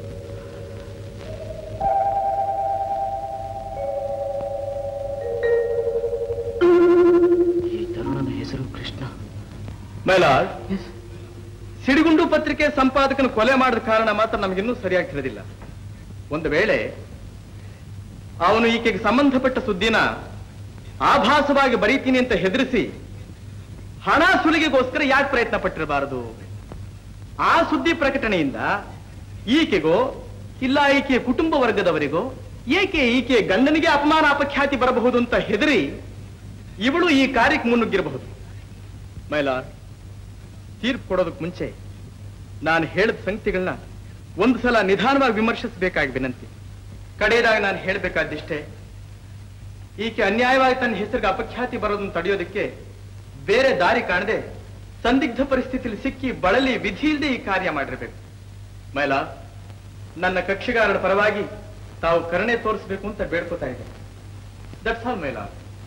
ಈ ತರುಣನ ಹೆಸರು ಕೃಷ್ಣ. ಮೈಲಾರ್ಡ್, ಸಿಡಿಗುಂಡು ಪತ್ರಿಕೆ ಸಂಪಾದಕನ ಕೊಲೆ ಮಾಡಿದ ಕಾರಣ ಮಾತ್ರ ನಮಗಿನ್ನೂ ಸರಿಯಾಗಿ ತಿಳಿದಿಲ್ಲ. ಒಂದು ವೇಳೆ ಅವನು ಈಕೆಗೆ ಸಂಬಂಧಪಟ್ಟ ಸುದ್ದಿನ ಆಭಾಸವಾಗಿ ಬರೀತೀನಿ ಅಂತ ಹೆದರಿಸಿ ಹಣ ಸುಲಿಗೆಗೋಸ್ಕರ ಯಾಕೆ ಪ್ರಯತ್ನ ಪಟ್ಟಿರಬಾರದು? ಆ ಸುದ್ದಿ ಪ್ರಕಟಣೆಯಿಂದ ಈಕೆಗೋ ಇಲ್ಲ ಈಕೆಯ ಕುಟುಂಬ ವರ್ಗದವರಿಗೋ ಏಕೆ ಈಕೆಯ ಗಂಡನಿಗೆ ಅಪಮಾನ ಅಪಖ್ಯಾತಿ ಬರಬಹುದು ಅಂತ ಹೆದರಿ ಇವಳು ಈ ಕಾರ್ಯಕ್ಕೆ ಮುನ್ನುಗ್ಗಿರಬಹುದು. ಮೈಲಾರ್ಡ್, ತೀರ್ಪು ಕೊಡೋದಕ್ಕೆ ಮುಂಚೆ ನಾನು ಹೇಳಿದ ಸಂಗತಿಗಳನ್ನ ಒಂದು ಸಲ ನಿಧಾನವಾಗಿ ವಿಮರ್ಶಿಸಬೇಕಾಗಿ ವಿನಂತಿ. ಕಡೆಯದಾಗಿ ನಾನು ಹೇಳಬೇಕಾದಿಷ್ಟೇ, ಈಕೆ ಅನ್ಯಾಯವಾಗಿ ತನ್ನ ಹೆಸರಿಗೆ ಅಪಖ್ಯಾತಿ ಬರೋದನ್ನು ತಡೆಯೋದಕ್ಕೆ ಬೇರೆ ದಾರಿ ಕಾಣದೆ ಸಂದಿಗ್ಧ ಪರಿಸ್ಥಿತಿಯಲ್ಲಿ ಸಿಕ್ಕಿ ಬಳಲಿ ವಿಧಿ ಇಲ್ಲದೆ ಈ ಕಾರ್ಯ ಮಾಡಿರಬೇಕು. ಮೈಲಾ, ನನ್ನ ಕಕ್ಷಿಗಾರರ ಪರವಾಗಿ ತಾವು ಕರುಣೆ ತೋರಿಸಬೇಕು ಅಂತ ಬೇಡ್ಕೋತಾ ಇದೆ. That's all my lord.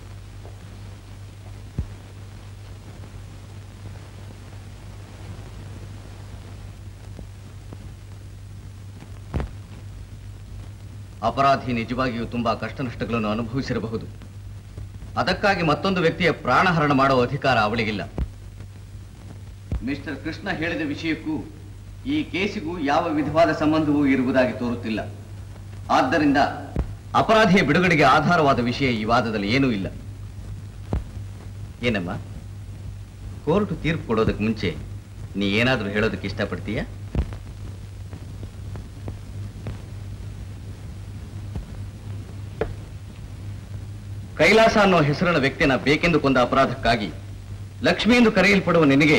ಅಪರಾಧಿ ನಿಜವಾಗಿಯೂ ತುಂಬಾ ಕಷ್ಟ ನಷ್ಟಗಳನ್ನು ಅನುಭವಿಸಿರಬಹುದು. ಅದಕ್ಕಾಗಿ ಮತ್ತೊಂದು ವ್ಯಕ್ತಿಯ ಪ್ರಾಣಹರಣ ಮಾಡುವ ಅಧಿಕಾರ ಅವಳಿಗಿಲ್ಲ. ಮಿಸ್ಟರ್ ಕೃಷ್ಣ ಹೇಳಿದ ವಿಷಯಕ್ಕೂ ಈ ಕೇಸಿಗೂ ಯಾವ ವಿಧವಾದ ಸಂಬಂಧವೂ ಇರುವುದಾಗಿ ತೋರುತ್ತಿಲ್ಲ. ಆದ್ದರಿಂದ ಅಪರಾಧಿಯ ಬಿಡುಗಡೆಗೆ ಆಧಾರವಾದ ವಿಷಯ ಈ ವಾದದಲ್ಲಿ ಏನೂ ಇಲ್ಲ. ಏನಮ್ಮ, ಕೋರ್ಟ್ ತೀರ್ಪು ಕೊಡೋದಕ್ಕೆ ಮುಂಚೆ ನೀ ಏನಾದರೂ ಹೇಳೋದಕ್ಕೆ ಇಷ್ಟಪಡ್ತೀಯಾ? ಕೈಲಾಸ ಅನ್ನೋ ಹೆಸರಿನ ವ್ಯಕ್ತಿಯನ್ನ ಬೇಕೆಂದು ಕೊಂದ ಅಪರಾಧಕ್ಕಾಗಿ ಲಕ್ಷ್ಮಿ ಎಂದು ಕರೆಯಲ್ಪಡುವ ನಿನಗೆ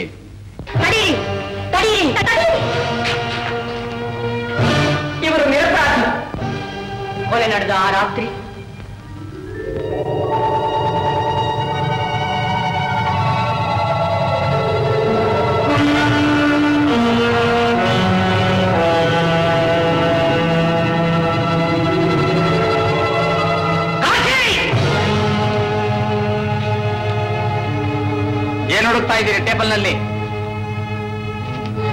ಇವರು ನಿರಪರಾಧಿ. ಕೊಲೆ ನಡೆದ ಆ ರಾತ್ರಿ ಏನ್ ಹುಡುಕ್ತಾ ಇದ್ದೀರಿ ಟೇಬಲ್ ನಲ್ಲಿ?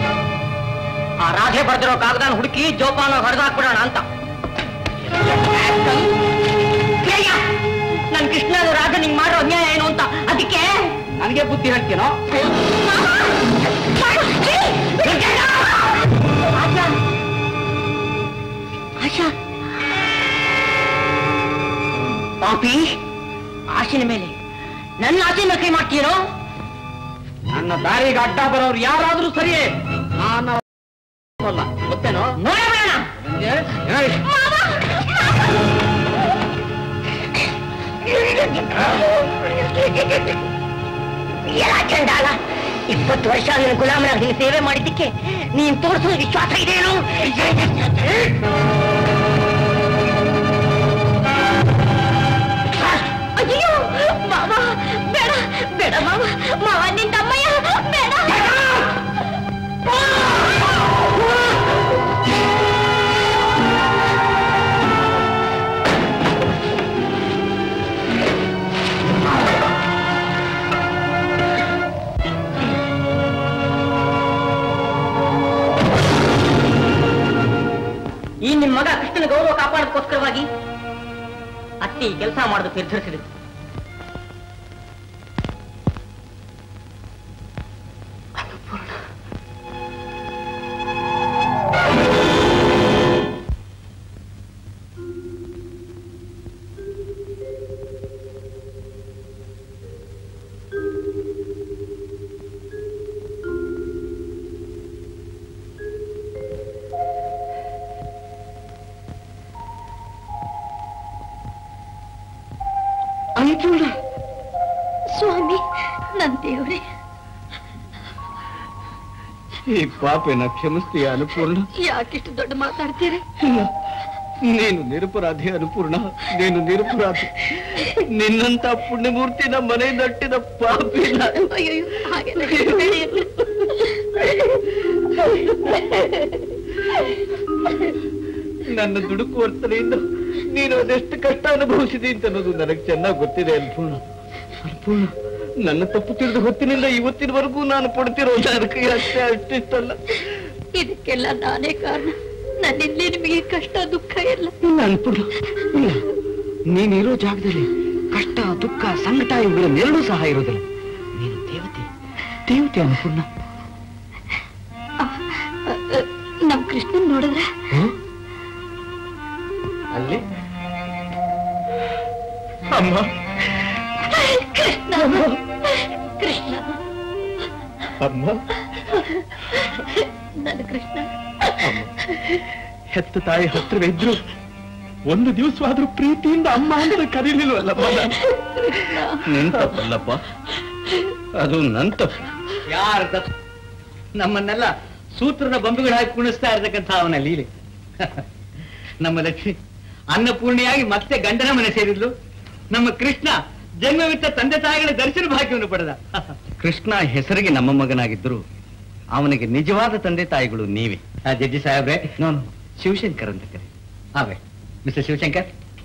ಆ ರಾಧೆ ಬರ್ದಿರೋ ಕಾಗದಾನ ಹುಡುಕಿ ಜೋಪಾನ ಹೊಡೆದಾಕ್ಬಿಡೋಣ ಅಂತ. ನನ್ ಕೃಷ್ಣ ರಾಧ ನಿಂಗ್ ಮಾಡೋ ಅನ್ಯಾಯ ಏನು ಅಂತ ಅದಕ್ಕೆ ನನಗೆ ಬುದ್ಧಿ ಹೇಳ್ತೀನೋ? ಆಶಾ ಪಾಪಿ, ಆಶಿನ ಮೇಲೆ ನನ್ನ ಆಶೆನ ಕೈ ಮಾಡ್ತೀರೋ? ನನ್ನ ದಾರಿಗೆ ಅಡ್ಡ ಬರೋರು ಯಾರಾದ್ರೂ ಸರಿಯೇ, ನಾನು ಗೊತ್ತೇನೋ? ನೋಡಬೇಡ. ಎಲ್ಲ ಚಂಡಾಲ, 20 ವರ್ಷ ನೀನು ಗುಲಾಮರಾಗಿ ಸೇವೆ ಮಾಡಿದ್ದಕ್ಕೆ ನೀನ್ ತೋರಿಸೋ ವಿಶ್ವಾಸ ಇದೇನು? ಅಯ್ಯೋ ಮಾವ, ಬೇಡ ಬೇಡ ಮಾವ, ಮಾವ ನಿನ್ ತಮ್ಮಯ್ಯ, ಬೇಡ. ಈ ನಿಮ್ ಮಗ ಕೃಷ್ಣನ ಗೌರವ ಕಾಪಾಡೋದಕ್ಕೋಸ್ಕರವಾಗಿ ಅತ್ತಿ ಕೆಲಸ ಮಾಡೋದಕ್ಕೆ ನಿರ್ಧರಿಸಿದೆ. ಅನ್ನಪೂರ್ಣ, ಸ್ವಾಮಿ, ನನ್ ದೇವ್ರೆ, ಈ ಪಾಪೇನ ಕ್ಷಮಿಸ್ತೀಯ ಅನ್ನಪೂರ್ಣ? ಯಾಕಿಷ್ಟು ದೊಡ್ಡ ಮಾತಾಡ್ತೀರಿ? ನೀನು ನಿರಪರಾಧಿ ಅನ್ನಪೂರ್ಣ, ನೀನು ನಿರಪರಾಧಿ. ನಿನ್ನಂತ ಪುಣ್ಯಮೂರ್ತಿ ನಮ್ಮ ಮನೆ ನಟ್ಟಿದ ಪಾಪಿನ. ಅಯ್ಯೋ, ಹಾಗೆಲ್ಲ ಹೇಳ್ಬೇಡಿ. ನನ್ನ ದುಡುಕು ವರ್ತನೆಯಿಂದ ನೀನು ಅದೆಷ್ಟು ಕಷ್ಟ ಅನುಭವಿಸಿದೆ ಅಂತ ಅನ್ನೋದು ನನಗೆ ಚೆನ್ನಾಗಿ ಗೊತ್ತಿದೆ ಅನ್ನಪೂರ್ಣ. ಅನ್ನಪೂರ್ಣ, ನನ್ನ ತಪ್ಪು ತಿಳಿದ ಹೊತ್ತಿನಿಂದ ಇವತ್ತಿನವರೆಗೂ ನಾನು ಪಡ್ತಿರೋ ಅದಕ್ಕೆ ಅಷ್ಟಿಷ್ಟಲ್ಲ. ಇದಕ್ಕೆಲ್ಲ ನಾನೇ ಕಾರಣ. ನನ್ನಿಂದ ನಿಮಗೆ ಕಷ್ಟ ದುಃಖ ಎಲ್ಲ. ಅನ್ನಪೂರ್ಣ, ಇಲ್ಲ, ನೀನಿರೋ ಜಾಗದಲ್ಲಿ ಕಷ್ಟ ದುಃಖ ಸಂಕಟ ಇವುಗಳನ್ನೆರಡೂ ಸಹ ಇರೋದಿಲ್ಲ. ನೀನು ದೇವತೆ, ದೇವತೆ ಅನ್ನಪೂರ್ಣ. ನಮ್ ಕೃಷ್ಣನ್ ನೋಡಿದ್ರೆ ಅಲ್ಲಿ ಅಮ್ಮ, ಕೃಷ್ಣ, ಕೃಷ್ಣ, ಅಮ್ಮ, ನನ್ನ ಕೃಷ್ಣ. ಹೆತ್ತ ತಾಯಿ ಹತ್ರವಿದ್ರು ಒಂದು ದಿವಸವಾದ್ರೂ ಪ್ರೀತಿಯಿಂದ ಅಮ್ಮ ಅಂತ ಕರೀಲಿಲ್ವಲ್ಲಪ್ಪ. ನಿನ್ ತಪ್ಪಲ್ಲಪ್ಪ, ಅದು ನನ್ ತಪ್ಪು. ಯಾರ ತಪ್ಪು? ನಮ್ಮನ್ನೆಲ್ಲ ಸೂತ್ರದ ಬೊಂಬೆಗಳು ಹಾಕಿ ಕುಣಿಸ್ತಾ ಇರತಕ್ಕಂಥ ಅವನ ಲೀಲೆ. ನಮ್ಮ ಲಕ್ಷ್ಮಿ ಅನ್ನಪೂರ್ಣಿಯಾಗಿ ಮತ್ತೆ ಗಂಡನ ಮನೆ ಸೇರಿದ್ಲು. ನಮ್ಮ ಕೃಷ್ಣ ಜನ್ಮವಿತ್ತ ತಂದೆ ತಾಯಿಗಳ ದರ್ಶನ ಭಾಗ್ಯವನ್ನು ಪಡೆದ. ಕೃಷ್ಣ ಹೆಸರಿಗೆ ನಮ್ಮ ಮಗನಾಗಿದ್ರು ಅವನಿಗೆ ನಿಜವಾದ ತಂದೆ ತಾಯಿಗಳು ನೀವೇ. ಜಡ್ಜಿ ಸಾಹೇಬ್ರೆ, ನಾನು ಶಿವಶಂಕರ್ ಅಂತ ಕರೆ. ಹಾವೆ ಮಿಸ್ಟರ್ ಶಿವಶಂಕರ್.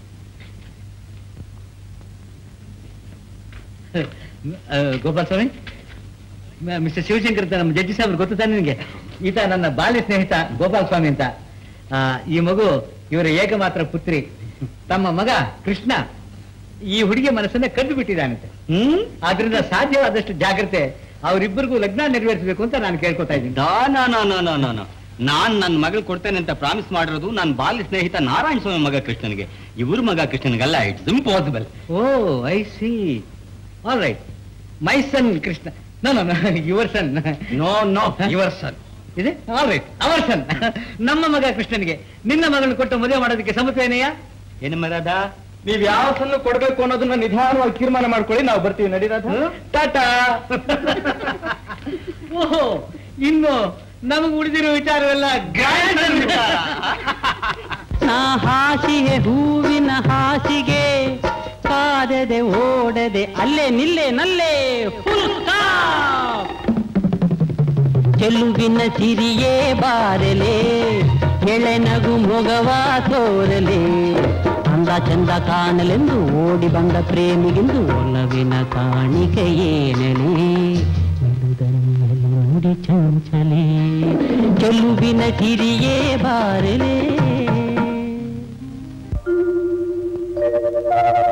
ಗೋಪಾಲ್ ಸ್ವಾಮಿ, ಮಿಸ್ಟರ್ ಶಿವಶಂಕರ್ ಅಂತ ನಮ್ಮ ಜಡ್ಜಿ ಸಾಹೇಬ್ರು ಗೊತ್ತು ತಾನೆ ನಿನಗೆ? ಈತ ನನ್ನ ಬಾಲ್ಯ ಸ್ನೇಹಿತ ಗೋಪಾಲ್ ಸ್ವಾಮಿ ಅಂತ. ಈ ಮಗು ಇವರ ಏಕಮಾತ್ರ ಪುತ್ರಿ. ತಮ್ಮ ಮಗ ಕೃಷ್ಣ ಈ ಹುಡುಗಿ ಮನಸ್ಸನ್ನ ಕದ್ದು ಬಿಟ್ಟಿದ್ದಾನಂತೆ. ಆದ್ರಿಂದ ಸಾಧ್ಯವಾದಷ್ಟು ಜಾಗ್ರತೆ, ಅವರಿಬ್ಬರಿಗೂ ಲಗ್ನ ನೆರವೇರಿಸಬೇಕು ಅಂತ ನಾನು ಕೇಳ್ಕೊತಾ ಇದ್ದೀನಿ. ನಾನ್ ನನ್ನ ಮಗಳು ಕೊಡ್ತೇನೆ ಅಂತ ಪ್ರಾಮಿಸ್ ಮಾಡಿರೋದು ನನ್ನ ಬಾಲ್ಯ ಸ್ನೇಹಿತ ನಾರಾಯಣ ಸ್ವಾಮಿ ಮಗ ಕೃಷ್ಣನಿಗೆ. ಇವ್ರ ಮಗ ಕೃಷ್ಣನಿಗಲ್ಲ. It's impossible. Oh, I see. All right, my son Krishna. No no, your son. No no, your son. ಇದೆ? All right, our son. ನಮ್ಮ ಮಗ ಕೃಷ್ಣನಿಗೆ ನಿನ್ನ ಮಗಳನ್ನು ಕೊಟ್ಟು ಮದುವೆ ಮಾಡೋದಕ್ಕೆ ಸಮ್ಮತವೇನೆಯಾ? ಏನು ಮರದ? ನೀವ್ ಯಾವ ಸನ್ನು ಕೊಡ್ಬೇಕು ಅನ್ನೋದನ್ನ ನಿಧಾನವಾಗಿ ತೀರ್ಮಾನ ಮಾಡ್ಕೊಳ್ಳಿ, ನಾವು ಬರ್ತೀವಿ. ನಡೀರಾಧ, ಟಾಟಾ. ಓಹೋ, ಇನ್ನು ನಮಗೆ ಉಳಿದಿರೋ ವಿಚಾರವೆಲ್ಲ ಗ್ರ್ಯಾಂಡ್. ಹಾಸಿಗೆ ಹೂವಿನ ಹಾಸಿಗೆ ಕಾದದೆ ಓಡದೆ ಅಲ್ಲೇ ನಿಲ್ಲೆ ನಲ್ಲೇ ಫುಲ್ ಸ್ಟಾಪ್. ಚೆಲುವಿನ ಸಿರಿಯೇ ಬಾರಲೆ ಎಳೆನಗು ಮೊಗವ ತೋರಲೆ ಅಂದ ಚಂದ ಕಾಣಲೆಂದು ಓಡಿ ಬಂದ ಪ್ರೇಮಿಗೆಂದು ಒಲವಿನ ಕಾಣಿಕೆ ಏನೆಲೆ ನುಡಿ ಚಂಚಲೆ ಚೆಲುವಿನ ಸಿರಿಯೇ ಬಾರಲೆ. ಆ